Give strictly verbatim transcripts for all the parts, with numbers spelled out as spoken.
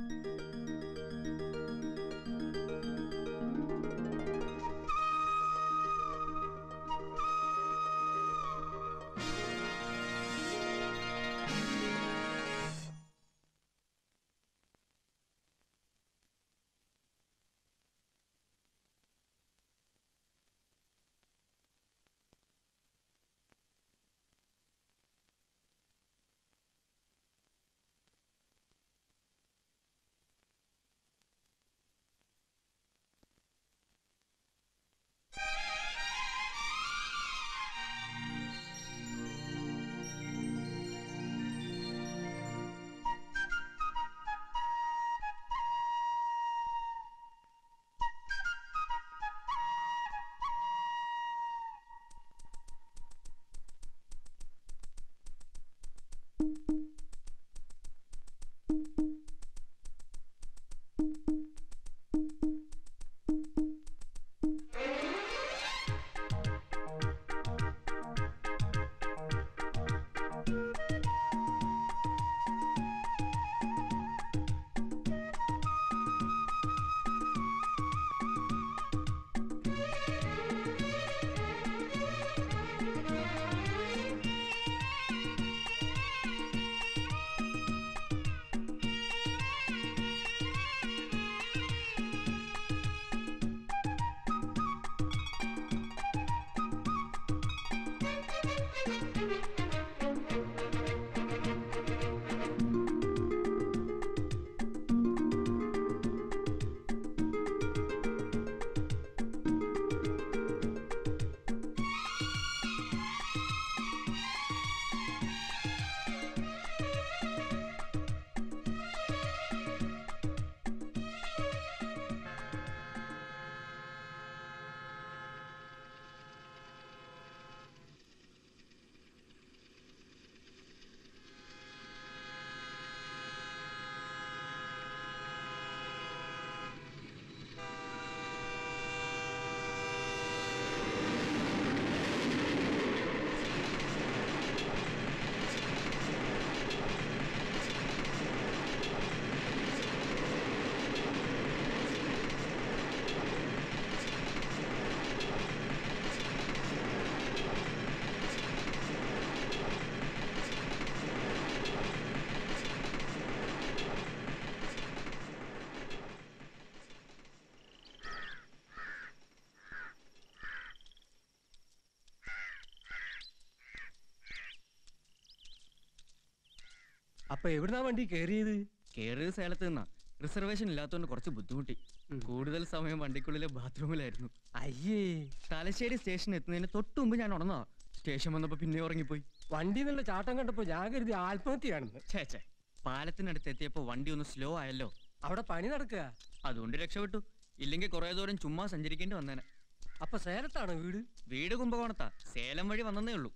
അപ്പൊ എവിടുന്നാ വണ്ടി കേറിയത്? കേറിയത് സേലത്ത് നിന്നാ. റിസർവേഷൻ ഇല്ലാത്തതുകൊണ്ട് കുറച്ച് ബുദ്ധിമുട്ടി. കൂടുതൽ സമയം വണ്ടിക്കുള്ളിലെ ബാത്റൂമിലായിരുന്നു. അയ്യേ, തലശ്ശേരി സ്റ്റേഷൻ എത്തുന്നതിന് തൊട്ട് മുമ്പ് ഞാൻ ഉണർന്നാ. സ്റ്റേഷൻ വന്നപ്പോ പിന്നെ ഉറങ്ങിപ്പോയി. വണ്ടി നല്ല ചാട്ടം കണ്ടപ്പോ ഞാൻ കരുതി ആത്മഹത്യയാണെന്ന്. ചേച്ചേ, പാലത്തിനടുത്ത് എത്തിയപ്പോ വണ്ടി ഒന്ന് സ്ലോ ആയല്ലോ. അവിടെ പണി നടക്കുക, അതുകൊണ്ട് രക്ഷപ്പെട്ടു. ഇല്ലെങ്കിൽ കുറെ ദൂരം ചുമ്മാ സഞ്ചരിക്കേണ്ടി വന്നേനെ. അപ്പൊ സേലത്താണോ വീട്? വീട് കുംഭകോണത്താ. സേലം വഴി വന്നേ ഉള്ളൂ.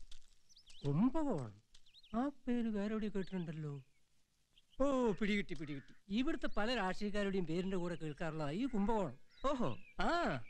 കുംഭകോണം? ആ പേര് വേറെ കേട്ടിട്ടുണ്ടല്ലോ. ഓ, പിടികിട്ടി പിടികിട്ടി. ഇവിടുത്തെ പല രാഷ്ട്രീയക്കാരുടെയും പേരിന്റെ കൂടെ കേൾക്കാറുള്ള ഈ കുംഭകോണം. ഓഹോ. ആ,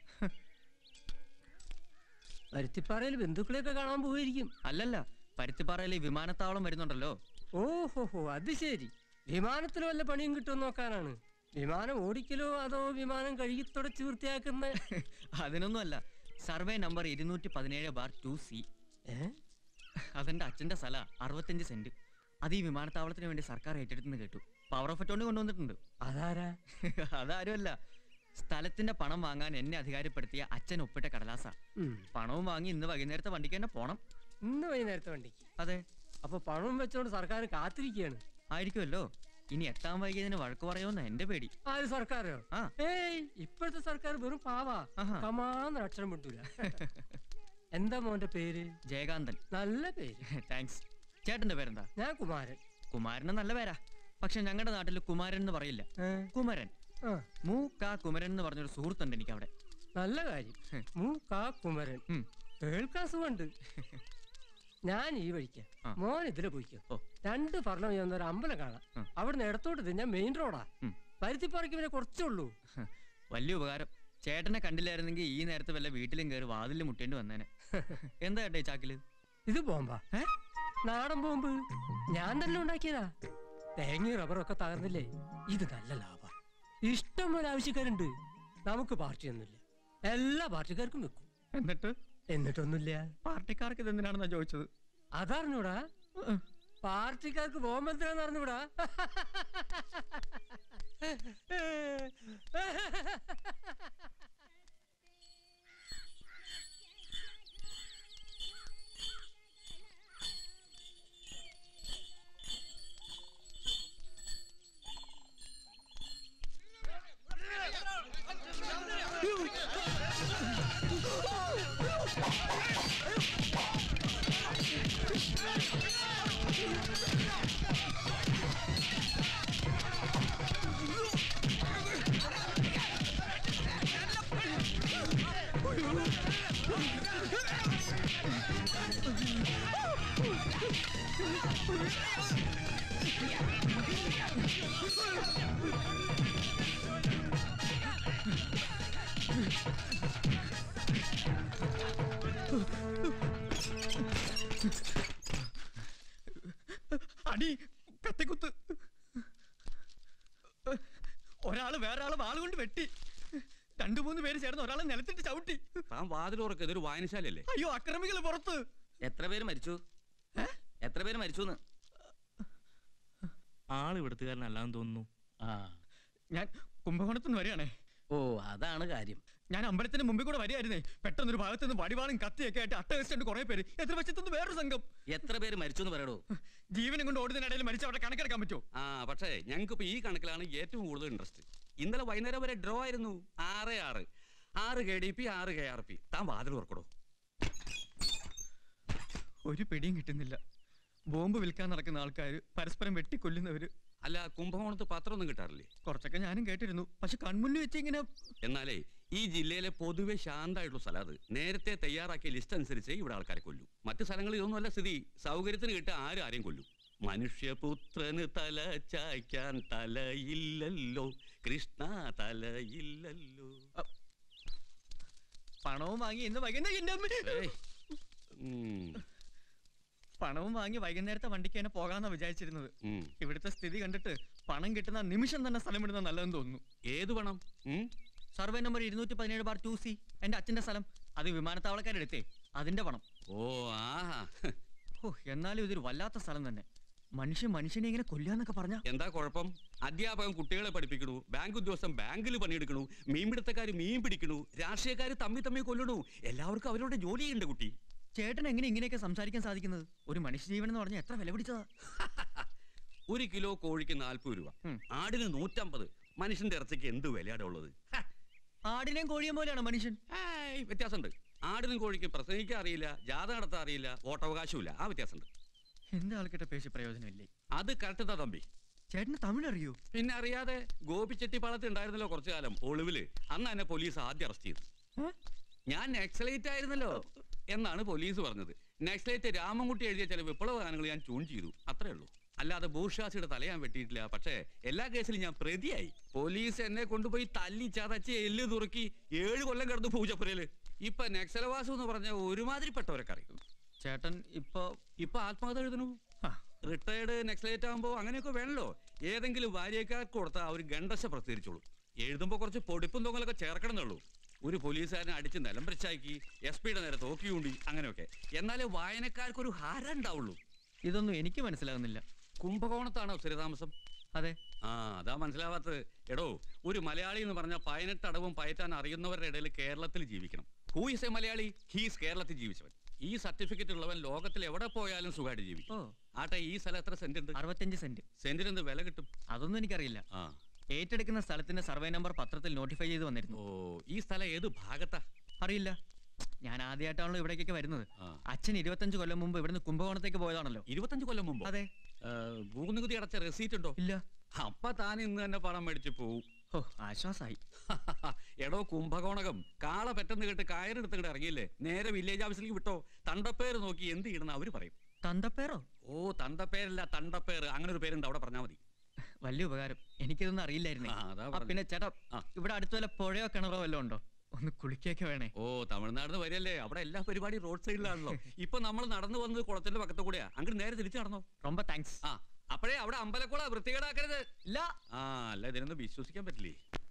പരുത്തിപ്പാറയിൽ ബന്ധുക്കളെയൊക്കെ കാണാൻ പോയിരിക്കും. അല്ലല്ല, പരുത്തിപ്പാറയിൽ വിമാനത്താവളം വരുന്നുണ്ടല്ലോ. ഓഹോഹോ, അത് ശരി. വിമാനത്തിൽ വല്ല പണിയും കിട്ടുമെന്ന് നോക്കാനാണ്. വിമാനം ഓടിക്കലോ അതോ വിമാനം കഴുകി തുടച്ച് വൃത്തിയാക്കുന്ന? അതിനൊന്നും അല്ല. സർവേ നമ്പർ ഇരുന്നൂറ്റി പതിനേഴ് ബാർ ടു സി. അതെന്റെ അച്ഛന്റെ സ്ഥല. അറുപത്തഞ്ച് സെന്റ്. അത് ഈ വിമാനത്താവളത്തിന് വേണ്ടി സർക്കാർ ഏറ്റെടുത്തെന്ന് കേട്ടു. പവർ ഓഫ് അറ്റോർണി കൊണ്ടുവന്നിട്ടുണ്ട്. അതാരാ? അതാരുമല്ല, സ്ഥലത്തിന്റെ പണം വാങ്ങാൻ എന്നെ അധികാരപ്പെടുത്തിയ അച്ഛൻ ഒപ്പിട്ട കടലാസ. പണവും വാങ്ങി ഇന്ന് വൈകുന്നേരത്തെ വണ്ടിക്ക് തന്നെ പോണം. ഇന്ന് വൈകുന്നേരത്തെ വണ്ടിക്ക്? അതെ. അപ്പൊ പണവും വെച്ചോണ്ട് സർക്കാർ കാത്തിരിക്കുകയാണ്. ആയിരിക്കുമല്ലോ. ഇനി എത്താൻ വൈകിയതിന് വഴക്ക് പറയുമെന്ന് എന്റെ പേടി. ആര്, സർക്കാരോ? ഏയ്, ഇപ്പോഴത്തെ സർക്കാർ വെറും പാവാ. കമാന്ന് അക്ഷരം വിട്ടൂല. എന്താ മോന്റെ പേര്? ജയകാന്തൻ. നല്ല പേര്. താങ്ക്സ്. ചേട്ടന്റെ പേരെന്താ? ഞാൻ കുമാരൻ. കുമാരന് നല്ല പേരാ. പക്ഷെ ഞങ്ങളുടെ നാട്ടിൽ കുമാരൻ എന്ന് പറയില്ല, കുമരൻ. മൂ കാ കുമരൻ എന്ന് പറഞ്ഞൊരു സുഹൃത്തുണ്ട് എനിക്ക് അവിടെ. നല്ല കാര്യം. മൂ കാ കുമരൻ കേൾക്കാൻ സുഖമുണ്ട്. ഞാൻ ഈ വഴിക്കാം, മോൻ ഇതിലെ പോയിക്കോ. രണ്ട് ഫർളം ചെയ്യുന്ന ഒരു അമ്പലം കാണാം. അവിടുന്ന് ഇടത്തോട്ട് ഞാൻ മെയിൻ റോഡാ. പരുത്തിപ്പാറയ്ക്ക് പിന്നെ കുറച്ചുള്ളൂ. വലിയ ഉപകാരം. ചേട്ടനെ കണ്ടില്ലായിരുന്നെങ്കിൽ ഈ നേരത്തെ വല്ല വീട്ടിലും കയറി വാതിലും മുട്ടേണ്ടി വന്നേനെ. എന്താ ചേട്ടാ ഈ ചാക്കില്? ഇത് ബോംബാ. നാടൻ ബോംബ്. ഞാൻ തന്നെ ഉണ്ടാക്കിയതാ. തേങ്ങയും റബ്ബറൊക്കെ തകർന്നില്ലേ, ഇത് നല്ല ലാഭം. ഇഷ്ടം പോലെ ആവശ്യക്കാരുണ്ട്. നമുക്ക് പാർട്ടിയൊന്നുമില്ല, എല്ലാ പാർട്ടിക്കാർക്കും വെക്കും. എന്നിട്ട് എന്നിട്ടൊന്നുമില്ല. പാർട്ടിക്കാർക്ക് ഇതെന്തിനാണെന്നാ ചോദിച്ചത്. അതറിഞ്ഞൂടാ? പാർട്ടിക്കാർക്ക് ബോംബെന്തിനാന്ന് അറിഞ്ഞൂടാ? അടി, കത്തിക്കുത്ത്. ഒരാള് വേറെ ആള് വാളുകൊണ്ട് വെട്ടി. രണ്ടു മൂന്ന് പേര് ചേർന്ന് ഒരാളെ നിലത്തിട്ട് ചവിട്ടി. താൻ വാതിലുറക്ക്, ഇതൊരു വായനശാലയല്ലേ? അയ്യോ, അക്രമികൾ പുറത്ത്. എത്ര പേര് മരിച്ചു? എത്ര പേര് മരിച്ചു? ആള് ഇവിടുത്തുകാരനല്ലാന്ന് തോന്നുന്നു. ആ, ഞാൻ കുംഭകോണത്തുനിന്ന് വരികയാണേ. ഓ, അതാണ് കാര്യം. ഞാൻ അമ്പലത്തിന് മുമ്പിൽ കൂടെ വരികയായിരുന്നേ. പെട്ടെന്നൊരു ഭാഗത്ത് നിന്ന് വടിവാളും കത്തിയൊക്കെ ആയിട്ട് അട്ടഹസിച്ചുണ്ട് കുറെ പേര്. എത്ര വശത്തുനിന്ന് വേറൊരു സംഘം. എത്ര പേര് മരിച്ചു എന്ന് പറയടോ? ജീവനും കൊണ്ട് ഓടുന്നതിനിടയിൽ മരിച്ചവരുടെ കണക്കെടുക്കാൻ പറ്റുമോ? ആ, പക്ഷേ ഞങ്ങൾക്ക് ഇപ്പൊ ഈ കണക്കിലാണ് ഏറ്റവും കൂടുതൽ ഇൻട്രസ്റ്റ്. ഇന്നലെ വൈകുന്നേരം വരെ ഡ്രോ ആയിരുന്നു. ആറ് ആറ് ആറ് കെ ഡി പി, ആറ് കെ ആർ പി. താൻ വാതിൽ തുറക്കടോ. ഒരു പിടിയും കിട്ടുന്നില്ല. ബോംബ് വിൽക്കാൻ നടക്കുന്ന ആൾക്കാർ, പരസ്പരം വെട്ടിക്കൊല്ലുന്നവര്. അല്ല, കുംഭകോണത്ത് പത്രമൊന്നും കിട്ടാറില്ലേ? കുറച്ചൊക്കെ ഞാനും കേട്ടിരുന്നു. പക്ഷെ കൺമുന്നിൽ വെച്ച് ഇങ്ങനെ. എന്നാലേ ഈ ജില്ലയിലെ പൊതുവെ ശാന്തമായിട്ടുള്ള സ്ഥലം അത്. നേരത്തെ തയ്യാറാക്കിയ ലിസ്റ്റ് അനുസരിച്ച് ഇവിടെ ആൾക്കാരെ കൊല്ലും. മറ്റു സ്ഥലങ്ങളിൽ ഇതൊന്നുമല്ല സ്ഥിതി. സൗകര്യത്തിന് കിട്ടുക ആരും ആരെയും കൊല്ലും. മനുഷ്യപുത്രന് തല ചായ്ക്കാൻ തലയില്ലല്ലോ കൃഷ്ണ, തലയില്ലല്ലോ. പണവും വാങ്ങി ഇന്ന് വൈകുന്നേരം പണവും വാങ്ങി വൈകുന്നേരത്തെ വണ്ടിക്ക് തന്നെ പോകാന്നാ വിചാരിച്ചിരുന്നത്. ഇവിടുത്തെ സ്ഥിതി കണ്ടിട്ട് പണം കിട്ടുന്ന നിമിഷം തന്നെ സ്ഥലം വിടുന്ന നല്ലതെന്ന് തോന്നുന്നു. ഏത് പണം? സർവേ നമ്പർ ഇരുന്നൂറ്റി പതിനേഴ് ബാർ ടു സി, എന്റെ അച്ഛന്റെ സ്ഥലം. അത് വിമാനത്താവളക്കാരെടുത്തേ, അതിന്റെ പണം. ഓ, ആഹാ. ഓ, എന്നാലും ഇതൊരു വല്ലാത്ത സ്ഥലം തന്നെ. മനുഷ്യൻ മനുഷ്യനെ ഇങ്ങനെ കൊല്ലാന്നൊക്കെ പറഞ്ഞ എന്താ കുഴപ്പം? അധ്യാപകൻ കുട്ടികളെ പഠിപ്പിക്കണു, ബാങ്ക് ഉദ്യോഗസ്ഥൻ ബാങ്കിൽ പണിയെടുക്കണു, മീൻപിടുത്തക്കാര് മീൻ പിടിക്കണു, രാഷ്ട്രീയക്കാര് തമ്മി തമ്മി കൊല്ലണു. എല്ലാവർക്കും അവരുടെ ജോലിയുണ്ട് കുട്ടി. ചേട്ടൻ എങ്ങനെ ഇങ്ങനെയൊക്കെ സംസാരിക്കാൻ സാധിക്കുന്നത്? ഒരു മനുഷ്യജീവൻ എന്ന് പറഞ്ഞാൽ എത്ര വില പിടിച്ചതാ. ഒരു കിലോ കോഴിക്ക് നാൽപ്പത് രൂപ, ആടിന് നൂറ്റമ്പത്. മനുഷ്യന്റെ ഇറച്ചിക്ക് എന്ത് വിലയാടെ ഉള്ളത്? ആടിനെയും കോഴിയും പോലെയാണ് മനുഷ്യൻ. വ്യത്യാസമുണ്ട്. ആടിനും കോഴിക്ക് പ്രസംഗിക്കാൻ അറിയില്ല, ജാഥ നടത്താൻ അറിയില്ല, വോട്ടവകാശമില്ല. ആ വ്യത്യാസമുണ്ട്. എന്റെ ആൾക്കിட்ட പേശി പ്രയോജനമില്ലേ? അത് കറക്റ്റാ തമ്പി. ചേട്ടന് തമിഴ് അറിയോ? പിന്നെ അറിയാതെ. ഗോപിച്ചെട്ടിപ്പാളത്ത് ഉണ്ടായിരുന്നല്ലോ കുറച്ചു കാലം ഒളിവില്. അന്ന് എന്നെ പോലീസ് ആദ്യം അറസ്റ്റ് ചെയ്തു. ഞാൻ നക്സലൈറ്റ് ആയിരുന്നല്ലോ എന്നാണ് പോലീസ് പറഞ്ഞത്. നക്സലൈറ്റ് രാമൻകുട്ടി എഴുതിയ ചില വിപ്ലവ ഗാനങ്ങൾ ഞാൻ ട്യൂൺ ചെയ്തു, അത്രേ ഉള്ളൂ. അല്ലാതെ ബൂർഷാസിയുടെ തല ഞാൻ വെട്ടിയിട്ടില്ല. പക്ഷേ എല്ലാ കേസിലും ഞാൻ പ്രതിയായി. പോലീസ് എന്നെ കൊണ്ടുപോയി തല്ലി ചതച്ച് എല്ല് തുറക്കി ഏഴ് കൊല്ലം കിടന്നു പൂജപ്പുരയില്. ഇപ്പൊ നക്സലവാസം എന്ന് പറഞ്ഞ ഒരുമാതിരിപ്പെട്ടവരൊക്കെ അറിയും. ചേട്ടൻ ഇപ്പൊ ഇപ്പൊ ആത്മകഥ എഴുതണു. റിട്ടയർഡ് നക്സലേറ്റ് ആകുമ്പോ അങ്ങനെയൊക്കെ വേണല്ലോ. ഏതെങ്കിലും വാര്യക്കാർക്ക് കൊടുത്താൽ അവർ ഗണ്ടശ പ്രസിദ്ധീകരിച്ചോളൂ. എഴുതുമ്പോ കുറച്ച് പൊടിപ്പും തൊങ്ങലൊക്കെ ചേർക്കണമെന്നുള്ളൂ. ഒരു പോലീസുകാരനെ അടിച്ച് നിലം പിടിച്ചാക്കി, എസ് പിയുടെ നേരെ തോക്കിയൂണ്ടി, അങ്ങനെയൊക്കെ. എന്നാലേ വായനക്കാർക്കൊരു ഹാരം ഉണ്ടാവുള്ളൂ. ഇതൊന്നും എനിക്ക് മനസ്സിലാകുന്നില്ല. കുംഭകോണത്താണോ സ്ഥിരതാമസം? അതെ. ആ, അതാ മനസ്സിലാവാത്തത്. എടോ, ഒരു മലയാളി എന്ന് പറഞ്ഞാൽ പതിനെട്ട് അടവും പയറ്റാൻ അറിയുന്നവരുടെ ഇടയിൽ കേരളത്തിൽ ജീവിക്കണം. Who is a Malayali? He's കേരളത്തിൽ ജീവിച്ചവൻ. ഈ സർട്ടിഫിക്കറ്റ് ഉള്ളവൻ ലോകത്തിൽ എവിടെ പോയാലും സുഖമായിട്ട് ജീവിക്കും. ആട്ടെ, ഈ സ്ഥലം എത്ര സെന്റ് ഉണ്ട്? അറുപത്തഞ്ച് സെന്റ്. സെന്റിന് എന്ത് വില കിട്ടും? അതൊന്നും എനിക്കറിയില്ല. ആ, ഏറ്റെടുക്കുന്ന സ്ഥലത്തിന്റെ സർവേ നമ്പർ പത്രത്തിൽ നോട്ടിഫൈ ചെയ്ത് വന്നിരുന്നു. ഓ, ഈ സ്ഥലം ഏത് ഭാഗത്താ? അറിയില്ല. ഞാൻ ആദ്യമായിട്ടാണല്ലോ ഇവിടേക്കൊക്കെ വരുന്നത്. അച്ഛൻ ഇരുപത്തഞ്ച് കൊല്ലം മുമ്പ് ഇവിടുന്ന് കുംഭകോണത്തേക്ക് പോയതാണല്ലോ. ഇരുപത്തഞ്ച് കൊല്ലം മുമ്പ്? അതെ. ഭൂനികുതി അടച്ച റെസീറ്റ് ഉണ്ടോ? ഇല്ല. അപ്പൊ താൻ ഇന്ന് തന്നെ പണം മേടിച്ച് പോവും. ഓ, ആശ്വാസായി. എടോ, കുംഭകോണകം കാള പെട്ടെന്ന് കേട്ട് കയറെടുത്തിട്ട് ഇറങ്ങിയില്ലേ, നേരെ വില്ലേജ് ഓഫീസിലേക്ക് വിട്ടോ. തണ്ടപ്പേര് നോക്കി എന്ത് ചെയ്യണം അവര് പറയും. തണ്ടപ്പേരോ? ഓ, തണ്ടപ്പേരല്ല, തണ്ടപ്പേര്. അങ്ങനെ ഒരു പേരുണ്ട്, അവിടെ പറഞ്ഞാൽ മതി. വലിയ ഉപകാരം. എനിക്കിതൊന്നും അറിയില്ലായിരുന്നേ. പിന്നെ ചേട്ടാ, ഇവിടെ അടുത്ത വല്ല പുഴയോ കിണറോ വല്ലതും ഉണ്ടോ? ഒന്ന് കുളിക്കൊക്കെ വേണേ. ഓ, തമിഴ്നാട് വരില്ലേ? അവിടെ എല്ലാ പരിപാടിയും റോഡ് സൈഡിലാണല്ലോ. ഇപ്പൊ നമ്മൾ നടന്നു വന്നത് കുളത്തിന്റെ പക്കത്ത് കൂടെയാ. അങ്ങോട്ട് നേരെ തിരിച്ചു നടന്നോ. ரொம்ப താങ്ക്സ്. ആ, അപ്പൊ അപ്പോഴേ അവിടെ അമ്പലക്കുള വൃത്തികേടാക്കരുത്. ഇല്ല. ആ അല്ല, ഇതിനൊന്നും വിശ്വസിക്കാൻ പറ്റില്ലേ.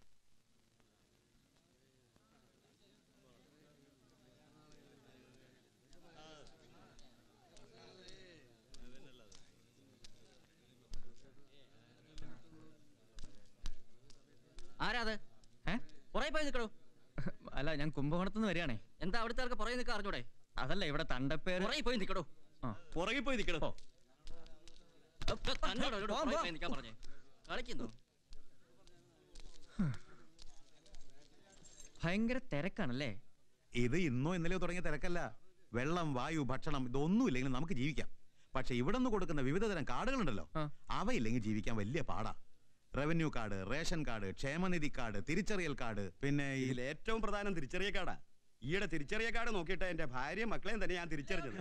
ആരാത്? പുറകെ പോയി നിൽക്കണോ? അല്ല, ഞാൻ കുംഭകോണത്തുനിന്ന് വരികയാണേ. എന്താ അവിടുത്തെ ആൾക്ക് പുറകെ നിൽക്കാൻ അറിഞ്ഞൂടെ? അതല്ല, ഇവിടെ തണ്ടപ്പേര്. പുറകെ പോയി നിൽക്കണോ? പുറകെ പോയി നിൽക്കണോ? കളിക്കുന്നു. ഭയങ്കര തിരക്കാണല്ലേ? ഇത് ഇന്നോ ഇന്നലെയോ തുടങ്ങിയ തിരക്കല്ല. വെള്ളം, വായു, ഭക്ഷണം ഇതൊന്നും ഇല്ലെങ്കിലും നമുക്ക് ജീവിക്കാം. പക്ഷെ ഇവിടെ നിന്ന് കൊടുക്കുന്ന വിവിധ തരം കാർഡുകളുണ്ടല്ലോ, അവയില്ലെങ്കിൽ ജീവിക്കാൻ വലിയ പാടാ. റവന്യൂ കാർഡ്, റേഷൻ കാർഡ്, ക്ഷേമനിധി കാർഡ്, തിരിച്ചറിയൽ കാർഡ്, പിന്നെ ഇതിൽ ഏറ്റവും പ്രധാനം തിരിച്ചറിയ കാർഡാ. ഈയിടെ തിരിച്ചറിയ കാർഡ് നോക്കിയിട്ട് എന്റെ ഭാര്യയും മക്കളെയും തന്നെ ഞാൻ തിരിച്ചറിഞ്ഞത്.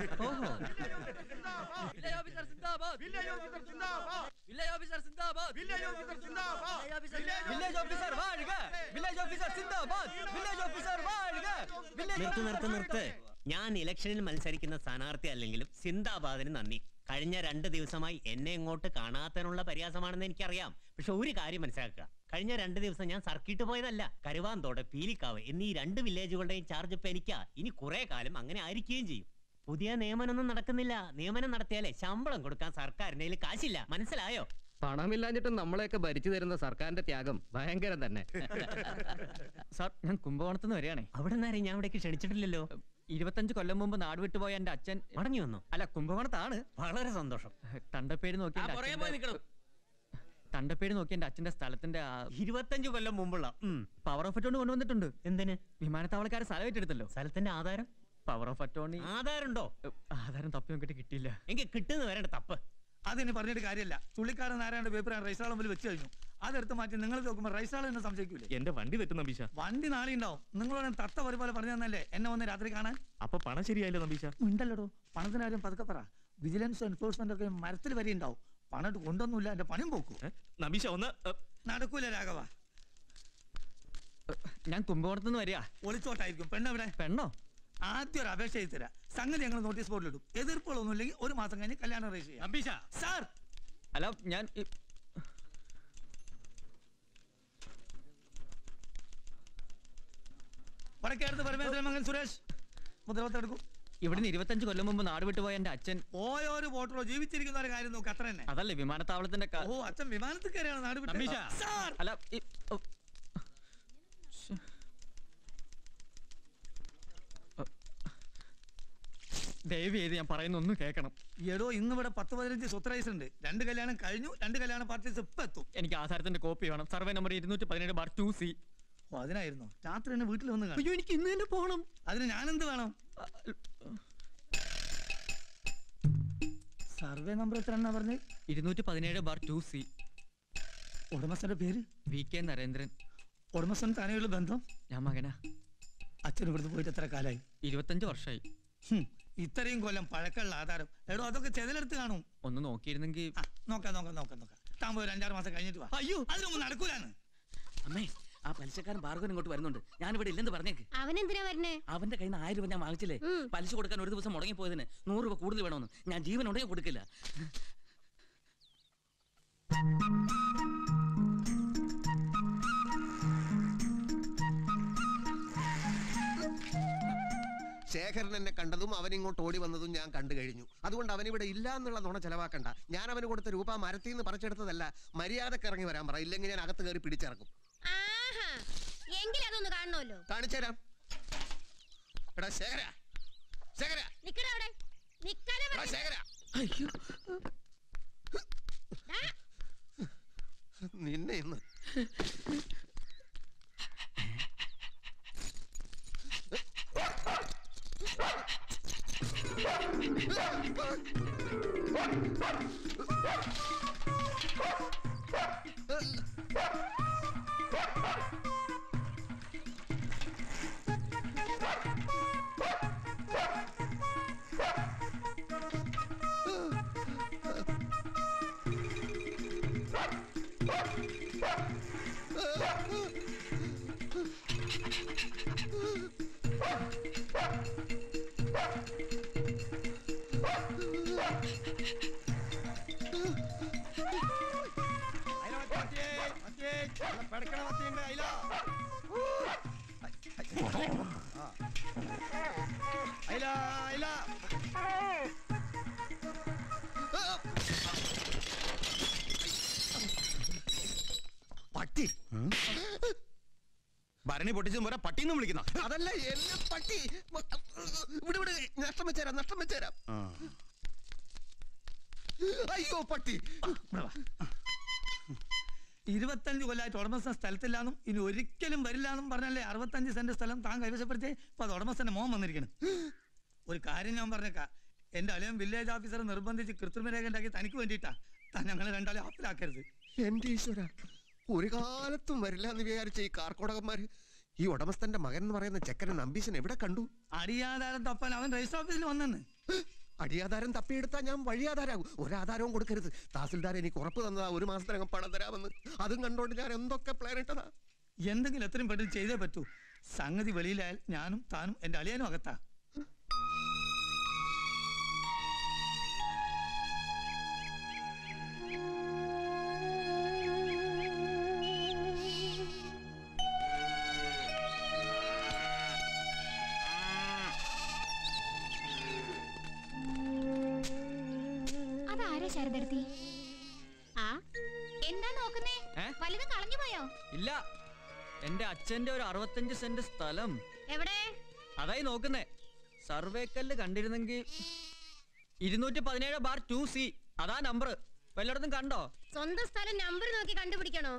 നിർത്ത് നിർത്ത് നിർത്ത്. ഞാൻ ഇലക്ഷനിൽ മത്സരിക്കുന്ന സ്ഥാനാർത്ഥി അല്ലെങ്കിലും സിന്ദാബാദിന് നന്ദി. കഴിഞ്ഞ രണ്ട് ദിവസമായി എന്നെ ഇങ്ങോട്ട് കാണാത്തതിനുള്ള പരിഹാസമാണെന്ന് എനിക്കറിയാം. പക്ഷെ ഒരു കാര്യം മനസ്സിലാക്കുക, കഴിഞ്ഞ രണ്ട് ദിവസം ഞാൻ സർക്കിട്ട് പോയതല്ല. കരുവാന്തോട്, പീലിക്കാവ് എന്നീ രണ്ട് വില്ലേജുകളുടെയും ചാർജ് ഇപ്പൊ എനിക്കാ. ഇനി കുറെ കാലം അങ്ങനെ ആയിരിക്കുകയും ചെയ്യും. പുതിയ നിയമനമൊന്നും നടക്കുന്നില്ല. നിയമനം നടത്തിയാലേ ശമ്പളം കൊടുക്കാൻ സർക്കാരിന്റെ കയ്യിൽ കാശില്ല. മനസ്സിലായോ? പണമില്ലാഞ്ഞിട്ടും നമ്മളെയൊക്കെ ഭരിച്ചു തരുന്ന സർക്കാരിന്റെ ത്യാഗം ഭയങ്കരം തന്നെ. സാർ, ഞാൻ കുംഭകോണത്തുനിന്ന് വരികയാണേ. അവിടെ നിന്നാരും ഞാൻ ഇവിടേക്ക് ക്ഷണിച്ചിട്ടില്ലല്ലോ. ഇരുപത്തഞ്ച് കൊല്ലം മുമ്പ് നാട് വിട്ടുപോയ എന്റെ അച്ഛൻ മടങ്ങി വന്നു. അല്ല, കുംഭകോണത്താണ്. വളരെ സന്തോഷം. തണ്ടപ്പേര് നോക്കി തണ്ടപ്പേര് നോക്കി എന്റെ അച്ഛന്റെ സ്ഥലത്തിന്റെ ഇരുപത്തഞ്ച് കൊല്ലം മുമ്പുള്ള പവർ ഓഫ് അറ്റോണി കൊണ്ടുവന്നിട്ടുണ്ട്. എന്തിന്? വിമാനത്താവളക്കാരെ സ്ഥലം ഏറ്റെടുത്തല്ലോ. സ്ഥലത്തിന്റെ ആധാരം? പവർ ഓഫ് അറ്റോണി ആധാരമുണ്ടോ? ആധാരം തപ്പി നോക്കിട്ട് കിട്ടിയില്ല. എനിക്ക് കിട്ടുന്ന വരേണ്ട തപ്പ്. അതിന് പറഞ്ഞിട്ട് കാര്യമില്ല. ചുള്ളിക്കാരൻ നാരായണ പേപ്പർ റൈസാളം മുമ്പിൽ വെച്ച് കഴിഞ്ഞു. അതെടുത്ത് മാറ്റി നിങ്ങൾ നോക്കുമ്പോൾ റൈസാളം എന്നെ സംശയിക്കൂലേ? എന്റെ വണ്ടി തെറ്റും നമ്പീശ. വണ്ടി നാളെ ഉണ്ടാവും. നിങ്ങളോട് തത്ത ഒരു പോലെ പറഞ്ഞു തന്നല്ലേ എന്നെ വന്ന് രാത്രി കാണാൻ. അപ്പൊ പണം ശരിയായില്ലോ നമ്പീശ. ഉണ്ടല്ലോ, പണത്തിന് കാര്യം പതുക്കെ പറ. വിജിലൻസ് എൻഫോഴ്സ്മെന്റ് ഒക്കെ മരത്തിൽ വരെ ഉണ്ടാവും. പണിട്ട് കൊണ്ടൊന്നുമില്ല, എന്റെ പണിയും പോക്കൂ. നമ്പീശ ഒന്ന് നടക്കൂല രാഘവ. ഞാൻ കുംഭകോണത്തുനിന്ന് വരിക. ഒളിച്ചോട്ടായിരിക്കും. പെണ്ണെവിടെ? പെണ്ണോ? ആദ്യം ഒരു അപേക്ഷ എഴുതി തരാം. സംഗതി ഞങ്ങൾ നോട്ടീസ് ബോർഡിൽ ഇടും. എതിർപ്പുകളൊന്നും ഇല്ലെങ്കിൽ ഒരു മാസം കഴിഞ്ഞ് കല്യാണം രജിസ്റ്റർ ചെയ്യാം. നമ്പീശ സാർ. അല്ല, ഞാൻ വടക്കേടത്ത് പരമേശ്വരൻ മകൻ സുരേഷ് മുദ്രപത്രം എടുക്കും. ഇവിടുന്ന് ഇരുപത്തഞ്ച് കൊല്ലം മുമ്പ് നാട് വിട്ടുപോയ എന്റെ അച്ഛൻ ഓയോരു വോട്ടറോ ജീവിച്ചിരിക്കുന്ന ഒരു കാര്യം നോക്ക്, അത്ര തന്നെ. അതല്ലേ വിമാനത്താവളത്തിന്റെ ഓ, അച്ഛൻ വിമാനത്തിൽ കയറിയാണ് നാട് വിട്ടത്. സാർ. അല്ല, ദയവ് ചെയ്ത് ഞാൻ പറയുന്ന ഒന്ന് കേൾക്കണം. എടോ, ഇന്ന് ഇവിടെ പത്ത് പതിനഞ്ച് സ്വത്ത് ഉണ്ട്. രണ്ട് കല്യാണം കഴിഞ്ഞു. രണ്ട് കല്യാണ പാർട്ടീസ് ഇപ്പൊ എത്തും. എനിക്ക് ആധാരത്തിന്റെ കോപ്പി വേണം. സർവേ നമ്പർ ഇരുന്നൂറ്റി പതിനേഴ് ബാർ ടു സി. ഓ, അതിനായിരുന്നു രാത്രി എന്നെ വീട്ടിൽ വന്ന് കാണും. അയ്യോ, എനിക്ക് ഇന്ന് തന്നെ പോകണം. അതിന് ഞാനെന്ത് വേണം? സർവേ നമ്പർ എത്ര എന്നാ പറഞ്ഞത്? ഇരുന്നൂറ്റി പതിനേഴ് ബാർ ടു സി. ഉടമസ്ഥന്റെ പേര്? V K Narendran. ഉടമസ്ഥൻ തന്നെയുള്ള ബന്ധം? ഞാൻ മകനാ. അച്ഛൻ ഇവിടുന്ന് പോയിട്ട് എത്ര കാലായി? ഇരുപത്തഞ്ച് വർഷമായി. ഇത്രയും കൊല്ലം പഴക്കമുള്ള ആധാരം. എടോ, അതൊക്കെ ചെതലെടുത്ത് കാണും. ഒന്ന് നോക്കിയിരുന്നെങ്കിൽ. നോക്കാം നോക്കാം നോക്കാം നോക്കാം. താമ്പോ ഒരു അഞ്ചാറ് മാസം കഴിഞ്ഞിട്ട് വാ. അയ്യോ, അതിനൊന്നും നടക്കൂലാണ്. അമ്മേ, ആ പലിശക്കാരൻ ഭാർഗവൻ ഇങ്ങോട്ട് വരുന്നുണ്ട്. ഞാനിവിടെ ഇല്ലെന്ന് പറഞ്ഞേക്ക്. അവൻ എന്തിനാ വരുന്നേ? അവന്റെ കയ്യിൽ നിന്ന് ആയിരം രൂപ ഞാൻ വാങ്ങിച്ചില്ലേ, പലിശ കൊടുക്കാൻ ഒരു ദിവസം മുടങ്ങി പോയതിന് നൂറ് രൂപ കൂടുതൽ വേണമെന്ന്. ഞാൻ ജീവൻ ഉണ്ടെങ്കിൽ കൊടുക്കില്ല. ശേഖരൻ എന്നെ കണ്ടതും അവൻ ഇങ്ങോട്ട് ഓടി വന്നതും ഞാൻ കണ്ടു കഴിഞ്ഞു. അതുകൊണ്ട് അവനിവിടെ ഇല്ല എന്നുള്ള നുണ ചെലവാക്കണ്ട. ഞാൻ അവന് കൊടുത്ത രൂപ മരത്തിൽ നിന്ന് പറിച്ചെടുത്തതല്ല. മര്യാദക്ക് ഇറങ്ങി വരാൻ പറ, ഇല്ലെങ്കിൽ ഞാൻ അകത്ത് കയറി പിടിച്ചിറക്കും. അതൊന്ന് കാണണമല്ലോ. കാണിച്ചു തരാം. എടാ ശേഖര, ശേഖര, ശേഖര, നിന്നെ ഇന്ന് പട്ടി ഭരണി പൊട്ടിച്ചും പോരാ പട്ടിന്നും വിളിക്കുന്ന അതല്ല എന്നെ പട്ടി ഇവിടെ ഇവിടെ നഷ്ടം വെച്ചേരാം നഷ്ടം വെച്ചേരാം അയ്യോ പട്ടി ഇരുപത്തഞ്ച് കൊല്ലമായിട്ട് ഉടമസ്ഥ സ്ഥലത്തില്ലാന്നും ഇനി ഒരിക്കലും വരില്ലാന്നും പറഞ്ഞല്ലേ അറുപത്തഞ്ച് സെന്റ് സ്ഥലം താൻ കൈവശപ്പെടുത്തി ഇപ്പൊ അത് ഉടമസ്ഥന്റെ മോൻ വന്നിരിക്കണം. ഒരു കാര്യം ഞാൻ പറഞ്ഞേക്കാം, എന്റെ അളിയൻ വില്ലേജ് ഓഫീസർ നിർബന്ധിച്ച് കൃത്രിമരേഖ ഉണ്ടാക്കി തനിക്ക് വേണ്ടിയിട്ടാ താൻ ഞങ്ങളെ രണ്ടാളെ ഹാപ്പിലാക്കരുത്. എന്റെ ഈശ്വര, ഒരു കാലത്തും വരില്ല എന്ന് വിചാരിച്ച ഈ കാർക്കോടകന്മാര് ഈ ഉടമസ്ഥന്റെ മകൻ എന്ന് പറയുന്ന ചെക്കനെ നമ്പീശൻ എവിടെ കണ്ടു? അടിയാധാരം തപ്പാൻ അവൻ രജിസ്റ്റർ ഓഫീസിൽ വന്നെന്ന്. അടിയാധാരം തപ്പിയെടുത്താൽ ഞാൻ വഴിയാധാരാകും. ഒരാധാരവും കൊടുക്കരുത്. തഹസിൽദാർ എനിക്ക് ഉറപ്പ് തന്നതാ ഒരു മാസത്തിനകം പണം തരാമെന്ന്. അതും കണ്ടോണ്ട് ഞാൻ എന്തൊക്കെ പ്ലാൻ ഇട്ടതാ. എന്തെങ്കിലും എത്രയും പെട്ടെന്ന് ചെയ്തേ പറ്റൂ. സംഗതി വെളിയിലായാൽ ഞാനും താനും എന്റെ അളിയനും അകത്താ. എന്താ നോക്കുന്നേ? വലുതും കളഞ്ഞു പോയോ? ഇല്ല, എന്റെ അച്ഛന്റെ ഒരു അറുപത്തഞ്ച് സെന്റ് സ്ഥലം എവിടെ? അതായി നോക്കുന്നേ. സർവേക്കല്ല് കണ്ടിരുന്നെങ്കിൽ ഇരുന്നൂറ്റി പതിനേഴ് ബാർ ടു സി അതാ നമ്പർ. വല്ലയിടത്തും കണ്ടോ? സ്വന്തം സ്ഥലം നമ്പർ നോക്കി കണ്ടുപിടിക്കണോ?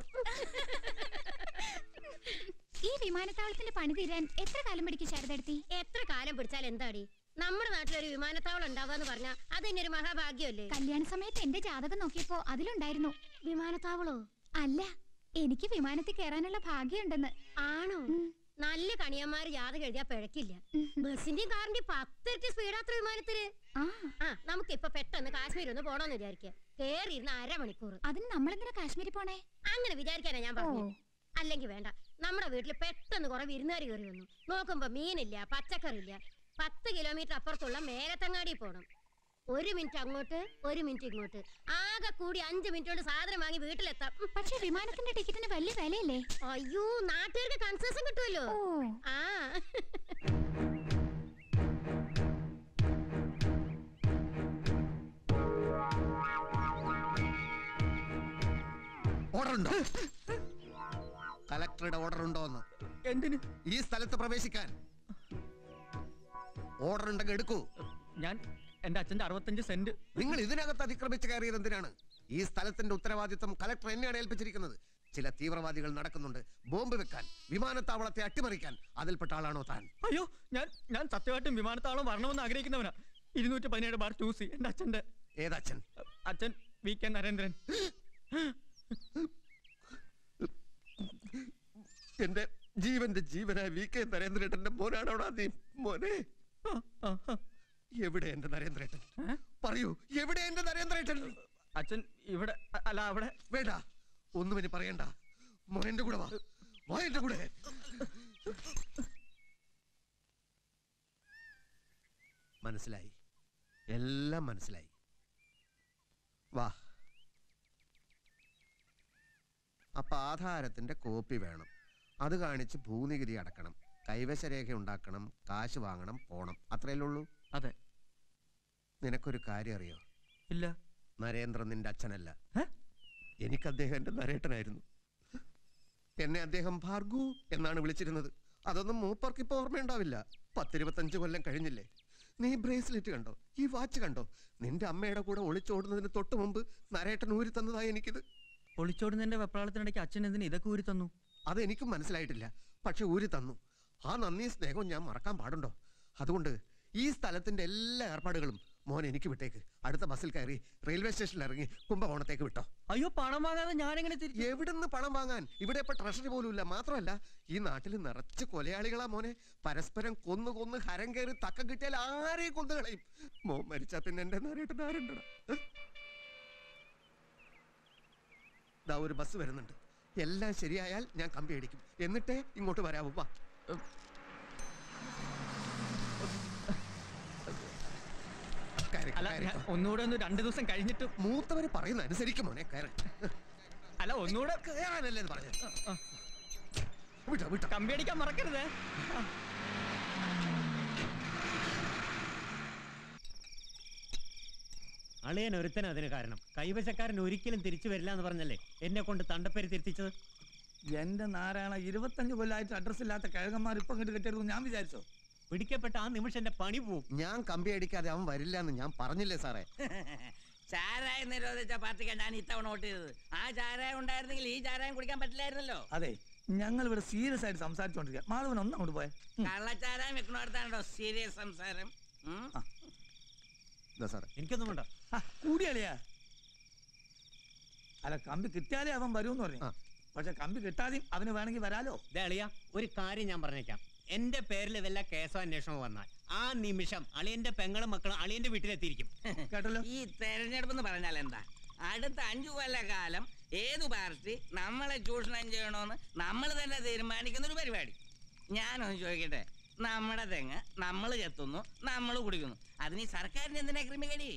ഈ വിമാനത്താവളത്തിന്റെ പണി തീരാൻ എത്ര കാലം പിടിക്കും ശാരദയെടുത്തി? എത്ര കാലം പിടിച്ചാൽ എന്താടി? നമ്മുടെ നാട്ടിലൊരു വിമാനത്താവളം ഉണ്ടാവാന്ന് പറഞ്ഞാ അതെന്നെ ഒരു മഹാഭാഗ്യമല്ലേ? കല്യാണ സമയത്ത് എന്റെ ജാതകം നോക്കിയപ്പോ അതിലുണ്ടായിരുന്നു വിമാനത്താവളോ. അല്ല, എനിക്ക് വിമാനത്തിൽ കയറാനുള്ള ഭാഗ്യമുണ്ടെന്ന്. ആണോ? നല്ല കണിയന്മാര് ജാതകം എഴുതിയാ പിഴക്കില്ല. ബസിന്റെയും കാറിന്റെയും പത്തിരട്ടി സ്പീഡാത്ര വിമാനത്തിന്. ആ നമുക്ക് ഇപ്പൊ പെട്ടെന്ന് കാശ്മീർ ഒന്ന് പോണോന്ന് വിചാരിക്കുക. കേറിയിരുന്ന അരമണിക്കൂർ. അതിന് നമ്മളെന്തിനാ കാശ്മീരിൽ പോണേ? അങ്ങനെ വിചാരിക്കാനാ ഞാൻ പറഞ്ഞു. അല്ലെങ്കിൽ വേണ്ട, നമ്മുടെ വീട്ടിൽ പെട്ടെന്ന് കുറെ വിരുന്നുകാർ കയറി വന്നു. നോക്കുമ്പോ മീനില്ല, പച്ചക്കറി ഇല്ല. പത്ത് കിലോമീറ്റർ അപ്പുറത്തുള്ള മേലത്തങ്ങാടി പോണം. ഒരു മിനിറ്റ് അങ്ങോട്ട്, ഒരു മിനിറ്റ് ഇങ്ങോട്ട്, ആകെ കൂടി അഞ്ചു മിനിറ്റ് കൊണ്ട് സാധനം വാങ്ങി വീട്ടിലെത്താം. പക്ഷെ വിമാനത്തിന്റെ ടിക്കറ്റിന് വലിയ വിലയല്ലേ? അയ്യോ, നാട്ടുകാർക്ക് കൺസെഷൻ കിട്ടുമല്ലോ. ആ ഓർഡർ ഉണ്ടോ? കലക്ടറുടെ ഓർഡർ ഉണ്ടോന്ന്? എന്തിന്? ഈ സ്ഥലത്ത് പ്രവേശിക്കാൻ ഓർഡർ ഉണ്ടെങ്കിൽ എടുക്കൂ. ഞാൻ എന്റെ അച്ഛന്റെ അറുപത്തഞ്ച് സെന്റ്. നിങ്ങൾ ഇതിനകത്ത് അതിക്രമിച്ച് കയറിയത് എന്തിനാണ്? ഈ സ്ഥലത്തിന്റെ ഉത്തരവാദിത്വം കലക്ടർ എന്നെയാണ് ഏൽപ്പിച്ചിരിക്കുന്നത്. ചില തീവ്രവാദികൾ നടക്കുന്നുണ്ട് ബോംബ് വെക്കാൻ, വിമാനത്താവളത്തെ അട്ടിമറിക്കാൻ. അതിൽപ്പെട്ട ആളാണോ താൻ? അയ്യോ, ഞാൻ ഞാൻ സത്യമായിട്ടും വിമാനത്താവളം വരണമെന്ന് ആഗ്രഹിക്കുന്നവനാ. ഇരുന്നൂറ്റി പതിനേഴ് ബാർ ടു സി എന്റെ അച്ഛന്റെ. ഏതച്ഛൻ? അച്ഛൻ വി കെ നരേന്ദ്രൻ. എന്റെ ജീവന്റെ ജീവനായ വി കെ നരേന്ദ്രേട്ടന്റെ മോനാണോടാ നീ? മോനെ, എവിടെ എന്റെ നരേന്ദ്രേട്ടൻ? പറയൂ, എവിടെ എന്റെ നരേന്ദ്രേട്ടൻ? അച്ഛൻ ഇവിടെ അല്ല അവിടെ. വേണ്ട, ഒന്നും ഇനി പറയണ്ട. മോനെന്റെ കൂടെ വാ, വാ എന്റെ കൂടെ. മനസ്സിലായി, എല്ലാം മനസ്സിലായി. വാ. അപ്പൊ ആധാരത്തിന്റെ കോപ്പി വേണം. അത് കാണിച്ച് ഭൂനികുതി അടക്കണം, കൈവശരേഖ ഉണ്ടാക്കണം, കാശ് വാങ്ങണം, പോണം. അത്രയല്ലേ ഉള്ളൂ? അതെ. നിനക്കൊരു കാര്യം അറിയോ? ഇല്ല. നരേന്ദ്രൻ നിന്റെ അച്ഛനല്ല. എനിക്ക് അദ്ദേഹം എന്റെ നരേട്ടനായിരുന്നു. എന്നെ അദ്ദേഹം ഭാർഗു എന്നാണ് വിളിച്ചിരുന്നത്. അതൊന്നും മൂപ്പർക്ക് ഇപ്പൊ ഓർമ്മയുണ്ടാവില്ല. പത്തിരുപത്തഞ്ച് കൊല്ലം കഴിഞ്ഞില്ലേ? നീ ബ്രേസ്ലെറ്റ് കണ്ടോ? ഈ വാച്ച് കണ്ടോ? നിന്റെ അമ്മയുടെ കൂടെ ഒളിച്ചോടുന്നതിന് തൊട്ട് മുമ്പ് നരേട്ടൻ ഊരി തന്നതായി എനിക്കിത്. ഒളിച്ചോടുന്നതിന്റെ വെപ്രാളത്തിനിടയ്ക്ക് അച്ഛൻ എന്തിന് ഇതൊക്കെ ഊരി തന്നു? അതെനിക്കും മനസ്സിലായിട്ടില്ല, പക്ഷെ ഊരി തന്നു. ആ നന്ദി സ്നേഹവും ഞാൻ മറക്കാൻ പാടുണ്ടോ? അതുകൊണ്ട് ഈ സ്ഥലത്തിന്റെ എല്ലാ ഏർപ്പാടുകളും മോൻ എനിക്ക് വിട്ടേക്ക്. അടുത്ത ബസ്സിൽ കയറി റെയിൽവേ സ്റ്റേഷനിൽ ഇറങ്ങി കുംഭകോണത്തേക്ക് വിട്ടോ. അയ്യോ, പണം വാങ്ങാതെ ഞാൻ എങ്ങനെ? എവിടുന്ന് പണം വാങ്ങാൻ? ഇവിടെ ഇപ്പൊ ട്രഷറി പോലും ഇല്ല. മാത്രമല്ല ഈ നാട്ടിൽ നിറച്ച് കൊലയാളികളാ മോനെ. പരസ്പരം കൊന്നു കൊന്ന് ഹരം കയറി തക്കം കിട്ടിയാൽ ആരെയും കൊന്നു കളയും. മോൻ മരിച്ചാ പിന്നെ എന്റെ നരേട്ടൻ ആരുണ്ടടാ? ദാ ഒരു ബസ് വരുന്നുണ്ട്. എല്ലാം ശരിയായാൽ ഞാൻ കമ്പി അടിക്കും. എന്നിട്ടേ ഇങ്ങോട്ട് വരാവൂ. വാ. ഒന്നുകൂടെ ഒന്ന് രണ്ടു ദിവസം കഴിഞ്ഞിട്ട്. മൂത്തവര് പറയുന്ന അനുസരിക്കും മോനെ. കയറി. അല്ല, ഒന്നുകൂടെ കയറാനല്ലേ പറഞ്ഞു. വിട്ടോ വിട്ടോ കമ്പി അടിക്കാൻ മറക്കരുത്. അളിയൻ ഒരുത്തന അതിന് കാരണം. കൈവശക്കാരൻ ഒരിക്കലും തിരിച്ചു വരില്ല എന്ന് പറഞ്ഞല്ലേ എന്നെ കൊണ്ട് തണ്ടപ്പേര് തിരുത്തിച്ചത്. എന്റെ നാരായണ, ഇരുപത്തഞ്ച് കൊല്ലമായിട്ട് അഡ്രസ് ഇല്ലാത്ത കിഴങ്ങന്മാർ ഇപ്പം ഇങ്ങോട്ട് കെട്ടിയെടുക്കും ഞാൻ വിചാരിച്ചോ? പിടിക്കപ്പെട്ട ആ നിമിഷം എന്റെ പണി പോവും. ഞാൻ കമ്പി അടിക്കാതെ അവൻ വരില്ല എന്ന് ഞാൻ പറഞ്ഞില്ലേ സാറേ? ചാരായം നിരോധിച്ച പാർട്ടിക്കാണ് ഞാൻ ഇത്തവണ വോട്ട് ചെയ്തത്. ആ ചാരായം ഉണ്ടായിരുന്നെങ്കിൽ ഈ ചാരായം കുടിക്കാൻ പറ്റില്ലായിരുന്നല്ലോ. അതെ, ഞങ്ങൾ ഇവിടെ സീരിയസ് ആയിട്ട് സംസാരിച്ചോണ്ടിരിക്കുക. മാധവൻ ഒന്ന് അങ്ങോട്ട് പോയെ. കള്ളച്ചാരായം വെക്കണോടത്താണോ സീരിയസ് സംസാരം? സാറേ എനിക്കൊന്നും വേണ്ട. കൂടിയളിയാ. അല്ല, കമ്പി കിട്ടിയാലേ അവൻ വരുമെന്ന് പറഞ്ഞു. പക്ഷെ കമ്പി കിട്ടാതെയും അവന് വേണമെങ്കിൽ വരാലോ. അളിയ, ഒരു കാര്യം ഞാൻ പറഞ്ഞേക്കാം. എന്റെ പേരിൽ വല്ല കേസോ അന്വേഷണമോ വന്നാൽ ആ നിമിഷം അളിയന്റെ പെങ്ങളും മക്കളും അളിയന്റെ വീട്ടിലെത്തിയിരിക്കും. കേട്ടല്ലോ. ഈ തെരഞ്ഞെടുപ്പ് എന്ന് പറഞ്ഞാൽ എന്താ? അടുത്ത അഞ്ചു കൊല്ലക്കാലം ഏതു പാർട്ടി നമ്മളെ ചൂഷണം ചെയ്യണോന്ന് നമ്മൾ തന്നെ തീരുമാനിക്കുന്ന ഒരു പരിപാടി. ഞാനൊന്ന് ചോദിക്കട്ടെ, നമ്മുടെ തെങ്ങ് നമ്മൾ ചെത്തുന്നു, നമ്മൾ കുടിക്കുന്നു, അതിന് ഈ സർക്കാരിന് എന്തിനാ ക്രിമികടി?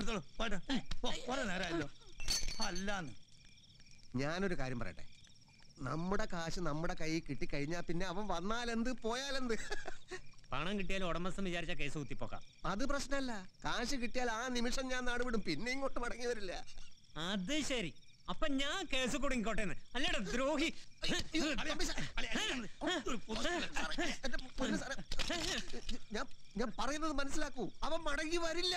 അല്ലാന്ന് ഞാനൊരു കാര്യം പറയട്ടെ. നമ്മുടെ കാശ് നമ്മുടെ കയ്യിൽ കിട്ടിക്കഴിഞ്ഞാ പിന്നെ അവൻ വന്നാലെന്ത് പോയാലെന്ത്? പണം കിട്ടിയാലും ഉടമസ്ഥൻ വിചാരിച്ച കേസ് കുത്തിപ്പോക്കാം. അത് പ്രശ്നമല്ല. കാശ് കിട്ടിയാൽ ആ നിമിഷം ഞാൻ നാടുവിടും, പിന്നെ ഇങ്ങോട്ട് മടങ്ങി വരില്ല. അത് ശരി. അപ്പൊ ഞാൻ കേസ് കൊടുക്കോട്ടെ അല്ലേടാ ദ്രോഹി. ഞാൻ പറയുന്നത് മനസ്സിലാക്കൂ. അവൻ മടങ്ങി വരില്ല.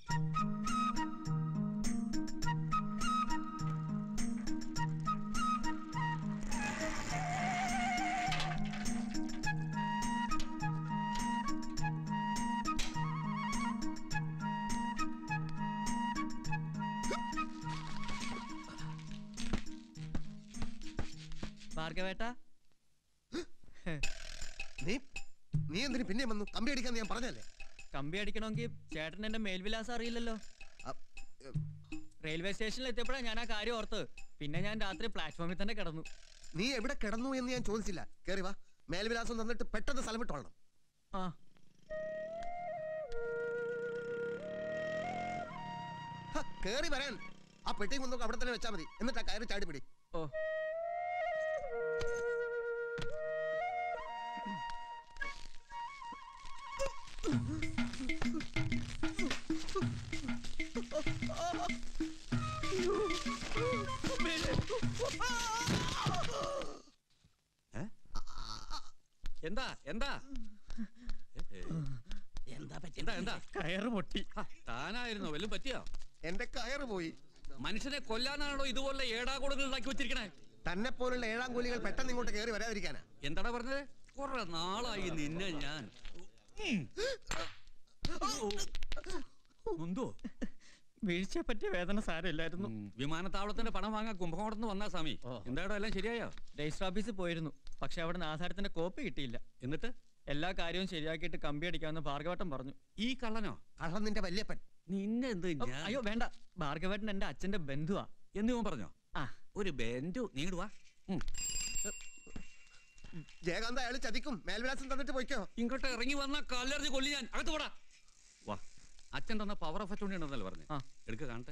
ഭാർഗവേട്ടാ, നീ നീ എന്തിനു പിന്നെ വന്നു? കമ്പി അടിക്കാൻ ഞാൻ പറഞ്ഞല്ലേ? കമ്പി അടിക്കണമെങ്കിൽ ചേട്ടൻ എന്റെ മേൽവിലാസം അറിയില്ലല്ലോ. റെയിൽവേ സ്റ്റേഷനിൽ എത്തിയപ്പോഴാണ് ഞാൻ ആ കാര്യം ഓർത്ത്. പിന്നെ ഞാൻ രാത്രി പ്ലാറ്റ്ഫോമിൽ തന്നെ കിടന്നു. നീ എവിടെ കിടന്നു എന്ന് ഞാൻ ചോദിച്ചില്ല. കേറി വാ. മേൽവിലാസം തന്നിട്ട് പെട്ടെന്ന് സ്ഥലം വിട്ടോളണം. ആ കേറി വരാൻ. ആ പെട്ടിയും കൊണ്ടൊക്കെ അവിടെ തന്നെ വെച്ചാൽ മതി. എന്നിട്ട് ആ കയറി ചാടി പിടി. ഓ എന്താ എന്താ എന്താ എന്താ എന്താ കയറ് പൊട്ടി. താനായിരുന്നോ? വല്ലതും പറ്റിയോ? എന്റെ കയറ് പോയി. മനുഷ്യനെ കൊല്ലാനാണോ ഇതുപോലെ ഏടാകൂടങ്ങൾ ഉണ്ടാക്കി വെച്ചിരിക്കണേ? തന്നെ പോലുള്ള ഏഴാം കൂലികൾ പെട്ടെന്ന് ഇങ്ങോട്ട് കയറി വരാതിരിക്കാനാ. എന്താടാ പറഞ്ഞത്? കുറെ നാളായി നിന്നെ ഞാൻ എന്തോ വീഴ്ചയെ പറ്റിയ വേദന സാരമില്ലായിരുന്നു. വിമാനത്താവളത്തിന്റെ പണം വാങ്ങാൻ കുംഭകോണത്ത് വന്നാ സ്വാമി. എന്താടോ എല്ലാം ശരിയായോ? രജിസ്റ്റർ ഓഫീസിൽ പോയിരുന്നു. പക്ഷെ അവിടെ നിന്ന് ആധാരത്തിന്റെ കോപ്പി കിട്ടിയില്ല. എന്നിട്ട് എല്ലാ കാര്യവും ശരിയാക്കിയിട്ട് കമ്പി അടിക്കാമെന്ന് ഭാർഗവട്ടം പറഞ്ഞു. ഈ കള്ളനോ? കള്ളൻ നിന്റെ വല്യപ്പൻ. നിന്നെ എന്ത്? അയ്യോ വേണ്ട, ഭാർഗവട്ടൻ എന്റെ അച്ഛന്റെ ബന്ധുവാ എന്ന് പറഞ്ഞോ? ആ ഒരു ബന്ധു. നീടുവാ. ജയകാന്ത അയാൾ ചതിക്കും. മേൽവിലാസം തന്നിട്ട് പോയിക്കോ. ഇങ്ങോട്ട് ഇറങ്ങി വന്ന കല്ലെറിഞ്ഞ് കൊല്ലി ഞാൻ. അകത്ത് പോടാ. വാ. അച്ഛൻ തന്ന പവർ ഓഫ് അറ്റോർണി ഉണ്ടെന്നല്ലേ പറഞ്ഞു? ആ എടുക്ക കാണട്ടെ.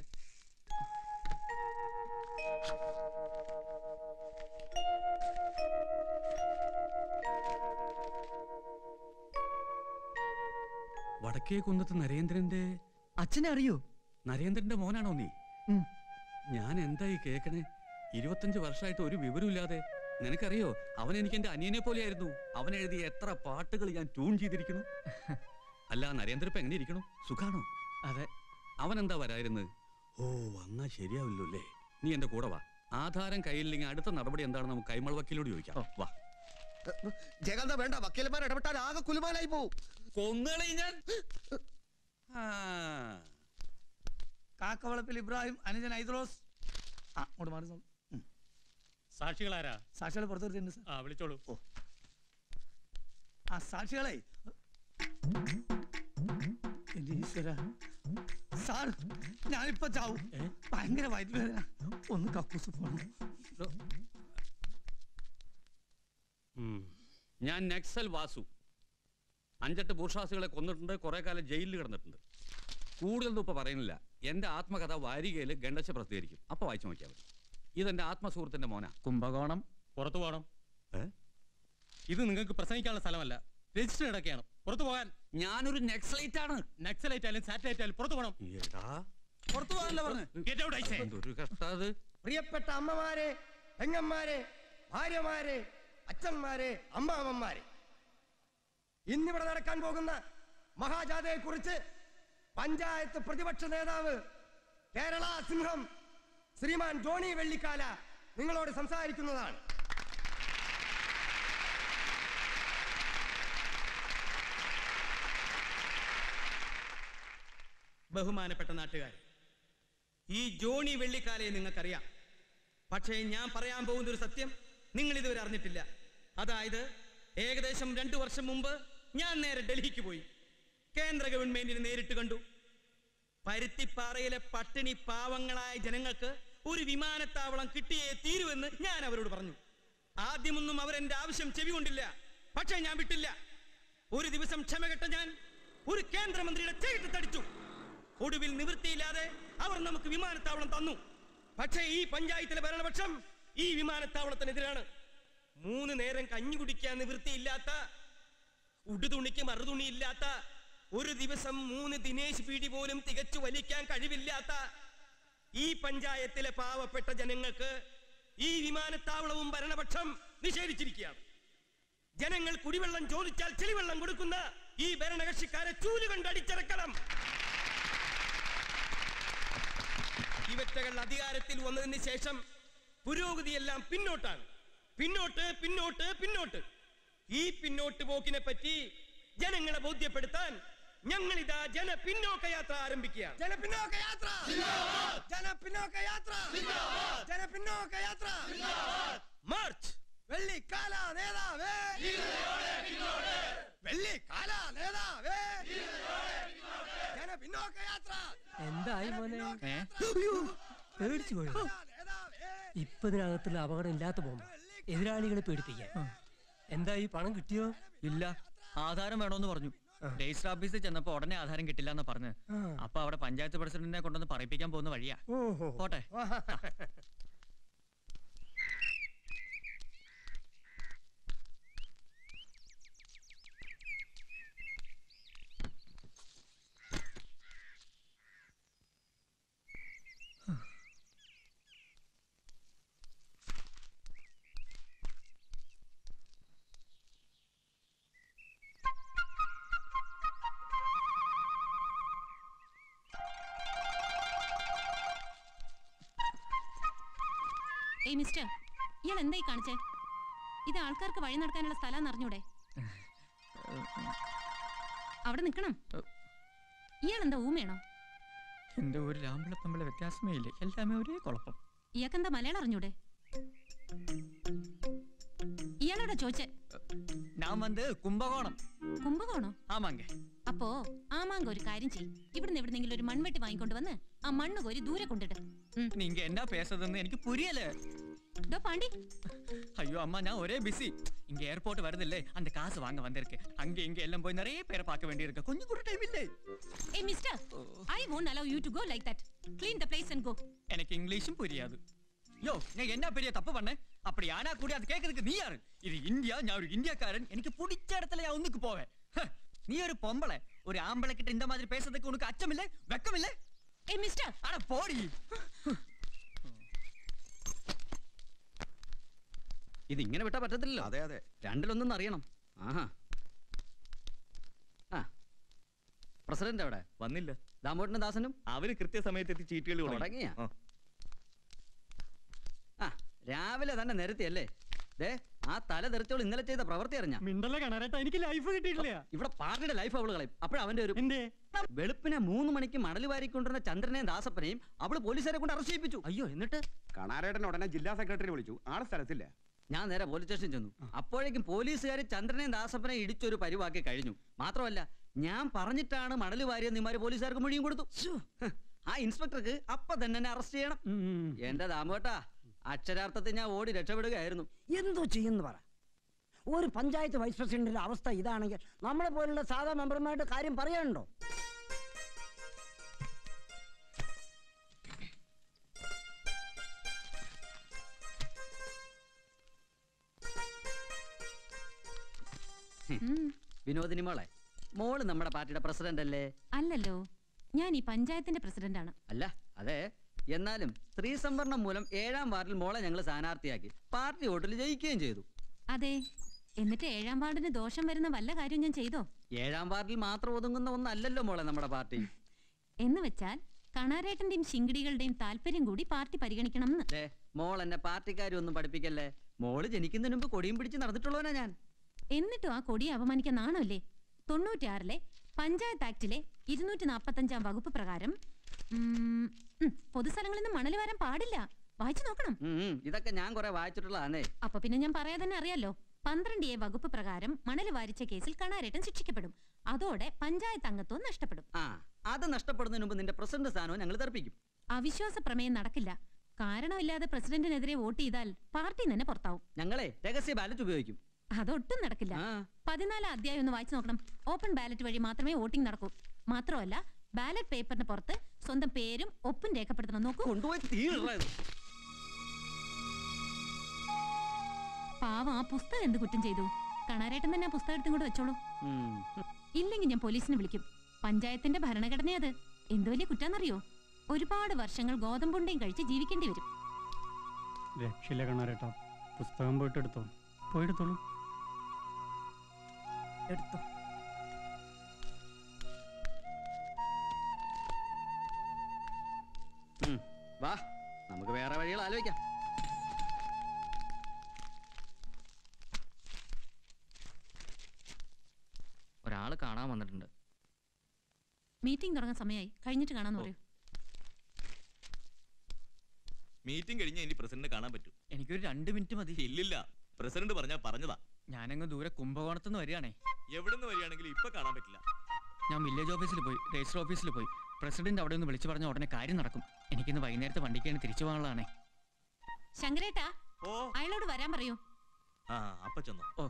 വടക്കേ കുന്നത്ത് നരേന്ദ്രന്റെ അച്ഛനെ അറിയോ? നരേന്ദ്രന്റെ മോനാണോ നീ? ഞാൻ എന്തായി കേക്കണേ? ഇരുപത്തഞ്ച് വർഷമായിട്ട് ഒരു വിവരമില്ലാതെ. നിനക്കറിയോ, അവൻ എനിക്ക് എന്റെ അനിയനെ പോലെയായിരുന്നു. അവൻ എഴുതിയ എത്ര പാട്ടുകൾ ഞാൻ ട്യൂൺ ചെയ്തിരിക്കുന്നു. അല്ല, നരേന്ദ്ര ഇപ്പൊ എങ്ങനെ ഇരിക്കണു? സുഖാണോ? അതെ. അവൻ എന്താ വരായിരുന്നത്? ഓ, വന്നാ ശരിയാവില്ലോ അല്ലേ? നീ എന്റെ കൂടെ വാ. ആധാരം കയ്യിലില്ലെങ്കിൽ അടുത്ത നടപടി എന്താണെന്ന് നമുക്ക് കൈമൾ വക്കീലോട് ചോദിക്കാം. വാ. ജയകാന്ത വേണ്ട. വക്കീലന്മാർ ഇടപെട്ടാൽ ആകെ കുലുമാലായി പോവും. കൊന്നുകളി ഞാൻ. കാക്കവളപ്പിൽ ഇബ്രാഹിം, അനുജൻ ഐദ്രോസ്. ആ അങ്ങോട്ട് മാറി. സാക്ഷികളാരാ? സാക്ഷികളെ പുറത്തു വരുത്തുന്നുണ്ട് സാർ. ആ വിളിച്ചോളൂ. ഓ ആ സാക്ഷികളെ. എന്റെ ഈശ്വര സാർ, ഞാനിപ്പോ ചാവും. ഭയങ്കര വയറ്റുവേദന. ഒന്ന് കക്കൂസ് പോകണം. ഞാൻ നക്സൽ വാസു. അഞ്ചെട്ട് ബൂർഷാസികളെ കൊന്നിട്ടുണ്ട്. കുറെ കാലം ജയിലിൽ കിടന്നിട്ടുണ്ട്. കൂടുതലൊന്നും ഇപ്പൊ പറയുന്നില്ല. എന്റെ ആത്മകഥ വാരികയിൽ ഗണ്ടശ പ്രസിദ്ധീകരിക്കും. അപ്പൊ വായിച്ചു നോക്കിയാൽ മതി. ഇതെന്റെ ആത്മസുഹൃത്തിന്റെ മോനാ. കുംഭകോണം പുറത്തു പോകണം. ഇത് നിങ്ങൾക്ക് പ്രസംഗിക്കാനുള്ള സ്ഥലമല്ല, രജിസ്റ്റർ ഇടയ്ക്കാണ്. പുറത്തു പോകാൻ. ഞാനൊരു നെക്സലൈറ്റ് ആണ്. നക്സലൈറ്റ് ആയാലും സാറ്റലൈറ്റ് ആയാലും പുറത്തു പോകണം. പുറത്തു പോകാനല്ലേ പറഞ്ഞു. എന്തൊരു കഷ്ടത്. പ്രിയപ്പെട്ട അമ്മമാരെ, പെങ്ങന്മാരെ, ഭാര്യമാരെ, അച്ഛന്മാരെ, അമ്മാവന്മാരെ, ഇന്നിവിടെ നടക്കാൻ പോകുന്ന മഹാജാഥയെ കുറിച്ച് പഞ്ചായത്ത് പ്രതിപക്ഷ നേതാവ് കേരള സിംഹം ശ്രീമാൻ ജോണി വെള്ളിക്കാല നിങ്ങളോട് സംസാരിക്കുന്നതാണ്. ബഹുമാനപ്പെട്ട നാട്ടുകാർ, ഈ ജോണി വെള്ളിക്കാലയെ നിങ്ങൾക്കറിയാം. പക്ഷേ ഞാൻ പറയാൻ പോകുന്ന ഒരു സത്യം നിങ്ങൾ ഇതുവരെ അറിഞ്ഞിട്ടില്ല. അതായത് ഏകദേശം രണ്ടു വർഷം മുമ്പ് ഞാൻ നേരെ ഡൽഹിക്ക് പോയി. കേന്ദ്ര ഗവൺമെന്റിനെ നേരിട്ട് കണ്ടു. പരുത്തിപ്പാറയിലെ പട്ടിണി പാവങ്ങളായ ജനങ്ങൾക്ക് ഒരു വിമാനത്താവളം കിട്ടിയേ തീരുവെന്ന് ഞാൻ അവരോട് പറഞ്ഞു. ആദ്യമൊന്നും അവരെന്റെ ആവശ്യം ചെവി കൊണ്ടില്ല. പക്ഷേ ഞാൻ വിട്ടില്ല. ഒരു ദിവസം ക്ഷമകെട്ട ഞാൻ ഒരു കേന്ദ്രമന്ത്രിയുടെ ചെകിട്ട് തടിച്ചു. ഒടുവിൽ നിവൃത്തിയില്ലാതെ അവർ നമുക്ക് വിമാനത്താവളം തന്നു. പക്ഷേ ഈ പഞ്ചായത്തിലെ ഭരണപക്ഷം ഈ വിമാനത്താവളത്തിനെതിരാണ്. മൂന്ന് നേരം കഞ്ഞി കുടിക്കാൻ നിവൃത്തിയില്ലാത്ത, ഉടുതുണിക്ക് മറുതുണി ഇല്ലാത്ത, ഒരു ദിവസം മൂന്ന് ദിനേശ് പീടി പോലും തികച്ചു വലിക്കാൻ കഴിവില്ലാത്ത ഈ പഞ്ചായത്തിലെ പാവപ്പെട്ട ജനങ്ങൾക്ക് ഈ വിമാനത്താവളവും ഭരണപക്ഷം നിഷേധിച്ചിരിക്കുകയാണ്. ജനങ്ങൾ കുടിവെള്ളം ചോദിച്ചാൽ ചെളിവെള്ളം കൊടുക്കുന്ന ഈ ഭരണകക്ഷിക്കാരെ ചൂലുകൊണ്ട് അടിച്ചിറക്കണം. ഇവറ്റകൾ അധികാരത്തിൽ വന്നതിന് ശേഷം പുരോഗതിയെല്ലാം പിന്നോട്ടാണ്. പിന്നോട്ട് പിന്നോട്ട് പിന്നോട്ട്. ഈ പിന്നോട്ട് പോക്കിനെ പറ്റി ജനങ്ങളെ ബോധ്യപ്പെടുത്താൻ ഞങ്ങൾ ഇതാ ജന പിന്നോക്ക യാത്ര ആരംഭിക്കുകയാണ്. ജനപിന്നോക്ക യാത്ര, ജനപിന്നോക്ക യാത്ര, ജനപിന്നോക്ക യാത്ര. മാർച്ച്. വെള്ളിക്കാല നേതാവേ, വെള്ളിക്കാല നേതാവേ, ജനപിന്നോക്ക യാത്ര. എന്തായി മോനെ? പേടിച്ചു പോയോ? ഇപ്പൊ ഇതിനകത്തുള്ള അപകടം ഇല്ലാത്ത പോകുമ്പോ എതിരാളികളെ പേടിപ്പിക്കാൻ. എന്തായി, പണം കിട്ടിയോ? ഇല്ല, ആധാരം വേണോന്ന് പറഞ്ഞു. രജിസ്റ്റർ ഓഫീസിൽ ചെന്നപ്പോ ഉടനെ ആധാരം കിട്ടില്ല എന്ന് പറഞ്ഞ്. അപ്പൊ അവിടെ പഞ്ചായത്ത് പ്രസിഡന്റിനെ കൊണ്ടൊന്ന് പറയിപ്പിക്കാൻ പോകുന്ന വഴിയാ. പോട്ടെ. ഏയ് മിസ്റ്റർ, ഇയാൾ എന്തായി കാണിച്ചേ? ഇത് ആൾക്കാർക്ക് വഴി നടക്കാനുള്ള സ്ഥലം അറിഞ്ഞൂടെ? അവിടെ നിൽക്കണം. ഇയാൾ എന്താ ഊമയാണോ? എന്റെ ഒരു രാമ്പിള തമ്മിലെ വ്യത്യാസമേ ഇല്ലേ, എല്ലാമേ ഒരേ കുഴപ്പം. ഇയാൾക്കെന്താ മലയാളം അറിഞ്ഞൂടെ? ഇയാളോടാ ചോദിച്ചേ. ഞാൻ വന്ന് കുംഭകോണം. കുംഭകോണോ? ആമാങ്ക. അപ്പോ ആമാങ്ക ഒരു കാര്യം ചെയ്യും, ഇവിടുന്ന് എവിടെന്നെങ്കിലും ഒരു മൺവെട്ടി വാങ്ങിക്കൊണ്ട് വന്ന് ആ മണ്ണ് കോരി ദൂരെ കൊണ്ടിട്ട്. നീങ്ക എന്നാ പേസതെന്ന് എനിക്ക് പുരിയല്ലേ. പാണ്ടി, ஐயோ அம்மா, நான் ஒரே பிஸி. இங்க ஏர்போர்ட் வருது இல்ல, அந்த காசு வாங்க வந்திருக்கு. அங்க இங்க எல்லாம் போய் நிறைய பேரை பார்க்க வேண்டி இருக்கு. கொஞ்சம் கூட டைம் இல்லை. ஏய் mister, I won't allow you to go like that. Clean the place and go. எனக்கு இங்கிலீஷும் புரியாது. யோ, நான் என்ன பெரிய தப்பு பண்ணேன்? அப்படி ஆனா கூட அது கேக்குறதுக்கு நீ யாரு? இது இந்தியா, நான் ஒரு இந்தியாக்காரன். எனக்கு பிடிச்ச இடத்துல நான் ஒண்ணுக்கு போவேன். நீ ஒரு பொம்பளை, ஒரு ஆம்பளை கிட்ட இந்த மாதிரி பேசுறதுக்கு உனக்கு அச்சம் இல்ல, வெக்கம் இல்ல? ஏய் மிஸ்டர், அட போடி. ഇത് ഇങ്ങനെ വിട്ടാ പറ്റത്തില്ലല്ലോ. അതെ അതെ, രണ്ടിലൊന്നും അറിയണം. ആഹാ, ആ പ്രസിഡന്റ് അവിടെ വന്നില്ല. ദാമോട്ടനും ദാസനും അവര് കൃത്യസമയത്ത് എത്തി ചീട്ടുകൾ തുടങ്ങിയ. ആ രാവിലെ തന്നെ നിരത്തിയല്ലേ? ദേ, ആ തല തെറിച്ചോൾ ഇന്നലെ ചെയ്ത പ്രവൃത്തി അറിഞ്ഞ മിണ്ടല്ലേ കാണാനായിട്ട് എനിക്ക് ലൈഫ് കിട്ടിയിട്ടില്ല. ഇവിടെ പാർട്ടിയുടെ ലൈഫ് അവള് കളയും. അപ്പോഴവന്റെ ഒരു വെളുപ്പിനെ മൂന്ന് മണിക്ക് മണൽ വാരിക്കൊണ്ടിരുന്ന ചന്ദ്രനെയും ദാസപ്പനെയും അവള് പോലീസുകാരെ കൊണ്ട് അറസ്റ്റ് ചെയ്യിപ്പിച്ചു. അയ്യോ, എന്നിട്ട് കണാരേട്ടൻ ഉടനെ ജില്ലാ സെക്രട്ടറി വിളിച്ചു. ആളെ സ്ഥലത്തില്ല. ഞാൻ നേരെ പോലീസ് സ്റ്റേഷനിൽ ചെന്നു. അപ്പോഴേക്കും പോലീസുകാർ ചന്ദ്രനെയും ദാസപ്പനെ ഇടിച്ചൊരു പരിവാക്കി കഴിഞ്ഞു. മാത്രമല്ല, ഞാൻ പറഞ്ഞിട്ടാണ് മണൽ വാരിയ നിമാര് പോലീസുകാർക്ക് മൊഴിയും കൊടുത്തു. ആ ഇൻസ്പെക്ടർക്ക് അപ്പൊ തന്നെ എന്നെ അറസ്റ്റ് ചെയ്യണം. എന്റെ ദാമോട്ടാ, അക്ഷരാർത്ഥത്തിൽ ഞാൻ ഓടി രക്ഷപ്പെടുകയായിരുന്നു. എന്തോ ചെയ്യുന്നു പറ. ഒരു പഞ്ചായത്ത് വൈസ് പ്രസിഡന്റിന്റെ അവസ്ഥ ഇതാണെങ്കിൽ നമ്മളെ പോലുള്ള സാധാ മെമ്പർമാരുടെ കാര്യം പറയാനുണ്ടോ? വിനോദിനി മോളെ, മോള് നമ്മുടെ പാർട്ടിയുടെ പ്രസിഡന്റ് അല്ലേ? അല്ലല്ലോ, ഞാൻ ഈ പഞ്ചായത്തിന്റെ പ്രസിഡന്റാണ്. അല്ല, അതെ. എന്നാലും സ്ത്രീ സംവരണം മൂലം ഏഴാം വാർഡിൽ മോളെ ഞങ്ങൾ സ്ഥാനാർത്ഥിയാക്കി പാർട്ടി വോട്ടിൽ ജയിക്കുകയും ചെയ്തു. അതെ, എന്നിട്ട് ഏഴാം വാർഡിന് ദോഷം വരുന്ന വല്ല കാര്യം ഞാൻ ചെയ്തോ? ഏഴാം വാർഡിൽ മാത്രം ഒതുങ്ങുന്ന ഒന്നല്ലല്ലോ മോളെ നമ്മുടെ പാർട്ടി. എന്ന് വെച്ചാൽ കണാരേട്ടന്റെയും ശിങ്കിടികളുടെയും താല്പര്യം കൂടി പാർട്ടി പരിഗണിക്കണം. മോൾ എന്നെ പാർട്ടിക്കാരും ഒന്നും പഠിപ്പിക്കല്ലേ. മോള് ജനിക്കുന്നതിന് മുമ്പ് കൊടിയും പിടിച്ച് നടന്നിട്ടുള്ളവനാ ഞാൻ. എന്നിട്ടും ആ കൊടിയെ അപമാനിക്കാൻ നാണല്ലേ? തൊണ്ണൂറ്റിയാറിലെ പഞ്ചായത്ത് ആക്ടിലെ ഇരുന്നൂറ്റി നാപ്പത്തി അഞ്ചാം വകുപ്പ് പ്രകാരം പൊതുസ്ഥലങ്ങളിൽ നിന്ന് മണൽ വരാൻ പാടില്ല. വായിച്ചു നോക്കണം. ഇതൊക്കെ ഞാൻ കുറെ വായിച്ചിട്ടുള്ളതാണേ. അപ്പൊ പിന്നെ ഞാൻ പറയാതെ തന്നെ അറിയാലോ. പന്ത്രണ്ട് എ വകുപ്പ് പ്രകാരം മണൽ വാരിച്ച കേസിൽ കണാരേട്ടൻ ശിക്ഷിക്കപ്പെടും. അതോടെ പഞ്ചായത്ത് അംഗത്വം നഷ്ടപ്പെടും. ആ, അത് നഷ്ടപ്പെടുന്നതിന് മുമ്പ് നിന്റെ പ്രസിഡന്റ് സ്ഥാനവും ഞങ്ങൾ തെറിപ്പിക്കും. അവിശ്വാസ പ്രമേയം നടക്കില്ല. കാരണമില്ലാതെ പ്രസിഡന്റിനെതിരെ വോട്ട് ചെയ്താൽ പാർട്ടി തന്നെ പുറത്താവും. ഞങ്ങളെ രഹസ്യ ബാലറ്റ് ഉപയോഗിക്കും. അതൊട്ടും നടക്കില്ല. പതിനാലാം അധ്യായം ഒന്ന് വായിച്ചു നോക്കണം. ഓപ്പൺ ബാലറ്റ് വഴി മാത്രമേ വോട്ടിംഗ് നടക്കൂ. മാത്രമല്ല, ബാലറ്റ് പേപ്പറിന് പുറത്ത് സ്വന്തം പേരും ഒപ്പും രേഖപ്പെടുത്തണം. നോക്കൂ. പാവം, ആ പുസ്തകം എന്ത് കുറ്റം ചെയ്തു? കണാരേട്ടൻ തന്നെ ആ പുസ്തകം എടുത്തും കൂടെ വെച്ചോളൂ. ഇല്ലെങ്കിൽ ഞാൻ പോലീസിനെ വിളിക്കും. പഞ്ചായത്തിന്റെ ഭരണഘടന അത്. എന്ത് വലിയ കുറ്റാന്നറിയോ? ഒരുപാട് വർഷങ്ങൾ ഗോതമ്പുണ്ടയും കഴിച്ച് ജീവിക്കേണ്ടി വരും. രക്ഷില്ല കണാരേട്ടാ, പുസ്തകം പോയിട്ട് എടുത്തോ. പോയെടുത്തോളൂ. എടുത്തോ. വാ, നമുക്ക് വേറെ വഴികൾ ആലോചിക്കാം. ഒരാള് കാണാൻ വന്നിട്ടുണ്ട്. മീറ്റിംഗ് തുടങ്ങാൻ സമയമായി. കഴിഞ്ഞിട്ട് കാണാന്ന് പറയൂ. മീറ്റിംഗ് കഴിഞ്ഞ ഇനി പ്രസിഡന്റ് കാണാൻ പറ്റൂ. എനിക്കൊരു രണ്ട് മിനിറ്റ് മതി. ഇല്ലില്ല, പ്രസിഡന്റ് പറഞ്ഞാ പറഞ്ഞതാ. ഞാനങ്ങ് ദൂരെ കുംഭകോണത്തുനിന്ന് വരികയാണേ. എവിടുന്ന് വരികയാണെങ്കിലും ഇപ്പൊ കാണാൻ പറ്റില്ല. ഞാൻ വില്ലേജ് ഓഫീസിൽ പോയി, രജിസ്റ്റർ ഓഫീസിൽ പോയി. പ്രസിഡന്റ് അവിടെ ഒന്ന് വിളിച്ചു പറഞ്ഞ ഉടനെ കാര്യം നടക്കും. എനിക്കിന്ന് വൈകുന്നേരത്തെ വണ്ടിക്കാണ് തിരിച്ചു പോകാനുള്ളതാണേ. ശങ്കരേട്ടാ, അയാളോട് വരാൻ പറയൂ. ആ, അപ്പൊ ചെന്നോ. ഓ,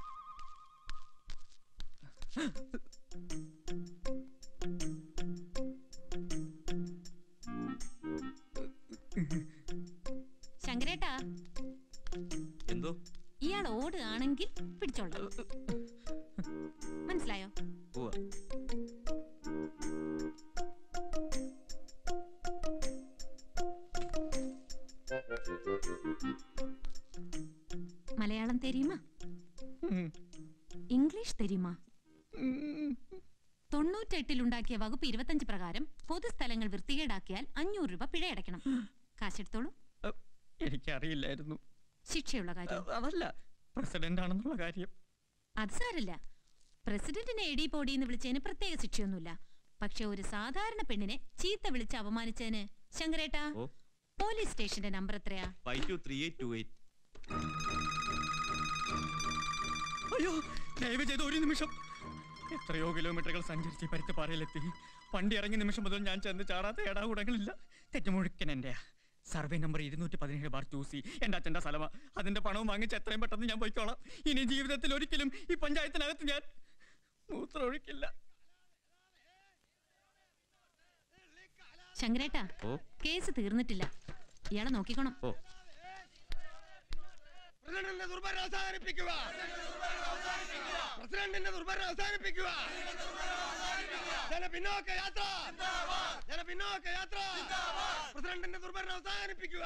ശങ്കരേട്ടാ, എന്തോ ഇയാൾ ഓടുകയാണെങ്കിൽ പിടിച്ചോളാം. മനസ്സിലായോ? മലയാളം തെരിയുമാ? ഇംഗ്ലീഷ് തെരിയുമാ? തൊണ്ണൂറ്റെട്ടിലുണ്ടാക്കിയ വകുപ്പ് ഇരുപത്തഞ്ച് പ്രകാരം പൊതുസ്ഥലങ്ങൾ വൃത്തികേടാക്കിയാൽ അഞ്ഞൂറ് രൂപ പിഴയടയ്ക്കണം. കാശെടുത്തോളൂ. എനിക്കറിയില്ലായിരുന്നു. ശിക്ഷയുള്ള കാര്യം അതല്ല, പ്രസിഡന്റ് ആണെന്നുള്ള കാര്യം. അത് സാരല്ല. പ്രസിഡന്റിനെ എടി പോടി എന്ന് വിളിച്ചതിന് പ്രത്യേക ശിക്ഷയൊന്നുമില്ല. പക്ഷെ ഒരു സാധാരണ പെണ്ണിനെ ചീത്ത വിളിച്ച് അപമാനിച്ചതിന് ശങ്കരേട്ടാ, പോലീസ് സ്റ്റേഷന്റെ നമ്പർ എത്രയാ? അയ്യോ, ദയവ് ചെയ്ത് ഒരു നിമിഷം. എത്രയോ കിലോമീറ്ററുകൾ സഞ്ചരിച്ച് പരുത്തിപ്പാറയിലെത്തി. വണ്ടി ഇറങ്ങിയ നിമിഷം മുതൽ ഞാൻ ചെന്ന് ചാടാത്ത ഏടാകൂടങ്ങളില്ല. തെറ്റുമുഴുക്കൻ എന്റെയാ. സർവേ നമ്പർ ഇരുന്നൂറ്റി പതിനേഴ് ബാർ ടു സി എന്റെ അച്ഛന്റെ സ്ഥലമാ. അതിന്റെ പണവും വാങ്ങിച്ച് എത്രയും പെട്ടെന്ന് ഞാൻ പോയിക്കോളാം. ഇനി ജീവിതത്തിൽ ഒരിക്കലും ഈ പഞ്ചായത്തിനകത്ത് ഞാൻ മൂത്രമൊഴിക്കില്ല. ശങ്കരേട്ടാ, കേസ് തീർന്നിട്ടില്ല. ഇയാളെ നോക്കിക്കോണം. പ്രസിഡന്റിന്റെ ദുർഭരണം അവസാനിപ്പിക്കുക. പ്രസിഡന്റിന്റെ ദുർഭരണം അവസാനിപ്പിക്കുക. ജനപിന്നോക്ക യാത്ര, ജനപിന്നോക്ക യാത്ര. പ്രസിഡന്റിന്റെ ദുർഭരണം അവസാനിപ്പിക്കുക.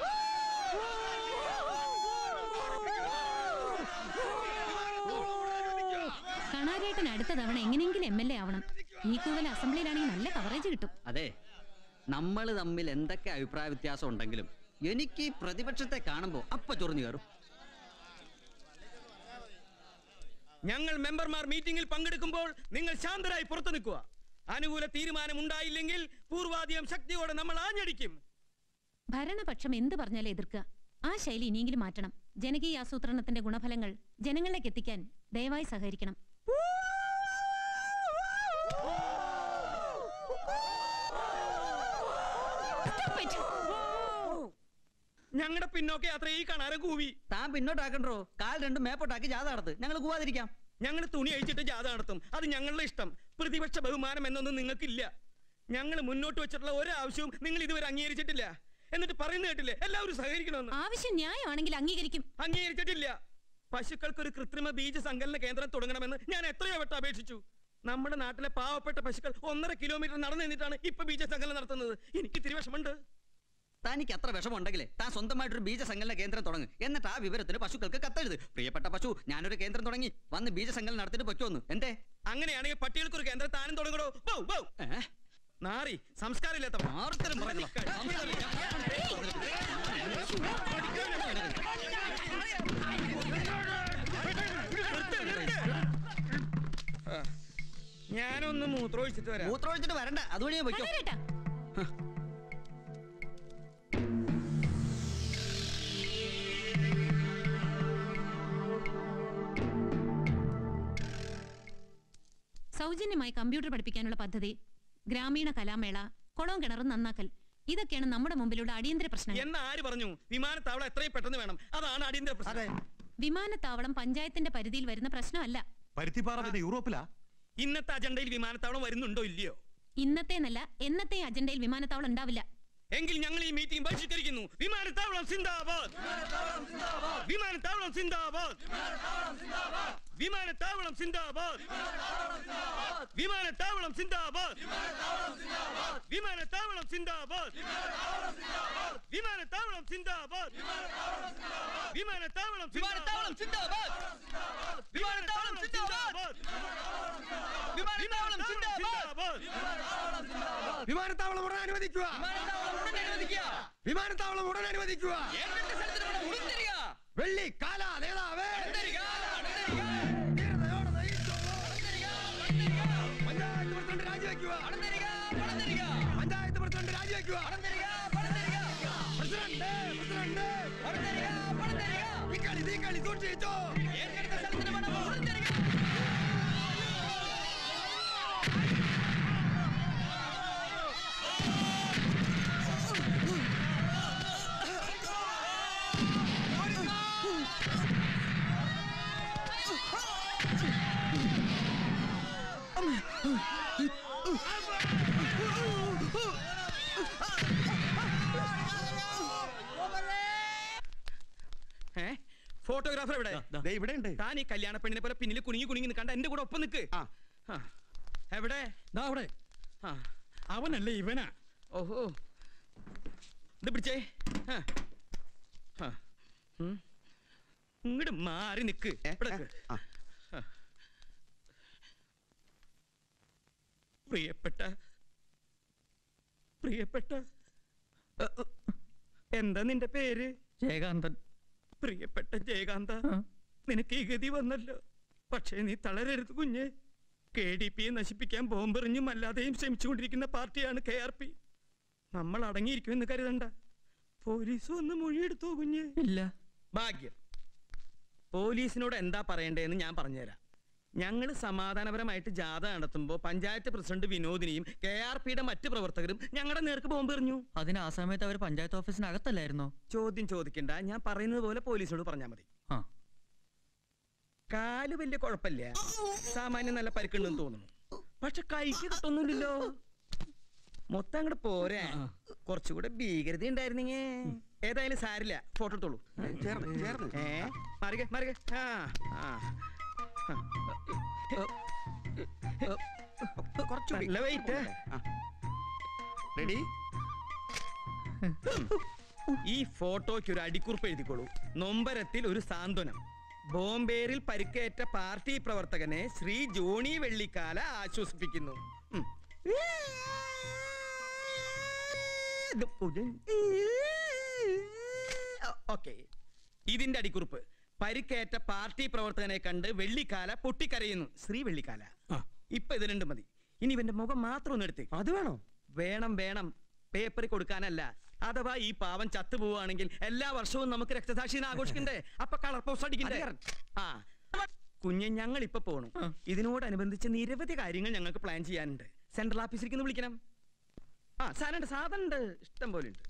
കണാരേട്ടൻ അടുത്ത തവണ എങ്ങനെയെങ്കിലും എം എൽ എ ആവണം. ഈ കൂടുതൽ അസംബ്ലിയിലാണെങ്കിൽ നല്ല കവറേജ് കിട്ടും. അതെ, നമ്മൾ തമ്മിൽ എന്തൊക്കെ അഭിപ്രായ വ്യത്യാസം ഉണ്ടെങ്കിലും എനിക്ക് പ്രതിപക്ഷത്തെ കാണുമ്പോ അപ്പ ചൊറിഞ്ഞു കയറും. ഞങ്ങൾ മെമ്പർമാർ മീറ്റിംഗിൽ പങ്കെടുക്കുമ്പോൾ നിങ്ങൾ ശാന്തരായി പുറത്തു നിൽക്കുക. അനുകൂല തീരുമാനം ഉണ്ടായില്ലെങ്കിൽ പൂർവാധികം ശക്തിയോടെ നമ്മൾ ആഞ്ഞടിക്കും. ഭരണപക്ഷം എന്ത് പറഞ്ഞാലും എതിർക്കുക. ആ ശൈലി ഇനിയെങ്കിലും മാറ്റണം. ജനകീയ ആസൂത്രണത്തിന്റെ ഗുണഫലങ്ങൾ ജനങ്ങളിലേക്ക് എത്തിക്കാൻ ദയവായി സഹകരിക്കണം. ഞങ്ങളുടെ പിന്നോക്ക യാത്ര ഈ കാണാരം കൂവി. താൻ പിന്നോട്ടാക്കണ്ടോ? കാൽ രണ്ടും മേപ്പോട്ടാക്കി ജാഥ നടത്ത്. ഞങ്ങൾ കൂവാതിരിക്കാം. ഞങ്ങൾ തുണി അഴിച്ചിട്ട് ജാഥ നടത്തും. അത് ഞങ്ങളുടെ ഇഷ്ടം. പ്രതിപക്ഷ ബഹുമാനം എന്നൊന്നും നിങ്ങൾക്കില്ല. ഞങ്ങൾ മുന്നോട്ട് വെച്ചിട്ടുള്ള ഒരാവശ്യവും നിങ്ങൾ ഇതുവരെ അംഗീകരിച്ചിട്ടില്ല. എന്നിട്ട് പറയുന്നത് കേട്ടില്ലേ എല്ലാവരും സഹകരിക്കണമെന്ന്. ആവശ്യം ന്യായമാണെങ്കിൽ അംഗീകരിക്കും. അംഗീകരിച്ചിട്ടില്ല. പശുക്കൾക്ക് ഒരു കൃത്രിമ ബീജ സങ്കലന കേന്ദ്രം തുടങ്ങണമെന്ന് ഞാൻ എത്രയോ വട്ടം അപേക്ഷിച്ചു. നമ്മുടെ നാട്ടിലെ പാവപ്പെട്ട പശുക്കൾ ഒന്നര കിലോമീറ്റർ നടന്നു നിന്നിട്ടാണ് ഇപ്പൊ ബീജ സങ്കലനം നടത്തുന്നത്. എനിക്ക് ഇത്തിരി വിഷമുണ്ട്. തനിക്ക് അത്ര വിഷമുണ്ടെങ്കിലേ താൻ സ്വന്തമായിട്ടൊരു ബീജസങ്കലന കേന്ദ്രം തുടങ്ങും. എന്നിട്ട് ആ വിവരത്തിന് പശുക്കൾക്ക് കത്തെഴുത്. പ്രിയപ്പെട്ട പശു, ഞാനൊരു കേന്ദ്രം തുടങ്ങി, വന്ന് ബീജസങ്കലനം നടത്തിയിട്ട് പൊയ്ക്കോന്ന്. എന്തേ? അങ്ങനെയാണെങ്കിൽ പട്ടികൾക്ക് ഒരു കേന്ദ്രം താനും തുടങ്ങണോ? നാറി സംസ്കാരം ഇല്ലാത്ത ഞാനൊന്ന് മൂത്രമൊഴിച്ചിട്ട് വരാം. മൂത്രമൊഴിച്ചിട്ട് വരണ്ട, അതുവഴി പൊയ്ക്കോ. സൗജന്യമായി കമ്പ്യൂട്ടർ പഠിപ്പിക്കാനുള്ള പദ്ധതി, ഗ്രാമീണ കലാമേള, കുളവും കിണറും നന്നാക്കൽ, ഇതൊക്കെയാണ് നമ്മുടെ മുമ്പിലുള്ള അടിയന്തര പ്രശ്നം. എന്ന് ആര് പറഞ്ഞു? വിമാനത്താവളം എത്രയും പെട്ടെന്ന് വേണം, അതാണ് അടിയന്തര പ്രശ്നം. വിമാനത്താവളം പഞ്ചായത്തിന്റെ പരിധിയിൽ വരുന്ന പ്രശ്നമല്ല. യൂറോപ്പിലാ? ഇന്നത്തെ അജണ്ടയിൽ വിമാനത്താവളം വരുന്നുണ്ടോ ഇല്ലയോ? ഇന്നത്തേന്നല്ല, എന്നത്തെ അജണ്ടയിൽ വിമാനത്താവളം ഉണ്ടാവില്ല. എങ്കിൽ ഞങ്ങൾ ഈ മീറ്റിംഗ് ബഹിഷ്കരിക്കുന്നു. വിമാനത്താവളം സിന്ദാബാദ്! വിമാനത്താവളം സിന്ദാബാദ്! വിമാനത്താവളം സിന്ദാബാദ്! വിമാനത്താവളം സിന്ദാബാദ്! വിമാനത്താവളം സിന്ദാബാദ്! വിമാനത്താവളം സിന്ദാബാദ്! വിമാനത്താവളം വിമാനത്താവളം സിന്ദാബാദ്! വിമാനത്താവളം സിന്ദാബാദ്! വിമാനത്താവളം സിന്ദാബാദ്! വിമാനത്താവളം ഉടൻ അനുവദിക്കുക! വിമാനത്താവളം ഉടൻ അനുവദിക്കുക! വെള്ളി കാല നേതാവേ, പഞ്ചായത്ത് പ്രസിഡന്റ് രാജിവെക്കുക! പഞ്ചായത്ത് പ്രസിഡന്റ് രാജിവെക്കുക! പ്രസിഡന്റ് പ്രസിഡന്റ് ഈ കളി ഈ കളി സൂക്ഷിച്ചോ! ഫോട്ടോഗ്രാഫർ എവിടെ? ഇവിടെ ഉണ്ട്. താൻ ഈ കല്യാണ പെണ്ണിനെ പോലെ പിന്നിൽ കുണുങ്ങി കുണുങ്ങി നിൽക്കണ്ട, എന്റെ കൂടെ ഒപ്പം നിൽക്ക്. എവിടെ? അവിടെ. അവനല്ലേ ഇവനാ? ഓഹോ, ഇത് പിടിച്ചേ. ഇങ്ങോട്ട് മാറി നിക്ക്. പ്രിയപ്പെട്ട പ്രിയപ്പെട്ട എന്താ നിന്റെ പേര്? ജയകാന്തൻ. പ്രിയപ്പെട്ട ജയകാന്ത, നിനക്ക് ഈ ഗതി വന്നല്ലോ. പക്ഷേ നീ തളരരുത് കുഞ്ഞെ. കെ ഡി പിയെ നശിപ്പിക്കാൻ ബോംബെറിഞ്ഞും അല്ലാതെയും ശ്രമിച്ചുകൊണ്ടിരിക്കുന്ന പാർട്ടിയാണ് കെ ആർ പി. നമ്മൾ അടങ്ങിയിരിക്കുമെന്ന് കരുതണ്ട. പോലീസ് ഒന്ന് മൊഴിയെടുത്തോ കുഞ്ഞെ? ഇല്ല. ഭാഗ്യം. പോലീസിനോട് എന്താ പറയണ്ടേന്ന് ഞാൻ പറഞ്ഞുതരാം. ഞങ്ങൾ സമാധാനപരമായിട്ട് ജാഥ നടത്തുമ്പോൾ പഞ്ചായത്ത് പ്രസിഡന്റ് വിനോദിനിയും കെ ആർ പിയുടെ മറ്റു പ്രവർത്തകരും ഞങ്ങളുടെ നേർക്ക് ബോംബെറിഞ്ഞു. അതിന് ആ സമയത്ത് അവർ പഞ്ചായത്ത് ഓഫീസിനകത്തല്ലായിരുന്നോ? ചോദ്യം ചോദിക്കണ്ട, ഞാൻ പറയുന്നത് പോലെ പോലീസിനോട് പറഞ്ഞാൽ മതി. കാല് വലിയ കുഴപ്പമില്ല, സാമാന്യം നല്ല പരിക്കുണ്ടെന്ന് തോന്നുന്നു. പക്ഷെ കൈക്ക് കിട്ടൊന്നുമില്ലല്ലോ. മൊത്തം അങ്ങോട്ട് പോരാ, കുറച്ചുകൂടെ ഭീകരത ഉണ്ടായിരുന്നെങ്കി. ഏതായാലും സാരില്ല, ഫോട്ടോ എടുത്തോളൂ. ഏ മറിക മറിക. ആ ആ നല്ല വെയിറ്റ്. റെഡി? ഈ ഫോട്ടോയ്ക്ക് ഒരു അടിക്കുറിപ്പ് എഴുതിക്കോളൂ. നൊമ്പരത്തിൽ ഒരു സാന്ത്വനം. ബോംബേറിൽ പരിക്കേറ്റ പാർട്ടി പ്രവർത്തകനെ ശ്രീ ജോണി വെള്ളിക്കാല ആശ്വസിപ്പിക്കുന്നു. ഓക്കെ, ഇതിന്റെ അടിക്കുറിപ്പ്: പരിക്കേറ്റ പാർട്ടി പ്രവർത്തകനെ കണ്ട് വെള്ളിക്കാല പൊട്ടിക്കരയുന്നു. ശ്രീ വെള്ളിക്കാല. ഇപ്പൊ ഇത് രണ്ടും മതി. ഇനി ഇവന്റെ മുഖം മാത്രം ഒന്ന് എടുത്തേ. അത് വേണോ? വേണം വേണം, പേപ്പറിൽ കൊടുക്കാനല്ല. അഥവാ ഈ പാവം ചത്തുപോവുകയാണെങ്കിൽ എല്ലാ വർഷവും നമുക്ക് രക്തസാക്ഷിനെ ആഘോഷിക്കണ്ടേ? അപ്പൊ കളർ പോസ്റ്റ് അടിക്കണ്ടേ? ആ കുഞ്ഞെ, ഞങ്ങൾ ഇപ്പൊ പോകണം. ഇതിനോടനുബന്ധിച്ച് നിരവധി കാര്യങ്ങൾ ഞങ്ങൾക്ക് പ്ലാൻ ചെയ്യാനുണ്ട്. സെൻട്രൽ ഓഫീസിലേക്ക് വിളിക്കണം. ആ സാധനം സാധനം ഉണ്ട്, ഇഷ്ടം പോലെ ഉണ്ട്.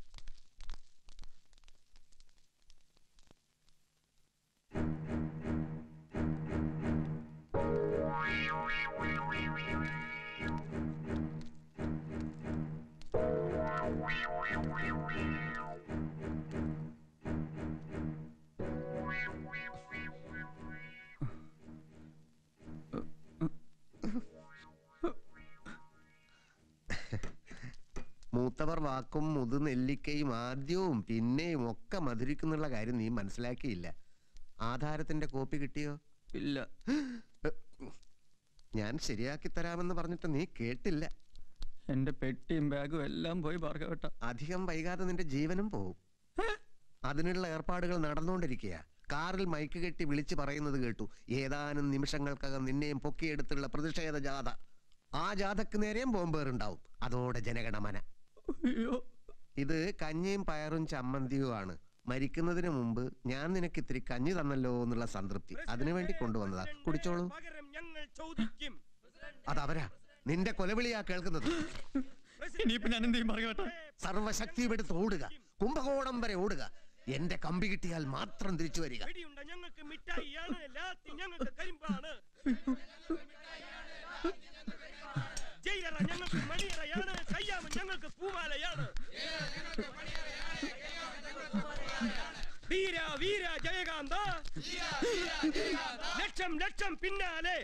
മൂത്തവർ വാക്കും മുതുനെല്ലിക്കയും ആദ്യവും പിന്നെയും ഒക്കെ മധുരിക്കുന്നുള്ള കാര്യം നീ മനസ്സിലാക്കിയില്ല. ആധാരത്തിന്റെ കോപ്പി കിട്ടിയോ? ഇല്ല. ഞാൻ ശരിയാക്കി തരാമെന്ന് പറഞ്ഞിട്ട് നീ കേട്ടില്ല. എന്റെ പെട്ടിയും ബാഗും എല്ലാം പോയി ഭാർഗവട്ട. അധികം വൈകാതെ നിന്റെ ജീവനും പോവും. അതിനുള്ള ഏർപ്പാടുകൾ നടന്നുകൊണ്ടിരിക്കുക. കാറിൽ മൈക്ക് കെട്ടി വിളിച്ചു പറയുന്നത് കേട്ടു, ഏതാനും നിമിഷങ്ങൾക്കകം നിന്നെയും പൊക്കിയെടുത്തുള്ള പ്രതിഷേധ ജാഥ. ആ ജാഥക്ക് നേരെയും ബോംബേറുണ്ടാവും. അതോടെ ജനഗണമന. ഇത് കഞ്ഞിയും പയറും ചമ്മന്തിയുമാണ്. മരിക്കുന്നതിന് മുമ്പ് ഞാൻ നിനക്ക് ഇത്തിരി കഞ്ഞി തന്നല്ലോ എന്നുള്ള സംതൃപ്തി, അതിനുവേണ്ടി കൊണ്ടുവന്നതാ. കുടിച്ചോളൂ. അതവരാ നിന്റെ കൊലവിളിയാ കേൾക്കുന്നത്. സർവശക്തിയും എടുത്ത് ഓടുക, കുംഭകോണം വരെ ഓടുക. എന്റെ കമ്പി കിട്ടിയാൽ മാത്രം തിരിച്ചു വരിക. ഞങ്ങൾക്ക് മണിയറയാണ്, കയ്യാമൻ ഞങ്ങൾക്ക് പൂമാലയാണ്. വീര വീര ജയകാന്ത, ലക്ഷം ലക്ഷം പിന്നാലെ,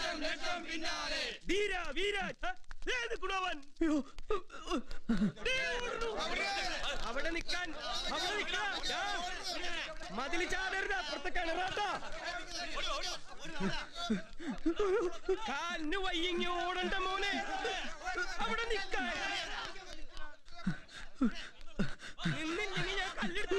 ധീര വീര ഏത് ഗുണവൻ. അവിടെ നിൽക്കാൻ അവിടെ നിൽക്കാൻ മതിൽ ചാടരുത്, അപ്പുറത്തെ കിണറാട്ടാ. കാലിന് വയ്യങ്ങി ഓടണ്ട മോനെ, അവിടെ നിൽക്കാൻ. നിന്നില്ലെങ്കിൽ ഞാൻ കല്ലെടുത്ത്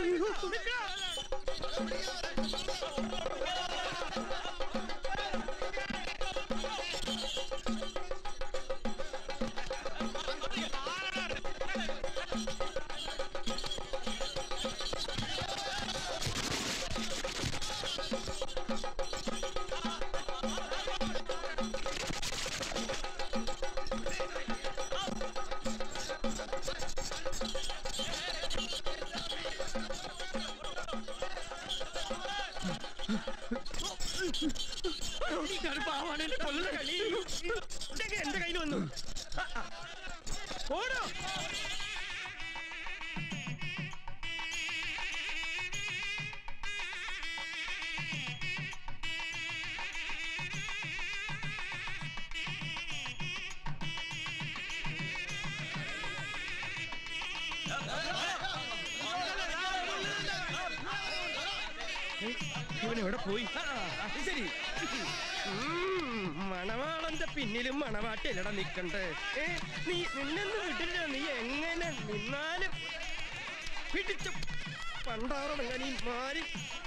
പാവാണ് എന്റെ കൊല്ലുന്ന കളി. ഇതൊക്കെ എന്റെ കയ്യിൽ വന്നു. ഓടോ. ഇവനെവിടെ പോയി? ശരി, മണവാളന്റെ പിന്നിലും മണവാട്ടില്ലട നിക്കണ്ടേ. നീ നിന്നെന്ന് വിട്ടില്ല, നീ എങ്ങനെ നിന്നാലും പിടിച്ചു പണ്ടാറടങ്ങ നീ മാറി.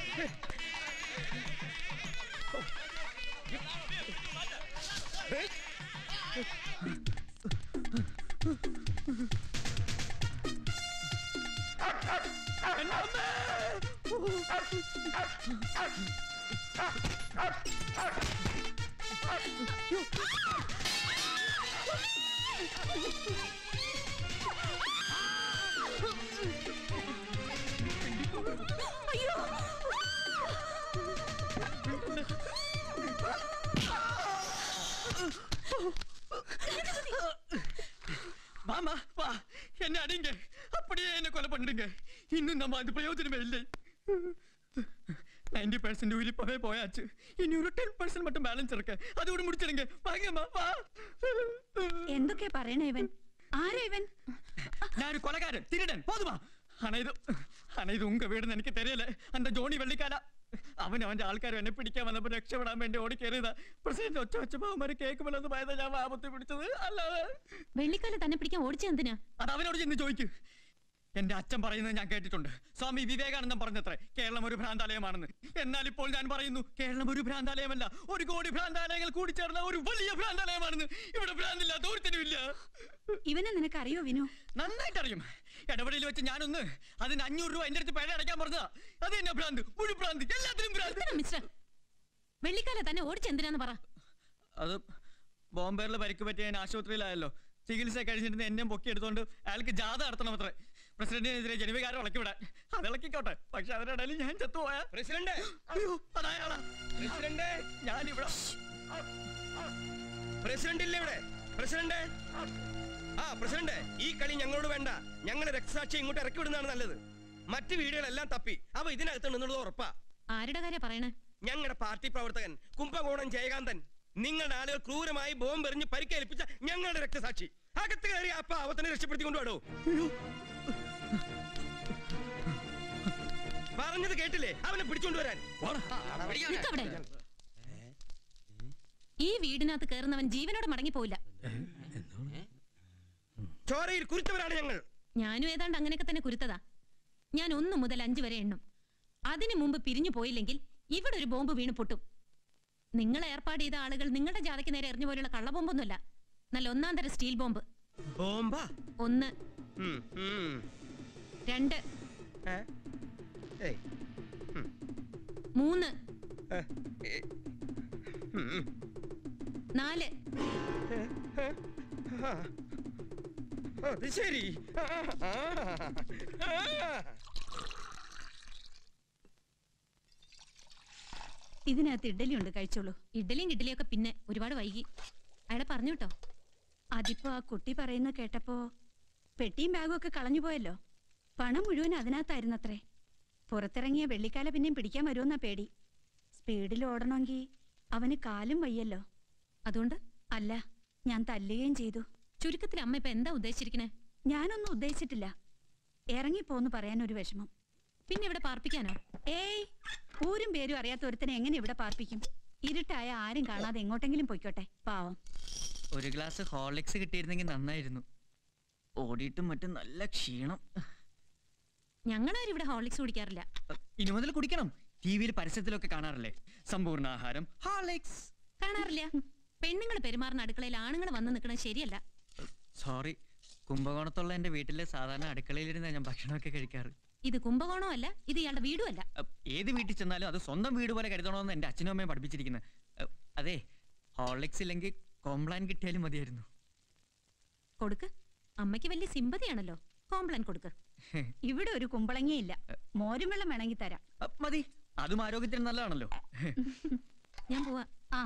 வாமா வா, என்ன அடிங்க, அப்படியே என்ன கொலை பண்ணுங்க. இன்னும் நம்ம அது பிரயோஜனமே இல்லை. நைன்டி பெர்சென்ட் உயிர் இப்பவே போயாச்சு. இனி ஒரு ടെൻ പെർസെന്റ് மட்டும் ബാലൻസ് இருக்கு. അതോട് മുടിച്ചിടുங்க. വാങ്ങമ്മ വാ. എന്തൊക്കെ പറയണേ ഇവൻ? ആരാ ഇവൻ? ഞാൻ ഒരു കൊലകാരൻ, തിരുടൻ. പോതുമാ. ആണ ഇത് ആണ ഇത് ഉങ്ക വീടെന്ന് എനിക്ക് തെരിയല്ലേ. അന്റെ ജോണി വെള്ളിക്കാല അവൻ അവന്റെ ആൾക്കാരും എന്നെ പിടിക്കാൻ വന്നപ്പോ രക്ഷപ്പെടാൻ വേണ്ടി ഓടി കയറിയതാ. പ്രസിഡന്റ് ഒച്ച വെച്ചപ്പോ അവന്മാര് കേൾക്കുമ്പോഴൊന്ന് ഭയത ഞാൻ വാപത്തി പിടിച്ചത്. അല്ലാതെ വെള്ളിക്കാല തന്നെ പിടിക്കാൻ ഓടിച്ച എന്തിനാ? അത് അവനോട് ചെന്ന് ചോദിക്കും. എന്റെ അച്ഛൻ പറയുന്നത് ഞാൻ കേട്ടിട്ടുണ്ട്. സ്വാമി വിവേകാനന്ദൻ പറഞ്ഞത്രേ കേരളം ഒരു ഭ്രാന്താലയമാണെന്ന്. എന്നാൽ ഇപ്പോൾ ഞാൻ പറയുന്നു, കേരളം ഒരു ഭ്രാന്താലയമല്ല, ഒരു കോടി ഭ്രാന്താലയങ്ങൾ കൂടിച്ചേർന്ന ഒരു വലിയ ഭ്രാന്താലയമാണെന്ന്. ഇവിടെ ഭ്രാന്തില്ലാത്ത ഒരുത്തനുമില്ല. ഇവനെ നിനക്ക് അറിയോ വിനു? നന്നായിട്ട് അറിയും. ഇടപെടലിൽ വെച്ച് ഞാനൊന്ന് അതിന് അഞ്ഞൂറ് രൂപ എന്റെ അടുത്ത് പേഴ അടയ്ക്കാൻ പറഞ്ഞതാ. അത് തന്നെ ഭ്രാന്ത്, മുഴു ഭ്രാന്ത്, എല്ലാത്തിനും ഭ്രാന്ത്. മിസ്റ്റർ വെള്ളിക്കാല തന്നെ ഓടിച്ചെന്തിനാന്ന് പറ. അത് ബോംബേറിൽ പരിക്ക് പറ്റിയ ഞാൻ ആശുപത്രിയിലായല്ലോ. ചികിത്സ കഴിഞ്ഞിരുന്ന് എന്നെ പൊക്കിയെടുത്തോണ്ട് അയാൾക്ക് ജാഥ നടത്തണം അത്രേ. പ്രസിഡന്റിനെതിരെ ജനവികാരം ഇളക്കി വിടാൻ. അത് ഇളക്കിക്കോട്ടെ, പക്ഷെ അതിനിടയിൽ ഞാൻ ചത്തുപോയാ. പ്രസിഡന്റ്, അയ്യോ അതായാളാ. പ്രസിഡന്റ്, ഞാനിവിടെ പ്രസിഡന്റ് ഇല്ല ഇവിടെ. പ്രസിഡന്റ്, ആ പ്രസിഡന്റ്, ഈ കളി ഞങ്ങളോട് വേണ്ട. ഞങ്ങളെ രക്തസാക്ഷി ഇങ്ങോട്ട് ഇറക്കി വിടുന്നതാണ് നല്ലത്. മറ്റു വീടുകളെല്ലാം തപ്പി അവ ഇതിനകത്തുണ്ടെന്നുള്ളത് ഉറപ്പാ. ആരുടെ കാര്യം പറയണേ? ഞങ്ങളുടെ പാർട്ടി പ്രവർത്തകൻ കുംഭകോണം ജയകാന്തൻ. നിങ്ങളുടെ ആളുകൾ ക്രൂരമായി ബോംബ് എറിഞ്ഞ് പരിക്കേൽപ്പിച്ച ഞങ്ങളുടെ രക്തസാക്ഷി. അകത്ത് കയറി ആ പാവത്തിനെ രക്ഷപ്പെടുത്തി കൊണ്ടുപോടോ. പറഞ്ഞത് കേട്ടില്ലേ? അവനെ പിടിച്ചോണ്ടുവരാൻ. നിക്കവിടെ. ഈ വീടിനകത്ത് കയറുന്നവൻ ജീവനോടെ മടങ്ങി പോയില്ല. ചോരയിൽ കുരുത്തവരാണ് ഞങ്ങൾ. ഞാനും ഏതാണ്ട് അങ്ങനെയൊക്കെ തന്നെ കുരുത്തതാ. ഞാൻ ഒന്ന് മുതൽ അഞ്ച് വരെ എണ്ണും. അതിനു മുമ്പ് പിരിഞ്ഞു പോയില്ലെങ്കിൽ ഇവിടെ ഒരു ബോംബ് വീണ് പൊട്ടും. നിങ്ങൾ ഏർപ്പാട് ചെയ്ത ആളുകൾ നിങ്ങളുടെ ജാതയ്ക്ക് നേരെ എറിഞ്ഞു പോലുള്ള കള്ളബോംബൊന്നുമല്ല, നല്ല ഒന്നാം തരം സ്റ്റീൽ ബോംബ്. ബോംബാ? ഒന്ന്, രണ്ട്, മൂന്ന്, നാല്. അത് ശരി. ഇതിനകത്ത് ഇഡ്ഡലി ഉണ്ട്, കഴിച്ചോളൂ. ഇഡ്ഡലിയും കിഡ്ഡലിയൊക്കെ പിന്നെ ഒരുപാട് വൈകി. അയാളെ പറഞ്ഞു കേട്ടോ. അതിപ്പോ ആ കുട്ടി പറയുന്ന കേട്ടപ്പോ പെട്ടിയും ബാഗും ഒക്കെ കളഞ്ഞു പോയല്ലോ. പണം മുഴുവൻ അതിനകത്തായിരുന്നത്രേ. പുറത്തിറങ്ങിയ വെള്ളിക്കാല പിന്നെയും പിടിക്കാൻ വരുമെന്നാ പേടി. സ്പീഡിൽ ഓടണമെങ്കിൽ അവന് കാലും വയ്യല്ലോ. അതുകൊണ്ട് അല്ല, ഞാൻ തല്ലുകയും ചെയ്തു. ചുരുക്കത്തിൽ അമ്മ ഇപ്പൊ എന്താ ഉദ്ദേശിച്ചിരിക്കണേ? ഞാനൊന്നും ഉദ്ദേശിച്ചിട്ടില്ല. ഇറങ്ങിപ്പോന്ന് പറയാൻ ഒരു വിഷമം. പിന്നെ ഇവിടെ പാർപ്പിക്കാനോ? ഏയ്, ഊരും പേരും അറിയാത്ത ഒരുത്തനെ എങ്ങനെ ഇവിടെ പാർപ്പിക്കും? ഇരുട്ടായ ആരും കാണാതെ എങ്ങോട്ടെങ്കിലും പൊയ്ക്കോട്ടെ, പാവം. ഒരു ഗ്ലാസ് ഹോർലിക്സ് കിട്ടിയിരുന്നെങ്കിൽ നന്നായിരുന്നു. ഓടിയിട്ടും മറ്റും നല്ല ക്ഷീണം. ഞങ്ങളാരും ഇവിടെ ഹോർലിക്സ് കുടിക്കാറില്ല. ഇനി മുതൽ കുടിക്കണം. ടി വിയിൽ പരസ്യത്തിലൊക്കെ കാണാറില്ലേ, സമ്പൂർണ്ണ ആഹാരം ഹോർലിക്സ്. കാണാറില്ല. പെണ്ണുങ്ങൾ പെരുമാറുന്ന അടുക്കളയിൽ ആണുങ്ങൾ വന്ന് നിൽക്കണത് ശരിയല്ല. സോറി, കുംഭകോണത്തുള്ള എന്റെ വീട്ടിലെ സാധാരണ അടുക്കളയിലിരുന്ന ഞാൻ ഭക്ഷണമൊക്കെ കഴിക്കാറ്. ഇത് കുംഭകോണവും അല്ല, ഇത് ഇയാളുടെ വീടും അല്ല. ഏത് വീട്ടിൽ ചെന്നാലും അത് സ്വന്തം വീട് പോലെ കരുതണമെന്ന് എന്റെ അച്ഛനും അമ്മയും പഠിപ്പിച്ചിരിക്കുന്നത്. അതെ, ഹോർലിക്സ് ഇല്ലെങ്കിൽ കോംപ്ലാൻ കിട്ടിയാലും മതിയായിരുന്നു. കൊടുക്ക്. അമ്മയ്ക്ക് വലിയ സിമ്പതിയാണല്ലോ, കോംപ്ലാൻ കൊടുക്ക്. ഇവിടെ ഒരു കുമ്പളങ്ങയില്ല. മോരും വെള്ളം വേണമെങ്കിൽ തരാം. മതി, അതും ആരോഗ്യത്തിന് നല്ലതാണല്ലോ. ഞാൻ പോവാ. ആ,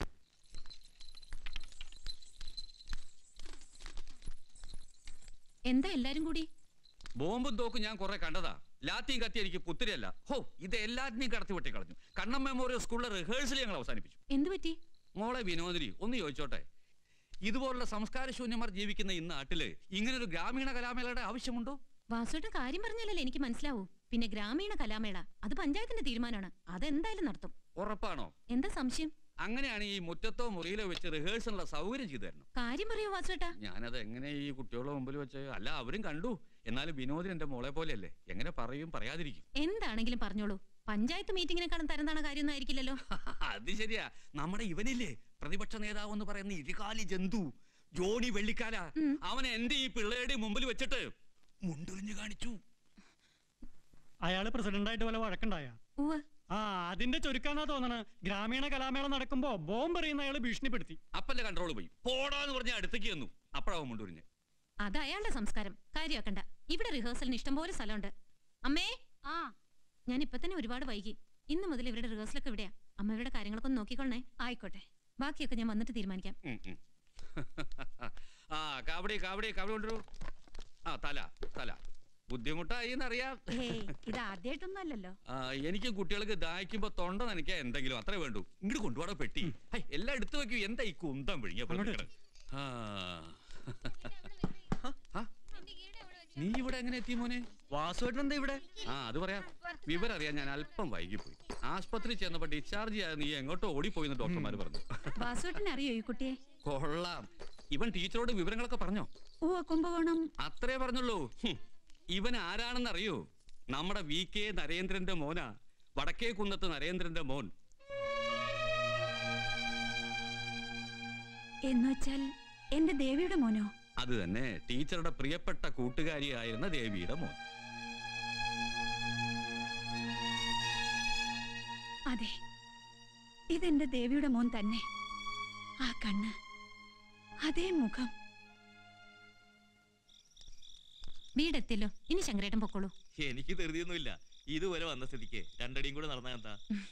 എന്താ എല്ലാരും കൂടി? ബോംബും തോക്കും ഞാൻ കുറെ കണ്ടതാ. ലാത്തിയും കത്തി എനിക്ക് പുത്തിരിയല്ല. ഹോ, ഇത് എല്ലാറ്റിനെയും കടത്തി വെട്ടി കളഞ്ഞു. കണ്ണം മെമ്മോറിയൽ സ്കൂളിലെ റിഹേഴ്സൽ ഞങ്ങൾ അവസാനിപ്പിച്ചു. എന്ത് പറ്റി? മോളെ വിനോദിനി, ഒന്ന് ചോദിച്ചോട്ടെ, ഇതുപോലുള്ള സംസ്കാരശൂന്യന്മാർ ജീവിക്കുന്ന ഈ നാട്ടില് ഇങ്ങനൊരു ഗ്രാമീണ കലാമേളയുടെ ആവശ്യമുണ്ടോ? വാസുവേട്ടൻ കാര്യം പറഞ്ഞാലല്ലേ എനിക്ക് മനസ്സിലാവൂ. പിന്നെ ഗ്രാമീണ കലാമേള അത് പഞ്ചായത്തിന്റെ തീരുമാനമാണ്. അതെന്തായാലും നടത്തും. ഉറപ്പാണോ? എന്താ സംശയം? അങ്ങനെയാണ് ഈ മുറ്റത്തോ മുറിയിലോ വെച്ച് റിഹേഴ്സലിനുള്ള സൗകര്യം ചെയ്തു തരണം. കാര്യം പറയോ വാസുവേട്ടാ? ഞാനത് എങ്ങനെ ഈ കുട്ടികളുടെ മുമ്പിൽ വെച്ച്, അല്ല അവരും കണ്ടു, എന്നാലും വിനോദിന് എന്റെ മോളെ പോലെയല്ലേ, എങ്ങനെ പറയും പറയാതിരിക്കും? എന്താണെങ്കിലും പറഞ്ഞോളൂ. പഞ്ചായത്ത് മീറ്റിങ്ങിനെക്കാളും തരംതാണ കാര്യമൊന്നും ആയിരിക്കില്ലല്ലോ. അത് ശരിയാ. നമ്മുടെ ഇവനില്ലേ പ്രതിപക്ഷ നേതാവ് എന്ന് പറയുന്ന ഇരുകാലി ജന്തു ജോണി വെള്ളിക്കാല, അവൻ എന്റെ ഈ പിള്ളേരുടെ മുമ്പിൽ വെച്ചിട്ട് മുണ്ടുരിഞ്ഞു കാണിച്ചു. അയാള് പ്രസിഡന്റായിട്ട് വല്ല വഴക്കുണ്ടായ? ആ, അതിന്റെ ചുരുക്കാന്നാ തോന്നണ. ഗ്രാമീണ കലാമേള നടക്കുമ്പോ ബോംബ് എറിയുന്ന അയാള് ഭീഷണിപ്പെടുത്തി. അപ്പല്ലേ കൺട്രോൾ പോയി. പോടാന്ന് പറഞ്ഞ അടുത്തേക്ക് വന്നു. അപ്പഴാവും മുണ്ടുരിഞ്ഞ്. അത് അയാളുടെ സംസ്കാരം, കാര്യമാക്കണ്ട. ഇവിടെ റിഹേഴ്സലിന് ഇഷ്ടംപോലെ സ്ഥലമുണ്ട്. അമ്മേ, ആ ഞാൻ ഇപ്പൊ തന്നെ ഒരുപാട് വൈകി. ഇന്ന് മുതൽ ഇവരുടെ റിഹേഴ്സലൊക്കെ ഇവിടെയാ. അമ്മ ഇവരുടെ കാര്യങ്ങളൊക്കെ ഒന്ന് നോക്കിക്കൊള്ളണേ. ആയിക്കോട്ടെ. ബാക്കിയൊക്കെ ഞാൻ വന്നിട്ട് തീരുമാനിക്കാം. ആ കാവടി കാവടി കാവടി കൊണ്ടുവരൂ. ആ തല തല ബുദ്ധിമുട്ടായി എന്നറിയാം. ഇത് ആദ്യമായിട്ടൊന്നും അല്ലല്ലോ. എനിക്കും കുട്ടികൾക്ക് ദാഹിക്കുമ്പോ തൊണ്ട നനയ്ക്കാൻ എന്തെങ്കിലും അത്രേ വേണ്ടു. ഇങ്ങോട്ട് കൊണ്ടുപോടാ പെട്ടി. എല്ലാം എടുത്തു വെക്കൂ. എന്താ ഈ കുന്തം വിഴിഞ്ഞ? നീ ഇവിടെ എങ്ങനെ എത്തി മോനെ? വാസുവേട്ടൻ എന്താ ഇവിടെ? ആ അത് പറയാം. വിവരം അറിയാൻ ഞാൻ അല്പം വൈകിപ്പോയി. ആശുപത്രി ചെന്നപ്പോ ഡിസ്ചാർജ് ചെയ്യാതെ നീ എങ്ങോട്ടോ ഓടിപ്പോയിന്ന് ഡോക്ടർമാര് പറഞ്ഞു. വാസുവേട്ടൻ അറിയോ ഈ കുട്ടിയെ? കൊള്ളാം. ഇവൻ ടീച്ചറോട് വിവരങ്ങളൊക്കെ പറഞ്ഞോ? ഓ, കുംഭകോണം അത്രേ പറഞ്ഞുള്ളൂ. ഇവൻ ആരാണെന്ന് അറിയോ? നമ്മുടെ വി കെ നരേന്ദ്രന്റെ മോനാ. വടക്കേ കുന്നത്ത് നരേന്ദ്രന്റെ മോൻ. എന്നുവെച്ചാൽ എന്റെ ദേവിയുടെ മോനോ? അത് തന്നെ, ടീച്ചറുടെ പ്രിയപ്പെട്ട കൂട്ടുകാരിയായിരുന്ന ദേവിയുടെ മോൻ. അതെ, ഇതെന്റെ ദേവിയുടെ മോൻ തന്നെ. ആ കണ്ണ്, അതേ മുഖം. വീടെത്തിയല്ലോ, ഇനി ശങ്കരേട്ടൻ പൊക്കോളൂ. എനിക്ക് ധൃതിയൊന്നുമില്ല. ഇതുവരെ വന്ന സ്ഥിതിക്ക് രണ്ടടിയും കൂടെ നടന്നാ എന്താ?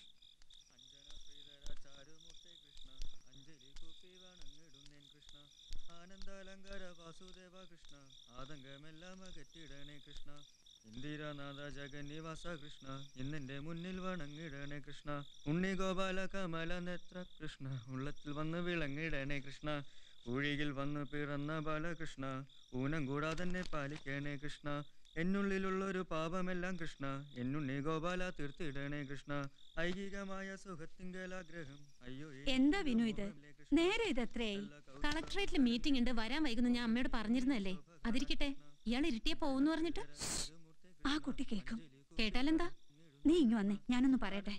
കൃഷ്ണ ഇന്ദിരാനാഥ ജഗന്നിവാസ കൃഷ്ണ, ഇന്നെന്റെ മുന്നിൽ വണങ്ങിടണേ കൃഷ്ണ. ഉണ്ണി ഗോപാല കമല നേത്ര കൃഷ്ണ, ഉള്ളത്തിൽ വന്ന് വിളങ്ങിടണേ കൃഷ്ണ. ഊഴിയിൽ വന്നു പിറന്ന ബാലകൃഷ്ണ ഊനം കൂടാതെ തന്നെ പാലിക്കണേ കൃഷ്ണ എന്നുള്ളിലുള്ളൊരു പാപമെല്ലാം കൃഷ്ണ എന്നുണ്ണി ഗോപാല തീർത്തിടണേ കൃഷ്ണ ഐകികമായ സുഖത്തിങ്കലാഗ്രഹം അയ്യോ എന്താ വിനു ഇത് നേരെ ഇത് എത്രയായി? കളക്ടറേറ്റിൽ മീറ്റിംഗ് ഉണ്ട്, വരാൻ വൈകുന്നു ഞാൻ അമ്മയോട് പറഞ്ഞിരുന്നല്ലേ. അതിരിക്കട്ടെ, ഇയാൾ ഇരുട്ടിയെ പോകുന്നു പറഞ്ഞിട്ട് ആ കുട്ടി കേക്കും. കേട്ടാലെന്താ? നീ ഇങ്ങ് വന്നേ, ഞാനൊന്ന് പറയട്ടെ.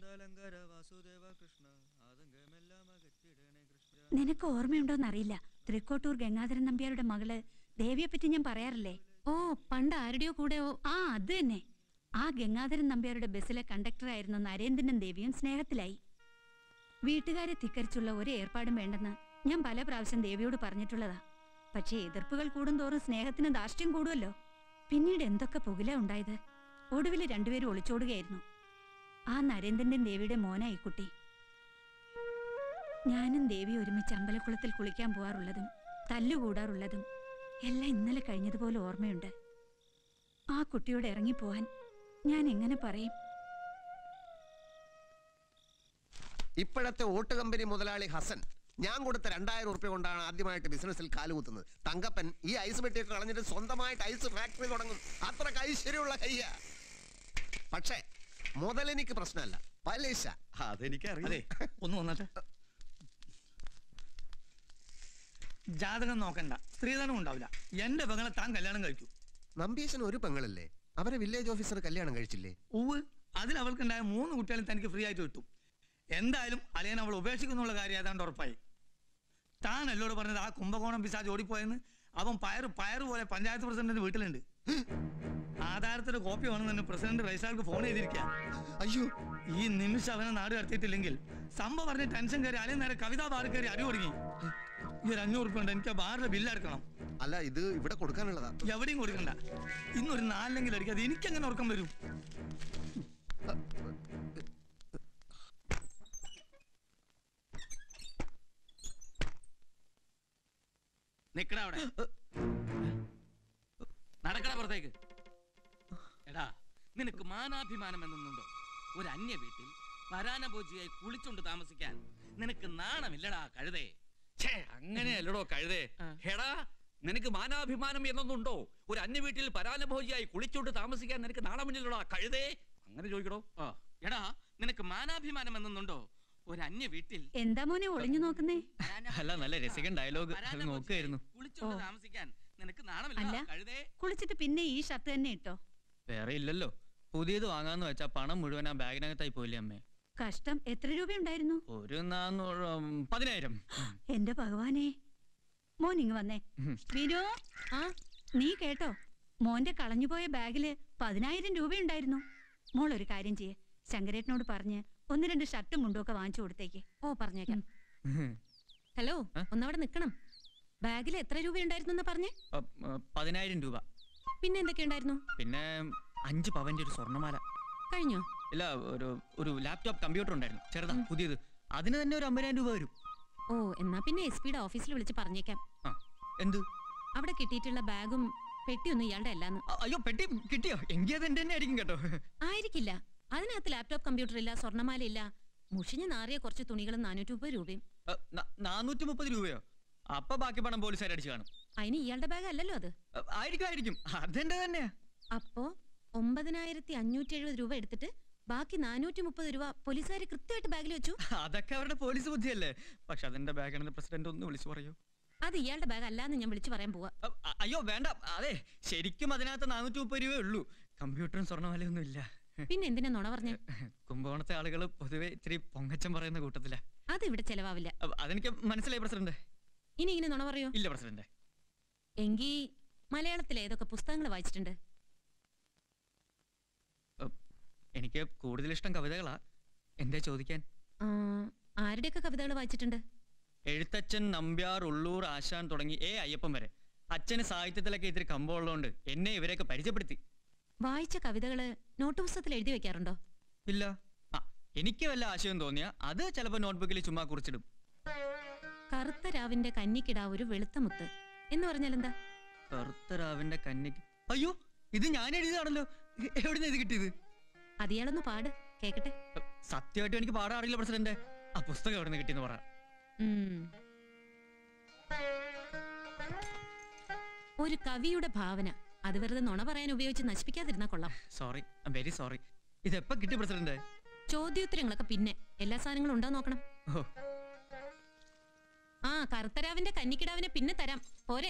നിനക്ക് ഓർമ്മയുണ്ടോന്നറിയില്ല, തൃക്കോട്ടൂർ ഗംഗാധരൻ നമ്പ്യാരുടെ മകള് ദേവിയെ പറ്റി ഞാൻ പറയാറില്ലേ? ഓ, പണ്ട് ആരുടെയോ കൂടെയോ? ആ, അത് തന്നെ. ആ ഗംഗാധരൻ നമ്പ്യാരുടെ ബസ്സിലെ കണ്ടക്ടറായിരുന്ന നരേന്ദ്രനും ദേവിയും സ്നേഹത്തിലായി. വീട്ടുകാരെ ധിക്കരിച്ചുള്ള ഒരു ഏർപ്പാടും വേണ്ടെന്ന് ഞാൻ പല പ്രാവശ്യം ദേവിയോട് പറഞ്ഞിട്ടുള്ളതാ. പക്ഷേ എതിർപ്പുകൾ കൂടുന്തോറും സ്നേഹത്തിന് ധാർഷ്ട്യം കൂടുമല്ലോ. പിന്നീട് എന്തൊക്കെ പുകില ഉണ്ടായത്. ഒടുവിൽ രണ്ടുപേരും ഒളിച്ചോടുകയായിരുന്നു. ആ നരേന്ദ്രന്റെ ദേവിയുടെ മോനാ ഈ കുട്ടി. ഞാനും ദേവി ഒരുമിച്ച് അമ്പലക്കുളത്തിൽ കുളിക്കാൻ പോവാറുള്ളതും തല്ലുകൂടാറുള്ളതും എല്ലാം ഇന്നലെ കഴിഞ്ഞതുപോലെ ഓർമ്മയുണ്ട്. ആ കുട്ടിയോട് ഇറങ്ങിപ്പോവാൻ ഞാൻ എങ്ങനെ പറയും? ഇപ്പോഴത്തെ ഓട്ട് കമ്പനി മുതലാളി ഹസൻ ഞാൻ കൊടുത്ത രണ്ടായിരം ഉറുപ്പ്യ കൊണ്ടാണ് ആദ്യമായിട്ട് ബിസിനസ്സിൽ കാലുകുത്തുന്നത്. തങ്കപ്പൻ ഈ ഐസ് പെട്ടിയൊക്കെ കളഞ്ഞിട്ട് സ്വന്തമായിട്ട് ഐസ് ഫാക്ടറി തുടങ്ങും. അത്ര ഐശ്വര്യമുള്ള കയ്യ. പക്ഷേ മുതലെനിക്ക് പ്രശ്നമല്ല, പലിശ അതെനിക്കറിയാം. ഒന്ന് വന്നട്ടെ. ജാതകം നോക്കണ്ട, സ്ത്രീധനം ഉണ്ടാവില്ല. എന്റെ പെങ്ങളെ താൻ കല്യാണം കഴിച്ചു. നമ്പീശന് ഒരു പെങ്ങളല്ലേ? അവരെ വില്ലേജ് ഓഫീസർ കല്യാണം കഴിച്ചില്ലേ? ഉവ്, അതിൽ അവൾക്കുണ്ടായ മൂന്ന് കുട്ടികളും തനിക്ക് ഫ്രീ ആയിട്ട് കിട്ടും. എന്തായാലും അളിയൻ അവൾ ഉപേക്ഷിക്കുന്നുള്ള കാര്യം ഏതാണ്ട് ഉറപ്പായി. താൻ എന്നോട് പറഞ്ഞത് ആ കുംഭകോണം പിശാച് ഓടിപ്പോയെന്ന്. അവൻ പയറ് പയറ് പോലെ പഞ്ചായത്ത് പ്രസിഡന്റിന്റെ വീട്ടിലുണ്ട്. ആധാരത്തിന്റെ കോപ്പി വേണമെന്ന് പ്രസിഡന്റ് റൈസാൾക്ക് ഫോൺ ചെയ്തിരിക്കുക. അയ്യോ, ഈ നിമിഷം അവനെ നാട് കടത്തിയിട്ടില്ലെങ്കിൽ സംഭവം പറഞ്ഞ് ടെൻഷൻ കയറി അളിയൻ നേരെ കവിതാ ബാർ കയറി അടി തുടങ്ങി. ഈ ഒരു അഞ്ഞൂറ് ഉറുപ്പ ഉണ്ട്, എനിക്ക് ആ ബാറിന്റെ ബില്ല് അടക്കണം. അല്ല, ഇത് ഇവിടെ കൊടുക്കാനുള്ളതാ. എവിടെയും കൊടുക്കണ്ട. ഇന്നൊരു നാലിലെങ്കിലും അടിക്കാതെ എനിക്കെങ്ങനെ ഉറക്കം വരും? നിക്കടാ അവിടെ, നടക്കട പുറത്തേക്ക്. എടാ, നിനക്ക് മാനാഭിമാനം എന്നൊന്നുണ്ടോ? ഒരു അന്യ വീട്ടിൽ പരാനഭോജിയായി കുളിച്ചുകൊണ്ട് താമസിക്കാൻ നിനക്ക് നാണമില്ലടാ കഴുതേ. അങ്ങനെയല്ലടോ കഴുതേ. എടാ, നിനക്ക് മാനാഭിമാനം എന്നൊന്നുണ്ടോ? ഒരു അന്യ വീട്ടിൽ പരാനഭോജിയായി കുളിച്ചുകൊണ്ട് താമസിക്കാൻ നിനക്ക് നാണമില്ലല്ലോടാ കഴുതേ. അങ്ങനെ ചോദിക്കടോ. എടാ, നിനക്ക് മാനാഭിമാനം എന്നൊന്നുണ്ടോ? ഒരു അന്യ വീട്ടിൽ എന്താ മോനെ ഒളിഞ്ഞു നോക്കുന്നേ? അല്ല, നല്ല രസികൻ ഡയലോഗ് നോക്കുകയായിരുന്നു. കുളിച്ചുകൊണ്ട് താമസിക്കാൻ നിനക്ക് അല്ല, നാണമില്ല കഴുതേ. കുളിച്ചിട്ട് പിന്നെ ഈ ഷർട്ട് തന്നെ ഇട്ടോ? വേറെ ഇല്ലല്ലോ. പുതിയത് വാങ്ങാന്ന് വെച്ചാ പണം മുഴുവൻ ആ ബാഗിനകത്തായി പോയില്ലേ അമ്മേ? കഷ്ടം. എത്ര രൂപയുണ്ടായിരുന്നു? ഒരു നാന്നൂറ് പതിനായിരം. എന്റെ ഭഗവാനെ. മോൻ ഇങ്ങ് വന്നേ. വിനു, ആ നീ കേട്ടോ? മോന്റെ കളഞ്ഞുപോയ ബാഗില് പതിനായിരം രൂപയുണ്ടായിരുന്നു. മോൾ ഒരു കാര്യം ചെയ്യേ, ശങ്കരേട്ടനോട് പറഞ്ഞ് ഒന്ന് രണ്ട് ഷർട്ടും മുണ്ടും ഒക്കെ വാങ്ങിച്ചു കൊടുത്തേക്ക്. ഓ, പറഞ്ഞേക്കാം. ഹലോ, ഒന്നവിടെ നിക്കണം. ബാഗിൽ എത്ര രൂപയുണ്ടായിരുന്നു പറഞ്ഞേ? പതിനായിരം രൂപ. പിന്നെ എന്തൊക്കെയുണ്ടായിരുന്നു? പിന്നെ അഞ്ച് പവന്റെ ഒരു സ്വർണ്ണമാല. കഴിഞ്ഞോ? ഇല്ല, ഒരു ഒരു ലാപ്ടോപ്പ് കമ്പ്യൂട്ടർ ഉണ്ടായിരുന്നു, ചെറുതാ, പുതിയത്. അതിന് തന്നെ ഒരു അമ്പതിനായിരം രൂപ വരും. ഓ, എന്നാ പിന്നെ എസ് പിയുടെ ഓഫീസിൽ വിളിച്ച് പറഞ്ഞേക്കാം. എന്ത്? അവിടെ കിട്ടിയിട്ടുള്ള ബാഗും പെട്ടിയൊന്നും ഇയാളുടെ അല്ലാന്ന്. അയ്യോ, പെട്ടി കിട്ടിയോ? എങ്കിൽ അത് എന്റെ തന്നെ ആയിരിക്കും കേട്ടോ. ആയിരിക്കില്ല. അതിനകത്ത് ലാപ്ടോപ്പ് കമ്പ്യൂട്ടർ ഇല്ല, സ്വർണ്ണമാല ഇല്ല, മുഷിഞ്ഞ് നാറിയ കുറച്ച് തുണികളും നാനൂറ്റി മുപ്പത് രൂപയും. നാനൂറ്റി മുപ്പത് രൂപയോ? അപ്പൊ ബാക്കി പണം പോലീസുകാർ അടിച്ചു കാണും. അതിന് ഇയാളുടെ ബാഗ് അല്ലല്ലോ അത്. ആയിരിക്കും ആയിരിക്കും അതെന്റെ തന്നെയാ. അപ്പോ ഒമ്പതിനായിരത്തി അഞ്ഞൂറ്റി എഴുപത് രൂപ എടുത്തിട്ട് ബാക്കി നാനൂറ്റി മുപ്പത് രൂപ പോലീസുകാർ കൃത്യമായിട്ട് ബാഗിൽ വെച്ചു. അതൊക്കെ അവരുടെ പോലീസ് ബുദ്ധിയല്ലേ. പക്ഷെ അതെന്റെ ബാഗാണെന്ന് പ്രസിഡന്റ് ഒന്ന് വിളിച്ചു പറയൂ. അത് ഇയാളുടെ ബാഗ് അല്ലാന്ന് ഞാൻ വിളിച്ചു പറയാൻ പോവാ. അയ്യോ വേണ്ട, അതെ ശരിക്കും അതിനകത്ത് നാനൂറ്റി മുപ്പത് രൂപയേ ഉള്ളൂ. കമ്പ്യൂട്ടറും സ്വർണ്ണമാലയൊന്നും ഇല്ല. പിന്നെ എന്തിനാ നുണ പറഞ്ഞേ? കുംഭകോണത്തെ ആളുകൾ പൊതുവെ ഇത്തിരി പൊങ്ങച്ചം പറയുന്ന കൂട്ടത്തില. അത് ഇവിടെ ചെലവാവില്ല. അതെനിക്ക് മനസ്സിലായി പ്രസിഡന്റ്. ഇനി ഇങ്ങനെ നുണ പറയോ? ഇല്ല പ്രസിഡന്റ്. എങ്കി മലയാളത്തിലെ ഏതൊക്കെ പുസ്തകങ്ങൾ വായിച്ചിട്ടുണ്ട്? എനിക്ക് കൂടുതൽ ഇഷ്ടം കവിതകളാ. എന്താ ചോദിക്കാൻ? ആരുടെയൊക്കെ കവിതകൾ വായിച്ചിട്ടുണ്ട്? എഴുത്തച്ഛൻ, നമ്പ്യാർ, ഉള്ളൂർ, ആശാൻ തുടങ്ങി ഏ അയ്യപ്പൻ വരെ. അച്ഛന് സാഹിത്യത്തിലൊക്കെ ഇത്തിരി കമ്പമുള്ളതുകൊണ്ട് എന്നെ ഇവരെയൊക്കെ പരിചയപ്പെടുത്തി. വായിച്ച കവിതകള് നോട്ട് പുസ്തകത്തിൽ എഴുതി വെക്കാറുണ്ടോ? ഇല്ല. ആ, എനിക്ക് വല്ല ആശയം തോന്നിയാ അത് ചിലപ്പോ നോട്ട്ബുക്കിൽ ചുമ്മാ കുറിച്ചിടും. കറുത്ത രാവിന്റെ കന്നിക്കിടാ ഒരു വെളുത്ത മുത്ത് എന്ന് പറഞ്ഞാൽ എന്താ? കറുത്ത രാവിന്റെ കന്നിക്ക്. അയ്യോ, ഇത് ഞാൻ എഴുതിയതാണല്ലോ. എവിടുന്ന് ഇത് കിട്ടിയത്? അതിയാളൊന്ന് പാട് കേക്കട്ടെ. സത്യമായിട്ടും എനിക്ക് പാടാൻ അറിയില്ല പ്രസിഡന്റ്. ആ പുസ്തകം എവിടെ നിന്ന് കിട്ടിയെന്ന് പറ. ഒരു കവിയുടെ ഭാവന അത് വെറുതെ നുണ പറയാൻ ഉപയോഗിച്ച് നശിപ്പിക്കാതിരുന്നാ കൊള്ളാം. Sorry, very sorry. ഇതെപ്പോ കിട്ടി പ്രസിഡന്റ്? ചോദ്യോത്തരങ്ങളൊക്കെ പിന്നെ എല്ലാ സാധനങ്ങളും ഉണ്ടോ നോക്കണം. ആ കറുത്തരാവിന്റെ കന്നിക്കിടാവിനെ പിന്നെ തരാം, പോരെ?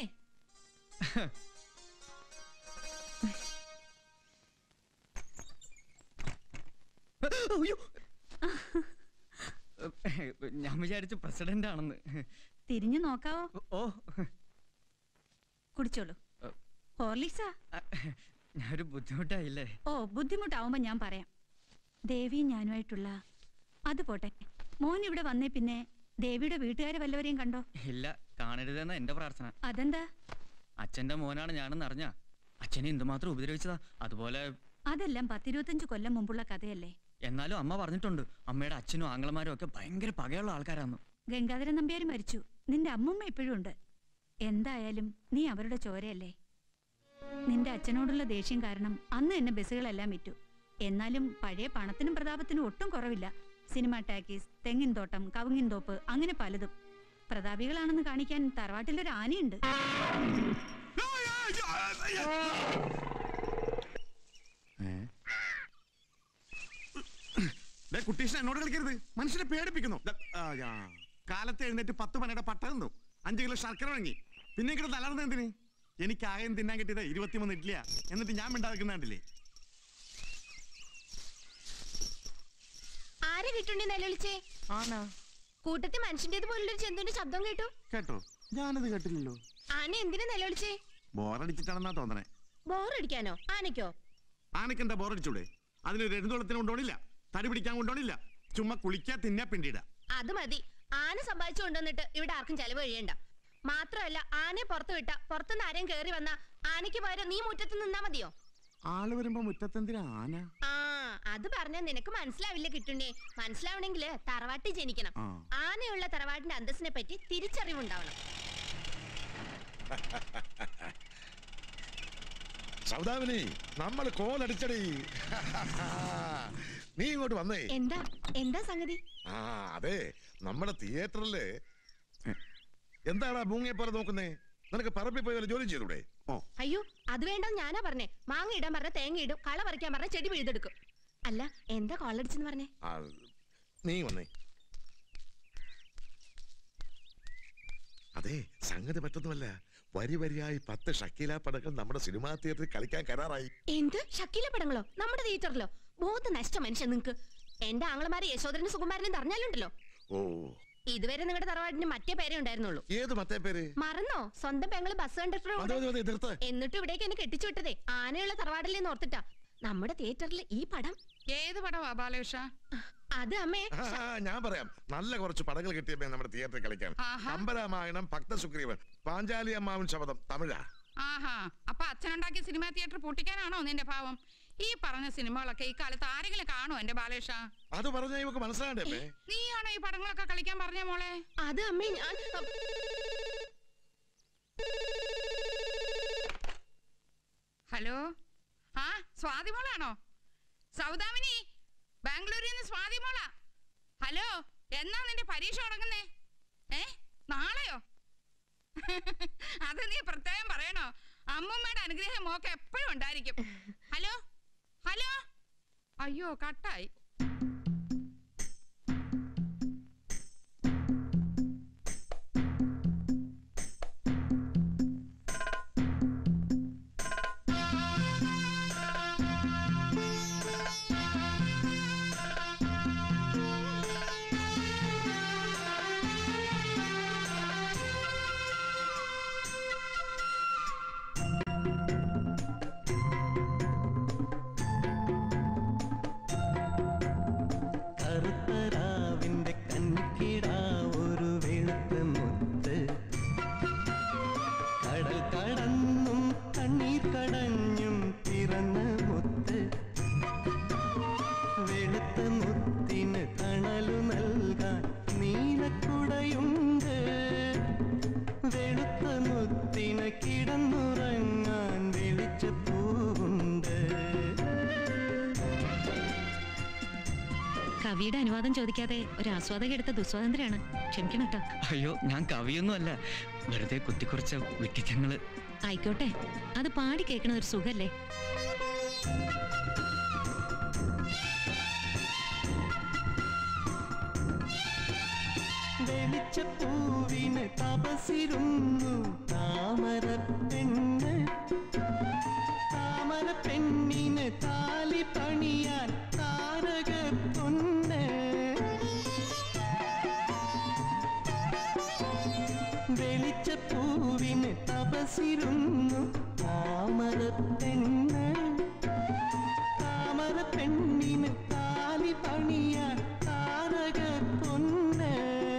ഞാൻ വിചാരിച്ചു പ്രസിഡന്റ് ആണെന്ന്. തിരിഞ്ഞു നോക്കാവോ? ഓ കുടിച്ചോളൂ. ഹോർലിക്സാ? ഞാനൊരു ബുദ്ധിമുട്ടായില്ലേ? ഓ ബുദ്ധിമുട്ടാവുമ്പോ ഞാൻ പറയാം. ദേവിയും ഞാനുമായിട്ടുള്ള അത് പോട്ടെ. മോൻ ഇവിടെ വന്നേ പിന്നെ ദേവിയുടെ വീട്ടുകാരെ വല്ലവരെയും കണ്ടോ? ഇല്ല, കാണരുതെന്ന എന്റെ പ്രാർത്ഥന. അതെന്താ? അച്ഛന്റെ മോനാണ് ഞാനെന്ന് അറിഞ്ഞ അച്ഛനെ എന്തുമാത്രം ഉപദ്രവിച്ചതാ. അതുപോലെ അതെല്ലാം പത്തിരുപത്തഞ്ച് കൊല്ലം മുമ്പുള്ള കഥയല്ലേ. എന്നാലും അമ്മ പറഞ്ഞിട്ടുണ്ട് അമ്മയുടെ അച്ഛനും ആംഗ്ലമാരും ഒക്കെ ഭയങ്കര പകയുള്ള ആൾക്കാരാന്ന്. ഗംഗാധരൻ നമ്പ്യാർ മരിച്ചു, നിന്റെ അമ്മുമ്മ ഇപ്പോഴും ഉണ്ട്. എന്തായാലും നീ അവരുടെ ചോരയല്ലേ. നിന്റെ അച്ഛനോടുള്ള ദേഷ്യം കാരണം അന്ന് എന്നെ ബസ്സുകളെല്ലാം വിറ്റു. എന്നാലും പഴയ പണത്തിനും പ്രതാപത്തിനും ഒട്ടും കുറവില്ല. സിനിമ ടാക്കീസ്, തെങ്ങിൻ തോട്ടം, കവുങ്ങിൻ തോപ്പ്, അങ്ങനെ പലതും. പ്രതാപികളാണെന്ന് കാണിക്കാൻ തറവാട്ടിലൊരു ആനയുണ്ട്. കുട്ടീഷൻ എന്നോട് കളിക്കരുത്, മനുഷ്യനെ പേടിപ്പിക്കുന്നു. കാലത്ത് എഴുന്നേറ്റ് പത്ത് പനയുടെ പട്ട തന്നു, അഞ്ചു കിലോ ശർക്കര വാങ്ങി, പിന്നെ ഇങ്ങോട്ട് തളർന്നത് എന്തിന്? എനിക്ക് ആകെ തിന്നാൻ കിട്ടിയത് ഇരുപത്തിമൂന്ന് ഇഡ്ലിയാ, എന്നിട്ട് ഞാൻ മിണ്ടാതിരിക്കുന്നില്ലേ? ആരെ കിട്ടുണ്ടി നിലവിളിച്ചേ? ആനാ കൂട്ടത്തിൽ മനുഷ്യന്റേത് പോലുള്ളൊരു ജന്തുവിന്റെ ശബ്ദം കേട്ടു. കേട്ടോ? ഞാനത് കേട്ടില്ലല്ലോ. ആന എന്തിനാ നിലവിളിച്ചേ? ബോറടിച്ചിട്ടാണെന്നാ തോന്നണേ. ബോറടിക്കാനോ? ആനയ്ക്കോ? ആനയ്ക്ക് എന്താ ബോറടിച്ചൂടെ? അതിനൊരു എഴുന്നോളത്തിന് കൊണ്ടോണില്ല, തടി പിടിക്കാൻ കൊണ്ടോണില്ല, ചുമ്മാ കുളിക്കാ തിന്നാ പിണ്ടിട. അത് മതി. ആന സമ്പാദിച്ചു കൊണ്ടുവന്നിട്ട് ഇവിടെ ആർക്കും ചെലവ് കഴിയണ്ട. മാത്രമല്ല ആനയെ പുറത്തു വിട്ട പുറത്തുനിന്ന് ആരെയും കയറി വന്ന ആനയ്ക്ക് പകരം നീ മുറ്റത്ത് നിന്നാ മതിയോ? ആള് വരുമ്പോ മുറ്റത്തെന്തിനാ ആന? ആ അത് പറഞ്ഞാൽ നിനക്ക് മനസ്സിലാവില്ല കിട്ടുണ്ടേ. മനസ്സിലാവണെങ്കില് തറവാട്ടിൽ ജനിക്കണം. ആനയുള്ള തറവാട്ടിന്റെ അന്തസ്സിനെ പറ്റി തിരിച്ചറിവുണ്ടാവണം. സൗദാമിനി, നമ്മൾ കോലടിച്ചടി. നീ ഇങ്ങോട്ട് വന്നേ. എന്താ എന്താ സംഗതി? ആ അതെ, നമ്മുടെ തിയേറ്ററില് എന്താണ് മൂങ്ങയെ പോലെ നോക്കുന്നേ? നിനക്ക് പറമ്പിൽ പോയി വല്ല ജോലി ചെയ്തൂടെ? അയ്യോ അത് വേണ്ട, ഞാനാ പറഞ്ഞേ. മാങ്ങ ഇടാൻ പറഞ്ഞ തേങ്ങ ഇടും, കള പറിക്കാൻ പറഞ്ഞ ചെടി പിഴുതെടുക്കും. അല്ല എന്താ കോളടിച്ചെന്ന് പറഞ്ഞേ? നീ വന്നേ. അതെ, സംഗതി പറ്റൊന്നുമല്ല. വരി വരിയായി പത്ത് ഷക്കീല പടങ്ങൾ നമ്മുടെ സിനിമാ തിയേറ്ററിൽ കളിക്കാൻ കരാറായി. എന്ത് ഷക്കീല പടങ്ങളോ? നമ്മുടെ തിയേറ്ററിലോ? ബോധ നഷ്ട മനുഷ്യൻ നിങ്ങക്ക്. എന്റെ ആങ്ങളമാരെ യശോധരനും സുകുമാരനും അറിഞ്ഞാലുണ്ടല്ലോ. ഓ, ഇതുവരെ നിങ്ങളുടെ തറവാടിന് മറ്റേ പേരേ ഉണ്ടായിരുന്നുള്ളൂ. ഏത് മറ്റേ പേര്? മറന്നോ? സ്വന്തം പെങ്ങള് ബസ് കണ്ടക്ടർ. എന്നിട്ട് ഇവിടേക്ക് എന്നെ കെട്ടിച്ചു വിട്ടതേ ആനയുള്ള തറവാടിൽ നിന്ന് ഓർത്തിട്ടാ. നമ്മുടെ തിയേറ്ററിൽ ഈ പടം. ഏത് പടമാ ബാലകൃഷ്ണ? അത് അമ്മേ, ഞാൻ പറയാം. നല്ല കുറച്ച് പടങ്ങൾ കിട്ടിയപ്പോ നമ്മുടെ തിയേറ്ററിൽ കളിക്കാൻ. കമ്പരാമായണം, ഭക്തസുഗ്രീവൻ, പാഞ്ചാലി അമ്മാവൻ ശബദം, തമിഴാ. ആഹാ, അപ്പൊ അച്ഛനുണ്ടാക്കിയ സിനിമാ തിയേറ്റർ പൊട്ടിക്കാനാണോ നിന്റെ ഭാവം? ഈ പറഞ്ഞ സിനിമകളൊക്കെ ഈ കാലത്ത് ആരെങ്കിലും കാണോ എന്റെ ബാലേഷ? അത് പറഞ്ഞ ഇവക്ക് മനസ്സിലാണ്ടേ? നീയാണോ ഈ പടങ്ങളൊക്കെ കളിക്കാൻ പറഞ്ഞ മോളെ? അത് അമ്മേ ഞാൻ. ഹലോ, ആ സ്വാതി മോളാണോ? സൗദാമിനി, ബാംഗ്ലൂരിൽ നിന്ന് സ്വാതി മോളാ. ഹലോ, എന്നാ നിന്റെ പരീക്ഷ തുടങ്ങുന്നേ? ഏ നാളെയോ? അത് നീ പ്രത്യേകം പറയണോ? അമ്മൂമ്മയുടെ അനുഗ്രഹം മോക്ക് എപ്പോഴും ഉണ്ടായിരിക്കും. ഹലോ ഹലോ, അയ്യോ കട്ടായി. കവിയുടെ അനുവാദം ചോദിക്കാതെ ഒരു ആസ്വാദക എടുത്ത ദുസ്വാതന്ത്ര്യമാണ്. ക്ഷമിക്കണം കേട്ടോ. അയ്യോ, ഞാൻ കവിയൊന്നും അല്ല, വെറുതെ കുത്തിക്കുറച്ച വിട്ടിത്തങ്ങള്. ആയിക്കോട്ടെ, അത് പാടി കേൾക്കണ ഒരു സുഖല്ലേ. വെളിച്ചപ്പൂവിന് തപസിരുന്നു താമര പെണ്ണ്, താമര പെണ്ണിന് താലി പണിയാൻ താരക പൊന്ന്. വെളിച്ചപ്പൂവിന് തപസിരുന്നു താമര പെണ്ണ്, താമര പെണ്ണിന് താലി പണിയാൻ താരക പൊന്ന്.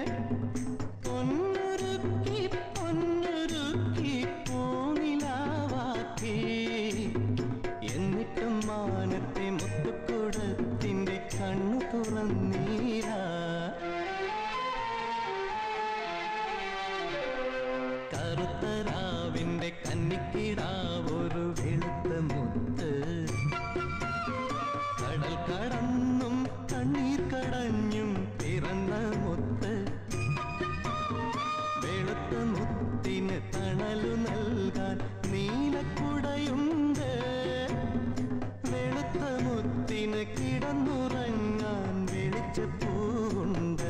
പൊന്നുരുക്കി പൊന്നുരുക്കി പൂനിലാവാക്കി, എന്നിട്ടും മാനത്തെ മുത്തുക്കുടത്തിന്റെ കണ്ണു തുറന്നീരാ. കറുത്തരാവിന്റെ കന്നിക്കിടാവൊരു വെളുത്ത മുത്ത്, കടൽ കടന്നും കണ്ണീർ കടഞ്ഞും പിറന്ന മുത്ത്. വെളുത്ത മുത്തിന് തണലു നൽകാൻ നീലക്കുടയുണ്ട്, വെളുത്ത മുത്തിന് കിടന്നുറങ്ങാൻ വെളിച്ചപ്പൂവുണ്ട്.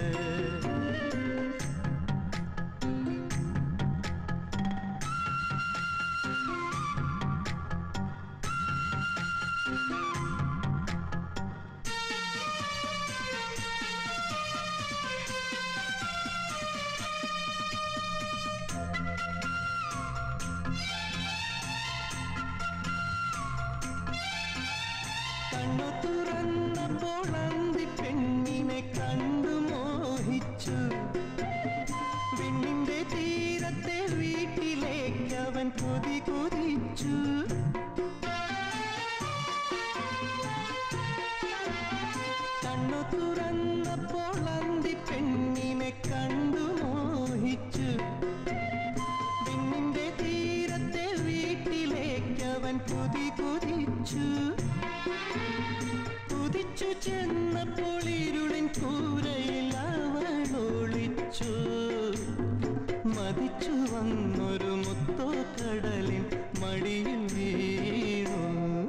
കണ്ണു തുറന്നപ്പോൾ അന്തി പെണ്ണിനെ കണ്ടു മോഹിച്ചു, വിണ്ണിന്റെ തീരത്തെ വീട്ടിലേക്ക് അവൻ കൊതി കൊതിച്ചു. കണ്ണു തുറന്നപ്പോൾ അന്തി പെണ്ണിനെ കണ്ടു മോഹിച്ചു, വിണ്ണിന്റെ തീരത്തെ വീട്ടിലേക്ക് അവൻ കൊതി കൊതിച്ചു. കുതിച്ചു ചെന്നപ്പോൾ ഇരുളിൻ കൂരയിൽ അവൾ ഒളിച്ചു, മതിച്ചു വന്നൊരു മുത്തോ കടലിൻ മടിയിൽ വീണു.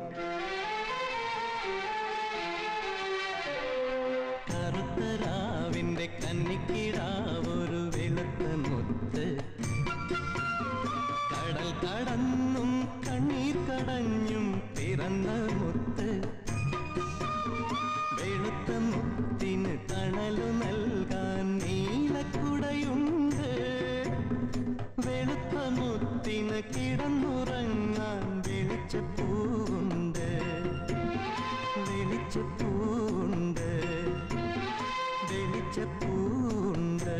കറുത്തരാവിന്റെ കന്നിക്കിടാവൊരു വെളുത്ത മുത്ത്, കടൽ കടന്നും കണ്ണീർ കടഞ്ഞും പിറന്ന മുത്ത്. വെളുത്ത മുത്തിന് തണലു നൽകാൻ നീലക്കുടയുണ്ട്, വെളുത്ത മുത്തിന് കിടന്നുറങ്ങാൻ വെളിച്ചപ്പൂവുണ്ട്, വെളിച്ചപ്പൂവുണ്ട്, വെളിച്ചപ്പൂവുണ്ട്.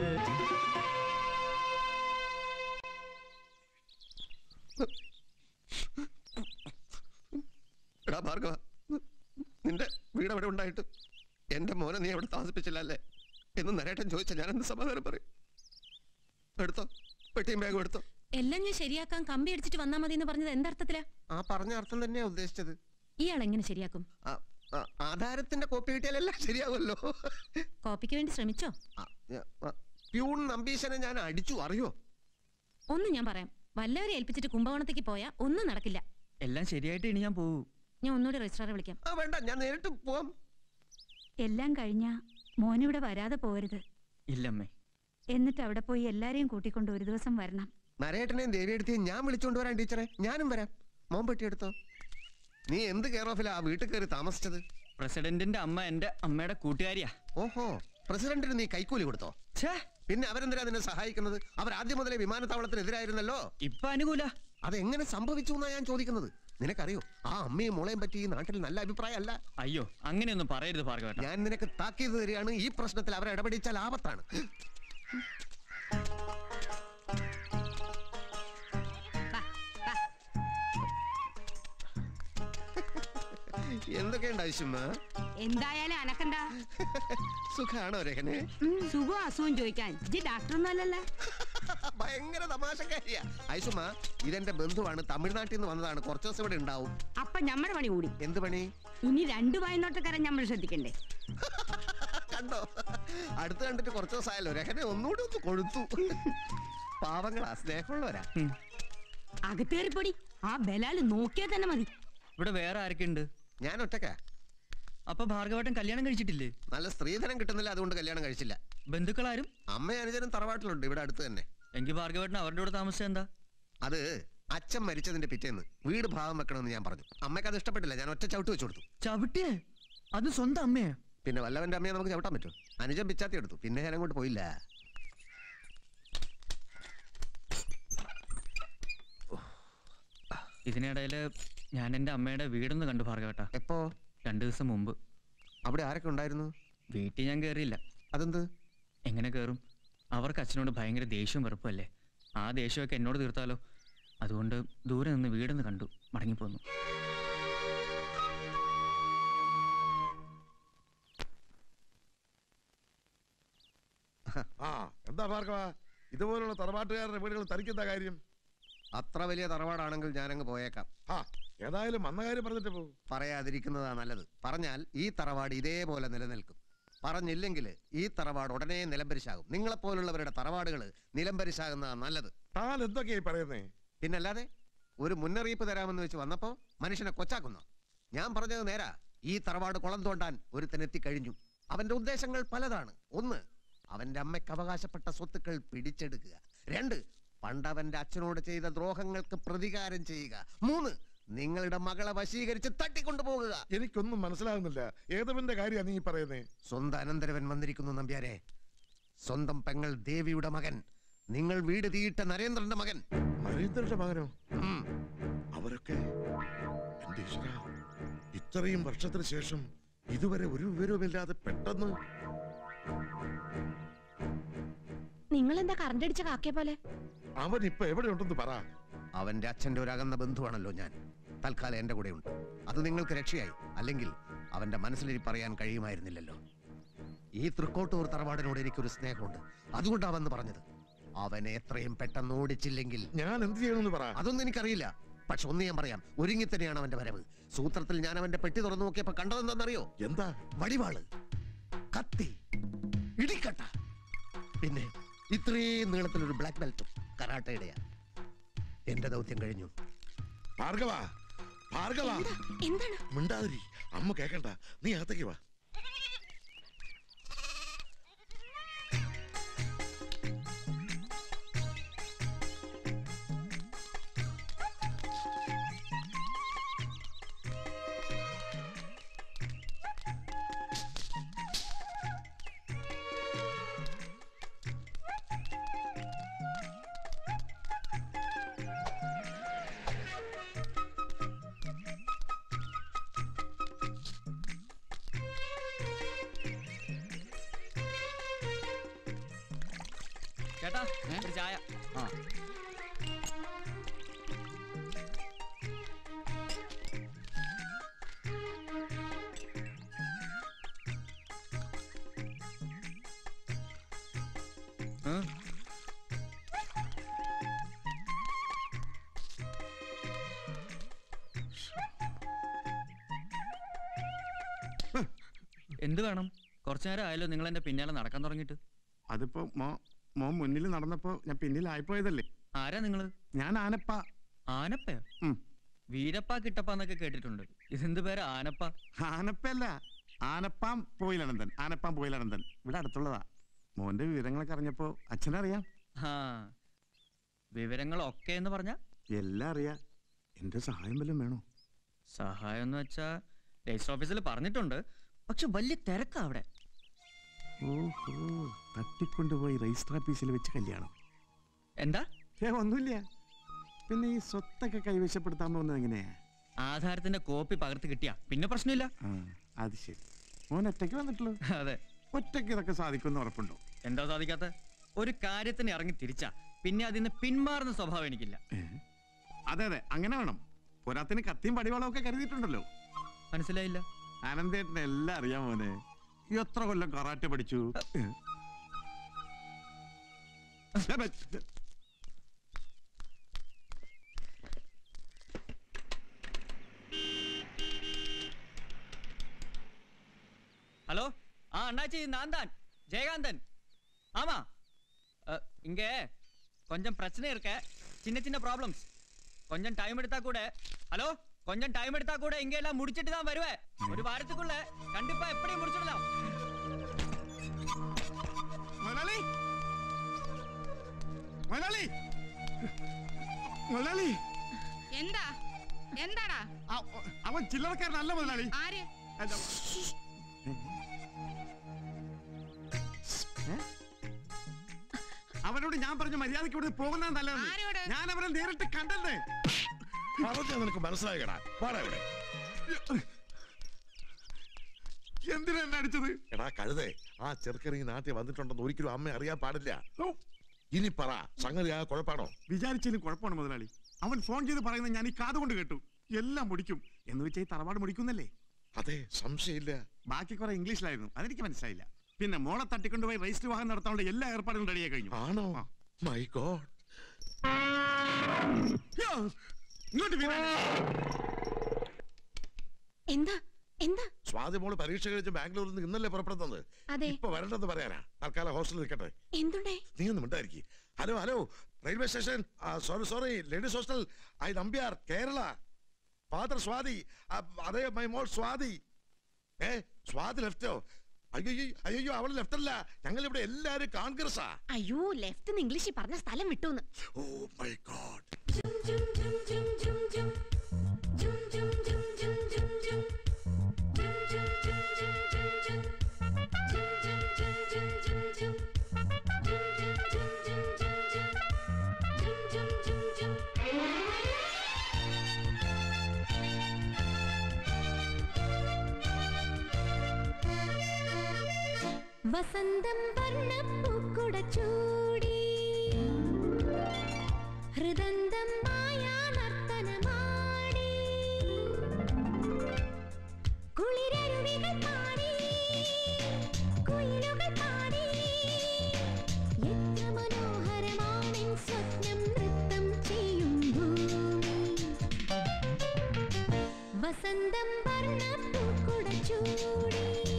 എടാ ഭാർഗവ, നിന്റെ വീട് അവിടെ ഉണ്ടായിട്ട് എന്റെ മോനെ നീ അവിടെ താമസിപ്പിച്ചില്ല അല്ലേ എന്ന് നരേട്ടൻ ചോദിച്ച ഞാൻ എന്ത് സമാധാനം പറയും? എടുത്തോ, പെട്ടിയും ബാഗും എടുത്തോ. എല്ലാം ഞാൻ ശരിയാക്കാൻ കമ്പി അടിച്ചിട്ട് വന്നാ മതി എന്ന് പറഞ്ഞത് എന്തർത്ഥത്തിലാ? ആ പറഞ്ഞ അർത്ഥം തന്നെയാ ഉദ്ദേശിച്ചത്. ഇയാൾ എങ്ങനെ ശരിയാക്കും? ആധാരത്തിന്റെ കോപ്പി കിട്ടിയാലെല്ലാം ശരിയാവുമല്ലോ. കോപ്പിക്ക് വേണ്ടി ശ്രമിച്ചോ? പ്യൂൺ നമ്പീശനെ ഞാൻ അടിച്ചു, അറിയോ? ഒന്നും ഞാൻ പറയാം, വല്ലവരെ ഏൽപ്പിച്ചിട്ട് കുംഭകോണത്തേക്ക് പോയാ ഒന്നും നടക്കില്ല. എല്ലാം ശരിയായിട്ട് ഇനി ഞാൻ പോവൂ. ഞാൻ ഒന്നുകൂടി രജിസ്ട്രാറെ വിളിക്കാം. വേണ്ട, ഞാൻ നേരിട്ട് പോവാം. എല്ലാം കഴിഞ്ഞാ മോനിവിടെ വരാതെ പോരുത്. ഇല്ലമ്മേ. എന്നിട്ട് അവിടെ പോയി എല്ലാരെയും കൂട്ടിക്കൊണ്ട് ഒരു ദിവസം വരണം. നരേട്ടനെയും ദേവിയെടുത്തേയും ഞാൻ വിളിച്ചോണ്ട് വരാൻ ടീച്ചറെ. ഞാനും വരാം. മോൻ പെട്ടി എടുത്തോ. നീ എന്ത് കെയർ ഓഫിലാ ആ വീട്ടിൽ കയറി താമസിച്ചത്? പ്രസിഡന്റിന്റെ അമ്മ എന്റെ അമ്മയുടെ കൂട്ടുകാരിയാ. ഓഹോ, പ്രസിഡന്റിന് നീ കൈക്കൂലി കൊടുത്തോ? പിന്നെ അവരെന്തിനാ നിന്നെ സഹായിക്കുന്നത്? അവർ ആദ്യം മുതലേ വിമാനത്താവളത്തിനെതിരായിരുന്നല്ലോ. ഇപ്പൊ അനുകൂല. അതെങ്ങനെ സംഭവിച്ചു എന്നാ ഞാൻ ചോദിക്കുന്നത്. നിനക്കറിയോ, ആ അമ്മയും മോളെയും പറ്റി ഈ നാട്ടിൽ നല്ല അഭിപ്രായമല്ല. അയ്യോ, അങ്ങനെയൊന്നും പറയരുത് ഭാർഗവ. ഞാൻ നിനക്ക് താക്കീത് തരികയാണ്. ഈ പ്രശ്നത്തിൽ അവരെ ഇടപെടിച്ചാൽ ആപത്താണ്. എന്തൊക്കെയുണ്ട് ആവശ്യമ്മ? എന്തായാലും അനക്കണ്ട. സുഖാണോ രഹനെ? സുഖവും അസുഖവും ചോദിക്കാൻ ജി ഡോക്ടറൊന്നും അല്ലല്ലോ. ഭയങ്കര തമാശക്കാരിയാ ഐസുമ. ഇതെന്റെ ബന്ധുവാണ്, തമിഴ്നാട്ടിൽ നിന്ന് വന്നതാണ്. കുറച്ചു ദിവസം ഇവിടെ ഉണ്ടാവും. അപ്പൊ ഞമ്മടെ പണി കൂടി. എന്ത് പണി? ഇനി രണ്ടു വായനോട്ടക്കാരൻ നമ്മൾ ശ്രദ്ധിക്കണ്ടേ? കണ്ടോ, അടുത്ത് കണ്ടിട്ട് കുറച്ചു ദിവസമായല്ലോ. രഹനെ ഒന്നുകൂടി ഒന്ന് കൊഴുത്തു. പാവങ്ങളാ, സ്നേഹമുള്ളവരാ. അകത്തേറിപ്പൊടി ആ ബലാല് നോക്കിയാൽ തന്നെ മതി. ഇവിടെ വേറെ ആരൊക്കെ ഉണ്ട്? ഞാൻ ഒറ്റക്കാ. അപ്പൊ ഭാർഗവട്ടൻ കല്യാണം കഴിച്ചിട്ടില്ലേ? നല്ല സ്ത്രീധനം കിട്ടുന്നില്ല, അതുകൊണ്ട് കല്യാണം കഴിച്ചില്ല. ബന്ധുക്കളാരും? അമ്മ അനുജനും തറവാട്ടിലുണ്ട്, ഇവിടെ അടുത്ത് തന്നെ. എങ്കിൽ ഭാർഗവട്ടൻ അവരുടെ കൂടെ താമസിച്ച എന്താ? അത് അച്ഛൻ മരിച്ചതിന്റെ പിറ്റേന്ന് വീട് ഭാഗം വെക്കണമെന്ന് ഞാൻ പറഞ്ഞു. അമ്മയ്ക്ക് അത് ഇഷ്ടപ്പെട്ടില്ല. ഞാൻ ഒറ്റ ചവിട്ട് വെച്ചു കൊടുത്തു. ചവിട്ടിയേ? അത് സ്വന്തം അമ്മയാ? പിന്നെ വല്ലവന്റെ അമ്മയെ നമുക്ക് ചവിട്ടാൻ പറ്റും? അനുജൻ പിച്ചാത്തി എടുത്തു, പിന്നെ ഞാൻ അങ്ങോട്ട് പോയില്ല. ഇതിനിടയില് ഞാൻ എന്റെ അമ്മയുടെ വീടൊന്ന് കണ്ടു ഭാർഗവട്ട. എപ്പോ? രണ്ടു ദിവസം മുമ്പ്. അവിടെ ആരൊക്കെ ഉണ്ടായിരുന്നു? വീട്ടിൽ ഞാൻ കയറിയില്ല. അതെന്ത്? എങ്ങനെ കയറും? അവർക്ക് അച്ഛനോട് ഭയങ്കര ദേഷ്യവും വെറുപ്പല്ലേ. ആ ദേഷ്യമൊക്കെ എന്നോട് തീർത്താലോ? അതുകൊണ്ട് ദൂരെ നിന്ന് വീടൊന്ന് കണ്ടു മടങ്ങിപ്പോന്നു. ആ എന്താ ഭാർഗവ, ഇതുപോലുള്ള തറവാട്ടുകാരുടെ വീടുകൾ തനിക്കെന്താ കാര്യം? അത്ര വലിയ തറവാടാണെങ്കിൽ ഞാനങ്ങ് പോയേക്കാം. ആ ഏതായാലും വന്ന കാര്യം പറഞ്ഞിട്ട് പോകും. പറയാതിരിക്കുന്നതാ നല്ലത്. പറഞ്ഞാൽ ഈ തറവാട് ഇതേപോലെ നിലനിൽക്കും. പറഞ്ഞില്ലെങ്കിൽ ഈ തറവാട് ഉടനെ നിലംപരിശാകും. നിങ്ങളെപ്പോലുള്ളവരുടെ തറവാടുകൾ നിലംപരിശാകുന്നതാ നല്ലത്. താൻ എന്തൊക്കെയായി പറയുന്നേ? പിന്നല്ലാതെ ഒരു മുന്നറിയിപ്പ് തരാമെന്ന് വെച്ച് വന്നപ്പോ മനുഷ്യനെ കൊച്ചാക്കുന്നു. ഞാൻ പറഞ്ഞത് നേരാ. ഈ തറവാട് കുളം തോണ്ടാൻ ഒരുത്തനെത്തിക്കഴിഞ്ഞു. അവന്റെ ഉദ്ദേശങ്ങൾ പലതാണ്. ഒന്ന്, അവന്റെ അമ്മയ്ക്ക് അവകാശപ്പെട്ട സ്വത്തുക്കൾ പിടിച്ചെടുക്കുക. രണ്ട്, പണ്ടവന്റെ അച്ഛനോട് ചെയ്ത ദ്രോഹങ്ങൾക്ക് പ്രതികാരം ചെയ്യുക. മൂന്ന്, നിങ്ങളുടെ മകളെ വശീകരിച്ച് തട്ടിക്കൊണ്ടുപോകുക. എനിക്കൊന്നും മനസ്സിലാകുന്നില്ല. ഏതവന്റെ കാര്യമാണ് നീ പറയുന്നേ? സ്വന്തം അനന്തരവൻ വന്നിരിക്കുന്നു നമ്പ്യാരെ. സ്വന്തം പെങ്ങൾ ദേവിയുടെ മകൻ, നിങ്ങൾ വീട് തീയിട്ട നരേന്ദ്രന്റെ മകൻ. നരേന്ദ്രന്റെ മകനോ? അവരൊക്കെ എന്റെ ഈശ്വരാ, ഇത്രയും വർഷത്തിന് ശേഷം ഇതുവരെ ഒരു വിവരവുമില്ലാതെ പെട്ടെന്ന്. നിങ്ങൾ എന്താ കറണ്ട് അടിച്ച കാക്കയെ പോലെ? അവൻ ഇപ്പൊ എവിടെ ഉണ്ടെന്ന് പറ. അവന്റെ അച്ഛന്റെ ഒരു അകന്ന ബന്ധുവാണല്ലോ ഞാൻ. തൽക്കാലം എന്റെ കൂടെ ഉണ്ട്. അത് നിങ്ങൾക്ക് രക്ഷയായി. അല്ലെങ്കിൽ അവന്റെ മനസ്സിലിരി പറയാൻ കഴിയുമായിരുന്നില്ലല്ലോ. ഈ തൃക്കോട്ടൂർ തറവാടിനോട് എനിക്കൊരു സ്നേഹമുണ്ട്. അതുകൊണ്ടാ വന്ന് പറഞ്ഞത്. അവനെ എത്രയും പെട്ടെന്ന് ഓടിച്ചില്ലെങ്കിൽ ഞാൻ എന്ത് ചെയ്യണമെന്ന് പറ. അതൊന്നും എനിക്കറിയില്ല. പക്ഷെ ഒന്ന് ഞാൻ പറയാം, ഒരുങ്ങി തന്നെയാണ് അവന്റെ വരവ്. സൂത്രത്തിൽ ഞാൻ അവന്റെ പെട്ടി തുറന്നു നോക്കിയപ്പോ കണ്ടതെന്താണെന്നറിയോ? എന്താ? വടിവാള്, കത്തി, ഇടിക്കട്ട, പിന്നെ ഇത്രയും നീളത്തിലൊരു ബ്ലാക്ക് ബെൽറ്റും കരാട്ടയുടെയാ. എന്റെ ദൗത്യം കഴിഞ്ഞു. ഭാർഗവ, ഭാർഗവ, എന്താണ്? മിണ്ടാതിരി, അമ്മ കേക്കണ്ട. നീ അകത്തേക്ക് വാ. ചേട്ടാ ഒരു ചായ. ആ എന്ത് വേണം? കുറച്ചു നേരം ആയല്ലോ നിങ്ങൾ എന്റെ പിന്നാലെ നടക്കാൻ തുടങ്ങിയിട്ട്. അതിപ്പോ മോ മോൻ മുന്നിൽ നടന്നപ്പോ ഞാൻ പിന്നിലായിപ്പോയതല്ലേ. ആരാ നിങ്ങള്? ഞാൻ ആനപ്പ. ആനപ്പയോ? വീരപ്പ കിട്ടപ്പ എന്നൊക്കെ കേട്ടിട്ടുണ്ട്. ഇതെന്ത് പേര് ആനപ്പ? ആനപ്പല്ല, ആനപ്പാം പോയിലനന്ദൻ. ആനപ്പാം പോയിലനന്ദൻ ഇവിടെ അടുത്തുള്ളതാ. മോന്റെ വിവരങ്ങളൊക്കെ അറിഞ്ഞപ്പോ അച്ഛനറിയാം. ആ വിവരങ്ങളൊക്കെ എന്ന് പറഞ്ഞ എല്ലാം അറിയാം. എന്റെ സഹായം വല്ലതും വേണോ? സഹായം എന്ന് വെച്ചാ രജിസ്റ്റർ ഓഫീസിൽ പറഞ്ഞിട്ടുണ്ട്. പക്ഷെ വലിയ തിരക്കാ അവിടെ. ഓഹോ, തട്ടിക്കൊണ്ടുപോയി രജിസ്റ്റർ ഓഫീസിൽ വെച്ച് കല്യാണം. എന്താ? ഏ ഒന്നുമില്ല. പിന്നെ ഈ സ്വത്തൊക്കെ കൈവശപ്പെടുത്താൻ പോകുന്നത് എങ്ങനെയാ? ആധാരത്തിന്റെ കോപ്പി പകർത്ത് കിട്ടിയാ പിന്നെ പ്രശ്നമില്ല. അത് ശരി. മോൻ ഒറ്റയ്ക്ക് വന്നിട്ടുള്ളൂ? അതെ. ഒറ്റയ്ക്ക് ഇതൊക്കെ സാധിക്കുമെന്ന് ഉറപ്പുണ്ടോ? എന്താ സാധിക്കാത്ത? ഒരു കാര്യത്തിന് ഇറങ്ങി തിരിച്ചാ പിന്നെ അതിന് പിന്മാറുന്ന സ്വഭാവം എനിക്കില്ല. അതെ അതെ, അങ്ങനെ വേണം. പോരാത്തിന് കത്തിയും പടിവാളവും ഒക്കെ കരുതിയിട്ടുണ്ടല്ലോ. മനസ്സിലായില്ല. ആനന്ദേട്ടനെ എല്ലാം അറിയാം മോനെ. എത്ര കൊല്ലം കറാട്ടെ പഠിച്ചു. ஹலோ, ஆ அண்ணாச்சி நான் தான் ஜெயகாந்தன். ஆமா, இங்க கொஞ்சம் பிரச்சனை இருக்க, சின்ன சின்ன ப்ராப்ளம்ஸ். கொஞ்சம் டைம் எடுத்தா கூட ஹலோ கொஞ்சம் டைம் எடுத்தா கூட இங்க எல்லாம் முடிச்சிட்டு தான் வருவேன். ஒரு வாரத்துக்குள்ள கண்டிப்பா எப்படி முடிச்சிடலாம். முதலாளி முதலாளி முதலாளി എന്താ എന്താടാ? അവൻ ചില്ലറക്കാരനല്ല മുതലാളി. ആര്? അവനോട് ഞാൻ പറഞ്ഞ മര്യാദയ്ക്ക് ഇവിടെ പോകുന്നത് നല്ലതാണ്. ഞാൻ അവനെ നേരിട്ട് കണ്ടല്ലേ. പറഞ്ഞാ നിനക്ക് മനസ്സിലായടാ. ഇവിടെ എന്തിനാ എന്നെ അടിച്ചത്? എടാ കഴുതേ, ആ ചെറുക്കൻ ഈ നാട്ടിൽ വന്നിട്ടുണ്ടെന്ന് ഒരിക്കലും അമ്മ അറിയാൻ പാടില്ല. ഇനി പറ, സംഗതി ആ കുഴപ്പമാണോ? വിചാരിച്ചാലും കുഴപ്പമാണ് മുതലാളി. അവൻ ഫോൺ ചെയ്ത് പറയുന്നത് ഞാൻ ഈ കാതുകൊണ്ട് കേട്ടു. എല്ലാം മുടിക്കും എന്ന് വെച്ചാൽ ഈ തറവാട് മുടിക്കുന്നല്ലേ? അതെ, സംശയമില്ല. ബാക്കി കുറെ ഇംഗ്ലീഷിലായിരുന്നു, അതെനിക്ക് മനസ്സിലായില്ല. പിന്നെ മോളെ തട്ടിക്കൊണ്ടുപോയി രജിസ്റ്റർ വാഹനം നടത്താനുള്ള എല്ലാ ഏർപ്പാടും റെഡിയായി കഴിഞ്ഞു. ആണോ? My God. ഇങ്ങോട്ട് എന്താ എന്താ സ്വാതി മോള് പരീക്ഷ കഴിച്ച് ബാംഗ്ലൂരിൽ നിന്ന് ഇന്നല്ലേ പുറപ്പെടുന്നത്. അതെ. ഇപ്പൊ വരണ്ടെന്ന് പറയാനാ. തൽക്കാലം ഹോസ്റ്റലിൽ നിൽക്കട്ടെ. എന്തുണ്ടേ? നീ ഒന്നും മിണ്ടായിരിക്കും. Hello hello, railway station. Sorry sorry, ladies hostel. I Nambiar, Kerala. Father Swathi. അതെ, മൈ മോൾ സ്വാതി. ഏ സ്വാതി ലെഫ്റ്റോ? അയ്യോ അയ്യോ, അവള് ലെഫ്റ്റ് അല്ല. ഞങ്ങൾ ഇവിടെ എല്ലാരും കോൺഗ്രസ്സാ. അയ്യോ, ലെഫ്റ്റ് ഇംഗ്ലീഷിൽ പറഞ്ഞ സ്ഥലം വിട്ടൂന്ന്. Oh my God. വസന്തം വർണ്ണപ്പൂക്കുട ചൂടി ഹൃദന്തം മായാനർത്തനമാടി കുളിരരുവികൾ പാടി കുയിലുകൾ പാടി എത്ര മനോഹരമാണെൻ സ്വപ്നം നൃത്തം ചെയ്യും ഭൂമി. വസന്തം വർണ്ണപ്പൂക്കുട ചൂടി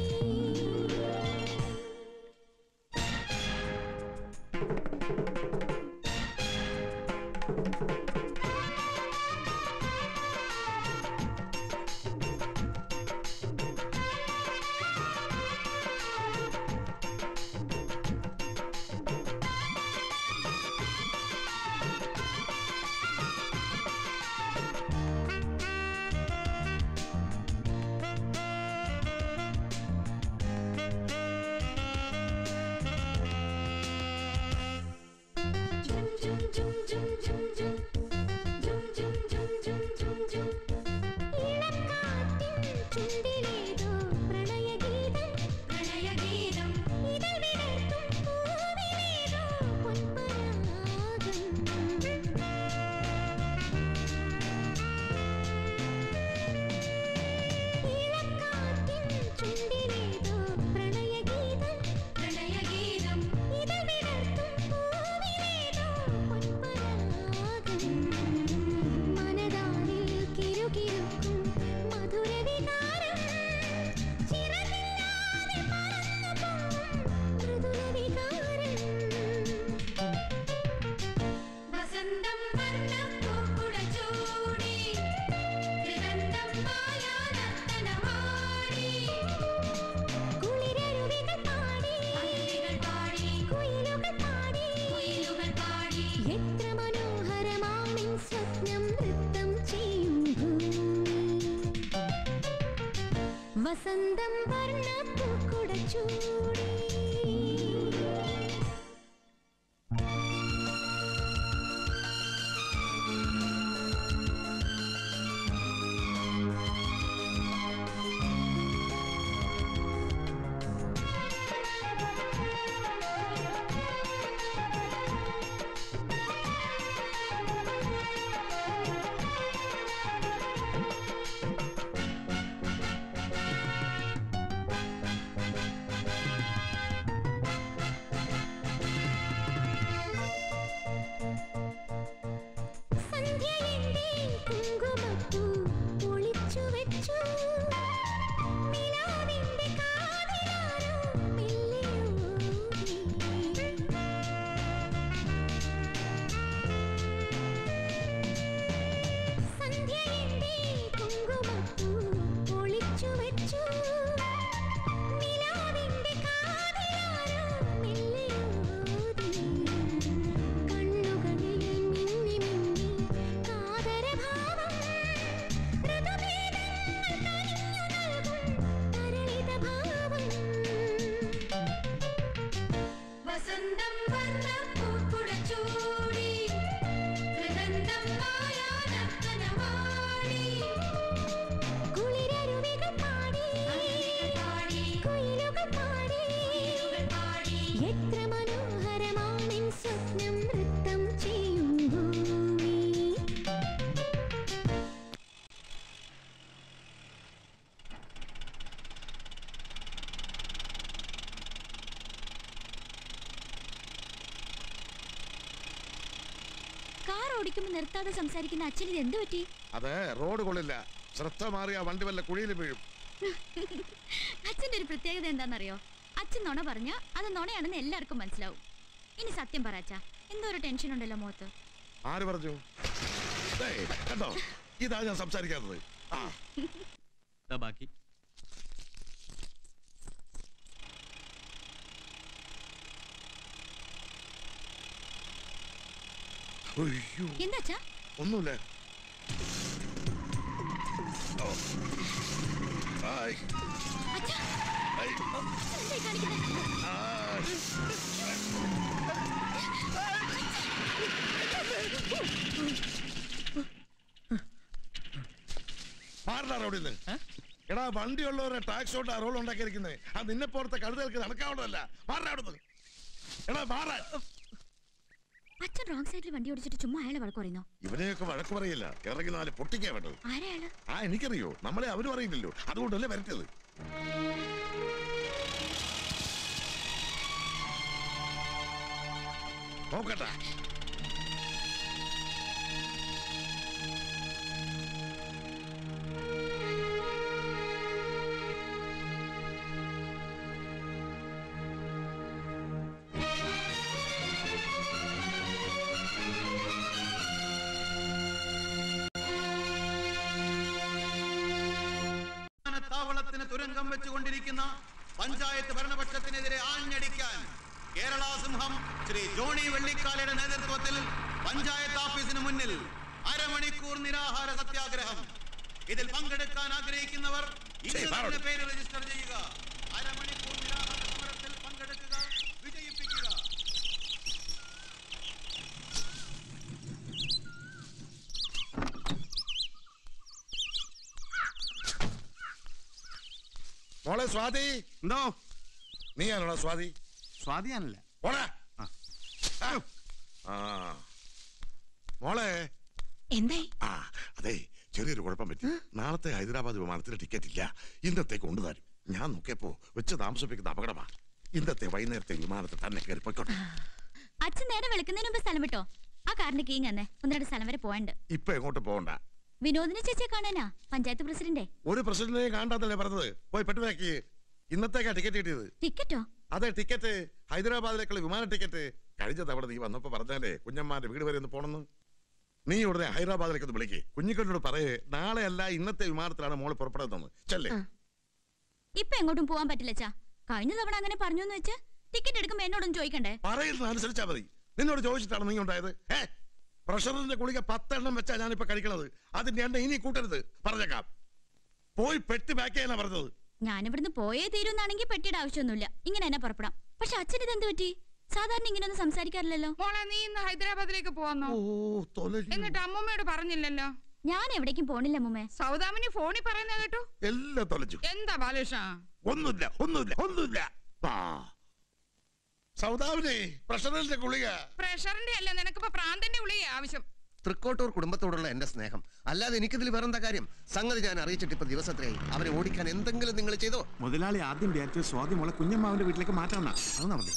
വസന്തം വർണ്ണപ്പൂക്കുട ചൂടി. കിളികൾ പാടി എത്ര മനോഹരമാണെൻ സ്വപ്നം നൃത്തം ചെയ്യും ഭൂമി. കാർ ഓടിക്കുമ്പോൾ നിർത്താതെ സംസാരിക്കുന്ന അച്ഛന് എന്ത് പറ്റി? അതെ, റോഡ് കൊള്ളില്ല. ശ്രദ്ധ മാറിയ വണ്ടി വല്ല കുഴിയിൽ വീഴും. അച്ഛന്റെ ഒരു പ്രത്യേകത എന്താണെന്നറിയോ? അച്ഛൻ നുണ പറഞ്ഞ അത് നുണയാണെന്ന് എല്ലാവർക്കും മനസ്സിലാവും. ഇനി സത്യം പറ അച്ഛാ, എന്തോ ഒരു ടെൻഷൻ ഉണ്ടല്ലോ മുഖത്ത്. ആര് പറഞ്ഞു? കണ്ടോ, ഇതാ ഞാൻ സംസാരിക്കാത്തത്. ബാക്കി എന്താ അച്ഛാ? ഒന്നുമില്ല. മാറണ റോഡിൽ നിന്ന്. എടാ, വണ്ടിയുള്ളവരെ ടാക്സ് കൊണ്ട് ആ റോഡ് ഉണ്ടാക്കിയിരിക്കുന്നത്. അത് നിന്നെ പോലത്തെ കഴുതകൾക്ക് നടക്കാവുന്നതല്ല. മാറണ അവിടുന്ന്. എടാ മാറാൻ. അച്ഛൻ റോങ് സൈഡിൽ വണ്ടി ഓടിച്ചിട്ട് ചുമ്മാ അയാളെ വഴക്ക് പറയുന്നോ? ഇവനെയൊക്കെ വഴക്ക് പറയില്ല, ഇറങ്ങി നാല് പൊട്ടിക്കാ വേണ്ടത്. ആരെയാള്? ആ എനിക്കറിയോ, നമ്മളെ അവരും അറിയില്ലല്ലോ, അതുകൊണ്ടല്ലേ വരട്ടത്. നോക്കട്ടെ. താവളത്തിന് തുരങ്കം വെച്ചുകൊണ്ടിരിക്കുന്ന പഞ്ചായത്ത് ഭരണപക്ഷത്തിനെതിരെ ആഞ്ഞടിക്കാൻ കേരള സിംഹം ശ്രീ ജോണി വെള്ളിക്കാലയുടെ നേതൃത്വത്തിൽ പഞ്ചായത്ത് ഓഫീസിന് മുന്നിൽ അരമണിക്കൂർ നിരാഹാര സത്യാഗ്രഹം. ഇതിൽ പങ്കെടുക്കാൻ ആഗ്രഹിക്കുന്നവർ ഇന്ന് പേര് രജിസ്റ്റർ ചെയ്യുക. അരമണിക്കൂർ നിരാഹാര സമരത്തിൽ പങ്കെടുക്കുക, വിജയിപ്പിക്കുക. മോളെ സ്വാതി. എന്തോ? നീയാണോടാ സ്വാതി? സ്വാതിയാണല്ലേ? മോളെ എന്തായി? ആ അതെ, ചെറിയൊരു കുഴപ്പം പറ്റി. നാളത്തെ ഹൈദരാബാദ് വിമാനത്തിന് ടിക്കറ്റ് ഇല്ല. ഇന്നത്തെ കൊണ്ടുതരും. ഞാൻ നോക്കിയപ്പോ വെച്ച് താമസിപ്പിക്കുന്ന അപകടമാ. ഇന്നത്തെ വൈകുന്നേരത്തെ വിമാനത്തിൽ തന്നെ കയറി പോയിക്കോട്ടെ. അച്ഛൻ നേരെ വിളിക്കുന്നതിന് മുമ്പ് സ്ഥലം വിട്ടോ? ആ കാറിന്റെ കീങ് തന്നെ ഒന്നിരണ്ട് സ്ഥലം വരെ പോയണ്ട്. ഇപ്പൊ എങ്ങോട്ട് പോകണ്ട. വിനോദിനെ ചേച്ചിയെ കാണാനാ, പഞ്ചായത്ത് പ്രസിഡന്റ്. ഒരു പ്രസിഡന്റിനെ കാണാത്തല്ലേ പറഞ്ഞത്? പോയി പെട്ടുവാക്കി. ഇന്നത്തേക്കാ ടിക്കറ്റ് കിട്ടിയത്. ടിക്കറ്റോ? അതെ, ടിക്കറ്റ്. ഹൈദരാബാദിലേക്കുള്ള വിമാന ടിക്കറ്റ്. കഴിഞ്ഞ തവണ നീ വന്നപ്പോ പറഞ്ഞാലേ കുഞ്ഞമ്മാന്റെ വീട് വരെ ഒന്ന് പോണെന്ന്. നീ ഉടനെ ഹൈദരാബാദിലേക്ക് ഒന്ന് വിളിക്കേ. കുഞ്ഞിക്കണ്ണോട് പറയേ നാളെ അല്ല ഇന്നത്തെ വിമാനത്തിലാണ് മോള് പുറപ്പെടുന്നത്. ചെല്ലേ. ഇപ്പൊ എങ്ങോട്ടും പോവാൻ പറ്റില്ല അച്ഛാ. കഴിഞ്ഞ തവണ അങ്ങനെ പറഞ്ഞു എന്ന് വെച്ച് ടിക്കറ്റ് എടുക്കുമ്പോ എന്നോടൊന്നും ചോദിക്കണ്ടേ? പറയുന്നത് അനുസരിച്ചാ മതി. നിന്നോട് ചോദിച്ചിട്ടാണ് നീ ഉണ്ടായത്. ഏ പ്രഷറിന്റെ ഗുളിക പത്തെണ്ണം വെച്ചാ ഞാനിപ്പോ കഴിക്കണത്. അതിന്റെ എണ്ണ ഇനി കൂട്ടരുത്, പറഞ്ഞേക്കാം. പോയി പെട്ടി പാക്ക് ചെയ്യാനാ പറഞ്ഞത്. ഞാനിവിടുന്ന് പോയേ തീരുന്നാണെങ്കിൽ പെട്ടിയുടെ ആവശ്യമൊന്നുമില്ല. ഇങ്ങനെ തന്നെ പുറപ്പെടാം. പക്ഷെ അച്ഛൻ ഇത് എന്ത് പറ്റി? സാധാരണ ഇങ്ങനെയൊന്നും സംസാരിക്കാറില്ലല്ലോ. മോളെ, നീ ഇന്ന് ഹൈദരാബാദിലേക്ക് പോവാന്നോ? എന്നിട്ട് അമ്മൂമ്മയോട് പറഞ്ഞില്ലല്ലോ. ഞാൻ എവിടേക്കും പോണില്ല അമ്മൂമ്മേ. സൗദാമിനി ഫോണിൽ പറയുന്ന കേട്ടു. എല്ലാം തൊലച്ചു. എന്താ ബാലകൃഷ്ണ? ഒന്നുമില്ല ഒന്നുമില്ല ഒന്നുമില്ല. സൗദാമിനി, പ്രഷറിന്റെ ഗുളിക. പ്രഷറിന്റെ അല്ല, നിനക്കിപ്പോ പ്രാന്തന്റെ ഗുളിക ആവശ്യം. തൃക്കോട്ടൂർ കുടുംബത്തോടുള്ള എന്റെ സ്നേഹം അല്ലാതെ എനിക്കിതിൽ വേറെന്താ കാര്യം? സംഗതി ഞാൻ അറിയിച്ചിട്ട് ഇപ്പൊ ദിവസത്തിലായി. അവരെ ഓടിക്കാൻ എന്തെങ്കിലും നിങ്ങൾ ചെയ്തോ? മുതലാളി ആദ്യം വിചാരിച്ചു സ്വാതി മോളെ കുഞ്ഞമ്മാവിന്റെ വീട്ടിലേക്ക് മാറ്റാമെന്നാ. അത് നടന്നു.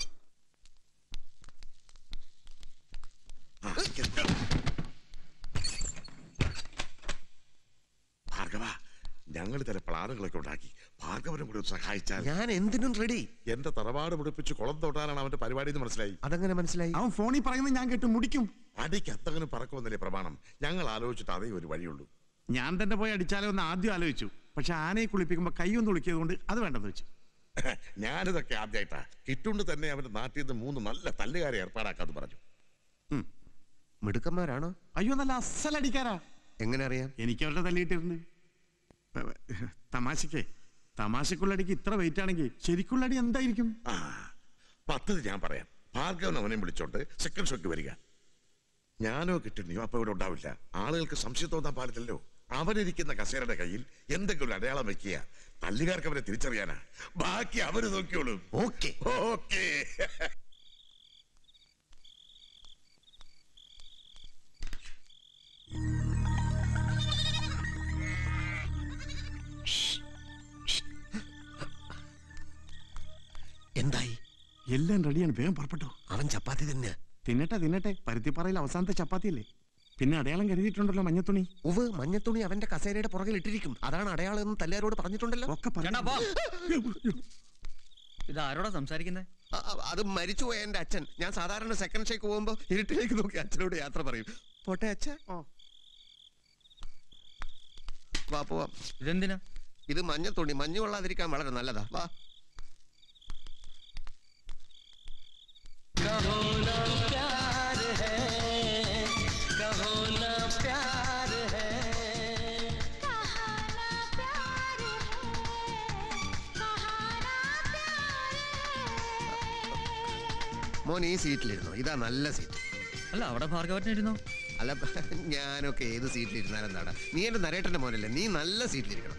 ഭാർഗവ, ഞങ്ങൾ ചില പ്ലാനുകളൊക്കെ ഉണ്ടാക്കി. ഭാർഗവനും കൂടി സഹായിച്ചാൽ. ഞാൻ എന്തിനും റെഡി. എന്റെ തറവാട് മുടിപ്പിച്ച് കുളം തൊട്ടാനാണ് അവന്റെ പരിപാടി എന്ന് മനസ്സിലായി. അതെങ്ങനെ മനസ്സിലായി? അവൻ ഫോണിൽ പറയുന്നത് ഞാൻ കേട്ട് മുടിക്കും. അടിക്ക് അത്തങ്ങനെ പറക്കുമെന്നല്ലേ പ്രമാണം. ഞങ്ങൾ ആലോചിച്ചിട്ട് അതേ ഒരു വഴിയുള്ളൂ. ഞാൻ തന്നെ പോയി അടിച്ചാലോ എന്ന് ആദ്യം ആലോചിച്ചു. പക്ഷെ ആനയെ കുളിപ്പിക്കുമ്പോ കൈയൊന്ന് കുളിക്കിയത് കൊണ്ട് അത് വേണ്ടെന്ന് വെച്ചു. ഞാനിതൊക്കെ ആദ്യമായിട്ടാ. കിട്ടുകൊണ്ട് തന്നെ അവന്റെ നാട്ടിൽ നിന്ന് മൂന്ന് നല്ല തല്ലുകാരെ ഏർപ്പാടാക്കാന്ന് പറഞ്ഞു. മിടുക്കന്മാരാണോ? അയ്യോ, നല്ല അസലടിക്കാരാ. എങ്ങനെ അറിയാം? എനിക്ക് അവരുടെ തല്ലിയിട്ടിരുന്നു. തമാശക്കേ തമാശക്കുള്ളടിക്ക് ഇത്ര വെയിറ്റ് ആണെങ്കിൽ ശരിക്കുള്ളടി എന്തായിരിക്കും? പദ്ധതി ഞാൻ പറയാം. ഭാർഗവൻ അവനെ വിളിച്ചോണ്ട് സെക്കൻഡ് ഷോക്ക് വരിക. ഞാനോ കിട്ടുന്നിയോ അപ്പൊ ഇവിടെ ഉണ്ടാവില്ല. ആളുകൾക്ക് സംശയം തോന്നാൻ പാടില്ലല്ലോ. അവനിരിക്കുന്ന കസേരയുടെ കയ്യിൽ എന്തെങ്കിലും ഒരു അടയാളം വെക്കുക. തല്ലുകാർക്ക് അവരെ തിരിച്ചറിയാനാ. ബാക്കി അവര് നോക്കിയോളും. Okay okay. എന്തായി? എല്ലാം റെഡിയാണ്, വേഗം പുറപ്പെട്ടു. അവൻ ചപ്പാത്തി തന്നെ തിന്നട്ടെ തിന്നട്ടെ. പരുത്തിപ്പാറയിൽ അവസാനത്തെ ചപ്പാത്തിയല്ലേ? പിന്നെ അടയാളം കരുതിയിട്ടുണ്ടല്ലോ, മഞ്ഞത്തുണി. ഉവ്, മഞ്ഞത്തുണി അവന്റെ കസേരയുടെ പുറകിൽ ഇട്ടിരിക്കും. അതാണ് അടയാളം എന്ന് തല്ലുകാരോട് പറഞ്ഞിട്ടുണ്ടല്ലോ. ഒക്കെ ഇത് ആരോടാ സംസാരിക്കുന്നത്? അത് മരിച്ചുപോയ എന്റെ അച്ഛൻ. ഞാൻ സാധാരണ സെക്കൻഡ് ഷേക്ക് പോകുമ്പോ ഇരുട്ടിലേക്ക് നോക്കി അച്ഛനോട് യാത്ര പറയും. പോട്ടെ അച്ഛ. വാ പോവാം. ഇതെന്തിനാ? ഇത് മഞ്ഞത്തുണി, മഞ്ഞ് കൊള്ളാതിരിക്കാൻ വളരെ നല്ലതാ. വാ. മോൻ ഈ സീറ്റിലിരുന്നോ? ഇതാ നല്ല സീറ്റ്. അല്ല, അവിടെ ഭാർഗവട്ടനിരുന്നോ? അല്ല, ഞാനൊക്കെ ഏത് സീറ്റിലിരുന്നാലും എന്താടാ? നീ എന്റെ നരേട്ടന്റെ മോനല്ലേ, നീ നല്ല സീറ്റിലിരിക്കണം.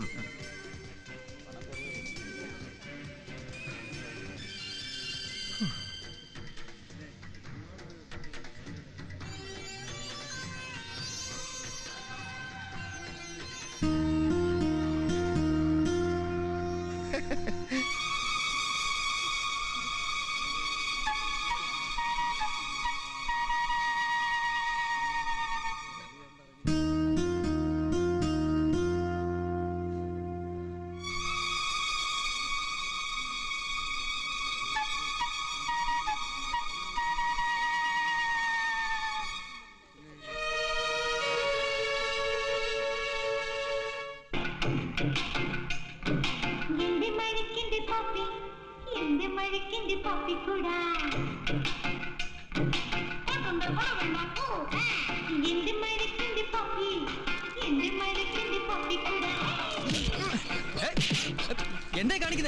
എന്തായി കാണിക്കുന്നേ?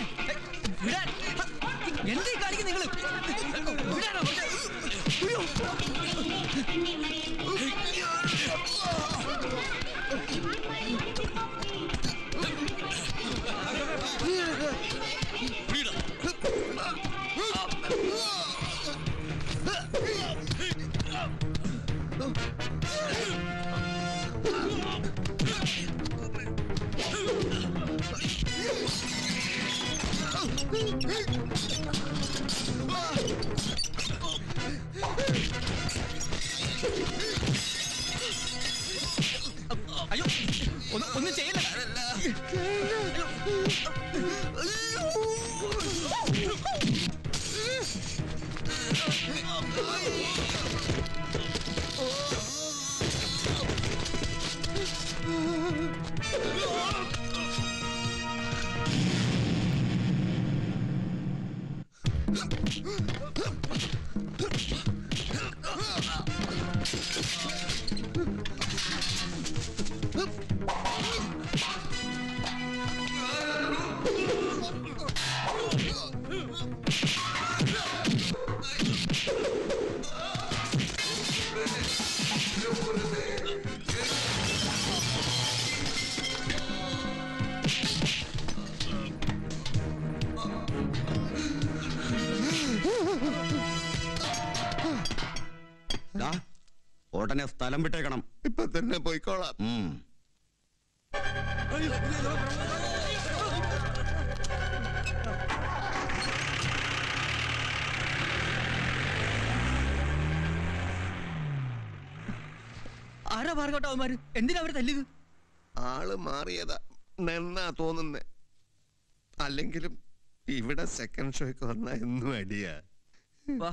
എന്തായി കാണിക്കുന്ന നിങ്ങള്? അയ്യോ, ഒന്നും ചെയ്യല്ല. ഉടനെ സ്ഥലം വിട്ടേക്കണം. ഇപ്പൊ തന്നെ പോയിക്കോളാം. ആരാ ഭാർഗവട്ടവന്മാര്? എന്തിനാ അവര് തല്ലിയത്? ആള് മാറിയതാ എന്നാ തോന്നുന്നേ. അല്ലെങ്കിലും ഇവിടെ സെക്കൻഡ് ഷോയ്ക്ക് വന്നാ എന്നും അടിയാ. വാ.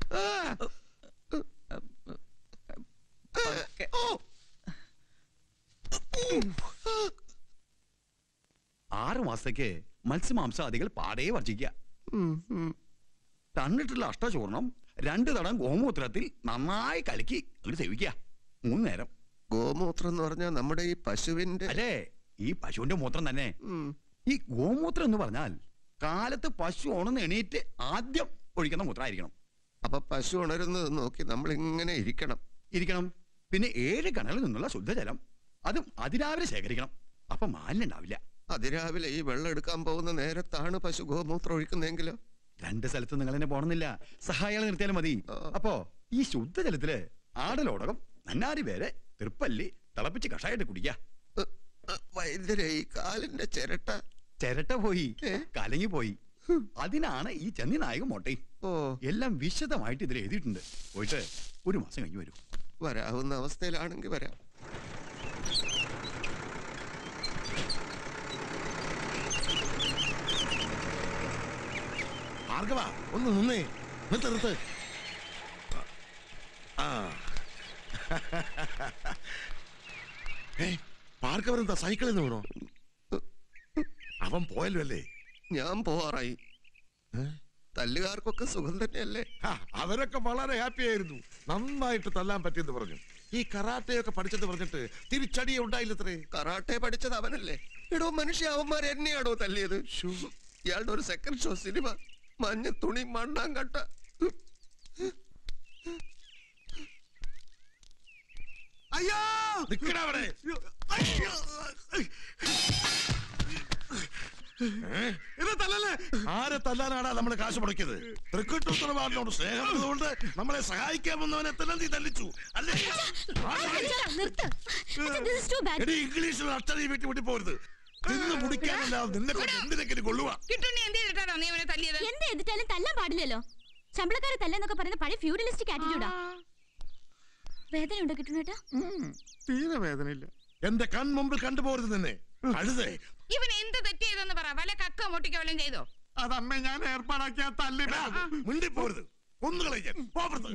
ആറു മാസത്തേക്ക് മത്സ്യമാംസാദികൾ പാടേ വർജിക്കുക. തന്നിട്ടുള്ള അഷ്ടചൂർണം രണ്ടു തടം ഗോമൂത്രത്തിൽ നന്നായി കലക്കി അങ്ങോട്ട് സേവിക്കുക. മൂന്ന് നേരം. ഗോമൂത്രം എന്ന് പറഞ്ഞാൽ നമ്മുടെ ഈ പശുവിന്റെ അല്ലേ? ഈ പശുവിന്റെ മൂത്രം തന്നെ. ഈ ഗോമൂത്രം എന്ന് പറഞ്ഞാൽ കാലത്ത് പശു ഉണർന്ന് എണീറ്റ് ആദ്യം ഒഴിക്കുന്ന മൂത്രമായിരിക്കണം. അപ്പൊ പശു ഉണരുന്നത് നോക്കി നമ്മൾ ഇങ്ങനെ ഇരിക്കണം ഇരിക്കണം പിന്നെ ഏഴ് കണലിൽ നിന്നുള്ള ശുദ്ധജലം അതും അതിരാവിലെ ശേഖരിക്കണം. അപ്പൊ മാലിന്യം ഉണ്ടാവില്ല. അതിരാവിലെ ഈ വെള്ളം എടുക്കാൻ പോകുന്ന നേരത്താണ് പശു ഗോമൂത്രം ഒഴിക്കുന്നെങ്കിലോ? രണ്ട് സ്ഥലത്ത് നിങ്ങൾ തന്നെ പോണമെന്നില്ല, സഹായികളെ നിർത്തിയാലും മതി. അപ്പോ ഈ ശുദ്ധജലത്തില് ആടലോടകം, നന്നാരി വേരെ, തിർപ്പല്ലി തിളപ്പിച്ച് കഷായിട്ട് കുടിക്ക. വൈദ്യരെ ഈ കാലിന്റെ ചിരട്ട ചിരട്ട പോയി, കലങ്ങി പോയി. അതിനാണ് ഈ ചന്നി നായകം മോട്ടയും. എല്ലാം വിശദമായിട്ട് ഇതിൽ എഴുതിയിട്ടുണ്ട്. പോയിട്ട് ഒരു മാസം കഴിഞ്ഞു വരും. വരാവുന്ന അവസ്ഥയിലാണെങ്കിൽ വരാം. ഭാർഗവ ഒന്ന് നിന്നേ, നിർത്ത് നിർത്ത്. ആ ഭാർഗവൻ എന്താ സൈക്കിളിൽ നിന്ന് വീണോ? അവൻ പോയല്ലോ അല്ലേ? ഞാൻ പോവാറായി. തല്ലുകാർക്കൊക്കെ സുഖം തന്നെയല്ലേ? അവരൊക്കെ വളരെ ഹാപ്പി ആയിരുന്നു. നന്നായിട്ട് തല്ലാൻ പറ്റിയെന്ന് പറഞ്ഞു. ഈ കറാട്ടയൊക്കെ പഠിച്ചെന്ന് പറഞ്ഞിട്ട് തിരിച്ചടിയെ ഉണ്ടായില്ലത്രേ. കറാട്ടെ പഠിച്ചത് അവനല്ലേ? എടോ മനുഷ്യ, അവന്മാർ എന്നെയാണോ തല്ലിയത്? ഇയാളുടെ ഒരു സെക്കൻഡ് ഷോ സിനിമ, മഞ്ഞ തുണി മണ്ണാങ്കട്ട. അയ്യോ നിക്കടാ അവിടെ. ആരെ തല്ലാനാടാ നമ്മള് കാശ് മുടക്കിയത്? തൃക്കുട്ടുത്തരവാദിനോട് സ്നേഹമുള്ളതുകൊണ്ട് നമ്മളെ സഹായിക്കാമെന്നവനെ തന്നെ നീ തല്ലിച്ചു അല്ലേ? ഇംഗ്ലീഷിൽ അക്ഷരം വീട്ടിൽ വിട്ടി പോരുത്. നിന്ന് മുടിക്കാനല്ലാതെ നിന്നെ കൊണ്ട് എന്തിനെങ്കിലും കൊള്ളുക. എന്ത് ചെയ്തിട്ടാലും തല്ലാൻ പാടില്ലല്ലോ. ശമ്പളക്കാരെ തല്ലെന്നൊക്കെ പറയുന്ന പഴയ ഫ്യൂഡലിസ്റ്റിക് ആറ്റിറ്റ്യൂഡാ. വേദന ഉണ്ടോ കിട്ടുന്നേട്ടാ? തീരെ വേദനയില്ല. എന്റെ കൺമുമ്പിൽ കണ്ടുപോരുത് നിന്നെ. അഴുതേ ഇവൻ എന്ത് തെറ്റ് ചെയ്തെന്ന് പറ. വല്ല കക്ക മോട്ടിക്കോ വല്ലതും ചെയ്തോ? അതമ്മ ഞാൻ ഏർപ്പാടാക്കിയ തല്ലി. മിണ്ടി പോരുത്, കൊന്നുകളെ പോകരുത്.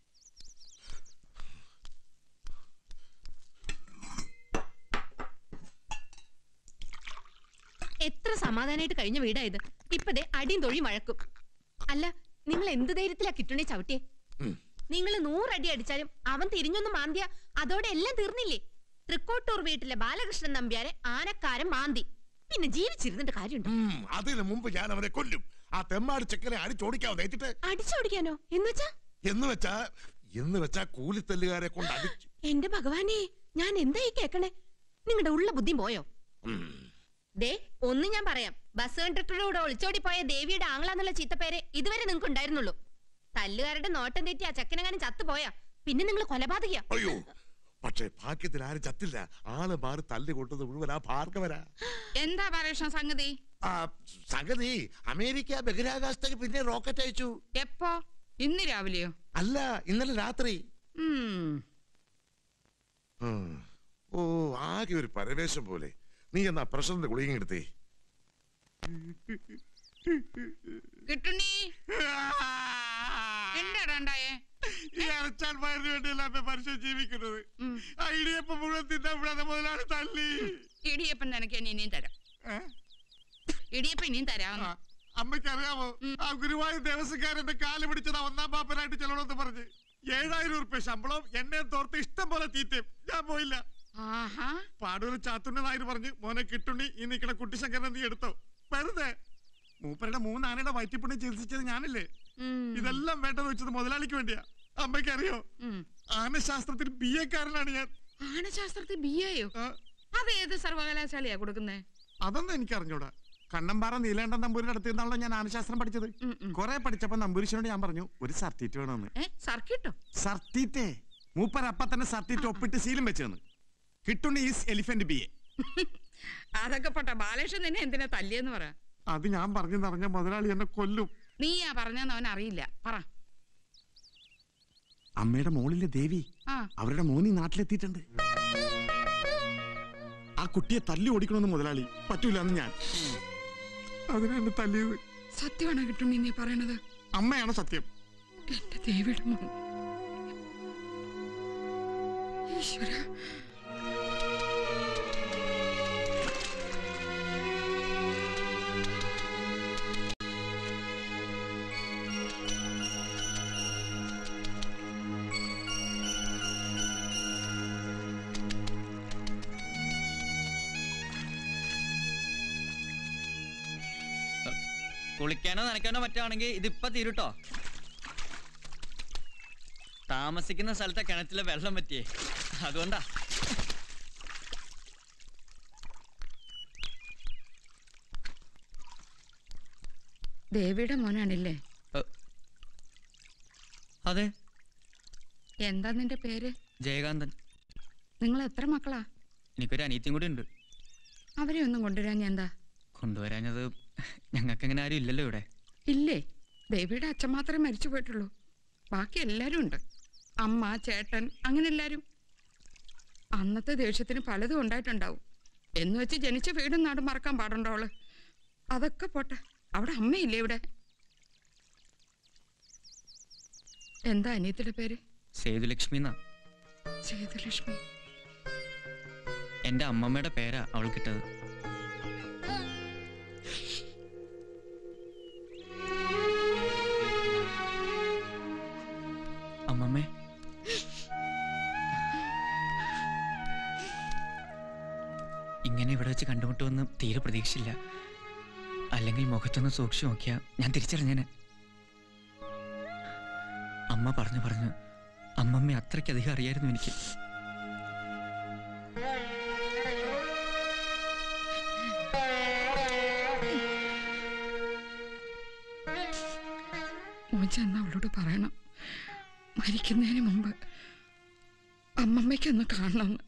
എത്ര സമാധാനമായിട്ട് കഴിഞ്ഞ വീടാ ഇത്. ഇപ്പതേ അടിയും തൊഴിയും വഴക്കും. അല്ല, നിങ്ങൾ എന്ത് ധൈര്യത്തിലാ കിട്ടുണേ ചവിട്ടിയെ? നിങ്ങൾ നൂറടി അടിച്ചാലും അവൻ തിരിഞ്ഞൊന്നും മാന്തിയ അതോടെ എല്ലാം തീർന്നില്ലേ? തൃക്കോട്ടൂർ വീട്ടിലെ ബാലകൃഷ്ണൻ നമ്പ്യാരെ ആനക്കാരൻ മാന്തി. പിന്നെ ജീവിച്ചിരുന്നിട്ട് കാര്യമുണ്ടോ? അതിനു മുമ്പ് ഞാൻ അവനെ കൊല്ലും. ആ തെമ്മാടി ചെക്കനെ അടിച്ചോടിക്കാവോ? നേറ്റിട്ട് അടിച്ചോടിക്കാനോ? എന്ന് വെച്ചാ എന്ന് വെച്ചാ എന്ന് വെച്ചാ കൂലിത്തല്ലുകാരെ കൊണ്ട് അടിച്ചു. എന്റെ ഭഗവാനെ, ഞാൻ എന്തായി കേക്കണേ? നിങ്ങളുടെ ഉള്ള ബുദ്ധി പോയോ? ദേ ഒന്ന് ഞാൻ പറയാം, ബസ് കണ്ടക്ടറുടെ കൂടെ ഒളിച്ചോടി പോയ ദേവിയുടെ ആങ്ങളാന്നുള്ള ചീത്തപ്പേരെ ഇതുവരെ നിങ്ങൾക്ക് ഉണ്ടായിരുന്നുള്ളൂ. തല്ലുകാരുടെ നോട്ടം തെറ്റി ആ ചക്കനെങ്ങാനും ചത്തുപോയാ പിന്നെ നിങ്ങൾ കൊലപാതകയാ. അയ്യോ, പക്ഷേ ഭാഗ്യത്തിൽ ആരും ചത്തില്ല. ആള് മാറി തല്ലി കൊട്ടത് മുഴുവൻ ആ ഭാർഗവരാ. എന്താ പറയണ സംഗതി? ആ സംഗതി അമേരിക്ക ബഹിരാകാശത്തേക്ക് പിന്നെ റോക്കറ്റ് അയച്ചു. എപ്പോ? ഇന്ന് രാവിലെയോ? അല്ല, ഇന്നലെ രാത്രി. ഓ, ആകെ ഒരു പരവേശം പോലെ. നീ എന്നാ പ്രഷറിന്റെ ഗുളിക എടുത്തേ. കിട്ടുണ്ണി, എന്താണ്ടായേ? ജീവിക്കുന്നത് ഇടിയപ്പം മുഴുവൻ തിന്നാ മുതലാണ് തല്ലി. ഇടിയപ്പം നിനക്ക് ഇനിയും തരാം. ഇടിയപ്പം ഇനിയും തരാം. അമ്മയ്ക്കറിയാമോ, ആ ഗുരുവായൂർ ദേവസ്വക്കാരന്റെ കാല് പിടിച്ചതാ ഒന്നാം പാപ്പനായിട്ട് ചെല്ലണമെന്ന് പറഞ്ഞ് ഏഴായിരം ഉറുപ്പ്യ ശമ്പളം എന്നെ തോർത്ത് ഇഷ്ടം പോലെ തീറ്റയും. ഞാൻ പോയില്ല. പാടൂര് ചാത്തുണ്ണ നായർ പറഞ്ഞു, മോനെ കിട്ടുണ്ണി ഈ നിക്കണ കുട്ടിശങ്കരനെ നീ എടുത്തോ. വെറുതെ മൂപ്പരുടെ മൂന്നാനയുടെ വയറ്റിപ്പുണ്ണി ചികിത്സിച്ചത് ഞാനല്ലേ. ഇതെല്ലാം വേണ്ടെന്ന് വെച്ചത് മുതലാളിക്ക് വേണ്ടിയാ. അമ്മയ്ക്ക് അറിയോ, ആനശാസ്ത്രത്തിൽ ബി എക്കാരനാണ് ഞാൻ. ആനശാസ്ത്രത്തിൽ ബി എയോ? അത് ഏത് സർവകലാശാലയാ കൊടുക്കുന്നേ? അതൊന്നും എനിക്ക് അറിഞ്ഞൂടാ. കണ്ണമ്പാറ നീലേണ്ടൻ നമ്പൂരിന്റെ അടുത്തിരുന്നാണല്ലോ ഞാൻ ആനശാസ്ത്രം പഠിച്ചത്. കുറെ പഠിച്ചപ്പോ നമ്പൂരിശനോട് ഞാൻ പറഞ്ഞു ഒരു സർട്ടിറ്റ് വേണമെന്ന്. സർക്കിട്ടോ? സർട്ടിറ്റേ. മൂപ്പർ അപ്പ തന്നെ സർട്ടിറ്റ് ഒപ്പിട്ട് സീലും വെച്ചെന്ന്. Kittunni is elephant B A. അതൊക്കെ പോട്ടെ, ബാലകൃഷ്ണൻ നിന്നെ എന്തിനാ തല്ലിയെന്ന് പറ. അത് ഞാൻ പറഞ്ഞു പറഞ്ഞ മുതലാളി എന്നെ കൊല്ലും. നീയാ പറഞ്ഞെന്ന് അവൻ അറിയില്ല. പറ. അമ്മയുടെ മോളിലെ ദേവി, അവരുടെ മോനി നാട്ടിലെത്തിയിട്ടുണ്ട്. ആ കുട്ടിയെ തല്ലി ഓടിക്കണമെന്ന് മുതലാളി. പറ്റൂല എന്ന് ഞാൻ. അതിനാണ് തല്ലിയത്. സത്യമാണോ കിട്ടുണ്ണി നീ പറയണത്? അമ്മയാണ് സത്യം. എന്റെ ദേവിയുടെ മോൻ. ഈശ്വര, കുളിക്കാനോ നനയ്ക്കാനോ പറ്റുകയാണെങ്കിൽ ഇതിപ്പോ തീരുട്ടോ. താമസിക്കുന്ന സ്ഥലത്തെ കിണറ്റിലെ വെള്ളം പറ്റിയേ, അതുകൊണ്ടാ. ദേവിയുടെ മോനാണില്ലേ? അതെ. എന്താ നിന്റെ പേര്? ജയകാന്തൻ. നിങ്ങൾ എത്ര മക്കളാ? എനിക്കൊരു അനിയത്തിയും കൂടി ഉണ്ട്. അവരെ ഒന്നും കൊണ്ടുവരാൻ എന്താ? കൊണ്ടുവരാഞ്ഞത് ഞങ്ങൾക്ക് അങ്ങനെ ആരും ഇല്ലല്ലോ ഇവിടെ. ഇല്ലേ, ദേവിയുടെ അച്ഛൻ മാത്രമേ മരിച്ചു പോയിട്ടുള്ളൂ. ബാക്കി എല്ലാരും ഉണ്ട്. അമ്മ, ചേട്ടൻ, അങ്ങനെ എല്ലാരും. അന്നത്തെ ദേഷ്യത്തിന് പലതും ഉണ്ടായിട്ടുണ്ടാവും. എന്ന് വെച്ച് ജനിച്ച വീടും നാടും മറക്കാൻ പാടുണ്ടോ അവള്? അതൊക്കെ പോട്ടെ, അവിടെ അമ്മയില്ലേ ഇവിടെ? എന്താ അനിയത്തിയുടെ പേര്? സേതുലക്ഷ്മി എന്നാ. സേതുലക്ഷ്മി. എന്റെ അമ്മമ്മയുടെ പേരാ അവൾക്കിട്ടത്. അമ്മമ്മേ, ഇങ്ങനെ ഇവിടെ വെച്ച് കണ്ടുമുട്ടുമെന്ന് തീരെ പ്രതീക്ഷയില്ല. അല്ലെങ്കിൽ മുഖത്തൊന്ന് സൂക്ഷിച്ചു നോക്കിയാ ഞാൻ തിരിച്ചറിഞ്ഞേനെ. അമ്മ പറഞ്ഞു പറഞ്ഞു അമ്മമ്മ അത്രയ്ക്കധികം അറിയായിരുന്നു എനിക്ക്. മോചെന്ന് അവളോട് പറയണം, മരിക്കുന്നതിന് മുമ്പ് അമ്മമ്മയ്ക്കൊന്ന് കാണണമെന്ന്.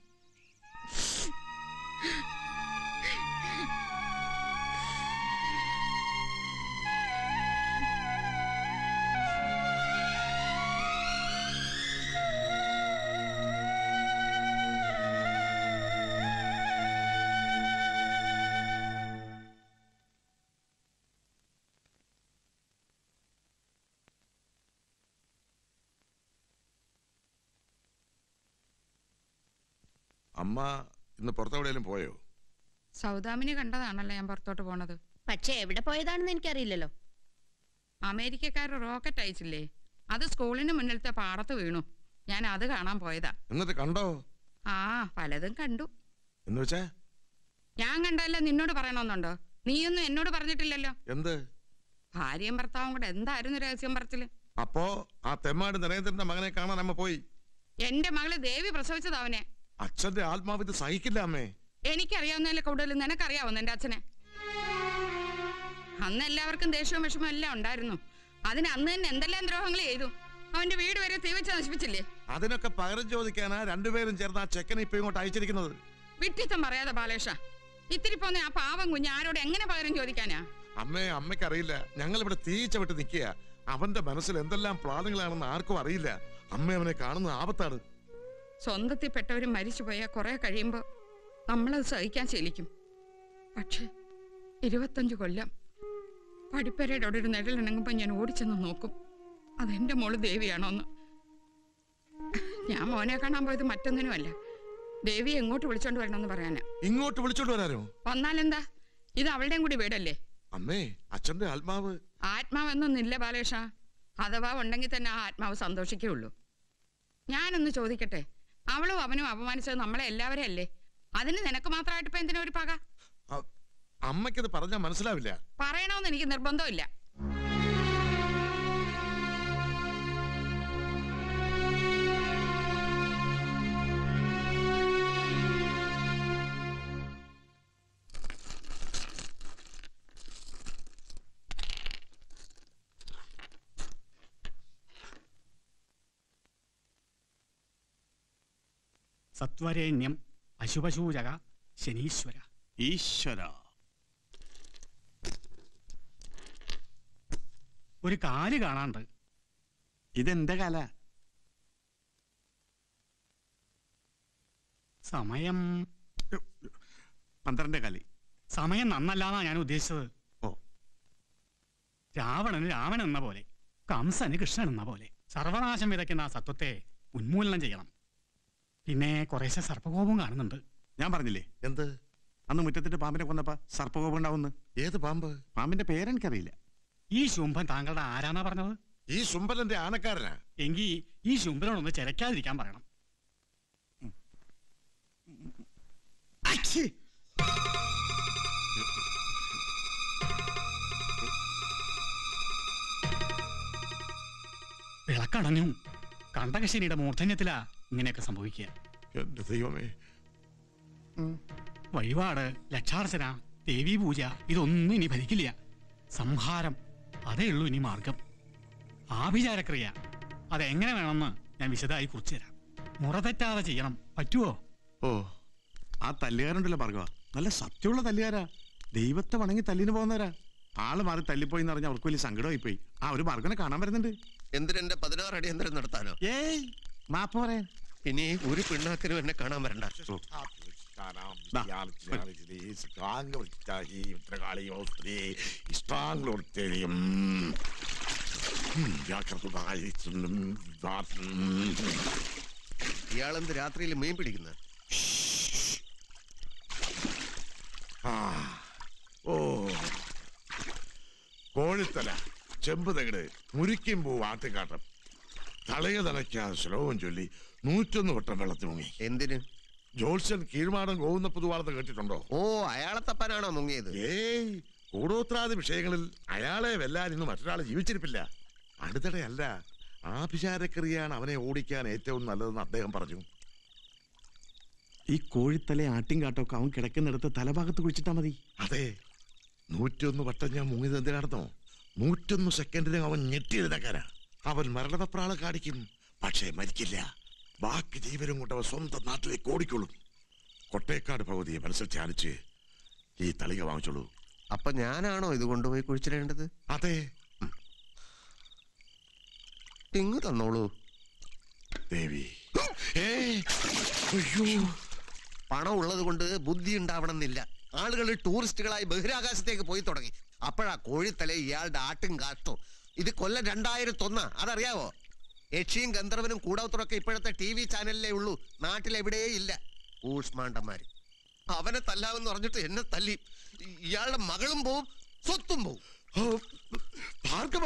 അമ്മ ഇന്ന് പുറത്തെവിടെയെങ്കിലും പോയോ? സൗദാമിനെ കണ്ടതാണല്ലോ ഞാൻ പുറത്തോട്ട് പോണത്. പക്ഷെ എവിടെ പോയതാണെന്ന് എനിക്കറിയില്ലല്ലോ. അമേരിക്കക്കാർ റോക്കറ്റ് അയച്ചില്ലേ, അത് സ്കൂളിന് മുന്നിലത്തെ പാടത്ത് വീണു. ഞാൻ അത് കാണാൻ പോയതാ. എന്നിട്ട് കണ്ടോ? ആ, പലതും കണ്ടു. എന്ന് വെച്ചാ? ഞാൻ കണ്ടല്ല നിന്നോട് പറയണമെന്നുണ്ടോ? നീയൊന്നും എന്നോട് പറഞ്ഞിട്ടില്ലല്ലോ. എന്ത്? ഭാര്യയും ഭർത്താവും കൂടെ എന്തായിരുന്നു രഹസ്യം പറച്ചില്? അപ്പോ ആ തെമ്മാട് നരേന്ദ്രന്റെ മകനെ കാണാൻ അമ്മ പോയി. എന്റെ മകള് ദേവി പ്രസവിച്ചത് അവനെ. അച്ഛന്റെ ആത്മാവ് ഇത് സഹിക്കില്ല അമ്മേ. എനിക്കറിയാവുന്നതിൽ കൂടുതൽ നിനക്കറിയാവുന്ന എന്റെ അച്ഛനെ. അന്ന് എല്ലാവർക്കും ദേഷ്യവും വിഷമവും എല്ലാം ഉണ്ടായിരുന്നു. അതിന് അന്ന് തന്നെ എന്തെല്ലാം ദ്രോഹങ്ങൾ ചെയ്തു. അവന്റെ വീട് വരെ തീവച്ച് നശിപ്പിച്ചില്ലേ? അതിനൊക്കെ പകരം ചോദിക്കാനാ രണ്ടുപേരും ചേർന്ന് ആ ചെക്കനെ ഇപ്പൊ ഇങ്ങോട്ട് അയച്ചിരിക്കുന്നത്. വിട്ടിത്തം പറയാതെ ബാലേഷ, ഇത്തിരി പോന്ന ആ പാവം കുഞ്ഞ് ആരോട് എങ്ങനെ പകരം ചോദിക്കാനാ? അമ്മേ, അമ്മയ്ക്കറിയില്ല. ഞങ്ങൾ ഇവിടെ തീച്ച വിട്ട് നിൽക്കുക. അവന്റെ മനസ്സിൽ എന്തെല്ലാം പ്ലാനുകളാണെന്ന് ആർക്കും അറിയില്ല. അമ്മ അവനെ കാണുന്ന ആപത്താണ്. സ്വന്തത്തിൽപ്പെട്ടവരും മരിച്ചു പോയാൽ കുറെ കഴിയുമ്പോൾ നമ്മളത് സഹിക്കാൻ ശീലിക്കും. പക്ഷെ ഇരുപത്തഞ്ചു കൊല്ലം പഠിപ്പരയുടെ അവിടെ ഒരു നിഴലിണങ്ങുമ്പോൾ ഞാൻ ഓടിച്ചെന്ന് നോക്കും, അതെന്റെ മോള് ദേവിയാണോന്ന്. ഞാൻ മോനെ കാണാൻ പോയത് മറ്റൊന്നിനുമല്ല, ദേവി എങ്ങോട്ട് വിളിച്ചോണ്ട് വരണമെന്ന് പറയാനാ. ഇങ്ങോട്ട് വിളിച്ചോണ്ട് വരാനോ? വന്നാലെന്താ, ഇത് അവളുടെയും കൂടി വീടല്ലേ. അമ്മേ, അച്ഛന്റെ ആത്മാവ്. ആത്മാവെന്നൊന്നില്ല ബാലേഷ. അഥവാ ഉണ്ടെങ്കിൽ തന്നെ ആ ആത്മാവ് സന്തോഷിക്കുള്ളൂ. ഞാനൊന്ന് ചോദിക്കട്ടെ, അവളും അവനും അപമാനിച്ചത് നമ്മളെ എല്ലാവരും അല്ലേ? അതിന് നിനക്ക് മാത്രമായിട്ട് ഇപ്പൊ എന്തിനാ ഒരു പക? അമ്മയ്ക്കത് പറഞ്ഞാൽ മനസ്സിലാവില്ല. പറയണമെന്ന് എനിക്ക് നിർബന്ധമില്ല. സത്വരേണ്യം അശുഭശൂചക ശനീശ്വര. ഈശ്വര. ഒരു കാല് കാണാണ്ട്. ഇതെന്താ കാല? സമയം പന്ത്രണ്ട് കാലി. സമയം നന്നല്ലാന്നാ ഞാൻ ഉദ്ദേശിച്ചത്. ഓ. രാവണന് രാമൻ എന്ന പോലെ, കംസന് കൃഷ്ണൻ എന്ന പോലെ സർവനാശം വിതയ്ക്കുന്ന ആ സത്വത്തെ ഉന്മൂലനം ചെയ്യണം. പിന്നെ കുറേശ്ശെ സർപ്പകോപം കാണുന്നുണ്ട്. ഞാൻ പറഞ്ഞില്ലേ എന്ത്? അന്ന് മുറ്റത്തിട്ട് പാമ്പിനെ കൊന്നപ്പ സർപ്പകോപം ഉണ്ടാവുന്നു. ഏത് പാമ്പ്? പാമ്പിന്റെ പേരെനിക്കറിയില്ല. ഈ ശുംഭൻ താങ്കളുടെ ആരാന്നാ പറഞ്ഞത്? ഈ ശുംഭലന്റെ ആനക്കാരനാ. എങ്കിൽ ഈ ശുംഭനോടൊന്ന് ചിരക്കാതിരിക്കാൻ പറയണം. വിളക്കടഞ്ഞു. കണ്ടകശനിയുടെ മൂർധന്യത്തിലാ ഇങ്ങനെയൊക്കെ സംഭവിക്കുക. എന്റെ ദൈവമേ. വഴിപാട്, ലക്ഷാർച്ചന, ദേവീ പൂജ ഇതൊന്നും ഇനി ഫലിക്കില്ല. സംഹാരം, അതേ ഉള്ളൂ ഇനി മാർഗം. ആഭിചാരക്രിയ അതെങ്ങനെ വേണമെന്ന് ഞാൻ വിശദമായി കുറിച്ചു തരാം. മുറ തെറ്റാതെ ചെയ്യണം. പറ്റുമോ? ഓ, ആ തല്ലുകാരുണ്ടല്ലോ ഭാർഗവ, നല്ല സത്യമുള്ള തല്ലുകാരാ. ദൈവത്തെ വണങ്ങി തല്ലിന് പോകുന്നവരാ. ആള് മാറി തല്ലിപ്പോയി എന്ന് പറഞ്ഞാൽ അവർക്ക് വലിയ സങ്കടമായി പോയി. ആ ഒരു ഭാർഗവനെ കാണാൻ വരുന്നുണ്ട്. എന്തിനെന്റെ പതിനാറ് അടിയന്തരം നടത്താനോ? ഏയ് മാപ്പ് പറയാൻ. ഇനി ഒരു പിണ്ണാക്കിനും എന്നെ കാണാൻ വരണ്ട. ഇയാളെന്ത് രാത്രിയിൽ മീൻ പിടിക്കുന്നത്? ഓ, കോഴിത്തല, ചെമ്പുതകട്, മുരിക്കുമ്പൂ, ആട്ടുകാട്ടം, തളയ തലയ്ക്കാതെ ശ്ലോകം ചൊല്ലി നൂറ്റൊന്ന് വട്ടം വെള്ളത്തിൽ മുങ്ങി. എന്തിന്? ജോത്സ്യൻ കീഴ്മാടം ഗോവുന്ന പുതുവാർത്ത കേട്ടിട്ടുണ്ടോ? ഓ, അയാളെ തപ്പാനാണോ മുങ്ങിയത്? ഏയ്, കൂടോത്രാദി വിഷയങ്ങളിൽ അയാളെ വെല്ലാൻ ഇന്ന് മറ്റൊരാളെ ജീവിച്ചിരിപ്പില്ല. അടുത്തിടെയല്ല, ആഭിചാരക്രിയയാണ് അവനെ ഓടിക്കാൻ ഏറ്റവും നല്ലതെന്ന് അദ്ദേഹം പറഞ്ഞു. ഈ കോഴിത്തല ആട്ടിൻകാട്ടൊക്കെ അവൻ കിടക്കുന്നിടത്ത് തലഭാഗത്ത് കുഴിച്ചിട്ടാ മതി. അതെ, നൂറ്റൊന്ന് വട്ടം ഞാൻ മുങ്ങിയത് എന്തിനാണെന്നോ? നൂറ്റൊന്ന് സെക്കൻഡിന് അവൻ ഞെട്ടിയെഴുതാക്കാനാ. അവൻ മരണപ്രാള കാണിക്കും, പക്ഷേ മരിക്കില്ല. ബാക്കി ജീവനും കൊണ്ട് അവൻ സ്വന്തം നാട്ടിലേക്ക് ഓടിക്കൊള്ളും. കൊട്ടേക്കാട് ഭഗവതിയെ മനസ്സിൽ ധ്യാനിച്ച് ഈ തളിക വാങ്ങിച്ചോളൂ. അപ്പൊ ഞാനാണോ ഇത് കൊണ്ടുപോയി കുഴിച്ചിടേണ്ടത്? അതെ, ഇങ്ങ് തന്നോളൂ ദേവി. പണം ഉള്ളത് കൊണ്ട് ബുദ്ധി ഉണ്ടാവണമെന്നില്ല. ആളുകൾ ടൂറിസ്റ്റുകളായി ബഹിരാകാശത്തേക്ക് പോയി തുടങ്ങി. അപ്പോഴാ കോഴിത്തല ഇയാളുടെ ആട്ടും കാട്ടോ. ഇത് കൊല്ലം രണ്ടായിരത്തൊന്നാ, അതറിയാവോ? യക്ഷിയും ഗന്ധർവനും കൂടോത്രമൊക്കെ ഇപ്പോഴത്തെ ടി വി ചാനലിലേ ഉള്ളൂ, നാട്ടിലെവിടേ ഇല്ല. ഊഷ്മാണ്ടന്മാര് അവനെ തല്ലാവെന്ന് പറഞ്ഞിട്ട് എന്നെ തല്ലി. ഇയാളുടെ മകളും പോവും, സ്വത്തും പോവും. ഭാർഗവ,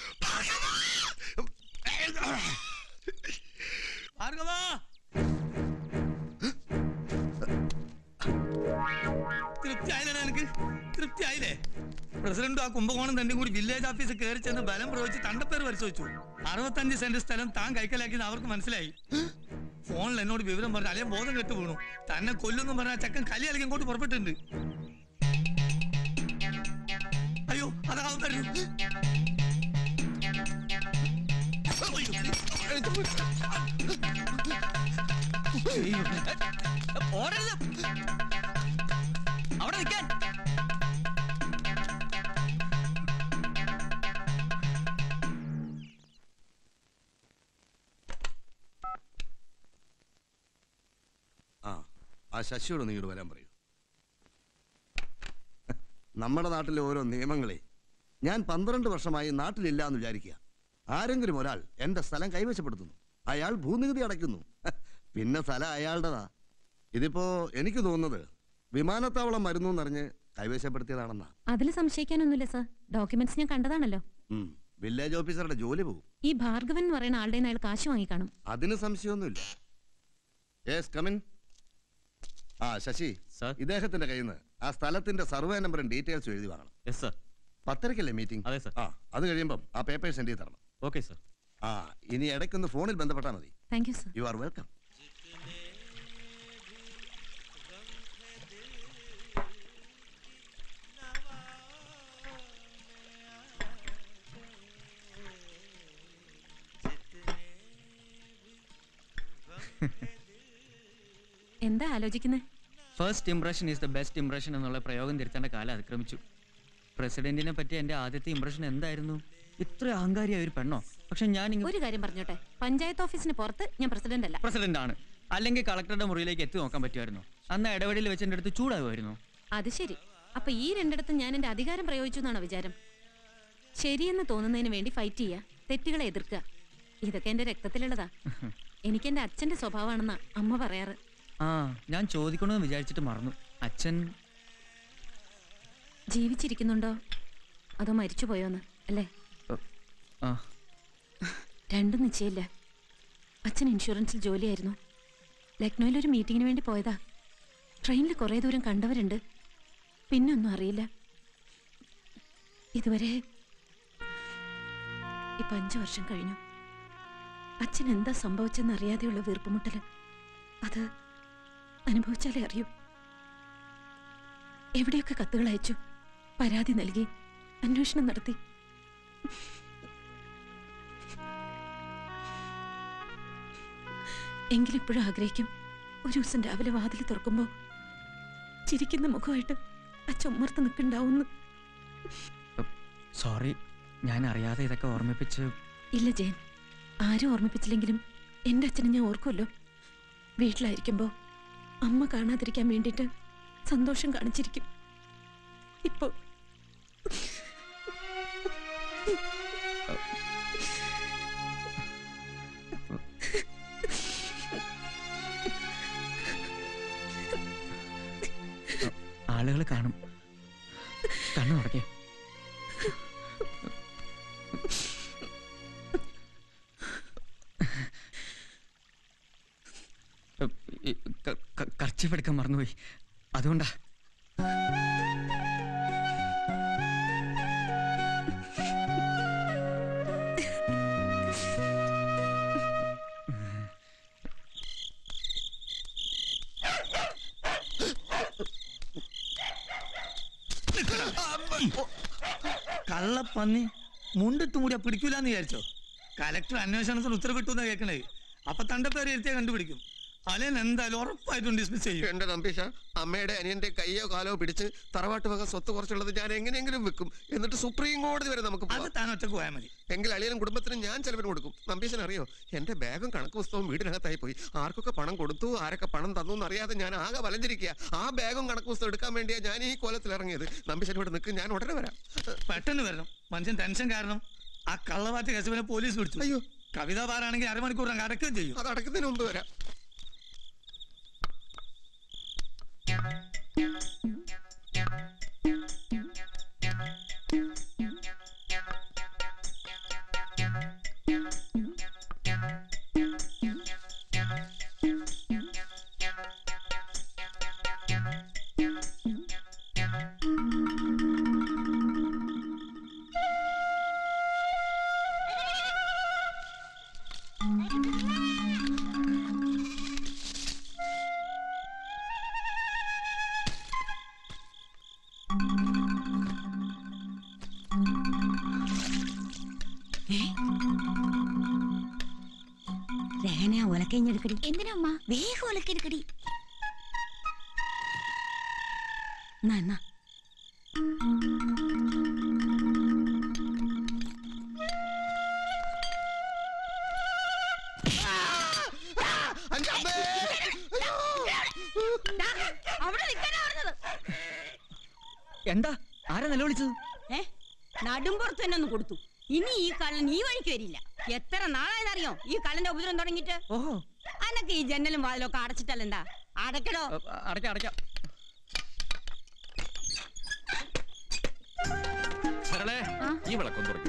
ഭാർഗവ, തൃപ്തിയായില്ലേ? എനിക്ക് തൃപ്തിയായില്ലേ? പ്രസിഡന്റും ആ കുംഭകോണം തന്നെ കൂടി വില്ലേജ് ഓഫീസിൽ കയറി ചെന്ന് ബലം പ്രയോഗിച്ച് തണ്ടപ്പേര് പരിശോധിച്ചു. അറുപത്തഞ്ച് സെന്റ് സ്ഥലം താൻ കൈക്കലാക്കിയത് അവർക്ക് മനസ്സിലായി. ഫോണിൽ എന്നോട് വിവരം പറഞ്ഞു. അല്ലെങ്കിൽ ബോധം കെട്ട് വീണു. തന്നെ കൊല്ലുന്നു പറഞ്ഞ ചക്കൻ കലി അല്ലെങ്കിൽ ഇങ്ങോട്ട് പുറപ്പെട്ടിട്ടുണ്ട്. അയ്യോ, അതാവും വരുന്നു. അവിടെ നിൽക്കാൻ. ആ ആ ശശിയോട് നീട് വരാൻ പറയൂ. നമ്മുടെ നാട്ടിലെ ഓരോ നിയമങ്ങളെ ഞാൻ പന്ത്രണ്ട് വർഷമായി നാട്ടിലില്ല എന്ന് വിചാരിക്കുക. ആരെങ്കിലും ഒരാൾ എന്റെ സ്ഥലം കൈവശപ്പെടുത്തുന്നു, അയാൾ ഭൂനികുതി അടയ്ക്കുന്നു, പിന്നെ സ്ഥലം അയാളുടേതാ. ഇതിപ്പോ എനിക്ക് തോന്നുന്നത് വിമാനത്താവളം മരുന്നു എന്നറിഞ്ഞ് കൈവശപ്പെടുത്തിയതാണെന്നാ. അതിൽ സംശയിക്കാനൊന്നുമില്ല സർ. ഡോക്യുമെന്റ്സ് ഞാൻ കണ്ടതാണല്ലോ. വില്ലേജ് ഓഫീസറുടെ ജോലി പോകും. ഈ ഭാർഗവൻ എന്ന് പറയുന്ന ആളുടെ അയാൾ കാശ് വാങ്ങിക്കാണും. അതിന് സംശയമൊന്നുമില്ല. Yes come in. ആ ശശി, ഇദ്ദേഹത്തിന്റെ കയ്യിൽ നിന്ന് ആ സ്ഥലത്തിന്റെ സർവേ നമ്പറും ഡീറ്റെയിൽസും എഴുതി വാങ്ങണം. പത്തരക്കല്ലേ മീറ്റിംഗ്? അതെ സർ. ആ, അത് കഴിയുമ്പം ആ പേപ്പർ സെൻഡ് ചെയ്ത് തരണം. Okay sir. ആ, ഇനി ഇടയ്ക്കൊന്ന് ഫോണിൽ ബന്ധപ്പെട്ടാൽ മതി. Thank you sir. You are welcome. എന്താ ആലോചിക്കുന്നത്? First impression is the best impression എന്നുള്ള പ്രയോഗം തിരുത്തേണ്ട കാലം അതിക്രമിച്ചു. പ്രസിഡന്റിനെ പറ്റി എന്റെ ആദ്യത്തെ ഇംപ്രഷൻ എന്തായിരുന്നു? ഇത്ര അഹങ്കാരിയായ ഒരു പെണ്ണോ? പക്ഷെ ഞാൻ ഒരു കാര്യം പറഞ്ഞോട്ടെ, പഞ്ചായത്ത് ഓഫീസിന് പുറത്ത് ഞാൻ പ്രസിഡന്റ് അല്ല. പ്രസിഡന്റ് ആണ്. അല്ലെങ്കിൽ കളക്ടറുടെ മുറിയിലേക്ക് എത്തി നോക്കാൻ പറ്റുമായിരുന്നു. അന്ന് ഇടപെടലിൽ വെച്ച് എന്റെ അടുത്ത് ചൂടാകുമായിരുന്നു. അത് ശരി. അപ്പൊ ഈ രണ്ടിടത്തും ഞാൻ എന്റെ അധികാരം പ്രയോഗിച്ചു എന്നാണോ വിചാരം? ശരിയെന്ന് തോന്നുന്നതിന് വേണ്ടി ഫൈറ്റ് ചെയ്യുക, തെറ്റുകളെ എതിർക്കുക, ഇതൊക്കെ എന്റെ രക്തത്തിലുള്ളതാ. എനിക്ക് എന്റെ അച്ഛന്റെ സ്വഭാവമാണെന്നാ അമ്മ പറയാറ്. ആ, ഞാൻ ചോദിക്കണമെന്ന് വിചാരിച്ചിട്ട് മറന്നു. അച്ഛൻ ജീവിച്ചിരിക്കുന്നുണ്ടോ അതോ മരിച്ചുപോയോന്ന് അല്ലേ? രണ്ടും നിശ്ചയില്ല. അച്ഛൻ ഇൻഷുറൻസിൽ ജോലിയായിരുന്നു. ലക്നോയിൽ ഒരു മീറ്റിങ്ങിന് വേണ്ടി പോയതാ. ട്രെയിനിൽ കുറേ ദൂരം കണ്ടവരുണ്ട്, പിന്നെ ഒന്നും അറിയില്ല. ഇതുവരെ ഇപ്പൊ അഞ്ചു വർഷം കഴിഞ്ഞു. അച്ഛൻ എന്താ സംഭവിച്ചെന്ന് അറിയാതെയുള്ള വീർപ്പുമുട്ടല്, അത് അനുഭവിച്ചാലേ അറിയൂ. എവിടെയൊക്കെ കത്തുകൾ അയച്ചു, പരാതി നൽകി, അന്വേഷണം നടത്തി. എങ്കിലിപ്പോഴും ആഗ്രഹിക്കും ഒരു ദിവസം രാവിലെ വാതിൽ തുറക്കുമ്പോ ചിരിക്കുന്ന മുഖമായിട്ട് അച്ഛൻ ഉമ്മർത്ത് നിൽക്കണ്ടാവുന്നു. സോറി, ഞാൻ അറിയാതെ ഇതൊക്കെ ഓർമ്മിപ്പിച്ച്. ഇല്ല ജയൻ, ആരും ഓർമ്മിപ്പിച്ചില്ലെങ്കിലും എൻ്റെ അച്ഛനെ ഞാൻ ഓർക്കുമല്ലോ. വീട്ടിലായിരിക്കുമ്പോ അമ്മ കാണാതിരിക്കാൻ വേണ്ടിയിട്ട് സന്തോഷം കാണിച്ചിരിക്കും. ഇപ്പോ ആളുകൾ കാണും. കണ്ണു തുടക്കേ. കർച്ചീഫ് എടുക്കാൻ മറന്നുപോയി, അതുകൊണ്ടാ. കള്ളപ്പന്നി മുണ്ടിട്ട് മൂടിയാ പിടിക്കൂലെന്ന് വിചാരിച്ചോ? കലക്ടർ അന്വേഷണത്തിന് ഉത്തരവ് കിട്ടുന്ന കേൾക്കണേ. അപ്പൊ തന്റെ പേര് എഴുത്തിയാ കണ്ടുപിടിക്കും. അലൻ എന്തായാലും ഉറപ്പായിട്ടും ഡിസ്മിസ് ചെയ്യും. എന്റെ നമ്പീശ, അമ്മയുടെ അനിയന്റെ കയ്യോ കാലോ പിടിച്ച് തറവാട്ട് വക സ്വത്ത് കുറച്ചുള്ളത് ഞാൻ എങ്ങനെയെങ്കിലും വെക്കും. എന്നിട്ട് സുപ്രീം കോടതി വരെ നമുക്ക് അത് താൻ ഒറ്റക്ക് പോയാൽ മതി. എങ്കിൽ അളിയനും കുടുംബത്തിനും ഞാൻ ചെലവിന് കൊടുക്കും. നമ്പീശൻ അറിയോ, എന്റെ ബാഗും കണക്ക് പുസ്തകവും വീടിനകത്തായി പോയി. ആർക്കൊക്കെ പണം കൊടുത്തു, ആരൊക്കെ പണം തന്നു എന്നറിയാതെ ഞാൻ ആകെ വലഞ്ഞിരിക്കുക. ആ ബാഗും കണക്ക് പുസ്തകം എടുക്കാൻ വേണ്ടിയാ ഞാൻ ഈ കോലത്തിൽ ഇറങ്ങിയത്. നമ്പീശൻ ഇവിടെ നിൽക്കും, ഞാൻ ഉടനെ വരാം. പെട്ടെന്ന് വരണം, മനുഷ്യൻ ടെൻഷൻ കാരണം. ആ കള്ളവാറ്റ കേസുവിനെ പോലീസ് പിടിച്ചു. അയ്യോ, കവിത പാറാണെങ്കിൽ അരമണിക്കൂർ അങ്ങ് അടക്കുകയും ചെയ്യും. അത് അടക്കുന്നതിന് മുമ്പ് വരാം. എന്തിനാ അമ്മ വേഗം ഒലക്കെടുക്കടി. എന്താ ആരാ നിലവിളിച്ചത്? ഏ നടുമ്പുറത്ത് തന്നെ ഒന്ന് കൊടുത്തു. ഇനി ഈ കള്ളൻ ഈ വഴിക്ക് വരില്ല. എത്ര നാളായതറിയോ ഈ കള്ളന്റെ ഉപദ്രവം തുടങ്ങിയിട്ട്? ഓഹോ, അനക്ക് ഈ ജനലും വാതിലൊക്കെ അടച്ചിട്ടല്ലെന്താ? അടക്കടോ. അടയ്ക്കാം അടയ്ക്കാം. ഈ വിളക്കം തുടങ്ങി.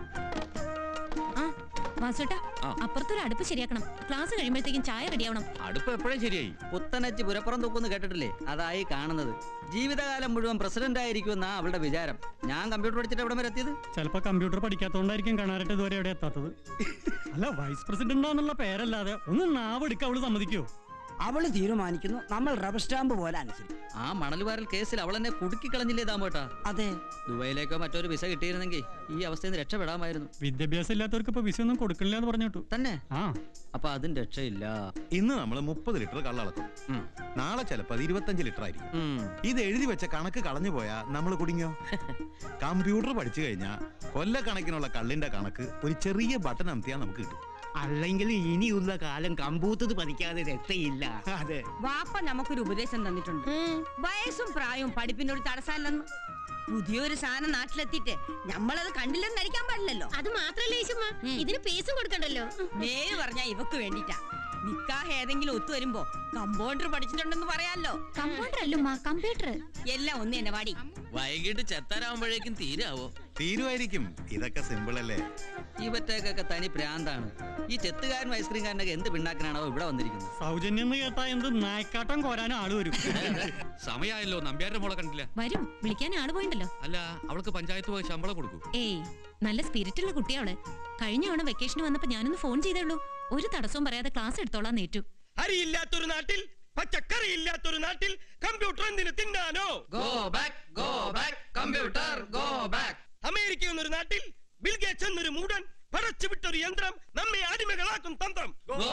വാസുട്ടാ, അപ്പുറത്തൊരു അടുപ്പ് ശരിയാക്കണം. ക്ലാസ് കഴിയുമ്പോഴത്തേക്കും ചായ റെഡിയാവണം. അടുപ്പ് എപ്പോഴും ശരിയായി. പുത്തനച്ച് പുരപ്പുറം തൂക്കുന്നു കേട്ടിട്ടില്ലേ? അതായി കാണുന്നത്. ജീവിതകാലം മുഴുവൻ പ്രസിഡന്റ് ആയിരിക്കുമെന്നാ അവളുടെ വിചാരം. ഞാൻ കമ്പ്യൂട്ടർ പഠിച്ചിട്ട് എവിടെ വരെ എത്തിയത്? ചിലപ്പോ കമ്പ്യൂട്ടർ പഠിക്കാത്തോണ്ടായിരിക്കും കാണാനായിട്ട് ഇതുവരെ എവിടെ എത്താത്തത്. അല്ല, വൈസ് പ്രസിഡന്റ് എന്നുള്ള പേരല്ലാതെ ഒന്ന് നാവെടുക്ക അവള് സമ്മതിക്കോ? അവള് തീരുമാനിക്കുന്നു, നമ്മൾ റബ്ബർ സ്റ്റാമ്പ് പോലെ അനുസരിക്കും. ആ മണലുവാരൽ കേസിൽ അവൾ എന്നെ കുടുക്കി കളഞ്ഞില്ലേ താമ്പോട്ടാ? അതെ, ദുബൈയിലേക്കോ മറ്റൊരു വിസ കിട്ടിയിരുന്നെങ്കിൽ ഈ അവസ്ഥയിൽ നിന്ന് രക്ഷപ്പെടാമായിരുന്നു. വിദ്യാഭ്യാസം ഇല്ലാത്തവർക്ക് ഇപ്പൊ വിസ ഒന്നും കൊടുക്കില്ല എന്ന് പറഞ്ഞു. തന്നെ? ആ, അപ്പൊ അതിന് രക്ഷയില്ല. ഇന്ന് നമ്മൾ മുപ്പത് ലിറ്റർ കള്ളളക്കും. നാളെ ചിലപ്പോ അത് ഇരുപത്തഞ്ച് ലിറ്റർ ആയിരിക്കും. ഇത് എഴുതി വെച്ച കണക്ക് കളഞ്ഞു പോയാ നമ്മൾ കുടുങ്ങിയോ? കമ്പ്യൂട്ടർ പഠിച്ചു കഴിഞ്ഞാൽ കൊല്ലക്കണക്കിനുള്ള കള്ളിന്റെ കണക്ക് ഒരു ചെറിയ ബട്ടൺ അമർത്തിയാൽ നമുക്ക് കിട്ടും. അല്ലെങ്കിൽ ഇനിയുള്ള കാലം കമ്പൂത്തത് പതിക്കാതെ രക്ഷയില്ല. അതെ, വാപ്പ നമുക്കൊരു ഉപദേശം തന്നിട്ടുണ്ട്. വയസ്സും പ്രായവും പഠിപ്പിന്റെ ഒരു തടസ്സമല്ലെന്ന്. പുതിയൊരു സാധനം നാട്ടിലെത്തിയിട്ട് നമ്മളത് കണ്ടില്ലെന്ന് നടിക്കാൻ പാടില്ലല്ലോ. അത് മാത്രല്ലേ യേശുമ്മ, ഇതിന് പേസും കൊടുക്കണ്ടല്ലോ. നേര് പറഞ്ഞാ ഇവക്ക് വേണ്ടിട്ടാ. നിക്കാഹ് ഏതെങ്കിലും ഒത്തു വരുമ്പോ കമ്പൗണ്ടർ പഠിച്ചിട്ടുണ്ടെന്ന് പറയാലോ. കമ്പൗണ്ടർ അല്ലുമ്മ, കമ്പ്യൂട്ടർ. എല്ലാം ഒന്ന് തന്നെ വാടി. വൈകിട്ട് ചെത്താരാകുമ്പോഴേക്കും തീരാവോ? തീരുമായിരിക്കും. ഇതൊക്കെ സിമ്പിൾ അല്ലേ? ഇവറ്റേക്കൊക്കെ തനി പ്രാന്താണ്. ഈ ചെത്തുകാരനും ഐസ്ക്രീംകാരനൊക്കെ എന്ത് പിണ്ണാക്കനാണോ ഇവിടെ വന്നിരിക്കുന്നത്? സൗജന്യം എന്ന് കേട്ടാ എന്ത് നായക്കാട്ടം കോരാനും ആള് വരും. സമയായല്ലോ, നമ്പ്യാരുടെ മോളെ കണ്ടില്ല. വരും, വിളിക്കാൻ ആള് പോയിണ്ടല്ലോ. അല്ല, അവൾക്ക് പഞ്ചായത്ത് പോയി ശമ്പളം കൊടുക്കൂ. ഏയ്, നല്ല സ്പിരിറ്റുള്ള കുട്ടിയാവള്. കഴിഞ്ഞ തവണ വെക്കേഷന് വന്നപ്പോ ഞാനൊന്ന് ഫോൺ ചെയ്തേ ഉള്ളൂ. ഒരു തടസ്സവും പറയാതെ ക്ലാസ് എടുത്തോളാൻ നേറ്റു. അരിയില്ലാത്തൊരു നാട്ടിൽ, പച്ചക്കറി ഇല്ലാത്തൊരു നാട്ടിൽ കമ്പ്യൂട്ടർ എന്തിനു തിന്നാനോ? Go back, go back, computer go back. America എന്നൊരു നാട്ടിൽ ബിൽ ഗേറ്റ്സ് എന്നൊരു മൂടൻ പടച്ചു വിട്ടൊരു യന്ത്രം നമ്മെ അടിമകളാക്കും തന്ത്രം.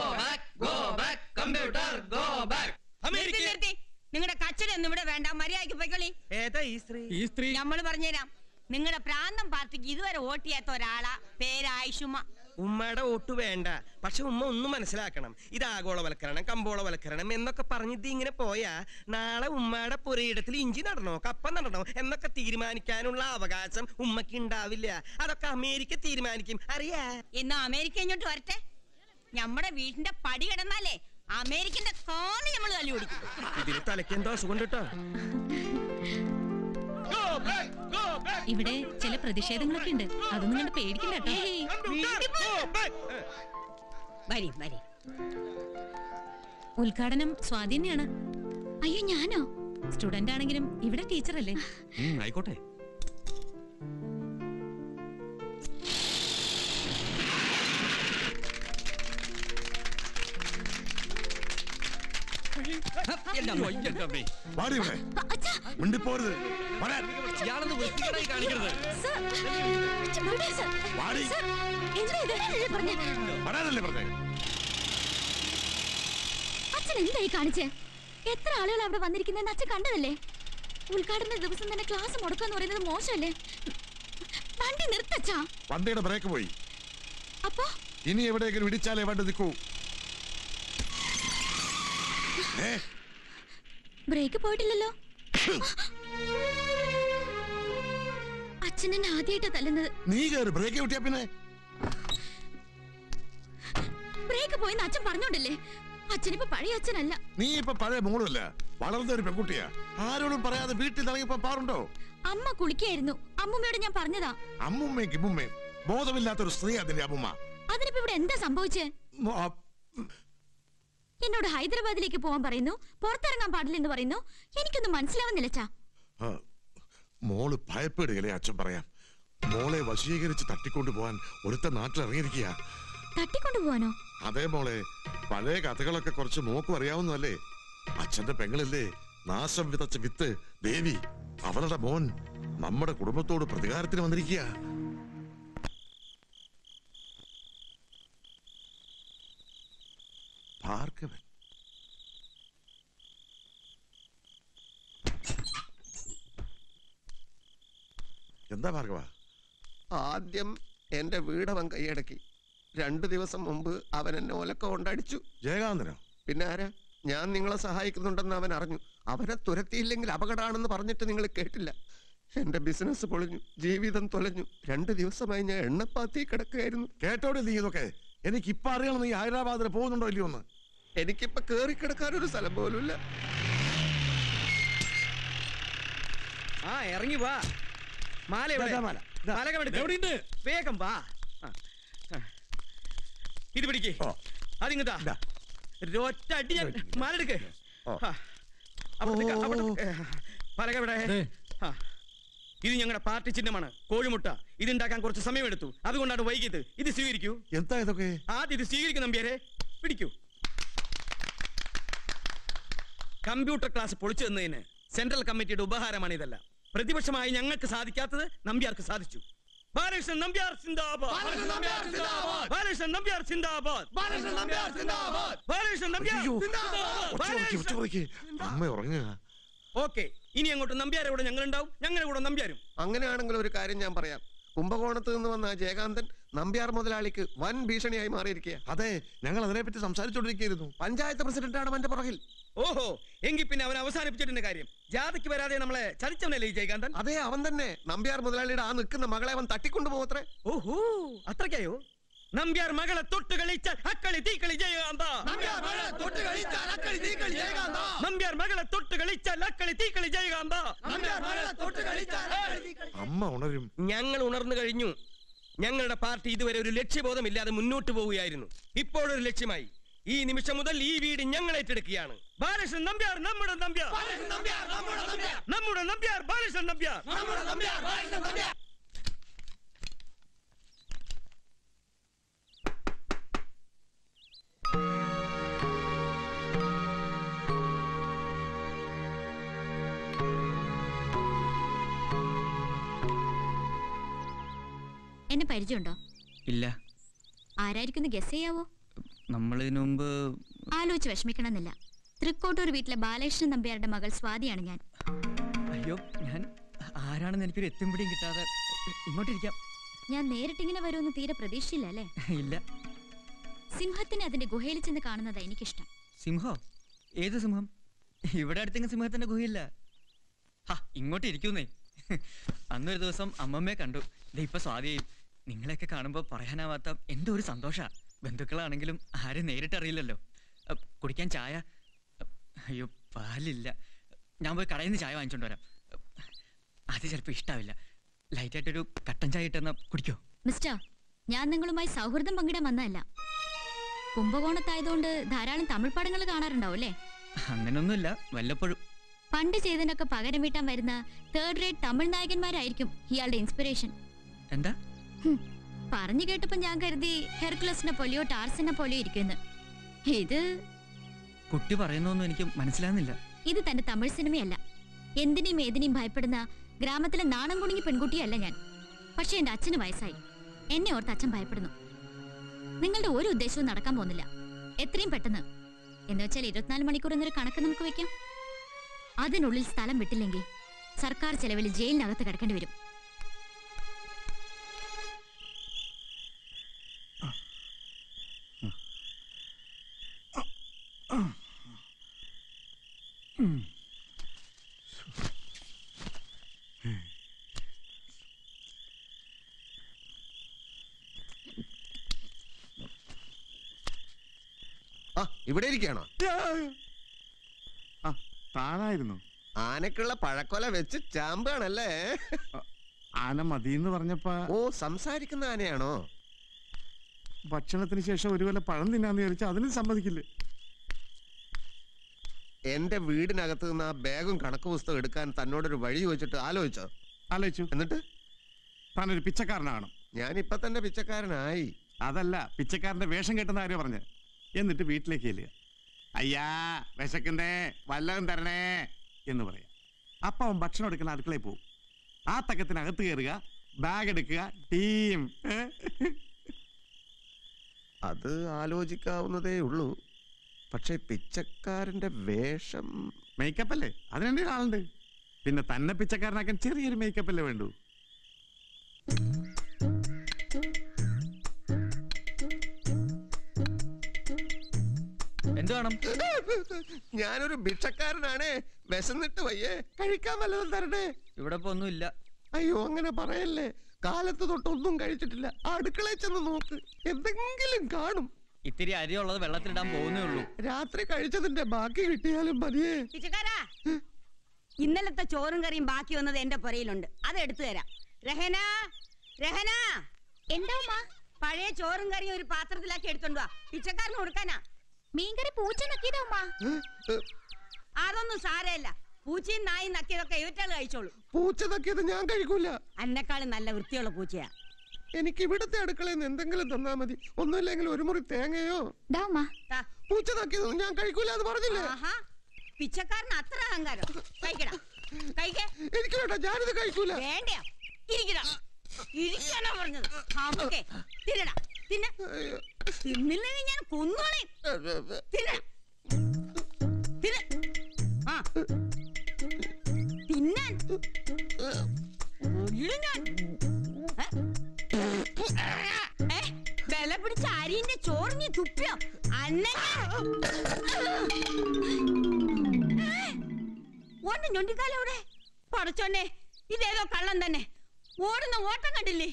നിങ്ങളുടെ കച്ചടൊന്നും ഇവിടെ വേണ്ട, മര്യാദയ്ക്ക് പോയിക്കോളി. ഏതാ ഈ സ്ത്രീ? ഈ സ്ത്രീ നമ്മള് പറഞ്ഞുതരാം. നിങ്ങളുടെ പ്രാന്തം പാർട്ടിക്ക് ഇതുവരെ വോട്ട് ചെയ്യാത്ത ഒരാളാ, പേര് ആയിഷുമ്മ. ഉമ്മയുടെ വോട്ട് വേണ്ട, പക്ഷെ ഉമ്മ ഒന്നും മനസ്സിലാക്കണം. ഇത് ആഗോളവൽക്കരണം, കമ്പോളവൽക്കരണം എന്നൊക്കെ പറഞ്ഞിട്ട് ഇങ്ങനെ പോയാ നാളെ ഉമ്മയുടെ പുരയിടത്തിൽ ഇഞ്ചി നടണോ കപ്പ നടണോ എന്നൊക്കെ തീരുമാനിക്കാനുള്ള അവകാശം ഉമ്മക്ക് ഉണ്ടാവില്ല. അതൊക്കെ അമേരിക്ക തീരുമാനിക്കും, അറിയാ. എന്നാ അമേരിക്ക ഇങ്ങോട്ട് വരട്ടെ. നമ്മുടെ വീടിന്റെ പടി കിടന്നാലേ അമേരിക്കന്റെ കാല് നമ്മൾ തല്ലി ഓടിക്കും. ഇതിന് തലയ്ക്ക് എന്തോ അസുഖം കേട്ടോ. ഇവിടെ ചില പ്രതിഷേധങ്ങളൊക്കെ ഉണ്ട്, അതൊന്നും കണ്ട് പേടിക്കണ്ട കേട്ടോ. ഉദ്ഘാടനം സ്വാതി തന്നെയാണ്. അയ്യോ ഞാനോ? സ്റ്റുഡന്റ് ആണെങ്കിലും ഇവിടെ ടീച്ചറല്ലേ. ആയിക്കോട്ടെ. മിണ്ടിപ്പോരുത്. അച്ഛൻ എന്തായി കാണിച്ചേ? എത്ര ആളുകൾ അവിടെ വന്നിരിക്കുന്ന അച്ഛൻ കണ്ടതല്ലേ? ഉദ്ഘാടന ദിവസം തന്നെ ക്ലാസ് മുടക്കാന്ന് പറയുന്നത് മോശമല്ലേ? വണ്ടി നിർത്തച്ചാ. വണ്ടിയുടെ ബ്രേക്ക് പോയി. അപ്പൊ ഇനി എവിടെയെങ്കിലും ഇടിച്ചാലേ വണ്ടി നിൽക്കൂ. ബ്രേക്ക് പോയിട്ടില്ലല്ലോ. അച്ഛൻ എന്നെ ആദ്യമായിട്ടാ തല്ലുന്നത്. നീ കയറി ബ്രേക്ക് കിട്ടിയാ പിന്നെ ബ്രേക്ക് പോയെന്ന് അച്ഛൻ പറഞ്ഞോണ്ടല്ലേ. അച്ഛനിപ്പോ പഴയ അച്ഛനല്ല. നീ ഇപ്പൊ പഴയ മോളുമല്ല, വളർന്ന ഒരു പെൺകുട്ടിയാ. ആരോടും പറയാതെ വീട്ടിൽ ഇറങ്ങിയപ്പോ പാറുണ്ടോ? അമ്മ കുളിക്കായിരുന്നു. അമ്മൂമ്മയോട് ഞാൻ പറഞ്ഞതാ. അമ്മുമ്മയും കിമ്മുമ്മയും ബോധമില്ലാത്തൊരു സ്ത്രീ അതിന്റെ അമ്മുമ്മ. അതിനിപ്പോ ഇവിടെ എന്താ സംഭവിച്ചേ? എന്നോട് ഹൈദരാബാദിലേക്ക് പോവാൻ പറയുന്നു, പുറത്തിറങ്ങാൻ പാടില്ലെന്ന് പറയുന്നു. എനിക്കൊന്നും മനസ്സിലാവുന്നില്ല ചാ. മോള് ഭയപ്പെടുകയല്ലേ അച്ഛൻ പറയാം. മോളെ വശീകരിച്ച് തട്ടിക്കൊണ്ടു പോവാൻ ഒരുത്ത നാട്ടിൽ ഇറങ്ങിയിരിക്കുക. തട്ടിക്കൊണ്ടു പോവാനോ? അതേ മോളെ, പഴയ കഥകളൊക്കെ കുറച്ച് മോക്കും അറിയാവുന്നല്ലേ. അച്ഛന്റെ പെങ്ങളല്ലേ നാശം വിതച്ച വിത്ത് ദേവി. അവളുടെ മോൻ നമ്മുടെ കുടുംബത്തോട് പ്രതികാരത്തിന് വന്നിരിക്കുക. ഭാർഗവൻ എന്താ ഭാർഗവ? ആദ്യം എന്റെ വീടവൻ കൈയടക്കി. രണ്ടു ദിവസം മുമ്പ് അവൻ എന്നെ ഒലക്ക കൊണ്ടടിച്ചു. ജയകാന്തനോ? പിന്നെ ആരാ? ഞാൻ നിങ്ങളെ സഹായിക്കുന്നുണ്ടെന്ന് അവൻ അറിഞ്ഞു. അവനെ തുരത്തിയില്ലെങ്കിൽ അപകടമാണെന്ന് പറഞ്ഞിട്ട് നിങ്ങൾ കേട്ടില്ല. എന്റെ ബിസിനസ് പൊളിഞ്ഞു, ജീവിതം തൊലഞ്ഞു. രണ്ടു ദിവസമായി ഞാൻ എണ്ണപ്പാത്തി കിടക്കുകയായിരുന്നു. കേട്ടോടെ നീ ഇതൊക്കെ? എനിക്ക് ഇപ്പൊ അറിയണം നീ ഹൈദരാബാദിൽ പോകുന്നുണ്ടോ ഇല്ലയോ എന്ന്. എനിക്കിപ്പൊ കേറി കിടക്കാനൊരു സ്ഥലം പോലുമില്ല. ആ ഇറങ്ങി വാ. മാല വേഗം വാ. ഇത് പിടിക്കേ, അതിങ്ങത്താ ഒറ്റ അടി ഞാൻ മാലെടുക്ക്. പലക ഇവിടെ. ഇത് ഞങ്ങളുടെ പാർട്ടി ചിഹ്നമാണ്, കോഴിമുട്ട. ഇതുണ്ടാക്കാൻ കുറച്ച് സമയമെടുത്തു, അതുകൊണ്ടാണ് വൈകിയത്. ഇത് സ്വീകരിക്കൂ. എന്താ ഇതൊക്കെ? ആദ്യം ഇത് സ്വീകരിക്കും നമ്പ്യാരെ. പിടിക്കൂ. കമ്പ്യൂട്ടർ ക്ലാസ് പൊളിച്ചു തന്നതിന് സെൻട്രൽ കമ്മിറ്റിയുടെ ഉപഹാരമാണ് ഇതെല്ലാം. പ്രതിപക്ഷമായി ഞങ്ങൾക്ക് സാധിക്കാത്തത് നമ്പ്യാർക്ക് സാധിച്ചു. ബാലകൃഷ്ണൻ നമ്പ്യാർ സിന്ദാബാദ്. ബാലകൃഷ്ണൻ നമ്പ്യാർ സിന്ദാബാദ്. ബാലകൃഷ്ണൻ നമ്പ്യാർ സിന്ദാബാദ്. അമ്മ ഉറങ്ങുക. ഓക്കെ, ഇനി അങ്ങോട്ട് നമ്പ്യാരെ കൂടെ ഞങ്ങളുണ്ടാവും, ഞങ്ങളുടെ കൂടെ നമ്പ്യാരും. അങ്ങനെയാണെങ്കിൽ ഒരു കാര്യം ഞാൻ പറയാം. കുംഭകോണത്ത് നിന്ന് വന്ന ജയകാന്തൻ നമ്പ്യാർ മുതലാളിക്ക് വൻ ഭീഷണിയായി മാറിയിരിക്കുക. അതെ, ഞങ്ങൾ അതിനെപ്പറ്റി സംസാരിച്ചോണ്ടിരിക്കുന്നു. പഞ്ചായത്ത് പ്രസിഡന്റാണ് എന്റെ പുറകിൽ. ഓഹോ, എങ്കിൽ പിന്നെ അവൻ അവസാനിപ്പിച്ചിട്ടുണ്ട് കാര്യം. ജാതിക്ക് വരാതെ നമ്മളെ ചതിച്ചവനല്ലേ ഈ ജയകാന്തൻ? അതെ, അവൻ തന്നെ. നമ്പ്യാർ മുതലാളിയുടെ ആ നിൽക്കുന്ന മകളെ അവൻ തട്ടിക്കൊണ്ടുപോകത്രേ. ഓഹോ, അത്രയ്ക്കായോ? നമ്പ്യാർ മകളെ തൊട്ട് കളിച്ചാൽ അക്കളി തീക്കളി ജയകാന്ത. നമ്പ്യാർ മകളെ തൊട്ട് കളിച്ചാൽ അക്കളി തീക്കളി ജയകാന്ത. അമ്മ ഉണരും. ഞങ്ങൾ ഉണർന്നു കഴിഞ്ഞു. ഞങ്ങളുടെ പാർട്ടി ഇതുവരെ ഒരു ലക്ഷ്യബോധമില്ലാതെ മുന്നോട്ട് പോവുകയായിരുന്നു. ഇപ്പോഴൊരു ലക്ഷ്യമായി. ഈ നിമിഷം മുതൽ ഈ വീട് ഞങ്ങൾ ഏറ്റെടുക്കുകയാണ്. ബാലകൃഷ്ണൻ നമ്പ്യാർ നമ്മുടെ നമ്പ്യാർ, നമ്മുടെ നമ്പ്യാർ ബാലകൃഷ്ണൻ നമ്പ്യാർ. എന്നെ പരിചയമുണ്ടോ? ഇല്ല. ആരായിരിക്കും ഗസ് ചെയ്യാവോ? നമ്മളിതിനു മുമ്പ് ആലോചിച്ച് വിഷമിക്കണമെന്നില്ല. തൃക്കോട്ടൂർ വീട്ടിലെ ബാലകൃഷ്ണൻ നമ്പ്യാരുടെ മകൾ സ്വാതിയാണ് ഞാൻ. അയ്യോ, ഞാൻ ആരാണെന്ന് എനിക്കൊരു എത്തും പിടിയും കിട്ടാതെ ഇങ്ങോട്ടിരിക്കാം. ഞാൻ നേരിട്ടിങ്ങനെ വരുമെന്ന് തീരെ പ്രതീക്ഷയില്ല അല്ലേ? ഇല്ല. സിംഹത്തിനെ അതിന്റെ ഗുഹയിൽ ചെന്ന് കാണുന്നതാ എനിക്കിഷ്ടം. സിംഹോ? ഏത് സിംഹം? ഇവിടെ അടുത്തെങ്കിലും സിംഹത്തിന്റെ ഗുഹയില്ല. ഹാ, ഇങ്ങോട്ട് ഇരിക്കുന്നേ. അന്നൊരു ദിവസം അമ്മമ്മയെ കണ്ടു. ദേ ഇപ്പൊ സ്വാതിയും. നിങ്ങളെയൊക്കെ കാണുമ്പോൾ പറയാനാവാത്ത എന്തോ ഒരു സന്തോഷ. ബന്ധുക്കളാണെങ്കിലും ആരും നേരിട്ടറിയില്ലല്ലോ. കുടിക്കാൻ ചായ? അയ്യോ, പാലില്ല. ഞാൻ പോയി കടയിൽ നിന്ന് ചായ വാങ്ങിച്ചോണ്ട് വരാം. അത് ചിലപ്പോൾ ഇഷ്ടാവില്ല. ലൈറ്റായിട്ടൊരു കട്ടൻ ചായ ഇട്ടെന്നാ കുടിക്കോ? മിസ്റ്റർ, ഞാൻ നിങ്ങളുമായി സൗഹൃദം പങ്കിടാൻ വന്നതല്ല. കുംഭകോണത്തായതുകൊണ്ട് ധാരാളം തമിഴ് പടങ്ങൾ കാണാറുണ്ടാവും അല്ലേ? അങ്ങനൊന്നുമില്ല, വല്ലപ്പോഴും. പണ്ട് ചെയ്തതിനൊക്കെ പകരം വീട്ടാൻ വരുന്ന തേർഡ് റേറ്റ് തമിഴ് നായകന്മാരായിരിക്കും ഇയാളുടെ ഇൻസ്പിറേഷൻ. എന്താ പറഞ്ഞു കേട്ടപ്പോ ഞാൻ കരുതി ഹെർക്കുലസിനെ പോലെയോ ടാർസിനെ പോലെയോ ഇരിക്കുന്നു. ഇത് കുട്ടി പറയുന്നൊന്നും എനിക്ക് മനസ്സിലാകുന്നില്ല. ഇത് തന്റെ തമിഴ് സിനിമയല്ല. എന്തിനേയും ഏതിനേയും ഭയപ്പെടുന്ന ഗ്രാമത്തിലെ നാണം കുണുങ്ങി പെൺകുട്ടിയല്ല ഞാൻ. പക്ഷെ എന്റെ അച്ഛന് വയസ്സായി. എന്നെ ഓർത്ത് അച്ഛൻ ഭയപ്പെടുന്നു. നിങ്ങളുടെ ഒരു ഉദ്ദേശവും നടക്കാൻ പോകുന്നില്ല. എത്രയും പെട്ടെന്ന്, എന്ന് വെച്ചാൽ ഇരുപത്തിനാല് മണിക്കൂർ എന്നൊരു കണക്ക് നമുക്ക് വെക്കാം. അതിനുള്ളിൽ സ്ഥലം വിട്ടില്ലെങ്കിൽ സർക്കാർ ചെലവിൽ ജയിലിനകത്ത് കിടക്കേണ്ടി വരും. ആ, ഇവിടെ ഇരിക്കുകയാണോ? താനായിരുന്നു. ആനക്കുള്ള പഴക്കൊല വെച്ച് ചാമ്പാണല്ലേ? ആന മതിയെന്ന് പറഞ്ഞപ്പോ. ഓ, സംസാരിക്കുന്ന ആനയാണോ? ഭക്ഷണത്തിന് ശേഷം ഒരു കൊല പഴം തിന്നാന്ന് വിചാരിച്ചാൽ അതിനും സമ്മതിക്കില്ലേ? എന്റെ വീടിനകത്ത് നിന്ന് ആ ബാഗും കണക്ക് പുസ്തകം എടുക്കാൻ തന്നോടൊരു വഴി ചോദിച്ചിട്ട് ആലോചിച്ചോ? ആലോചിച്ചു. എന്നിട്ട് താനൊരു പിച്ചക്കാരനാണ്. ഞാൻ ഇപ്പൊ തന്നെ പിച്ചക്കാരനായി. അതല്ല, പിച്ചക്കാരന്റെ വേഷം കെട്ടുന്ന ആരോ പറഞ്ഞ്. എന്നിട്ട് വീട്ടിലേക്ക് ചെല്ലുക. അയ്യാ വിശക്കുന്നേ, വല്ലതും തരണേ എന്ന് പറയാം. അപ്പൊ അവൻ ഭക്ഷണം എടുക്കുന്ന അടുക്കളയിൽ പോകും. ആ തക്കത്തിനകത്ത് കയറുക, ബാഗ് എടുക്കുക, ടീം. അത് ആലോചിക്കാവുന്നതേ ഉള്ളൂ. പക്ഷെ പിച്ചക്കാരന്റെ വേഷം മേക്കപ്പ് അല്ലേ? അതിനെന്റെ ആളുണ്ട്. പിന്നെ തന്നെ പിച്ചക്കാരനാക്കാൻ ചെറിയൊരു മേക്കപ്പ് അല്ലേ വേണ്ടു? എന്ത് വേണം? ഞാനൊരു ഭിക്ഷക്കാരനാണ്. വിശന്നിട്ട് വയ്യേ, കഴിക്കാൻ വല്ലതും തരണേ. ഇവിടെ ഇപ്പൊ ഒന്നുമില്ല. അയ്യോ, അങ്ങനെ പറയല്ലേ. കാലത്ത് തൊട്ടൊന്നും കഴിച്ചിട്ടില്ല. അടുക്കളയിൽ ചെന്ന് നോക്ക്, എന്തെങ്കിലും കാണും. ഇത്തിരി അരി ഉള്ളത് വെള്ളത്തിലിടാൻ പോകുന്നേ ഉള്ളൂ. രാത്രി കഴിച്ചതിന്റെ ബാക്കി കിട്ടിയാലും മതിയേ. ഇന്നലത്തെ ചോറും കറിയും ബാക്കി വന്നത് എന്റെ പുരയിലുണ്ട്. അത് എടുത്തു തരാം. രഹന, രഹന, എന്താ പഴയ ചോറും കറിയും ഒരു പാത്രത്തിലാക്കി എടുത്തോണ്ട് വാ. പിച്ചക്കാരന് കൊടുക്കാനാ. മീൻകറി പൂച്ച നക്കിയതാ. അതൊന്നും സാരമില്ല. പൂച്ചയും നായും നക്കിയതൊക്കെ ഇവറ്റാള് കഴിച്ചോളൂ. പൂച്ച നക്കിയത് ഞാൻ കഴിക്കൂല. അന്നെക്കാളും നല്ല വൃത്തിയുള്ള പൂച്ചയാ. എനിക്ക് ഇവിടുത്തെ അടുക്കളയിൽ നിന്ന് എന്തെങ്കിലും തന്നാ മതി. ഒന്നുമില്ലെങ്കിൽ ഒരു മുറി തേങ്ങയോ. പൂച്ച നക്കിയതൊന്നും ഞാൻ കഴിക്കൂല എന്ന് പറഞ്ഞില്ലേ? പിച്ചക്കാരന് അത്ര അഹങ്കാരം. കഴിക്കടാ, കഴിക്കേ. എനിക്ക് വേണ്ട, ഞാനിത് കഴിക്കൂല. വേണ്ട, ഇരിക്കടാ. ഇരിക്കാനാ പറഞ്ഞത്. തിന്നടാ, തിന്ന. തിന്നില്ലെങ്കിൽ ഞാൻ കൊന്നോളെ. തിന്ന, തിന്ന. ആ, തിന്നാൻ വില പിടിച്ച അരിന്റെ ചോറിഞ്ഞ് തുപ്പിയോ? അന്ന ഓണ്ട ഞൊണ്ടിക്കാലോടെ പടച്ചോന്നെ, ഇതേതോ കള്ളം തന്നെ. ഓടുന്ന ഓട്ടം കണ്ടില്ലേ?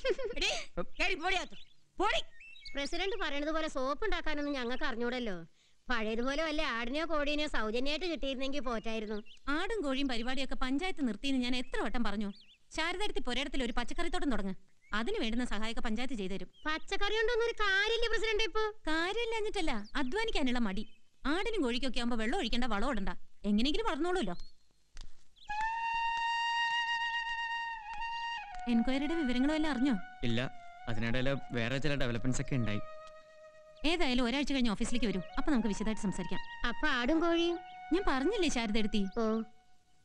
പ്രസിഡന്റ് പറയണത് പോലെ സോപ്പ് ഉണ്ടാക്കാനൊന്നും ഞങ്ങൾക്ക് അറിഞ്ഞൂടല്ലോ. പഴയതുപോലെ വല്ല ആടിനെയോ കോഴീനെയോ സൗജന്യമായിട്ട് കിട്ടിയിരുന്നെങ്കിൽ പോറ്റായിരുന്നു. ആടും കോഴിയും പരിപാടിയൊക്കെ പഞ്ചായത്ത് നിർത്തിയെന്ന് ഞാൻ എത്ര വട്ടം പറഞ്ഞു. ശാരദാരത്തി പൊരേടത്തിൽ ഒരു പച്ചക്കറിത്തോട്ടം തുടങ്ങ്. അതിന് വേണ്ടുന്ന സഹായമൊക്കെ പഞ്ചായത്ത് ചെയ്തുതരും. പച്ചക്കറി കൊണ്ടൊന്നും ഒരു കാര്യമില്ല പ്രസിഡന്റ്. ഇപ്പൊ കാര്യമില്ല എന്നിട്ടല്ല, അധ്വാനിക്കാനുള്ള മടി. ആടിനും കോഴിക്കൊക്കെ ആകുമ്പോ വെള്ളം ഒഴിക്കേണ്ട, വളം ഇടണ്ട. എങ്ങനെയെങ്കിലും വളർന്നോളൂല്ലോ. എൻക്വയറിയുടെ വിവരങ്ങളും എല്ലാം അറിഞ്ഞോ? ഇല്ല, അതിനിടയിൽ വേറെ ചില ഡെവലപ്മെന്റ്സ് ഒക്കെ ഉണ്ടായി. ഏതായാലും ഒരാഴ്ച കഴിഞ്ഞ് ഓഫീസിലേക്ക് വരൂ. അപ്പൊ നമുക്ക് വിശദമായിട്ട് സംസാരിക്കാം. അപ്പൊ ആടും കോഴിയും ഞാൻ പറഞ്ഞില്ലേ ശാരദെടുത്തി?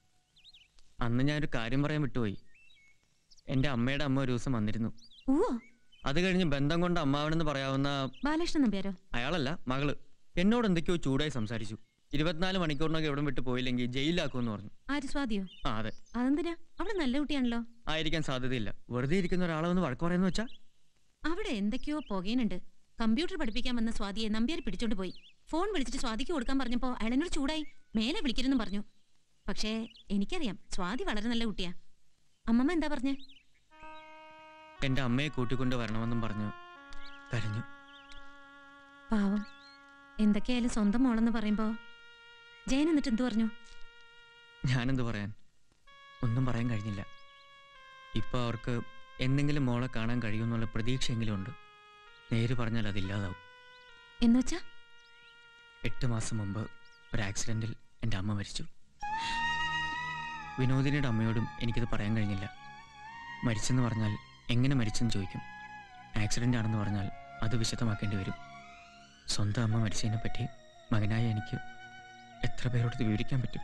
അന്ന് ഞാനൊരു കാര്യം പറയാൻ വിട്ടുപോയി. എന്റെ അമ്മയുടെ അമ്മ ഒരു ദിവസം വന്നിരുന്നു. ഓ, അത് കഴിഞ്ഞ് ബന്ധം കൊണ്ട് അമ്മാവനെന്ന് പറയാവുന്ന ബാലകൃഷ്ണൻ നമ്പ്യാരോ? അയാളല്ല, മകള് എന്നോട് എന്തൊക്കെയോ ചൂടായി സംസാരിച്ചു. ഇരുപത്തിനാല് മണിക്കൂറിനൊക്കെ എവിടെ വിട്ട് പോയില്ലെങ്കിൽ ജയിലിലാക്കുമെന്ന് പറഞ്ഞു. ആര്, സ്വാതിയോ? ആ അതെ. അതെന്തിനാ? അവള് നല്ല കുട്ടിയാണല്ലോ. ആയിരിക്കാൻ സാധ്യതയില്ല. വെറുതെ ഇരിക്കുന്ന ഒരാളെ ഒന്ന് വഴക്ക് പറയുന്ന വെച്ചാ അവിടെ എന്തൊക്കെയോ പുകയുന്നുണ്ട്. കമ്പ്യൂട്ടർ പഠിപ്പിക്കാൻ വന്ന സ്വാതിയെ നമ്പ്യാർ പിടിച്ചോണ്ട് പോയി. ഫോൺ വിളിച്ചിട്ട് സ്വാതിക്ക് കൊടുക്കാൻ പറഞ്ഞപ്പോ അയാളെന്നോട് ചൂടായി മേലെ വിളിക്കരുതെന്നും പറഞ്ഞു. പക്ഷേ എനിക്കറിയാം സ്വാതി വളരെ നല്ല കുട്ടിയാ. അമ്മമ്മ എന്താ പറഞ്ഞേ? എന്റെ അമ്മയെ കൂട്ടിക്കൊണ്ട് വരണമെന്നും പറഞ്ഞു കരഞ്ഞു. പാവം, എന്തൊക്കെയായാലും സ്വന്തം മോളെന്ന് പറയുമ്പോ. ജയൻ എന്നിട്ട് എന്തു പറഞ്ഞു? ഞാനെന്ത് പറയാൻ, ഒന്നും പറയാൻ കഴിഞ്ഞില്ല. ഇപ്പൊ അവർക്ക് എന്തെങ്കിലും മോളെ കാണാൻ കഴിയുമെന്നുള്ള പ്രതീക്ഷയെങ്കിലും ഉണ്ട്. നേര് പറഞ്ഞാൽ അതില്ലാതാവും. എന്നുവെച്ചാ? എട്ട് മാസം മുമ്പ് ഒരു ആക്സിഡന്റിൽ എൻ്റെ അമ്മ മരിച്ചു. വിനോദിനിയുടെ അമ്മയോടും എനിക്കിത് പറയാൻ കഴിഞ്ഞില്ല. മരിച്ചെന്ന് പറഞ്ഞാൽ എങ്ങനെ മരിച്ചെന്ന് ചോദിക്കും. ആക്സിഡൻ്റ് ആണെന്ന് പറഞ്ഞാൽ അത് വിശദമാക്കേണ്ടി വരും. സ്വന്തം അമ്മ മരിച്ചതിനെ പറ്റി മകനായ എനിക്ക് എത്ര പേരോട് വിവരിക്കാൻ പറ്റും?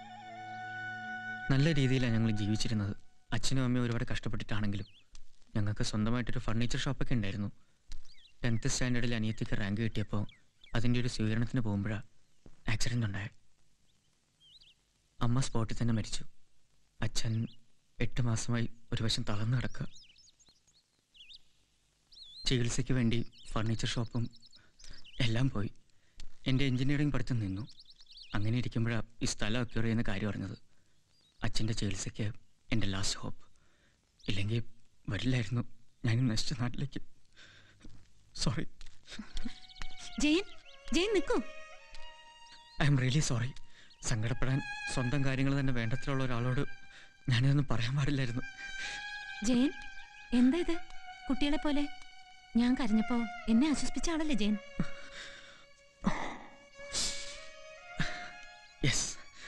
നല്ല രീതിയിലാണ് ഞങ്ങൾ ജീവിച്ചിരുന്നത്. അച്ഛനും അമ്മയും ഒരുപാട് കഷ്ടപ്പെട്ടിട്ടാണെങ്കിലും ഞങ്ങൾക്ക് സ്വന്തമായിട്ടൊരു ഫർണിച്ചർ ഷോപ്പൊക്കെ ഉണ്ടായിരുന്നു. ടെൻത്ത് സ്റ്റാൻഡേർഡിൽ അനിയത്തിക്ക് റാങ്ക് കിട്ടിയപ്പോൾ അതിൻ്റെ ഒരു സ്വീകരണത്തിന് പോകുമ്പോഴാണ് ആക്സിഡൻ്റ് ഉണ്ടായത്. അമ്മ സ്പോട്ടിൽ തന്നെ മരിച്ചു. അച്ഛൻ എട്ട് മാസമായി ഒരു വശം തളർന്നു കിടക്കുക. ചികിത്സയ്ക്ക് വേണ്ടി ഫർണിച്ചർ ഷോപ്പും എല്ലാം പോയി. എൻ്റെ എൻജിനീയറിംഗ് പഠിത്തം നിന്നു. അങ്ങനെ ഇരിക്കുമ്പോഴാണ് ഈ സ്ഥലം അക്യൂർ ചെയ്യുന്ന കാര്യം അറിഞ്ഞത്. അച്ഛൻ്റെ ചികിത്സയ്ക്ക് എൻ്റെ ലാസ്റ്റ് ഹോപ്പ്. ഇല്ലെങ്കിൽ വരില്ലായിരുന്നു ഞാൻ നശിച്ച നാട്ടിലേക്ക്. സോറി ജയൻ. ജയൻ നിൽക്കൂ. I'm really sorry. സങ്കടപ്പെടാൻ സ്വന്തം കാര്യങ്ങൾ തന്നെ വേണ്ടത്തിലുള്ള ഒരാളോട് ഞാനിതൊന്നും പറയാൻ പാടില്ലായിരുന്നു. ജയൻ, എന്താ ഇത് കുട്ടികളെ പോലെ? ഞാൻ കരഞ്ഞപ്പോ എന്നെ ആശ്വസിപ്പിച്ച ആളല്ലേ ജയൻ? യെസ്.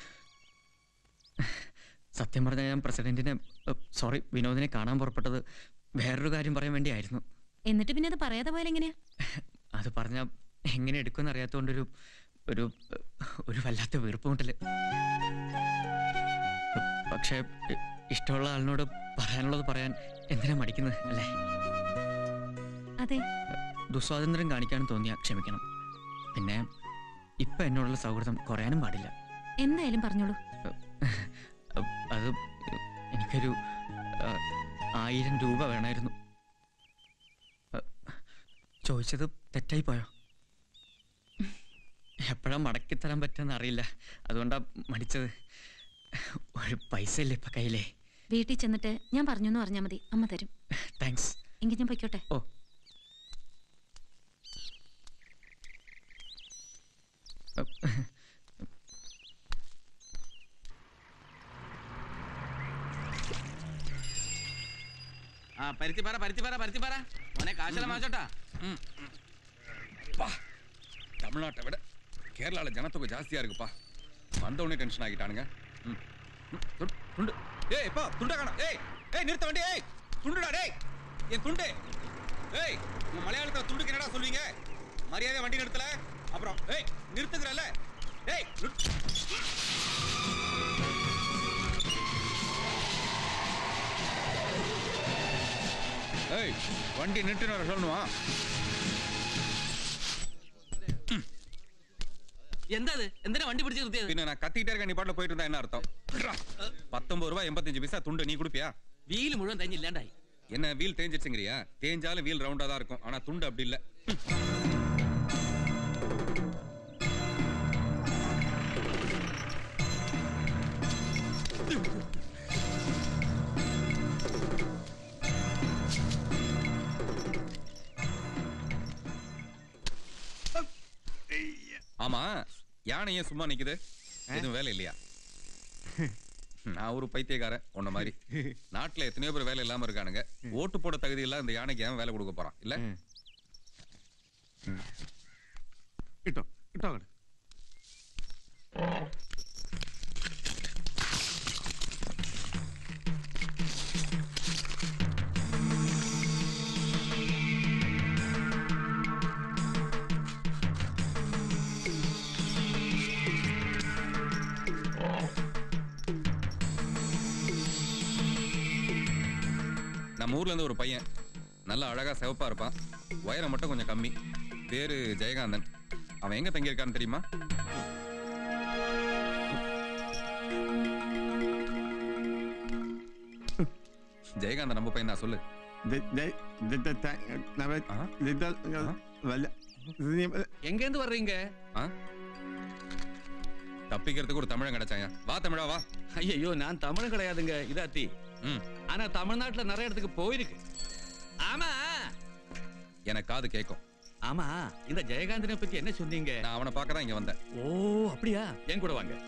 സത്യം പറഞ്ഞാൽ ഞാൻ പ്രസിഡന്റിനെ സോറി വിനോദിനെ കാണാൻ പുറപ്പെട്ടത് വേറൊരു കാര്യം പറയാൻ വേണ്ടിയായിരുന്നു. എന്നിട്ട് പിന്നെ അത് പറയാതെ പോയാൽ എങ്ങനെയാ? അത് പറഞ്ഞാൽ എങ്ങനെ എടുക്കുമെന്ന് അറിയാത്തതുകൊണ്ടൊരു ഒരു ഒരു വല്ലാത്ത വീർപ്പുമുട്ടല്. പക്ഷേ ഇഷ്ടമുള്ള ആളിനോട് പറയാനുള്ളത് പറയാൻ എന്തിനാ മടിക്കുന്നത് അല്ലേ? അതെ. ദുസ്വാതന്ത്ര്യം കാണിക്കാനും തോന്നിയാ ക്ഷമിക്കണം. പിന്നെ ഇപ്പൊ എന്നോടുള്ള സൗഹൃദം കുറയാനും പാടില്ല. എന്തായാലും പറഞ്ഞോളൂ. അത് എനിക്കൊരു ആയിരം രൂപ വേണമായിരുന്നു. ചോദിച്ചത് തെറ്റായി പോയോ? എപ്പോഴാ മടക്കി തരാൻ പറ്റുമെന്ന് അറിയില്ല, അതുകൊണ്ടാ മടിച്ചത്. ഒരു പൈസ ഇല്ലേ ഇപ്പൊ കയ്യിലേ? വീട്ടിൽ ചെന്നിട്ട് ഞാൻ പറഞ്ഞു എന്ന് പറഞ്ഞാൽ മതി, അമ്മ തരും. താങ്ക്സ്. എങ്കിൽ ഞാൻ പൊയ്ക്കോട്ടെ. ഓ. ആ പരുത്തി പറ പരുത്തി പറ പരുത്തി പറ മോനെ കാശല മാച്ചോട്ടാ. தமிழ்நாட்டை விட கேரளாவில் ஜனத்தொகை ஜாஸ்தியா இருக்குப்பா. வந்தவொடனே டென்ஷன் ஆகிட்டானுங்க. துண்டு ஏய் பா துண்ட காணோம். ஏய் ஏய் நிறுத்த வண்டி. ஏய் துண்டுடா டேய் என் துண்டு. ஏய் உங்க மலையாளத்துல துண்டுக்கு என்னடா சொல்வீங்க? மரியாதை வண்டி நிறுத்தல அப்புறம் ஏய் நிறுத்துங்கறல. ஏய் ஏய் வண்டி நிறுத்தின வர சொல்லணுமா? എന്താ എന്തിനാ വണ്ടി പിടിച്ച് നിർത്തിയത്? പിന്നെ ഞാൻ കത്തിട്ടേ இருக்க നീ പാട്ടിൽ പോയിട്ട് இருந்தா என்ன அர்த்தம்? பத்தொன்பது ரூபாய் எண்பத்தஞ்சு பைசா துண்டு நீ கொடுப்பியா? வீல் முழுவதும் தேஞ்சு இல்லாண்டாய். என்ன வீல் தேஞ்சிடுச்சுங்கறியா? தேஞ்சாலும் வீல் ரவுண்டா தான் இருக்கும். ஆனா துண்டு அப்படி இல்ல. ஆமா யானை ஏன் சும்மா நிக்குது? எதுவும் வேலை இல்லையா? நான் ஒரு பைத்தியக்காரன் உன்ன மாதிரி. நாட்டுல எத்தனையோ பேர் வேலை இல்லாம இருக்கானுங்க. ஓட்டு போட தகுதி இல்ல இந்த யானைக்கு ஏன் வேலை கொடுக்க போறான் இல்ல? ഇട്ടോ ഇട്ടോ അങ്ങോട്ട്. நம்ம ஊர்ல இருந்து ஒரு பையன் நல்ல அழகா சிவப்பா இருப்பான், வயரை மட்டும் கொஞ்சம் கம்மி. பேரு ஜெயகாந்தன். அவன் எங்க தங்கியிருக்கான்னு தெரியுமா? ஜெயகாந்தன் நம்ம பையன் தான், சொல்லு. எங்க இருந்து வர்றீங்க? தப்பிக்கிறதுக்கு ஒரு தமிழன் கிடைச்சாயா. வா தமிழா வா. ஐயோ, நான் தமிழன் கிடையாதுங்க, இதாத்தி. ஆனா தமிழ்நாட்டுல நிறைய இடத்துக்கு போயிருக்கு. ஆமா, எனக்கு காது கேட்கும். ஆமா, இந்த ஜெயகாந்தனை பத்தி என்ன சொன்னீங்க? நான் அவனை பார்க்க தான் இங்க வந்தேன். ஓ அப்படியா? என் கூட வாங்க.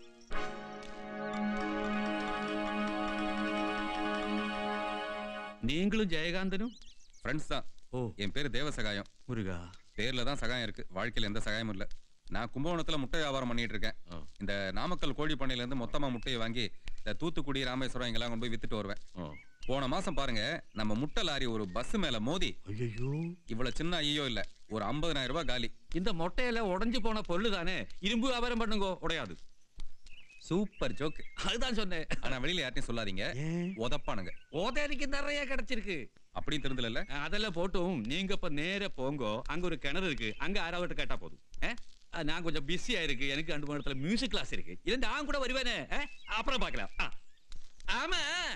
நீங்களும் ஜெயகாந்தனும் ஃப்ரெண்ட்ஸ் தான். ஓ, என் பேரு தேவசகாயம். முருகா. பேர்ல தான் சகாயம் இருக்கு, வாழ்க்கையில எந்த சகாயமும் இல்ல. நான் கும்பகோணத்துல முட்டை வியாபாரம் பண்ணிட்டு இருக்கேன். இந்த நாமக்கல் கோழி பண்ணையில இருந்து மொத்தமா முட்டையை வாங்கி இந்த தூத்துக்குடி, ராமேஸ்வரம் இங்கெல்லாம் கொண்டு போய் வித்துட்டு வருவேன். போன மாசம் பாருங்க, நம்ம முட்டை லாரி ஒரு பஸ் மேல மோதி, ஐயோ இவ்வளவு சின்ன ஐயோ இல்ல, ஒரு ஐம்பதாயிரம் ரூபாய் காலி. இந்த மொட்டையில உடைஞ்சு போன பொருள் தானே, இரும்பு வியாபாரம் பண்ணுங்க, உடையாது. Super joke. அதுதான் சொன்னேன். ஆனா வெளியில யார்ட்டையும் சொல்லாதீங்க, உதப்பானுங்க. ஓதேரிக்கு நிறைய கிடைச்சிருக்கு. அப்படின்னு தெரிஞ்சல. அதெல்லாம் போட்டும், நீங்க இப்ப நேர போங்க, அங்க ஒரு கிணறு இருக்கு, அங்க யாராவது கேட்டா போதும். நான் கொஞ்சம் பிஸியா இருக்கு, எனக்கு ரெண்டு மணி நேரத்துல மியூசிக் கிளாஸ் இருக்கு. இல்ல நான் கூட வருவேனே, அப்புறம் பாக்கலாம். ஆமா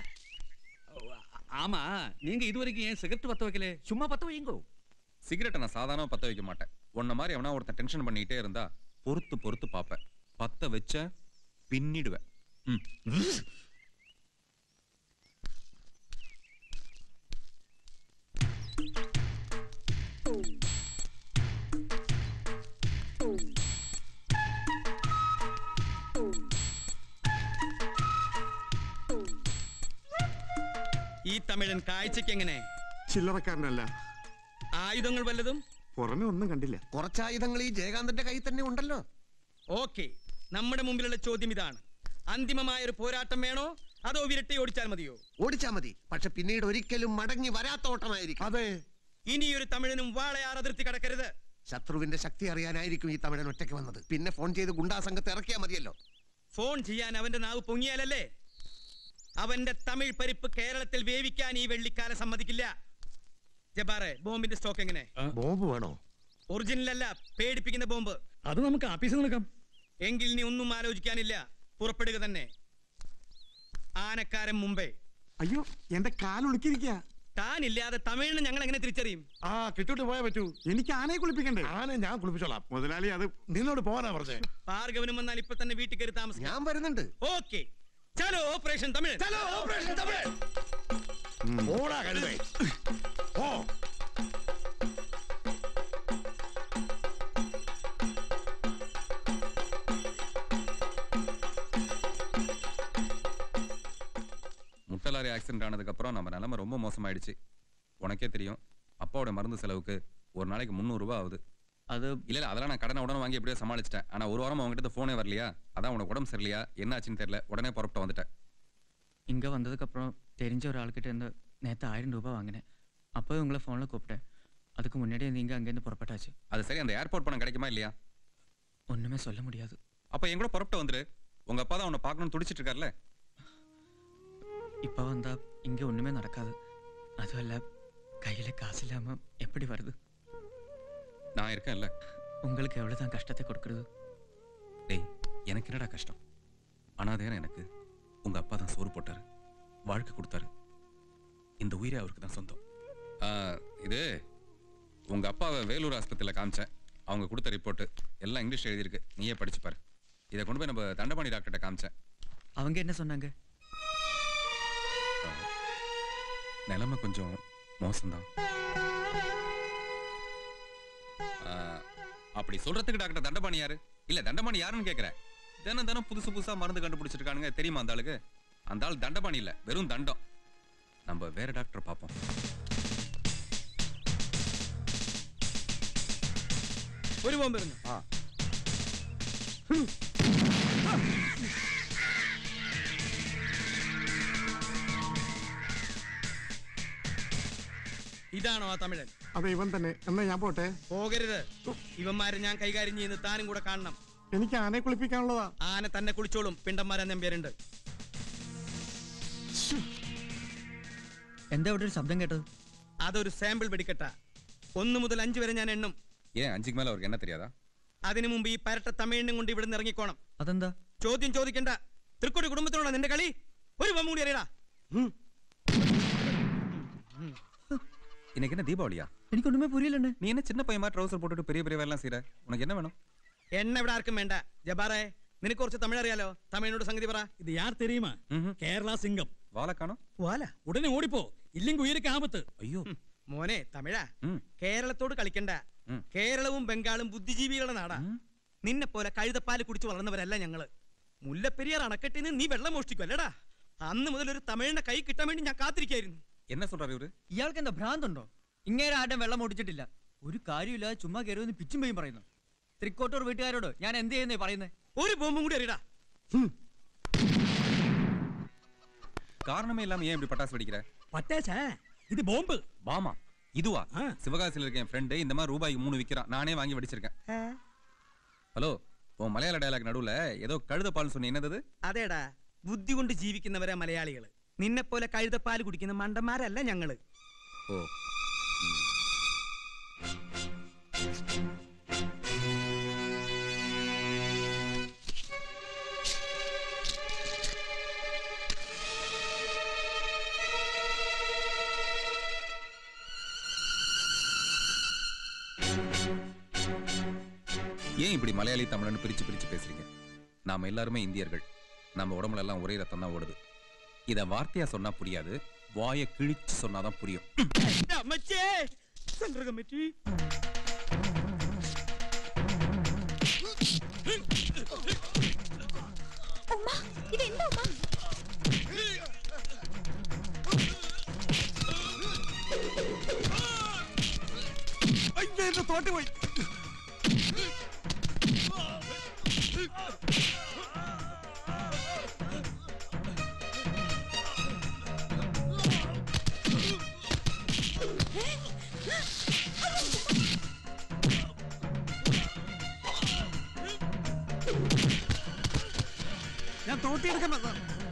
ஆமா, நீங்க இது வரைக்கும் ஏன் சிகரெட் பத்த வைக்கல? சும்மா பத்த வைங்க. சிகரெட்டை நான் சாதாரண பத்த வைக்க மாட்டேன். உன்ன மாதிரி எவனா ஒருத்தன் டென்ஷன் பண்ணிட்டே இருந்தா பொறுத்து பொறுத்து பாப்பேன். பத்த வச்ச பின்னிடுவேன். ഈ തമിഴൻ കാഴ്ചക്ക് എങ്ങനെ? ചില്ലറക്കാരനല്ല. ആയുധങ്ങൾ വല്ലതും? പുറമെ ഒന്നും കണ്ടില്ല. കുറച്ച് ആയുധങ്ങൾ ഈ ജയകാന്തന്റെ കയ്യിൽ തന്നെ ഉണ്ടല്ലോ. ഓക്കെ, നമ്മുടെ മുമ്പിലുള്ള ചോദ്യം ഇതാണ്. അന്തിമമായ ഒരു പോരാട്ടം വേണോ അതോ വിരട്ടി ഓടിച്ചാൽ മതിയോ? ഓടിച്ചാൽ മതി, പക്ഷെ പിന്നീട് ഒരിക്കലും മടങ്ങി വരാത്ത ഓട്ടമായിരിക്കും. അതെ, ഇനിയൊരു തമിഴനും വാളയാർ അതിർത്തി കടക്കരുത്. ശത്രുവിന്റെ ശക്തി അറിയാനായിരിക്കും ഈ തമിഴൻ ഒറ്റയ്ക്ക് വന്നത്. പിന്നെ ഫോൺ ചെയ്ത് ഗുണ്ടാ സംഘത്തെ ഇറക്കിയാൽ മതിയല്ലോ. ഫോൺ ചെയ്യാൻ അവന്റെ നാവ് പൊങ്ങിയാലല്ലേ? അവന്റെ തമിഴ് പരിപ്പ് കേരളത്തിൽ വേവിക്കാൻ ഈ വെള്ളിക്കാല സമ്മതിക്കില്ല. ജബാറെ, ബോംബിന്റെ സ്റ്റോക്ക് എങ്ങനെ? ബോംബ് വേണോ? ഒറിജിനൽ അല്ല, പേടിപ്പിക്കുന്ന ബോംബ്. അത് നമുക്ക് ആഫീസിൽ നിൽക്കാം. എങ്കിൽ നീ ഒന്നും ആലോചിക്കാനില്ല, പുറപ്പെടുക തന്നെ. ആനക്കാരൻ മുമ്പേ. അയ്യോ, എന്റെ കാലൊളുക്കിരിക്ക. താനില്ലാതെ തമിഴിന് ഞങ്ങൾ എങ്ങനെ തിരിച്ചറിയും? ആ, കിട്ടിട്ട് പോയാ പറ്റൂ. എനിക്ക് ആനയെ കുളിപ്പിക്കണ്ടേ? ആനയെ ഞാൻ കുളിപ്പിച്ചോളാം. മുതലാളി അത് നിന്നോട് പോകാനാ പറഞ്ഞേ. ഭാർഗവനും വന്നാൽ ഇപ്പൊ തന്നെ വീട്ടിൽ കയറി താമസിക്കും. ഞാൻ വരുന്നുണ്ട്. ഓക്കെ, ചലോ ഓപ്പറേഷൻ തമിഴ്. ചലോ ഓപ്പറേഷൻ തമിഴ്. ഓടാ കഴുതേ. ഓ, முட்டை லாரி ஆக்சிடென்ட் ஆனதுக்கு அப்புறம் நம்ம நிலைமை ரொம்ப மோசமாயிடுச்சு. உனக்கே தெரியும், அப்பாவோட மருந்து செலவுக்கு ஒரு நாளைக்கு முந்நூறு ரூபாய் ஆகுது. அது இல்ல இல்ல அதெல்லாம் நான் கடனை உடனே வாங்கி எப்படியோ சமாளிச்சிட்டேன். ஆனா ஒரு வாரம் அவங்ககிட்ட போனே வரலையா, அதான் உனக்கு உடம்பு சரியில்லையா என்னாச்சுன்னு தெரியல, உடனே புறப்பட்டு வந்துட்டேன். இங்கே வந்ததுக்கப்புறம் தெரிஞ்ச ஒரு ஆள்கிட்ட இருந்து நேற்று ஆயிரம் ரூபாய் வாங்கினேன். அப்போ உங்களை ஃபோனில் கூப்பிட்டேன். அதுக்கு முன்னாடியே நீங்கள் அங்கேருந்து புறப்பட்டாச்சு. அது சரி, அந்த ஏர்போர்ட் பணம் கிடைக்குமா இல்லையா? ஒன்றுமே சொல்ல முடியாது. அப்போ என் கூட புறப்பட்டு வந்துரு. உங்க அப்பா தான் உன்னை பார்க்கணும்னு துடிச்சிட்டு இருக்காருல்ல. இப்போ வந்தா இங்கே ஒன்றுமே நடக்காது. அதுவல்ல, கையில் காசு இல்லாமல் எப்படி வருது? நான் இருக்கேன்ல. உங்களுக்கு எவ்வளோதான் கஷ்டத்தை கொடுக்குறது? டேய், எனக்கு என்னடா கஷ்டம்? அனாதையான எனக்கு உங்க அப்பா தான் சோறு போட்டாரு, வாழ்க்கை கொடுத்தாரு. இந்த உயிரை அவருக்கு தான் சொந்தம். இது உங்க அப்பாவை வேலூர் ஆஸ்பத்திரியில் காமிச்சேன். அவங்க கொடுத்த ரிப்போர்ட்டு எல்லாம் இங்கிலீஷ் எழுதியிருக்கு, நீயே படிச்சு பாரு. இதை கொண்டு போய் நம்ம தண்டபாணி டாக்டர்கிட்ட காமிச்சேன். அவங்க என்ன சொன்னாங்க? நிலைமை கொஞ்சம் மோசம்தான். அப்படி சொல்றதுக்கு டாக்டர் தண்டபாணி யாரு? இல்ல தண்டபாணி யாருன்னு கேக்குறேன். தினம் தினம் புதுசு புதுசா மருந்து கண்டுபிடிச்சிருக்கானுங்க, தெரியுமா அந்த ஆளுக்கு? அந்த ஆள் தண்டபாணி இல்ல, வெறும் தண்டம். நம்ம வேற டாக்டர் பார்ப்போம். ഒരു ബോംബ് എറിഞ്ഞു. ആ, ഇതാണോ ആ തമിഴൻ? അതെ, ഇവൻ തന്നെ. എന്നാ ഞാൻ പോട്ടെ. പോകരുത്, ഇവന്മാരെ ഞാൻ കൈകാര്യം ചെയ്യുന്ന താനും കൂടെ കാണണം. എനിക്ക് ആനയെ കുളിപ്പിക്കാനുള്ളതാ. ആന തന്നെ കുളിച്ചോളും, പിണ്ടന്മാരെ നമ്പ്യാരുണ്ട്. എന്താ ഇവിടെ ഒരു ശബ്ദം കേട്ടത്? അതൊരു സാമ്പിൾ വെടിക്കെട്ട. ഒന്ന് മുതൽ അഞ്ച് വരെ ഞാൻ എണ്ണും. ഏ അഞ്ചുക്ക് മേലെ അവർക്ക് എണ്ണ தெரியாதா? അതിനു മുമ്പ് ഈ പരട്ട തമിഴിനും കൊണ്ട് ഇവിടെ ഇറങ്ങിക്കോണം. അതെന്താ? ചോദ്യം ചോദിക്കണ്ട. തൃക്കോടി കുടുംബത്തിനോടാ നിന്റെ കളി. ഒരു ബൊമ്മ കൂടി അറിയടാ. இன்னைக்கு என்ன தீபாவளியா? എനിക്ക് ഒന്നുമേ പുരിയില്ലണ്ണേ. நீ என்ன சின்ன பையன் மாதிரி ட்ரவுசர் போட்டுட்டு பெரிய பெரிய வேலைலாம் செய்ற? உனக்கு என்ன வேணும்? എണ്ണ ഇവിടെ ആർക്കും വേണ്ട. ജബാറേ, നിനക്ക് കുറച്ച് തമിഴ് അറിയാലോ. തമിഴിനോട് സംഗതി പറ. இது யார் தெரியுமா? கேரளா சிங்கம். வால காணோம்? വാല உடனே ஓடிப்போ, இல்லைங்க உயிருக்கு ஆபத்து. അയ്യോ മോനെ തമിഴാ, കേരളത്തോട് കളിക്കണ്ട. കേരളവും ബംഗാളും ബുദ്ധിജീവികളുടെ നാടാ. നിന്നെ പോലെ കഴുതപ്പാല് കുടിച്ചു വളർന്നവരല്ല ഞങ്ങള്. മുല്ലപ്പെരിയാർ അണക്കെട്ടിന് നീ വെള്ളം മോഷ്ടിക്കും അല്ലടാ. അന്ന് മുതൽ ഒരു തമിഴിന്റെ കൈ കിട്ടാൻ വേണ്ടി ഞാൻ കാത്തിരിക്കായിരുന്നു. என்ன சொல்றாரு இவரு? ഇയാൾക്ക് എന്താ ഭ്രാന്തുണ്ടോ? ഇങ്ങേരെ ആരും വെള്ളം ഓടിച്ചിട്ടില്ല. ഒരു കാര്യമില്ലാതെ ചുമ്മാ കയറുമെന്ന് പിച്ചും പെയ്യും പറയുന്നു. തൃക്കോട്ടൂർ വീട്ടുകാരോട് ഞാൻ എന്ത് ചെയ്യുന്നേ പറയുന്നേ? ഒരു ബോംബും കൂടി അറിയടാ. காரணமே இல்லாம ஏன் இப்படி பட்டாசு வெடிக்கிற? பட்டாசா? இது பாம்பு. பாமா? இதுவா? சிவகாசியில இருக்க என் ஃப்ரெண்டு இந்த மாதிரி ரூபாய்க்கு மூணு விக்கிறான். நானே வாங்கி வெடிச்சிருக்கேன். ஹலோ, உன் மலையாள டயலாக் நடுவுல ஏதோ கழுத பால்னு சொன்ன என்னது? അതേടാ, ബുദ്ധി കൊണ്ട് ജീവിക്കുന്നവരാ മലയാളികള്. നിന്നെ പോലെ കഴുതപ്പാല് കുടിക്കുന്ന മണ്ടന്മാരല്ല ഞങ്ങള്. ഓ ஏன் இப்படி மலையாளி தமிழன்னு பிரிச்சு பிரிச்சு பேசுறீங்க? நாம எல்லாருமே இந்தியர்கள். நம்ம உடம்புல எல்லாம் ஒரே ரத்தம் தான் ஓடுது. இத வார்த்தையா சொன்னா புரியாது, வாயை கிழிச்சு சொன்னாதான் புரியும். തോട്ട് പോയി. ഞാൻ തോട്ടിയെടുക്കാൻ വന്നു.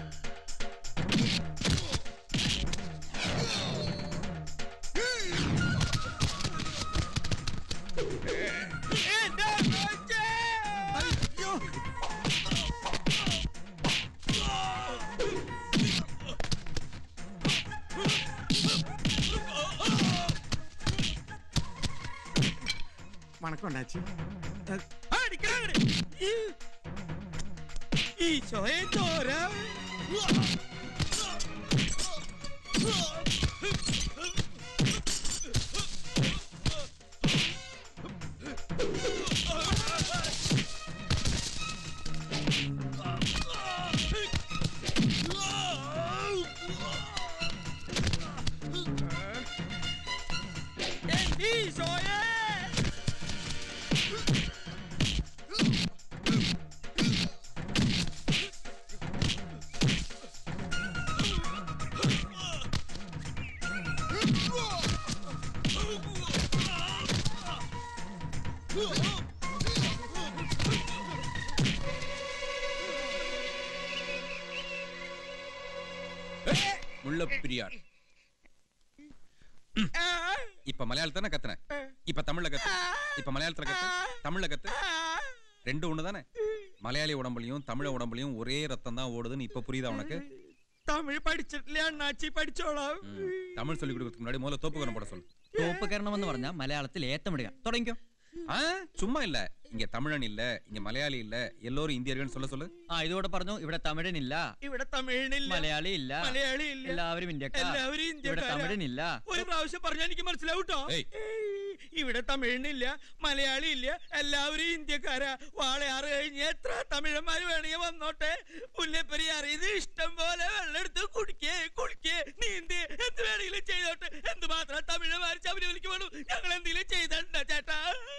വണക്കം ഉണ്ടാച്ചി. ഈശോയെ ചോര. ഈശോയെ. முள்ளப்பெரியார். இப்ப மலையாளத்தானே கத்துன, இப்ப தமிழ்ல கத்து. இப்ப மலையாளத்துல கத்து, தமிழ்ல கத்து. ரெண்டு ஒண்ணு தானே. மலையாளி உடம்புலயும் தமிழ உடம்புலயும் ஒரே ரத்தம் தான் ஓடுதுன்னு இப்ப புரியுதா உனக்கு? തമിഴ് പഠിച്ചിട്ടില്ല അണ്ണാച്ചി, പഠിച്ചോളാം. தமிழ் சொல்லி கொடுக்கறதுக்கு முன்னாடி முதல்ல தோப்புக்கரணம் போட சொல்லு. തോപ്പുകരണം എന്ന് പറഞ്ഞാൽ മലയാളത്തിൽ ഏത്തമിടുക. തുടങ്ങിക്കോ. ஆ சும்மா இல்ல, இங்க தமிழன் இல்ல, இங்க மலையாளி இல்ல, எல்லாரும் இந்தியர்கள் சொல்ல சொல்லு. ആ ഇതോടെ പറഞ്ഞു. ഇവിടെ തമിഴനില്ല, ഇവിടെ തമിഴനില്ല, മലയാളി ഇല്ല, മലയാളി ഇല്ല, എല്ലാവരും ഇന്ത്യക്കാർ. എല്ലാവരും ഇവിടെ ഇന്ത്യക്കാരാ. തമിഴനില്ല. ഒരു പ്രാവശ്യം പറഞ്ഞാൽ എനിക്ക് മനസ്സിലാവൂട്ടോ. ഇവിടെ തമിഴനില്ല, മലയാളി ഇല്ല, എല്ലാവരും ഇന്ത്യക്കാരാ. വാളയാറ് കഴിഞ്ഞ് എത്ര തമിഴന്മാര് വേണമെങ്കിൽ വന്നോട്ടെ. മുല്ലപ്പെരിയാർ ഇത് ഇഷ്ടം പോലെ വെള്ളം എടുത്ത് കുടിക്കേ കുളിക്കേ നീന്തി എന്ത് വേണമെങ്കിലും ചെയ്തോട്ടെ. എന്തുമാത്രം തമിഴന്മാർ ശബരിമലയ്ക്ക് വേണം. ഞങ്ങൾ എന്തെങ്കിലും ചെയ്തിട്ടുണ്ടോ ചേട്ടാ?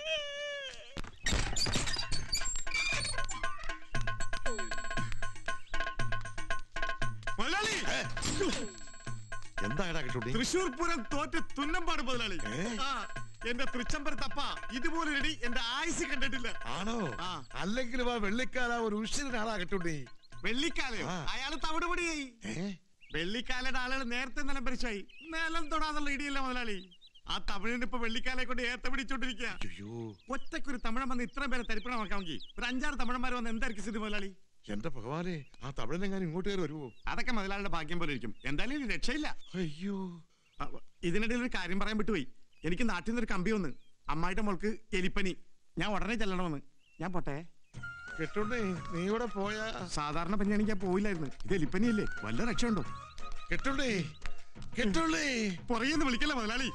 തൃശൂർ പൂരം തോറ്റ് തുന്നമ്പാട് മുതലാളി. എന്റെ തൃച്ചമ്പരത്തപ്പ ഇതുപോലൊരടി എന്റെ ആയുസ് കണ്ടിട്ടില്ല. ആണോ? അല്ലെങ്കിലും ആ വെള്ളിക്കാല ഒരു ഉഷിരനാളാകട്ടെ. വെള്ളിക്കാലയോ? അയാള് തവിടുപടിയായി. വെള്ളിക്കാലയുടെ ആളുകൾ നേരത്തെ നിലം പരിശായി നിലം തൊടാതുള്ള ഇടിയല്ല മുതലാളി. ആ തമിഴിന് ഇപ്പൊ വെള്ളിക്കാലെ കൊണ്ട് ഏത്ത പിടിച്ചോണ്ടിരിക്കുക. ഒറ്റക്കൊരു തമിഴൻ വന്ന് ഇത്രയും പേരെ തരിപ്പണമാക്കാമെങ്കിൽ ഒരു അഞ്ചാറ് തമിഴന്മാർ വന്ന് എന്തായിരിക്കും സ്ഥിതി മുതലാളി? എന്റെ ഭഗവാനെ, ആ തമിഴനെങ്ങാനും ഇങ്ങോട്ട് കയറി വരുമോ? അതൊക്കെ മുതലാളിയുടെ ഭാഗ്യം പോലെ ഇരിക്കും. എന്തായാലും ഇനി രക്ഷയില്ല. അയ്യോ, ഇതിനിടയിൽ ഒരു കാര്യം പറയാൻ വിട്ടുപോയി. എനിക്ക് നാട്ടിൽ നിന്നൊരു കമ്പി വന്ന് അമ്മായിയുടെ മോൾക്ക് എലിപ്പനി. ഞാൻ ഉടനെ ചെല്ലണമെന്ന്. ഞാൻ പോട്ടെ. കെട്ടുണ്ടേ, നീ ഇവിടെ പോയാ സാധാരണ പനിയാണെങ്കിൽ ഞാൻ പോയില്ലായിരുന്നു. ഇത് എലിപ്പനിയല്ലേ, വല്ല രക്ഷയുണ്ടോ? കെട്ടുണ്ടേ, കെട്ടുള്ളേ, പുറകെന്ന് വിളിക്കല്ലേ മുതലാളി.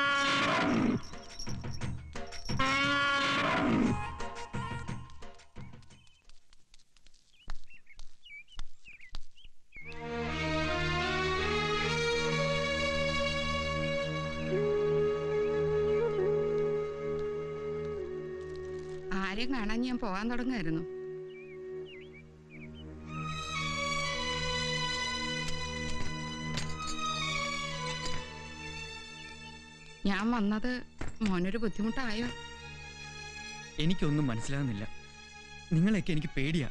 ആരെയും കാണാൻ ഞാൻ പോകാൻ തുടങ്ങായിരുന്നു. ഞാൻ വന്നത് മോനൊരു ബുദ്ധിമുട്ടായോ? എനിക്കൊന്നും മനസ്സിലാകുന്നില്ല. നിങ്ങളെയൊക്കെ എനിക്ക് പേടിയാ.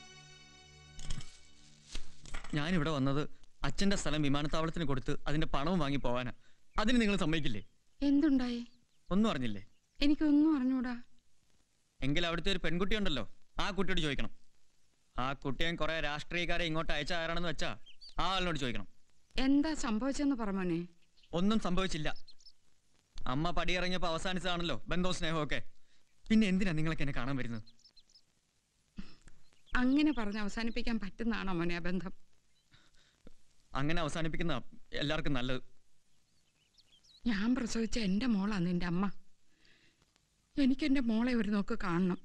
ഞാനിവിടെ വന്നത് അച്ഛന്റെ സ്ഥലം വിമാനത്താവളത്തിന് കൊടുത്ത് അതിന്റെ പണവും വാങ്ങി പോവാനാ. അതിന് നിങ്ങൾ സമ്മതിക്കില്ലേ? എന്തുണ്ടായി? ഒന്നും അറിഞ്ഞില്ലേ? എനിക്കൊന്നും അറിഞ്ഞൂടാ. എങ്കിൽ അവിടുത്തെ ഒരു പെൺകുട്ടി ഉണ്ടല്ലോ, ആ കുട്ടിയോട് ചോദിക്കണം. ആ കുട്ടിയും കുറെ രാഷ്ട്രീയക്കാരെ ഇങ്ങോട്ട് അയച്ച ആരാണെന്ന് വെച്ചാ ആ ആളിനോട് ചോദിക്കണം. എന്താ സംഭവിച്ചെന്ന് പറഞ്ഞോനെ? ഒന്നും സംഭവിച്ചില്ല. അമ്മ പടിയിറങ്ങിയപ്പോ അവസാനിച്ചതാണല്ലോ ബന്ധവും സ്നേഹമൊക്കെ. പിന്നെ എന്തിനാ നിങ്ങളൊക്കെ എന്നെ കാണാൻ വരുന്നത്? അങ്ങനെ പറഞ്ഞ് അവസാനിപ്പിക്കാൻ പറ്റുന്നതാണോ മോനെ ആ ബന്ധം? അങ്ങനെ അവസാനിപ്പിക്കുന്ന എല്ലാവർക്കും നല്ലത്. ഞാൻ പ്രസവിച്ച എന്റെ മോളാണ് നിന്റെ അമ്മ. എനിക്ക് എന്റെ മോളെ ഒരു നോക്ക് കാണണം.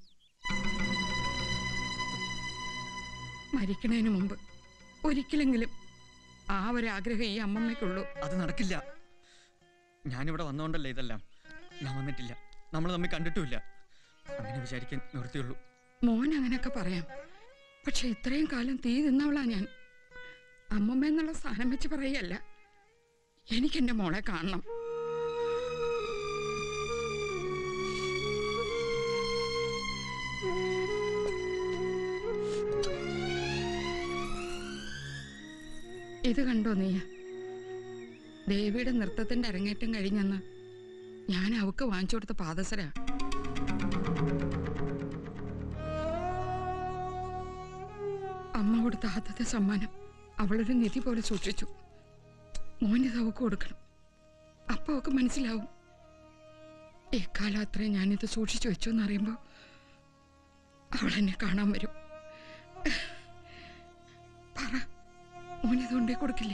മരിക്കണതിന് മുമ്പ് ഒരിക്കലെങ്കിലും ആ ഒരു ആഗ്രഹം ഈ അമ്മമ്മയ്ക്കുള്ളൂ. അത് നടക്കില്ല. ഞാനിവിടെ വന്നുകൊണ്ടല്ലേ ഇതെല്ലാം. ഞാൻ വന്നിട്ടില്ല, നമ്മൾ തമ്മിൽ കണ്ടിട്ടുമില്ല. അങ്ങനെ വിചാരിക്കാൻ നിർത്തിയുള്ളൂ. മോൻ അങ്ങനെയൊക്കെ പറയാം, പക്ഷെ ഇത്രയും കാലം തീ തിന്നവളാ ഞാൻ. അമ്മമ്മ എന്നുള്ള സ്ഥാനം വെച്ച് പറയല്ല, എനിക്കെന്റെ മോളെ കാണണം. ഇത് കണ്ടോ നീ? ദേവിയുടെ നൃത്തത്തിന്റെ അരങ്ങേറ്റം കഴിഞ്ഞെന്ന് ഞാൻ അവക്ക് വാങ്ങിച്ചു കൊടുത്ത പാദസര. അമ്മ കൊടുത്ത ആദ്യത്തെ സമ്മാനം അവളൊരു നിധി പോലെ സൂക്ഷിച്ചു. മോനിത് അവക്ക് കൊടുക്കണം. അപ്പൊ അവക്ക് മനസ്സിലാവും എക്കാലം അത്രയും ഞാനിത് സൂക്ഷിച്ചു വെച്ചു എന്നറിയുമ്പോ അവളെന്നെ കാണാൻ വരും. പറ, മോനിത് കൊണ്ടേ കൊടുക്കില്ലേ?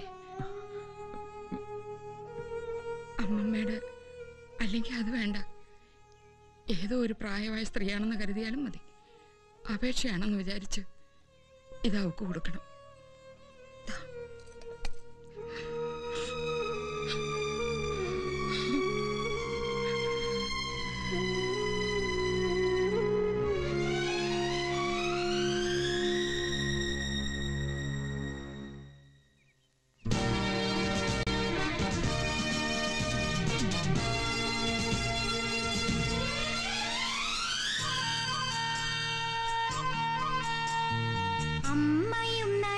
അമ്മമ്മയുടെ അല്ലെങ്കിൽ അത് വേണ്ട, ഏതോ ഒരു പ്രായമായ സ്ത്രീയാണെന്ന് കരുതിയാലും മതി. അപേക്ഷയാണെന്ന് വിചാരിച്ച് ഇത് അവക്ക് കൊടുക്കണം. അമ്മയും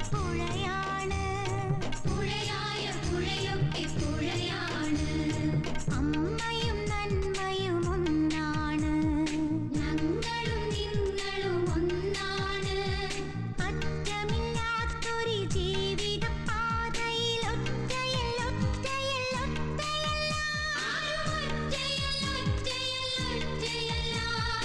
പുഴയാണ് പുഴയായ പുഴയൊക്കെ പുഴയാണ് അമ്മയും നന്മയും ഒന്നാണ് ഞങ്ങളും നിങ്ങളും ഒന്നാണ് അറ്റമില്ലാത്തൊരു ജീവിത പാതയിൽ ഒറ്റയൽ ഒറ്റയൽ ഒറ്റയല്ല ആരും ഒറ്റയൽ ഒറ്റയൽ ഒറ്റയല്ല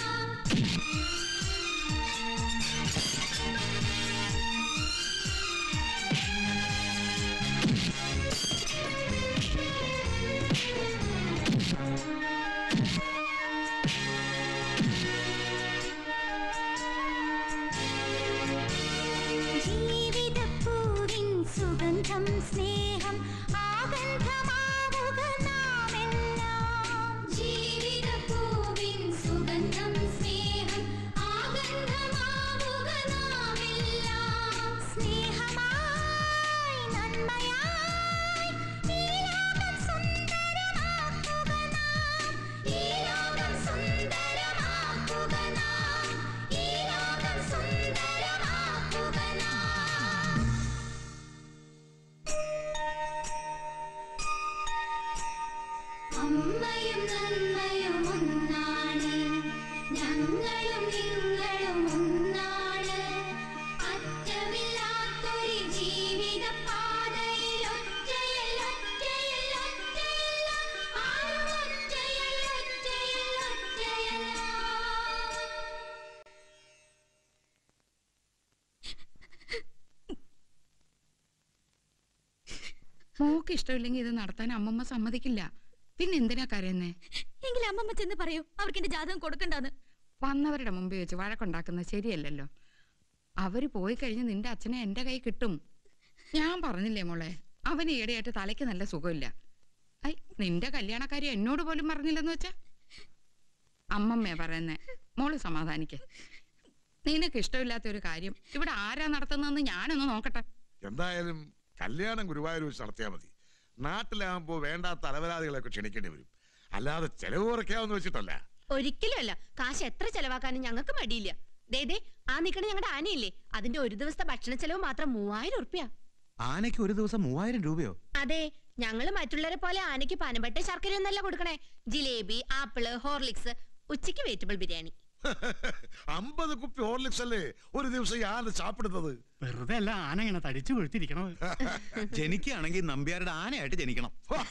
ജീവിതപ്പൂവിൻ സുഗന്ധം സ്നേഹം ആഗന്ധമാവുക നാമെല്ലാം ജീവിതപ്പൂവിൻ സുഗന്ധം സ്നേഹം ആഗന്ധമാവുക നാമെല്ലാം സ്നേഹമായി നന്മയായി ഈ ലോകം സുന്ദരമാക്കുക നാം ഈ ലോകം സുന്ദരമാക്കുക നാം ഈ ലോകം സുന്ദരമാക്കുക നാം അമ്മയും നന്മയും ഒന്നാണ് ഞങ്ങളും നിങ്ങളും ഒന്നാണ് അറ്റമില്ലാത്തൊരു ജീവിത പാതയിൽ ഒറ്റയൽ ഒറ്റയൽ ഒറ്റയല്ല ആരും ഒറ്റയൽ ഒറ്റയൽ ഒറ്റയല്ല മോക്ക് ഇഷ്ടമില്ലെങ്കിൽ ഇത് നടത്താൻ അമ്മമ്മ സമ്മതിക്കില്ല. പിന്നെ എന്തിനാ കരയുന്നേ? എങ്കിൽ അമ്മമ്മ ചെന്ന് പറയൂ അവർക്ക് എന്റെ ജാതകം കൊടുക്കണ്ടെന്ന്. വന്നവരുടെ മുമ്പിൽ വെച്ച് വഴക്കുണ്ടാക്കുന്നത് ശരിയല്ലല്ലോ. അവര് പോയി കഴിഞ്ഞ് നിന്റെ അച്ഛനെ എന്റെ കൈ കിട്ടും. ഞാൻ പറഞ്ഞില്ലേ മോളെ, അവന് ഈടെയായിട്ട് തലയ്ക്ക് നല്ല സുഖമില്ല. ഐ നിന്റെ കല്യാണക്കാരി എന്നോട് പോലും പറഞ്ഞില്ലെന്ന് വെച്ചാ. അമ്മമ്മേ പറയുന്നേ, മോള് സമാധാനിക്കേ. നിനക്ക് ഇഷ്ടമില്ലാത്ത ഒരു കാര്യം ഇവിടെ ആരാ നടത്തുന്നതെന്ന് ഞാനൊന്ന് നോക്കട്ടെ. എന്തായാലും കല്യാണം ഗുരുവായൂർ വെച്ച് നടത്തിയാൽ മതി. നാട്ടിലാകുമ്പോ വേണ്ടാത്ത അലവരാദികളൊക്കെ ക്ഷണിക്കേണ്ടി വരും. അല്ലാതെ ചെലവ് കുറയ്ക്കാമെന്ന് വെച്ചിട്ടല്ല. ഒരിക്കലും അല്ല. കാശ് എത്ര ചെലവാക്കാനും ഞങ്ങൾക്ക് മടിയില്ല. ദേ ദേ ആ നിക്കണ ഞങ്ങളുടെ ആനയില്ലേ, അതിന്റെ ഒരു ദിവസത്തെ ഭക്ഷണ ചെലവ് മാത്രം മൂവായിരം ഉറുപ്പ്യ. ആനയ്ക്ക് ഒരു ദിവസം മൂവായിരം രൂപയോ? അതെ, ഞങ്ങള് മറ്റുള്ളവരെ പോലെ ആനയ്ക്ക് പനമ്പട്ട ശർക്കര ഒന്നല്ല കൊടുക്കണേ. ജിലേബി, ആപ്പിള്, ഹോർലിക്സ്, ഉച്ചയ്ക്ക് വെജിറ്റബിൾ ബിരിയാണി. അമ്പത് കുപ്പി ഹോർലിക്സ് അല്ലേ ഒരു ദിവസം ആന ചാപ്പിടുന്നത്? വെറുതെ അല്ല ആന ഇങ്ങനെ തടിച്ചു കൊഴുത്തിരിക്കണത്. ജനിക്കുകയാണെങ്കിൽ നമ്പ്യാരുടെ ആനയായിട്ട് ജനിക്കണം.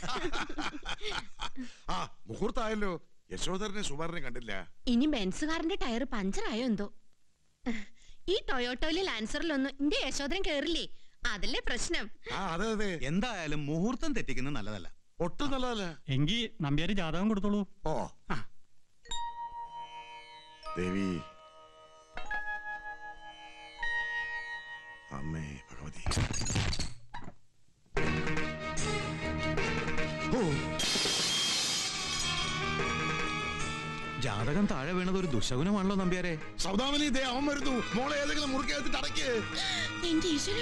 ആ മുഹൂർത്തായല്ലോ. യശോധരനെ സുമാരനെ കണ്ടില്ല. ഇനി ബെൻസുകാരന്റെ ടയർ പഞ്ചറായോ എന്തോ. ഈ ടൊയോട്ടോയിലെ ലാൻസറിലൊന്നും എന്റെ യശോധരൻ കേറില്ലേ, അതല്ലേ പ്രശ്നം. അതെ അതെ, എന്തായാലും മുഹൂർത്തം തെറ്റിക്കുന്നത് നല്ലതല്ല. ഒട്ടും നല്ലതല്ല. എങ്കിൽ നമ്പ്യാര് ജാതകം കൊടുത്തോളൂ. ഓ ദേവി അമ്മേ ഭഗവതി. ഓ ജാതകം താഴെ വീണത് ഒരു ദുശകുനമാണല്ലോ നമ്പ്യാരെ. സൗദാമിനി ദേ അവൻ വരുന്നു. മോളെ ഏതെങ്കിലും മുറുക്കെടുത്തിട്ട് അടയ്ക്ക്. എന്റെ ഈശ്വര,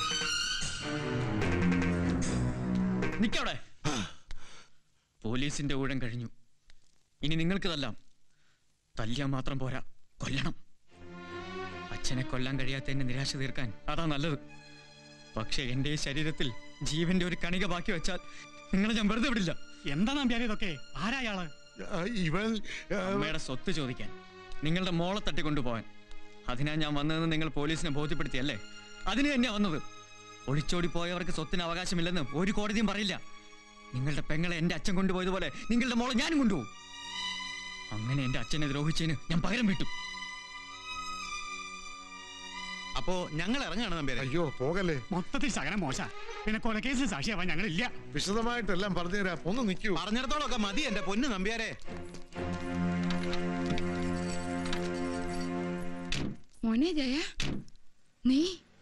നിക്കവിടെ. പോലീസിന്റെ ഊഴം കഴിഞ്ഞു. ഇനി നിങ്ങൾക്ക് തല്ലാം. തല്ലിയാൻ മാത്രം പോരാ, കൊല്ലണം. അച്ഛനെ കൊല്ലാൻ കഴിയാത്തതിന്റെ നിരാശ തീർക്കാൻ അതാ നല്ലത്. പക്ഷെ എന്റെ ഈ ശരീരത്തിൽ ജീവന്റെ ഒരു കണിക ബാക്കി വെച്ചാൽ നിങ്ങളെ ഞാൻ വെറുതെ വിടില്ല. എന്താ നമ്പ്യാരെ ഇതൊക്കെ? ആരായാള്? ഇവൻ അമ്മയുടെ സ്വത്ത് ചോദിക്കാൻ, നിങ്ങളുടെ മോളെ തട്ടിക്കൊണ്ടുപോകാൻ. അതിനാ ഞാൻ വന്നതെന്ന് നിങ്ങൾ പോലീസിനെ ബോധ്യപ്പെടുത്തിയല്ലേ? അതിന് തന്നെയാ വന്നത്. ഒളിച്ചോടി പോയവർക്ക് സ്വത്തിന് അവകാശമില്ലെന്ന് ഒരു കോടതിയും പറയില്ല. നിങ്ങളുടെ പെങ്ങളെ എന്റെ അച്ഛൻ കൊണ്ടുപോയതുപോലെ നിങ്ങളുടെ മോളെ ഞാനും കൊണ്ടുപോകും. അങ്ങനെ എന്റെ അച്ഛനെ ദ്രോഹിച്ചതിന് ഞാൻ പകരം വിട്ടു. അപ്പോ ഞങ്ങൾ ഇറങ്ങാണ് നമ്പ്യാരെ. അയ്യോ പോകല്ലേ. മൊത്തത്തിൽ ശകലം മോശ. പിന്നെ കൊലക്കേസിൽ സാക്ഷിയാവാൻ ഞങ്ങളില്ല. വിശദമായിട്ടെല്ലാം പറഞ്ഞുതരാം, ഒന്ന് നിൽക്കൂ. പറഞ്ഞിടത്തോളൊക്കെ മതി എന്റെ പൊന്നു നമ്പ്യാരെ. മോനെ ജയ, നീ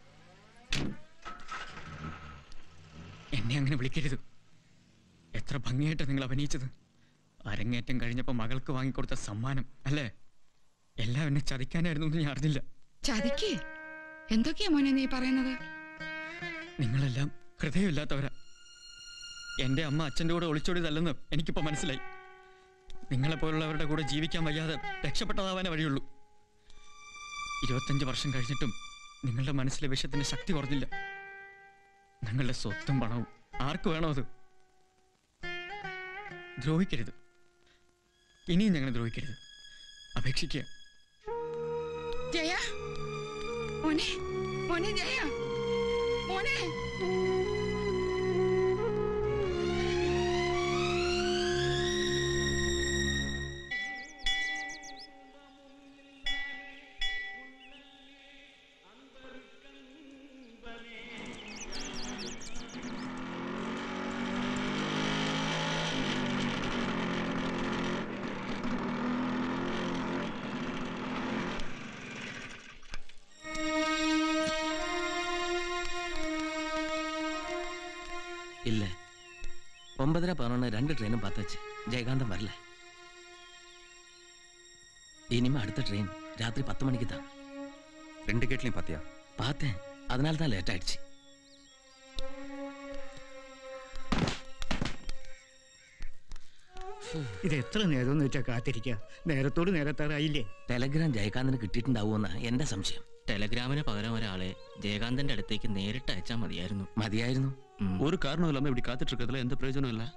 എന്നെ അങ്ങനെ വിളിക്കരുത്. എത്ര ഭംഗിയായിട്ട് നിങ്ങൾ അഭിനയിച്ചത്. അരങ്ങേറ്റം കഴിഞ്ഞപ്പോ മകൾക്ക് വാങ്ങിക്കൊടുത്ത സമ്മാനം അല്ലേ? എല്ലാം എന്നെ ചതിക്കാനായിരുന്നു എന്ന് ഞാൻ അറിഞ്ഞില്ല. ചതിക്കേ? എന്തൊക്കെയാ മോനെ നീ പറയുന്നത്? നിങ്ങളെല്ലാം ഹൃദയമില്ലാത്തവരാ. എന്റെ അമ്മ അച്ഛൻ്റെ കൂടെ ഒളിച്ചോടിയതല്ലെന്ന് എനിക്കിപ്പോ മനസ്സിലായി. നിങ്ങളെപ്പോലുള്ളവരുടെ കൂടെ ജീവിക്കാൻ വയ്യാതെ രക്ഷപ്പെട്ടതാവാനേ വഴിയുള്ളൂ. ഇരുപത്തഞ്ച് വർഷം കഴിഞ്ഞിട്ടും നിങ്ങളുടെ മനസ്സിലെ വിഷത്തിന്റെ ശക്തി കുറഞ്ഞില്ല. നിങ്ങളുടെ സ്വത്തും പണവും ആർക്ക് വേണോ അത് ദ്രോഹിക്കരുത്. ഇനിയും ഞങ്ങൾ ദ്രോഹിക്കരുത്. അപേക്ഷിക്കുക. ജയ മോനെ മോനെ ജയ മോനെ இல்ல ஒன்பதரை பதினொன்று ரெண்டு ட்ரெயினும் பார்த்தாச்சு. ஜெயகாந்தம் வரல. இனிமே அடுத்த ட்ரெயின் ராத்திரி பத்து மணிக்கு தான். ரெண்டு கேட்லையும் பார்த்தியா? பார்த்தேன். அதனால தான் லேட் ஆயிடுச்சு. ഇത് എത്ര നേരം എന്ന് വെച്ചാൽ കാത്തിരിക്കുക? നേരത്തോട് നേരത്താറായില്ലേ? ടെലഗ്രാം ജയകാന്തന് കിട്ടിയിട്ടുണ്ടാവുമെന്നാ എന്റെ സംശയം. ടെലഗ്രാമിന് പകരം ഒരാളെ ജയകാന്തന്റെ അടുത്തേക്ക് നേരിട്ട് അയച്ചാൽ മതിയായിരുന്നു. മതിയായിരുന്നു. ஒரு காரணம் இல்லாம இப்படி காத்துட்டு இருக்கிறதுல எந்த பிரயோஜனம் இல்ல.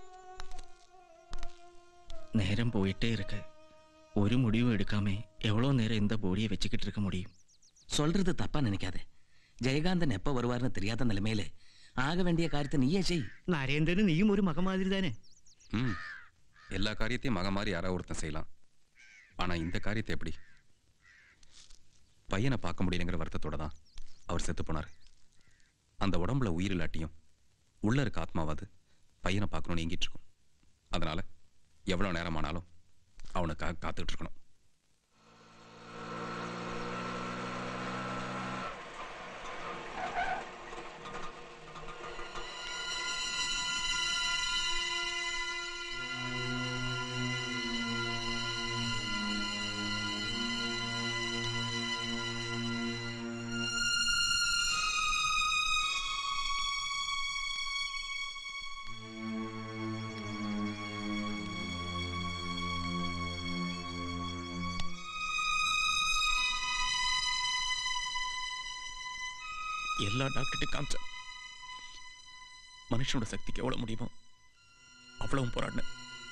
நேரம் போயிட்டே இருக்கு. ஒரு முடிவும் எடுக்காம எவ்வளவு நேரம் இந்த போடியை வச்சுக்கிட்டு இருக்க முடியும்? சொல்றது தப்பா நினைக்காத. ஜெயகாந்தன் எப்ப வருவார்னு தெரியாத நிலைமையில ஆக வேண்டிய காரியத்தை நீயே செய். നരേന്ദ്രന് നീയും ഒരു മകൻ മാതിരി തന്നെ. ம் எல்லா காரியத்தையும் மக மாதிரி யாராவது ஒருத்தன் செய்யலாம். ஆனா இந்த காரியத்தை எப்படி? பையனை பார்க்க முடியலைங்கிற வருத்தத்தோட தான் அவர் செத்து போனார். அந்த உடம்புல உயிர் இல்லாட்டியும் உள்ள இருக்க ஆத்மாவாது பையனை பார்க்கணும்னு ஏங்கிட்டு இருக்கும். அதனால எவ்வளவு நேரமானாலும் அவனுக்காக காத்துட்டு இருக்கணும். எல்லா டாக்டர்கிட்ட காமிச்சேன். மனுஷனோட சக்திக்கு எவ்வளவு முடியுமோ அவ்வளவும் போராடினேன்.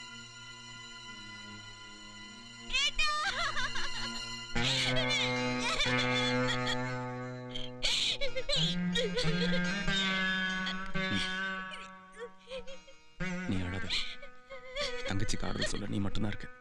நீ அழாத. தங்கச்சிக்கு ஆறுதல் சொல்ல நீ மட்டும்தான் இருக்க.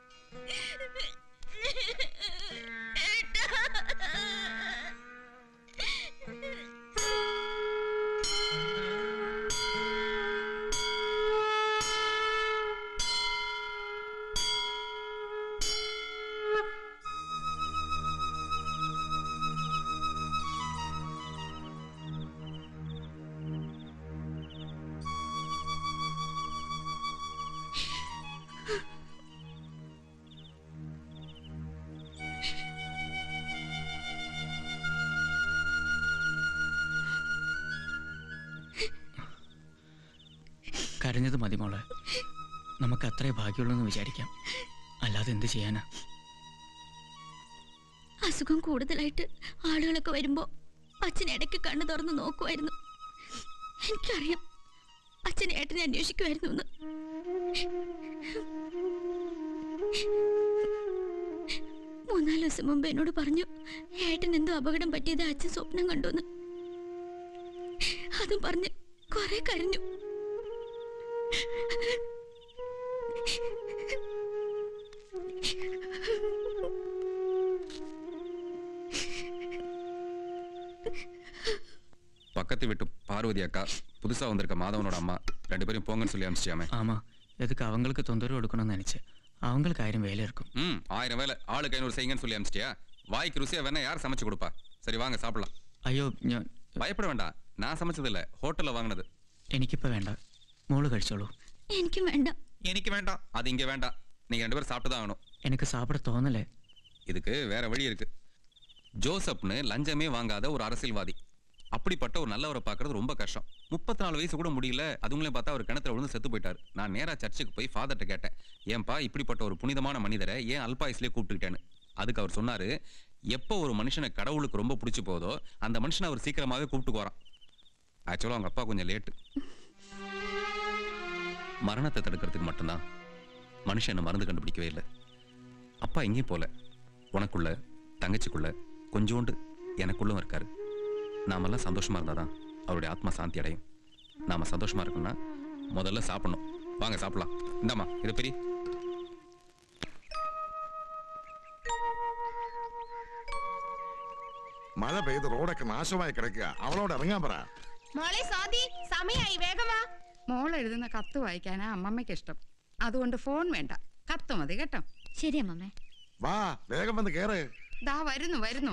കരഞ്ഞത് മതി മോളെ. നമുക്ക് അത്രേ ഭാഗ്യമുള്ളൂ എന്ന് വിചാരിക്കാം. അല്ലാതെ എന്ത് ചെയ്യാനാ? അസുഖം കൂടുതലായിട്ട് ആളുകളൊക്കെ വരുമ്പോ അച്ഛൻ ഇടയ്ക്ക് കണ്ണു തുറന്ന് നോക്കുമായിരുന്നു. എനിക്കറിയാം അച്ഛൻ ഏട്ടനെ അന്വേഷിക്കുമായിരുന്നു എന്ന്. മൂന്നാല് ദിവസം മുമ്പ് എന്നോട് പറഞ്ഞു ഏട്ടൻ എന്തോ അപകടം പറ്റിയത് അച്ഛൻ സ്വപ്നം കണ്ടുവന്ന്. അതും പറഞ്ഞ് കുറെ കരഞ്ഞു. பக்கத்து வீட்டு பார்வதி அக்கா புதுசா வந்திருக்க மாதவனோட அம்மா ரெண்டு பேரும் போங்கன்னு சொல்லி அனுப்பிச்சியாமே. ஆமா, எதுக்கு அவங்களுக்கு தொந்தரவு கொடுக்கணும்னு நினைச்சேன். அவங்களுக்கு ஆயிரம் வேலை இருக்கும். ம் ஆயிரம் வேலை ஆளுக்கு ஐநூறு செய்யுங்கன்னு சொல்லி அனுப்பிச்சிட்டியா? வாய்க்கு ருசியா வேணா யார் சமைச்சு கொடுப்பா? சரி வாங்க சாப்பிடலாம். ஐயோ ഞാൻ பயப்பட வேண்டாம். நான் சமைச்சது இல்ல, ஹோட்டல்ல வாங்கினது. എനിക്കിപ്പോ വേണ്ട, മോള് കഴിച്ചോളൂ. എനിക്കും വേണ്ട. எனக்கு வேண்டாம். அது இங்க வேண்டாம். நீங்க ரெண்டு பேரும் சாப்பிட்டு தான் ஆகணும். எனக்கு சாப்பிட தோணல. இதுக்கு வேற வழி இருக்கு. ஜோசப்னு லஞ்சமே வாங்காத ஒரு அரசியல்வாதி. அப்படிப்பட்ட ஒரு நல்லவரை பார்க்கறது ரொம்ப கஷ்டம். முப்பத்தி நாலு வயசு கூட முடியல. அதுங்களையும் பார்த்தா அவர் கிணத்துல விழுந்து செத்து போயிட்டாரு. நான் நேரா சர்ச்சுக்கு போய் ஃபாதர்ட்ட கேட்டேன், ஏன்பா இப்படிப்பட்ட ஒரு புனிதமான மனிதரை ஏன் அல்பாயுஸ்லயே கூப்பிட்டுக்கிட்டேன்னு. அதுக்கு அவர் சொன்னாரு, எப்போ ஒரு மனுஷனை கடவுளுக்கு ரொம்ப பிடிச்சி போதோ அந்த மனுஷனை அவர் சீக்கிரமாகவே கூப்பிட்டு போறான். ஆக்சுவலாக அவங்க அப்பா கொஞ்சம் லேட்டு. மரணத்தை தடுக்கிறதுக்கு மட்டும்தான் மனுஷன் மருந்து கண்டுபிடிக்கவே இல்லை. அப்பா எங்கேயும் போல, உனக்குள்ள தங்கச்சிக்குள்ள கொஞ்சோண்டு எனக்குள்ளும் இருக்காரு. நாமெல்லாம் சந்தோஷமா இருந்தாதான் அவருடைய ஆத்மா சாந்தி அடையும். நாம சந்தோஷமா இருக்கணும்னா முதல்ல சாப்பிடணும். வாங்க சாப்பிடலாம். இந்தாம்மா இது பெரிய മഴ പെയ്ത് റോഡൊക്കെ നാശമായി കിടക്കുക. അവളോട് ഇറങ്ങാൻ പറ. മോളെ സ്വാതി, സമയായി, വേഗം വാ. മോൾ എഴുതുന്ന കത്ത് വായിക്കാനാ അമ്മമ്മയ്ക്ക് ഇഷ്ടം. അതുകൊണ്ട് ഫോൺ വേണ്ട, കത്ത് മതി കേട്ടോ. ശരി അമ്മമ്മേ. വാ വേഗം വന്ന് കേറ്. ദാ വരുന്നു വരുന്നു.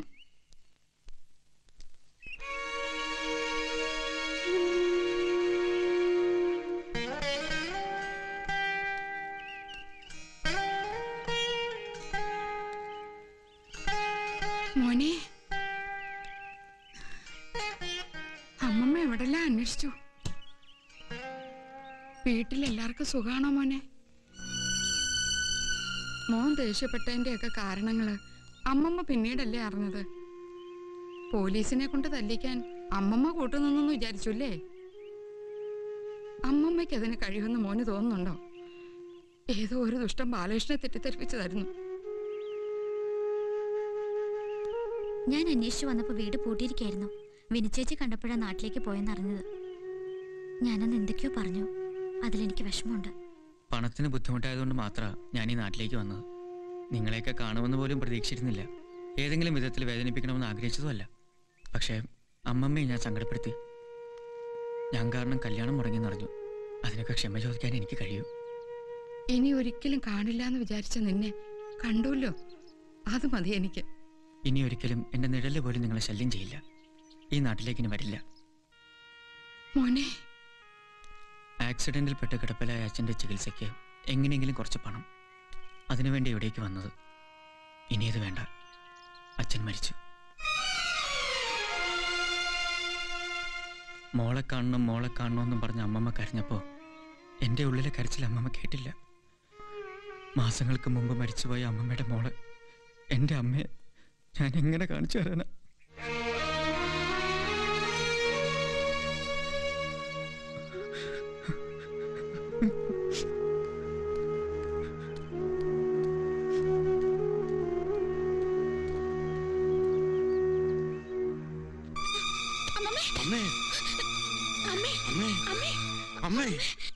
മോനെ, അമ്മമ്മ എവിടെല്ലാം അന്വേഷിച്ചു. വീട്ടിലെല്ലാവർക്കും സുഖാണോ മോനെ? മോൻ ദേഷ്യപ്പെട്ടതിന്റെ ഒക്കെ കാരണങ്ങള് അമ്മമ്മ പിന്നീടല്ലേ അറിഞ്ഞത്. പോലീസിനെ കൊണ്ട് തല്ലിക്കാൻ അമ്മമ്മ കൂട്ടുനിന്നു വിചാരിച്ചു അല്ലേ? അമ്മമ്മയ്ക്ക് അതിന് കഴിയുമെന്ന് മോന് തോന്നുന്നുണ്ടോ? ഏതോ ഒരു ദുഷ്ടം ബാലകൃഷ്ണനെ തെറ്റിദ്ധരിപ്പിച്ചതായിരുന്നു. ഞാൻ അന്വേഷിച്ചു വന്നപ്പോ വീട് പൂട്ടിയിരിക്കായിരുന്നു. വിനിച്ചേച്ചി കണ്ടപ്പോഴാണ് നാട്ടിലേക്ക് പോയെന്നറിഞ്ഞത്. ഞാനന്ന് എന്തൊക്കെയോ പറഞ്ഞു. അതിലെനിക്ക് വിഷമമുണ്ട്. പണത്തിന് ബുദ്ധിമുട്ടായതുകൊണ്ട് മാത്രമാണ് ഞാൻ ഈ നാട്ടിലേക്ക് വന്നത്. നിങ്ങളെയൊക്കെ കാണുമെന്ന് പോലും പ്രതീക്ഷിച്ചിരുന്നില്ല. ഏതെങ്കിലും വിധത്തിൽ വേദനിപ്പിക്കണമെന്ന് ആഗ്രഹിച്ചതുമല്ല. പക്ഷേ അമ്മമ്മയെ ഞാൻ സങ്കടപ്പെടുത്തി. ഞാൻ കാരണം കല്യാണം മുടങ്ങിയെന്നറിഞ്ഞു. അതിനൊക്കെ ക്ഷമ ചോദിക്കാൻ എനിക്ക് കഴിയും. ഇനി ഒരിക്കലും കാണില്ല എന്ന് വിചാരിച്ച നിന്നെ കണ്ടുല്ലോ, അത് മതി എനിക്ക്. ഇനി ഒരിക്കലും എന്റെ നിഴല് പോലും നിങ്ങളെ ശല്യം ചെയ്യില്ല. ഈ നാട്ടിലേക്ക് ഇനി വരില്ല. മോനെ, ആക്സിഡന്റിൽ പെട്ട് കിടപ്പിലായ അച്ഛൻ്റെ ചികിത്സയ്ക്ക് എങ്ങനെയെങ്കിലും കുറച്ച് പണം, അതിനുവേണ്ടി ഇവിടേക്ക് വന്നത്. ഇനിയത് വേണ്ട. അച്ഛൻ മരിച്ചു. മോളെ കാണണം മോളെ കാണണമെന്നും പറഞ്ഞ് അമ്മമ്മ കരഞ്ഞപ്പോൾ എൻ്റെ ഉള്ളിലെ കരച്ചിൽ അമ്മമ്മ കേട്ടില്ല. മാസങ്ങൾക്ക് മുമ്പ് മരിച്ചുപോയ അമ്മമ്മയുടെ മോള് എൻ്റെ അമ്മയെ ഞാൻ എങ്ങനെ കാണിച്ചു തരാനാ? അമ്മേ അമ്മേ അമ്മേ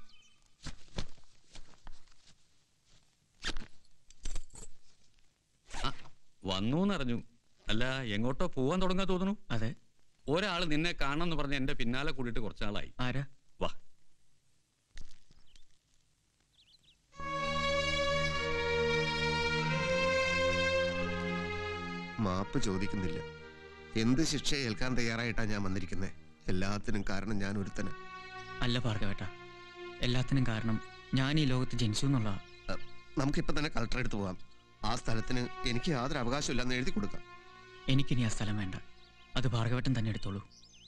വന്നൂന്നറിഞ്ഞു. അല്ല, എങ്ങോട്ടോ പോവാൻ തുടങ്ങാൻ തോന്നുന്നു. അതെ, ഒരാൾ നിന്നെ കാണണമെന്ന് പറഞ്ഞ് എന്റെ പിന്നാലെ കൂടിയിട്ട് കുറച്ചാളായി. ആരാ? വാ. മാപ്പ് ചോദിക്കുന്നില്ല. എന്ത് ശിക്ഷ ഏൽക്കാൻ തയ്യാറായിട്ടാ ഞാൻ വന്നിരിക്കുന്നത്. എല്ലാത്തിനും കാരണം ഞാൻ ഒരുത്തന്. അല്ല ഭാർഗവേട്ട, എല്ലാത്തിനും കാരണം ഞാൻ ഈ ലോകത്ത് ജനിച്ചു എന്നുള്ള. നമുക്കിപ്പോ തന്നെ കളക്ടർ എടുത്ത് പോകാം. ആ സ്ഥലത്തിന് എനിക്ക് യാതൊരു അവകാശമില്ലെന്ന് എഴുതി കൊടുക്കാം. എനിക്കിനി ആ സ്ഥലം വേണ്ട. അത് ഭാർഗവേട്ടൻ തന്നെ എടുത്തോളൂ.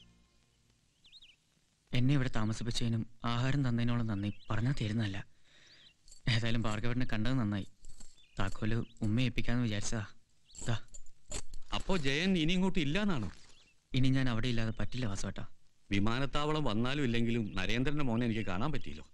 എന്നെ ഇവിടെ താമസിപ്പിച്ചതിനും ആഹാരം തന്നതിനോളം നന്ദി പറഞ്ഞാൽ തീരുന്നതല്ല. ഏതായാലും ഭാർഗവേട്ടനെ കണ്ടത് നന്നായി. താക്കോല് ഉമ്മയെ ഏൽപ്പിക്കാന്ന് വിചാരിച്ചതാ. ദാ. അപ്പോ ജയൻ ഇനി ഇങ്ങോട്ട് ഇല്ലാന്നാണോ? ഇനി ഞാൻ അവിടെ ഇല്ലാതെ പറ്റില്ല വാസുവേട്ടാ. വിമാനത്താവളം വന്നാലും ഇല്ലെങ്കിലും നരേന്ദ്രന്റെ മോനെ എനിക്ക് കാണാൻ പറ്റിയല്ലോ.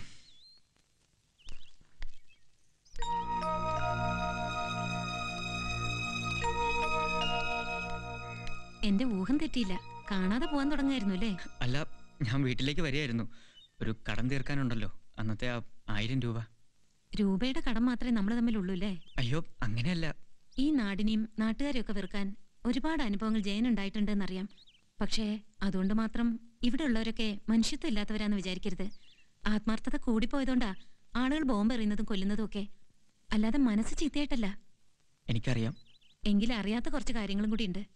എന്റെ ഊഹം തെറ്റിയില്ല. കാണാതെ പോകാൻ തുടങ്ങായിരുന്നു അല്ലേ? അല്ല, ഞാൻ വീട്ടിലേക്ക് വരികയായിരുന്നു. ഒരു കടം തീർക്കാനുണ്ടല്ലോ, അന്നത്തെ ആ ആയിരം രൂപ. രൂപയുടെ കടം മാത്രമേ നമ്മൾ തമ്മിലുള്ളൂ അല്ലേ? അയ്യോ, അങ്ങനെയല്ല. ഈ നാടിനെയും നാട്ടുകാരെയൊക്കെ വെറുക്കാൻ ഒരുപാട് അനുഭവങ്ങൾ ജയനുണ്ടായിട്ടുണ്ടെന്നറിയാം. പക്ഷേ അതുകൊണ്ട് മാത്രം ഇവിടെ ഉള്ളവരൊക്കെ മനുഷ്യത്വം ഇല്ലാത്തവരാന്ന് വിചാരിക്കരുത്. ആത്മാർത്ഥത കൂടിപ്പോയതുകൊണ്ടാ ആളുകൾ ബോംബ് എറിയുന്നതും കൊല്ലുന്നതും ഒക്കെ. അല്ലാതെ മനസ്സ് ചീത്തയായിട്ടല്ല. എനിക്കറിയാം. എങ്കിലും അറിയാത്ത കുറച്ച് കാര്യങ്ങളും കൂടി ഉണ്ട്.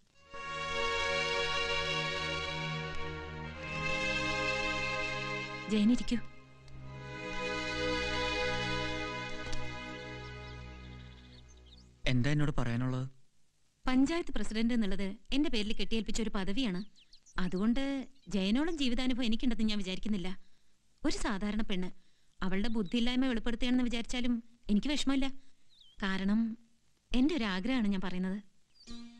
ജയനിരിക്കൂ. എന്താ എന്നോട് പറയാനുള്ളത്? പഞ്ചായത്ത് പ്രസിഡന്റ് എന്നുള്ളത് എന്റെ പേരിൽ കെട്ടിയേൽപ്പിച്ച ഒരു പദവിയാണ്. അതുകൊണ്ട് ജയനോളം ജീവിതാനുഭവം എനിക്കുണ്ടെന്ന് ഞാൻ വിചാരിക്കുന്നില്ല. ഒരു സാധാരണ പെണ്ണ് അവളുടെ ബുദ്ധിയില്ലായ്മ വെളിപ്പെടുത്തുകയാണെന്ന് വിചാരിച്ചാലും എനിക്ക് വിഷമമില്ല. കാരണം എന്റെ ഒരു ആഗ്രഹമാണ് ഞാൻ പറയുന്നത്.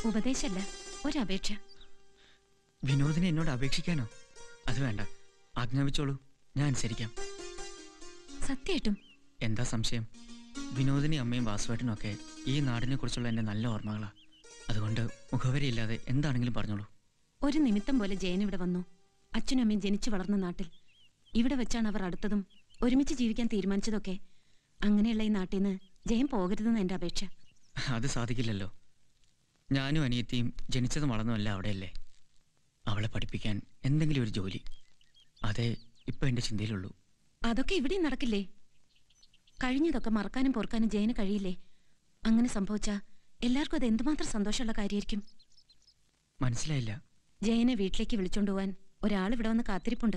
ഉപദേശല്ല, ഒരപേക്ഷ. വിനോദിനെ എന്നോട് അപേക്ഷിക്കാനോ? അത് വേണ്ട, ആജ്ഞാപിച്ചോളൂ, ഞാൻ അനുസരിക്കാം. സത്യമായിട്ടും? എന്താ സംശയം? വിനോദിനി അമ്മയും വാസുവേട്ടനും ഒക്കെ ഈ നാടിനെ കുറിച്ചുള്ള എന്റെ നല്ല ഓർമ്മകളാ. അതുകൊണ്ട് മുഖവരിയില്ലാതെ എന്താണെങ്കിലും പറഞ്ഞോളൂ. ഒരു നിമിത്തം പോലെ ജയൻ ഇവിടെ വന്നു. അച്ഛനും അമ്മയും ജനിച്ചു വളർന്ന നാട്ടിൽ ഇവിടെ വെച്ചാണ് അവർ അടുത്തതും ഒരുമിച്ച് ജീവിക്കാൻ തീരുമാനിച്ചതൊക്കെ. അങ്ങനെയുള്ള ഈ നാട്ടിൽ നിന്ന് ജയൻ പോകരുതെന്ന് എന്റെ അപേക്ഷ. അത് സാധിക്കില്ലല്ലോ. ഞാനും അനിയത്തിയും ജനിച്ചതും വളർന്നുമല്ല അവിടെയല്ലേ. അവളെ പഠിപ്പിക്കാൻ എന്തെങ്കിലും ഒരു ജോലി, അതേ ഇപ്പൊ എന്റെ ചിന്തയിലുള്ളൂ. അതൊക്കെ ഇവിടെയും നടക്കില്ലേ? കഴിഞ്ഞതൊക്കെ മറക്കാനും പൊറുക്കാനും ജയന് കഴിയില്ലേ? അങ്ങനെ സംഭവിച്ചാ എല്ലാവർക്കും അത് എന്തുമാത്രം സന്തോഷമുള്ള കാര്യമായിരിക്കും. മനസ്സിലായില്ല. ജയനെ വീട്ടിലേക്ക് വിളിച്ചോണ്ട് പോവാൻ ഒരാൾ ഇവിടെ വന്ന് കാത്തിരിപ്പുണ്ട്.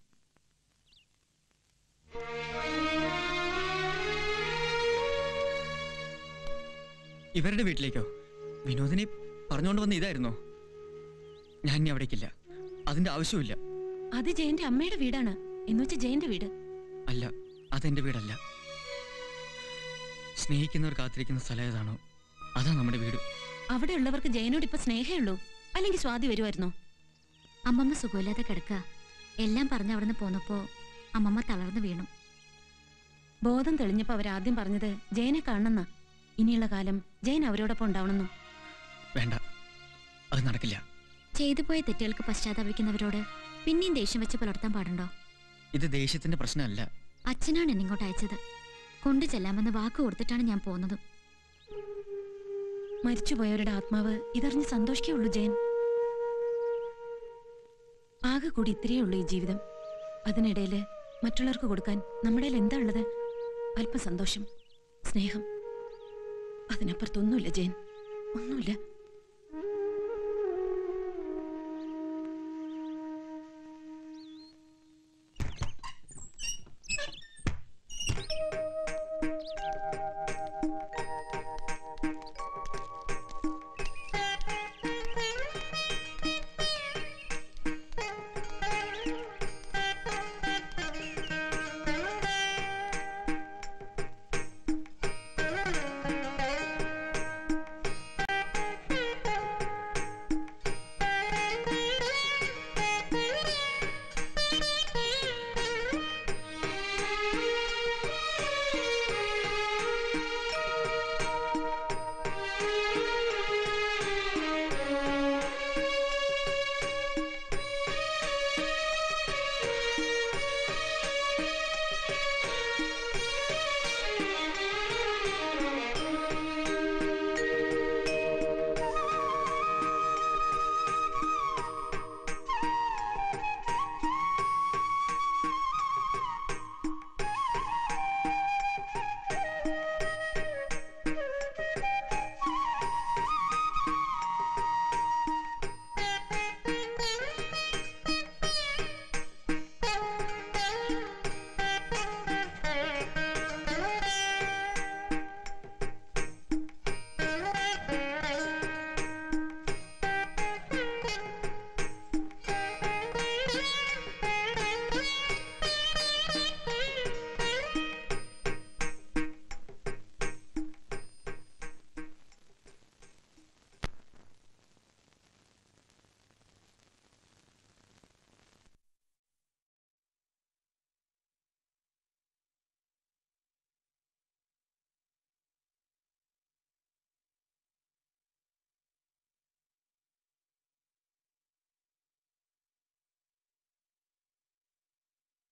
ഇവരുടെ വീട്ടിലേക്കോ? വിനോദിനെ പറഞ്ഞുകൊണ്ട് വന്ന് ഇതായിരുന്നോ? ഞാൻ ഇനി അവിടേക്കില്ല, അതിന്റെ ആവശ്യമില്ല. അത് ജയന്റെ അമ്മയുടെ വീടാണ്. എന്നുവെച്ചാ ജയന്റെ വീട് അല്ല, അതെന്റെ വീടല്ല. സ്നേഹിക്കുന്നവർ കാത്തിരിക്കുന്ന സ്ഥലം ഏതാണോ അതാ നമ്മുടെ വീട്. അവിടെ ഉള്ളവർക്ക് ജയനോട് ഇപ്പൊ സ്നേഹേ ഉള്ളൂ, അല്ലെങ്കിൽ സ്വാതി വരുമായിരുന്നോ? അമ്മമ്മ സുഖമില്ലാതെ കിടക്കുക. എല്ലാം പറഞ്ഞ് അവിടുന്ന് പോന്നപ്പോ അമ്മമ്മ തളർന്നു വീണു. ബോധം തെളിഞ്ഞപ്പോ അവരാദ്യം പറഞ്ഞത് ജയനെ കാണണമെന്നാ. ഇനിയുള്ള കാലം ജയൻ അവരോടൊപ്പം ഉണ്ടാവണമെന്നും. വേണ്ട, അത് നടക്കില്ല. ചെയ്തു പോയ തെറ്റുകൾക്ക് പശ്ചാത്തപിക്കുന്നവരോട് പിന്നെയും ദേഷ്യം വെച്ച് പുലർത്താൻ പാടുണ്ടോ? ഇത് ദേഷ്യത്തിന്റെ പ്രശ്നമല്ല. അച്ഛനാണ് എന്നെ ഇങ്ങോട്ട് അയച്ചത്. കൊണ്ടു ചെല്ലാമെന്ന് വാക്ക് കൊടുത്തിട്ടാണ് ഞാൻ പോകുന്നതും. മരിച്ചുപോയവരുടെ ആത്മാവ് ഇതറിഞ്ഞ് സന്തോഷിക്കേ ഉള്ളൂ ജയൻ. ആകെ കൂടി ഇത്രയേ ഉള്ളൂ ഈ ജീവിതം. അതിനിടയില് മറ്റുള്ളവർക്ക് കൊടുക്കാൻ നമ്മുടെ എന്താ ഉള്ളത്? അല്പ സന്തോഷം, സ്നേഹം. അതിനപ്പുറത്തൊന്നുമില്ല ജയൻ, ഒന്നുമില്ല.